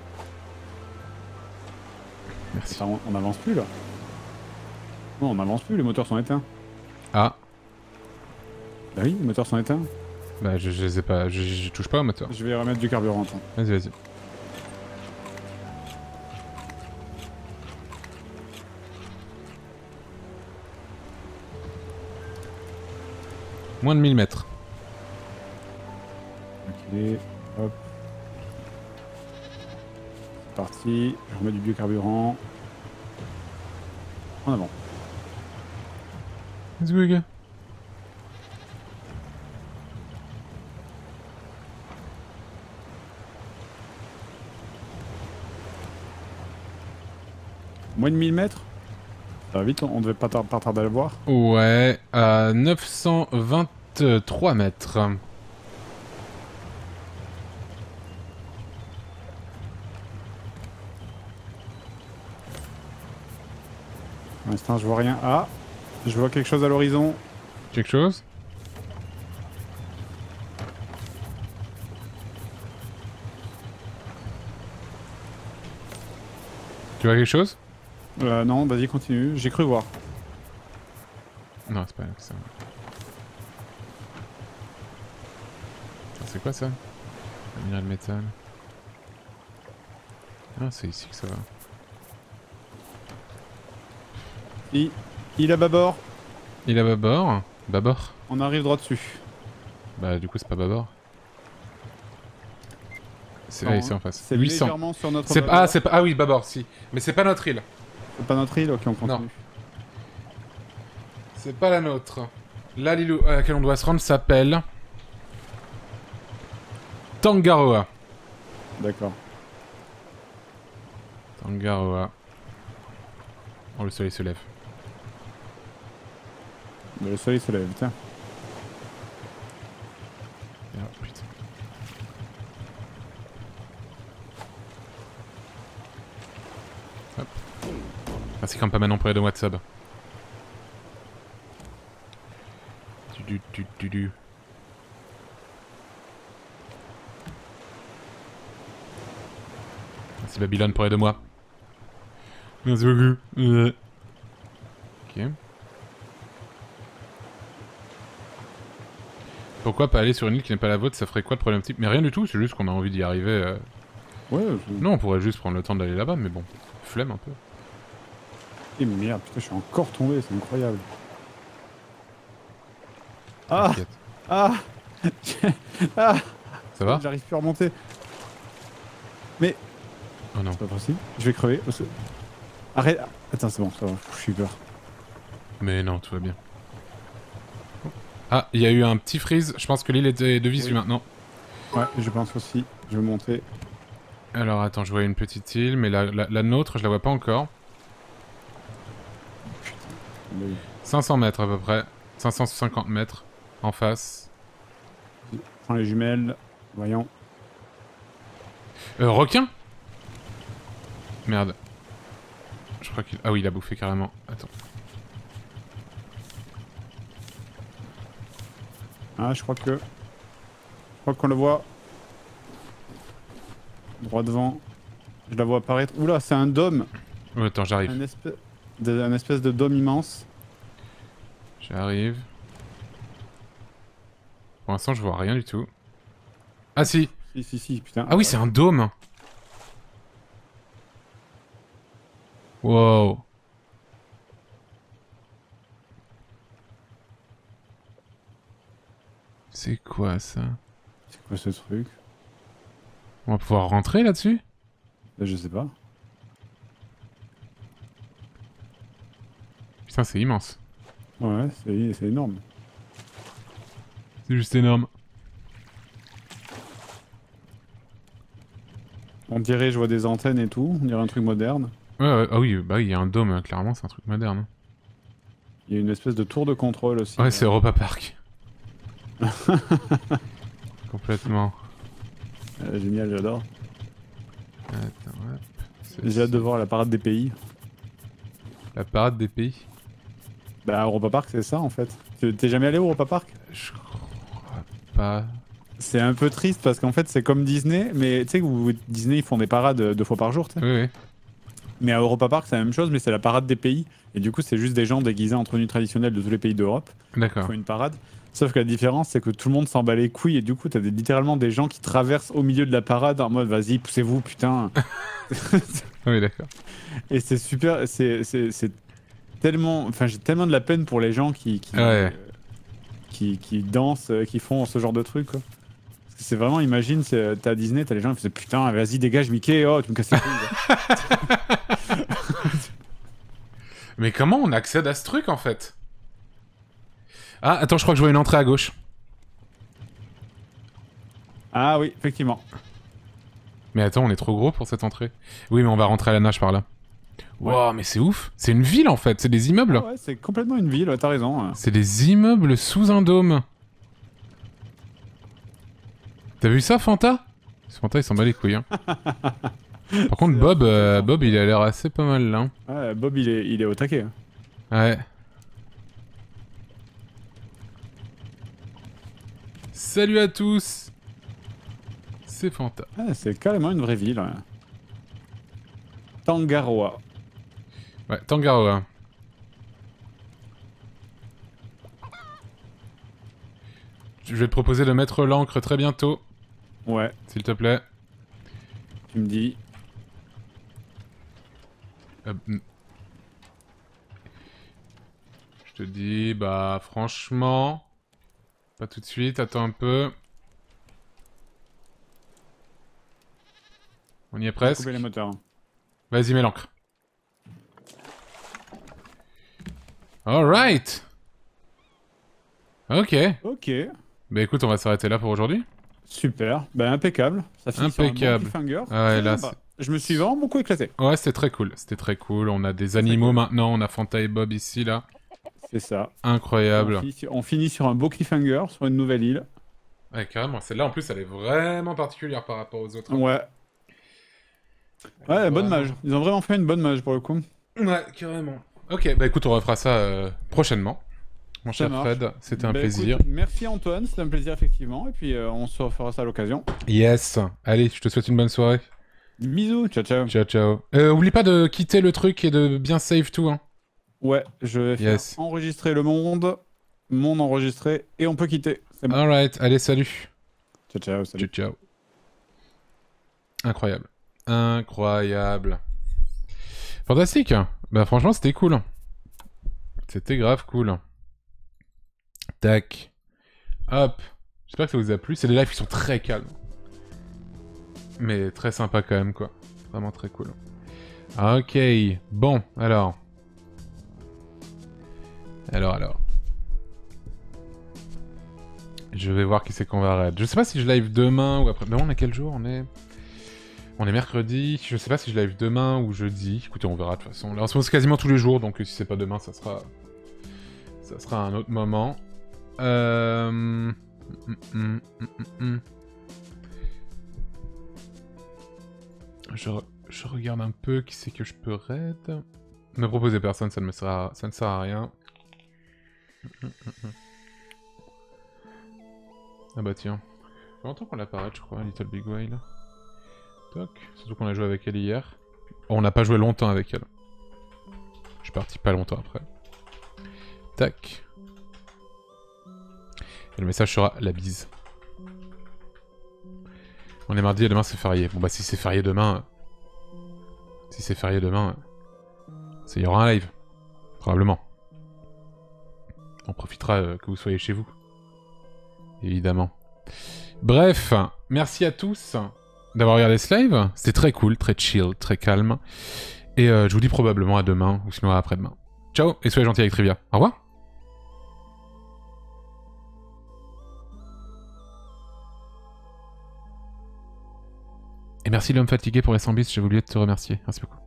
Merci. Enfin, on, on avance plus là. Non, on avance plus, les moteurs sont éteints. Ah. Bah oui, les moteurs sont éteints. Bah je, je les ai pas, je, je touche pas au moteur. Je vais remettre du carburant, attends. Vas-y, vas-y. Moins de mille mètres. Ok, hop. C'est parti, je remets du biocarburant. En avant. Let's go les gars. Moins de mille mètres. Ça va vite, on devait pas, tar pas tarder à le voir. Ouais, à neuf cent vingt-trois mètres. Pour l'instant, je vois rien. Ah, je vois quelque chose à l'horizon. Quelque chose? Tu vois quelque chose? Euh, non, vas-y, continue. J'ai cru voir. Non, c'est pas ça. C'est quoi ça? Un minerai de métal. Ah, c'est ici que ça va. Il, il a bâbord. Il a bâbord? Bâbord? On arrive droit dessus. Bah, du coup, c'est pas bâbord. C'est Non, ah, ici en face. C'est huit cents. légèrement sur notre C'est bâbord. ah, c'est pas ah oui, bâbord, si. Mais c'est pas notre île. C'est pas notre île, ok, on continue. Non. C'est pas la nôtre. Là, l'île à laquelle on doit se rendre s'appelle Tangaroa. D'accord. Tangaroa. Oh, le soleil se lève. Mais le soleil se lève, tiens. Ah, putain. Hop. Merci quand même pas maintenant pour les deux mois de sub. Du du du du du. Merci Babylone pour les deux mois. Merci beaucoup. Ouais. Ok. Pourquoi pas aller sur une île qui n'est pas la vôtre? Ça ferait quoi de problème type? Mais rien du tout, c'est juste qu'on a envie d'y arriver. Euh... Ouais, je... Non, on pourrait juste prendre le temps d'aller là-bas, mais bon, flemme un peu. Eh merde, putain, je suis encore tombé, c'est incroyable. Ah T'inquiète. Ah Ah Ça va? J'arrive plus à remonter. Mais Oh non. C'est pas possible. Je vais crever. Arrête. Attends, c'est bon, ça va. Je suis peur. Mais non, tout va bien. Ah, il y a eu un petit freeze. Je pense que l'île est de visu oui. maintenant. Ouais, je pense aussi. Je vais monter. Alors attends, je vois une petite île, mais la, la, la nôtre, je la vois pas encore. Putain. cinq cents mètres à peu près. cinq cent cinquante mètres en face. Prends les jumelles. Voyons. Euh, requin? Merde. Je crois qu'il... Ah oui, il a bouffé carrément. Attends. Ah, je crois que... Je crois qu'on le voit. Droit devant. Je la vois apparaître. Oula, c'est un dôme. Oh, attends, j'arrive. Un, espèce de... un espèce de dôme immense. J'arrive. Pour l'instant, je vois rien du tout. Ah si! Si, si, si, putain. Ah oui, c'est un dôme! Wow! C'est quoi ça? C'est quoi ce truc? On va pouvoir rentrer là-dessus? Là, je sais pas. Putain, c'est immense. Ouais, c'est c'est énorme. C'est juste énorme. On dirait, je vois des antennes et tout. On dirait un truc moderne. Ouais, ouais, ah oui, bah oui, il y a un dôme, clairement, c'est un truc moderne. Il y a une espèce de tour de contrôle aussi. Ouais, c'est Europa Park. Complètement. Euh, génial, j'adore. Attends, hop. J'ai hâte de voir la parade des pays. La parade des pays. Bah, Europa Park, c'est ça en fait. T'es jamais allé au Europa Park? Je crois pas. C'est un peu triste parce qu'en fait, c'est comme Disney, mais tu sais que Disney, ils font des parades deux fois par jour, tu sais. Oui, oui. Mais à Europa Park, c'est la même chose, mais c'est la parade des pays. Et du coup, c'est juste des gens déguisés en tenue traditionnelle de tous les pays d'Europe qui D'accord. font une parade. Sauf que la différence, c'est que tout le monde s'en bat les couilles et du coup, t'as des, littéralement des gens qui traversent au milieu de la parade en mode vas-y, poussez-vous, putain. Oui, d'accord. Et c'est super, c'est tellement. Enfin, j'ai tellement de la peine pour les gens qui. qui Ouais. euh, qui, qui dansent, euh, qui font ce genre de trucs, quoi. Parce que c'est vraiment, imagine, t'es à Disney, t'as les gens qui faisaient putain, vas-y, dégage, Mickey, oh, tu me casses les couilles. Mais comment on accède à ce truc en fait? Ah, attends, je crois que je vois une entrée à gauche. Ah oui, effectivement. Mais attends, on est trop gros pour cette entrée. Oui, mais on va rentrer à la nage par là. Ouais. Wow, mais c'est ouf. C'est une ville en fait, c'est des immeubles. Ah ouais, c'est complètement une ville, t'as raison. C'est des immeubles sous un dôme. T'as vu ça, Fanta? Fanta, il s'en bat les couilles. Hein. Par contre, Bob, euh, Bob, il a l'air assez pas mal là. Ouais, Bob, il est, il est au taquet. Hein. Ouais. Salut à tous. C'est Fanta. Ah, c'est carrément une vraie ville. Ouais. Tangaroa. Ouais, Tangaroa. Je vais te proposer de mettre l'ancre très bientôt. Ouais. S'il te plaît. Tu me dis. Euh, je te dis, bah franchement... Pas tout de suite, attends un peu. On y est presque. Couper les moteurs. Vas-y, mets l'ancre. Alright. Ok. Ok. Bah écoute, on va s'arrêter là pour aujourd'hui. Super. Bah impeccable. Ça finit Impeccable. sur un bon cliffhanger. Ah ouais, là, bah, je me suis vraiment beaucoup éclaté. Ouais, c'était très cool. C'était très cool. On a des animaux cool. Maintenant. On a Fanta et Bob ici, là. C'est ça. Incroyable. On finit, sur, on finit sur un beau cliffhanger, sur une nouvelle île. Ouais, carrément. Celle-là, en plus, elle est vraiment particulière par rapport aux autres. Ouais. Ouais, ouais, bonne mage. Ils ont vraiment fait une bonne mage pour le coup. Ouais, carrément. Ok, bah écoute, on refera ça euh, prochainement. Mon cher Fred, c'était un bah, plaisir. Écoute, merci Antoine, c'était un plaisir effectivement. Et puis euh, on se refera ça à l'occasion. Yes. Allez, je te souhaite une bonne soirée. Bisous, ciao ciao. Ciao ciao. Euh, oublie pas de quitter le truc et de bien save tout, hein. Ouais, je vais faire yes. enregistrer le monde, monde enregistré, et on peut quitter. Bon. Alright, allez, salut. Ciao ciao, salut. Ciao ciao. Incroyable. Incroyable. Fantastique. Bah franchement, c'était cool. C'était grave cool. Tac. Hop. J'espère que ça vous a plu. C'est des lives qui sont très calmes. Mais très sympas quand même, quoi. Vraiment très cool. Ok, bon, alors. Alors, alors. Je vais voir qui c'est qu'on va raid. Je sais pas si je live demain ou après... Non, on est quel jour? On est... On est mercredi. Je sais pas si je live demain ou jeudi. Écoutez, on verra de toute façon. Là, on se pose quasiment tous les jours, donc si c'est pas demain, ça sera... Ça sera un autre moment. Euh... Mm, mm, mm, mm, mm. Je, re... je regarde un peu qui c'est que je peux raid. Ne proposez personne, ça ne me sert à, ça ne sert à rien. Mm, mm, mm. Ah bah tiens. Ça fait longtemps qu'on l'a pas raid, je crois, Little Big Whale. Toc. Surtout qu'on a joué avec elle hier. Oh, on n'a pas joué longtemps avec elle. Je suis parti pas longtemps après. Tac. Et le message sera la bise. On est mardi et demain c'est férié. Bon bah si c'est férié demain... Si c'est férié demain... Il y aura un live. Probablement. On profitera euh, que vous soyez chez vous. Évidemment. Bref, merci à tous d'avoir regardé ce live. C'était très cool, très chill, très calme. Et euh, je vous dis probablement à demain, ou sinon à après-demain. Ciao, et soyez gentils avec Trivia. Au revoir. Et merci l'homme fatigué pour les cent bits, j'ai oublié de te remercier. Merci beaucoup.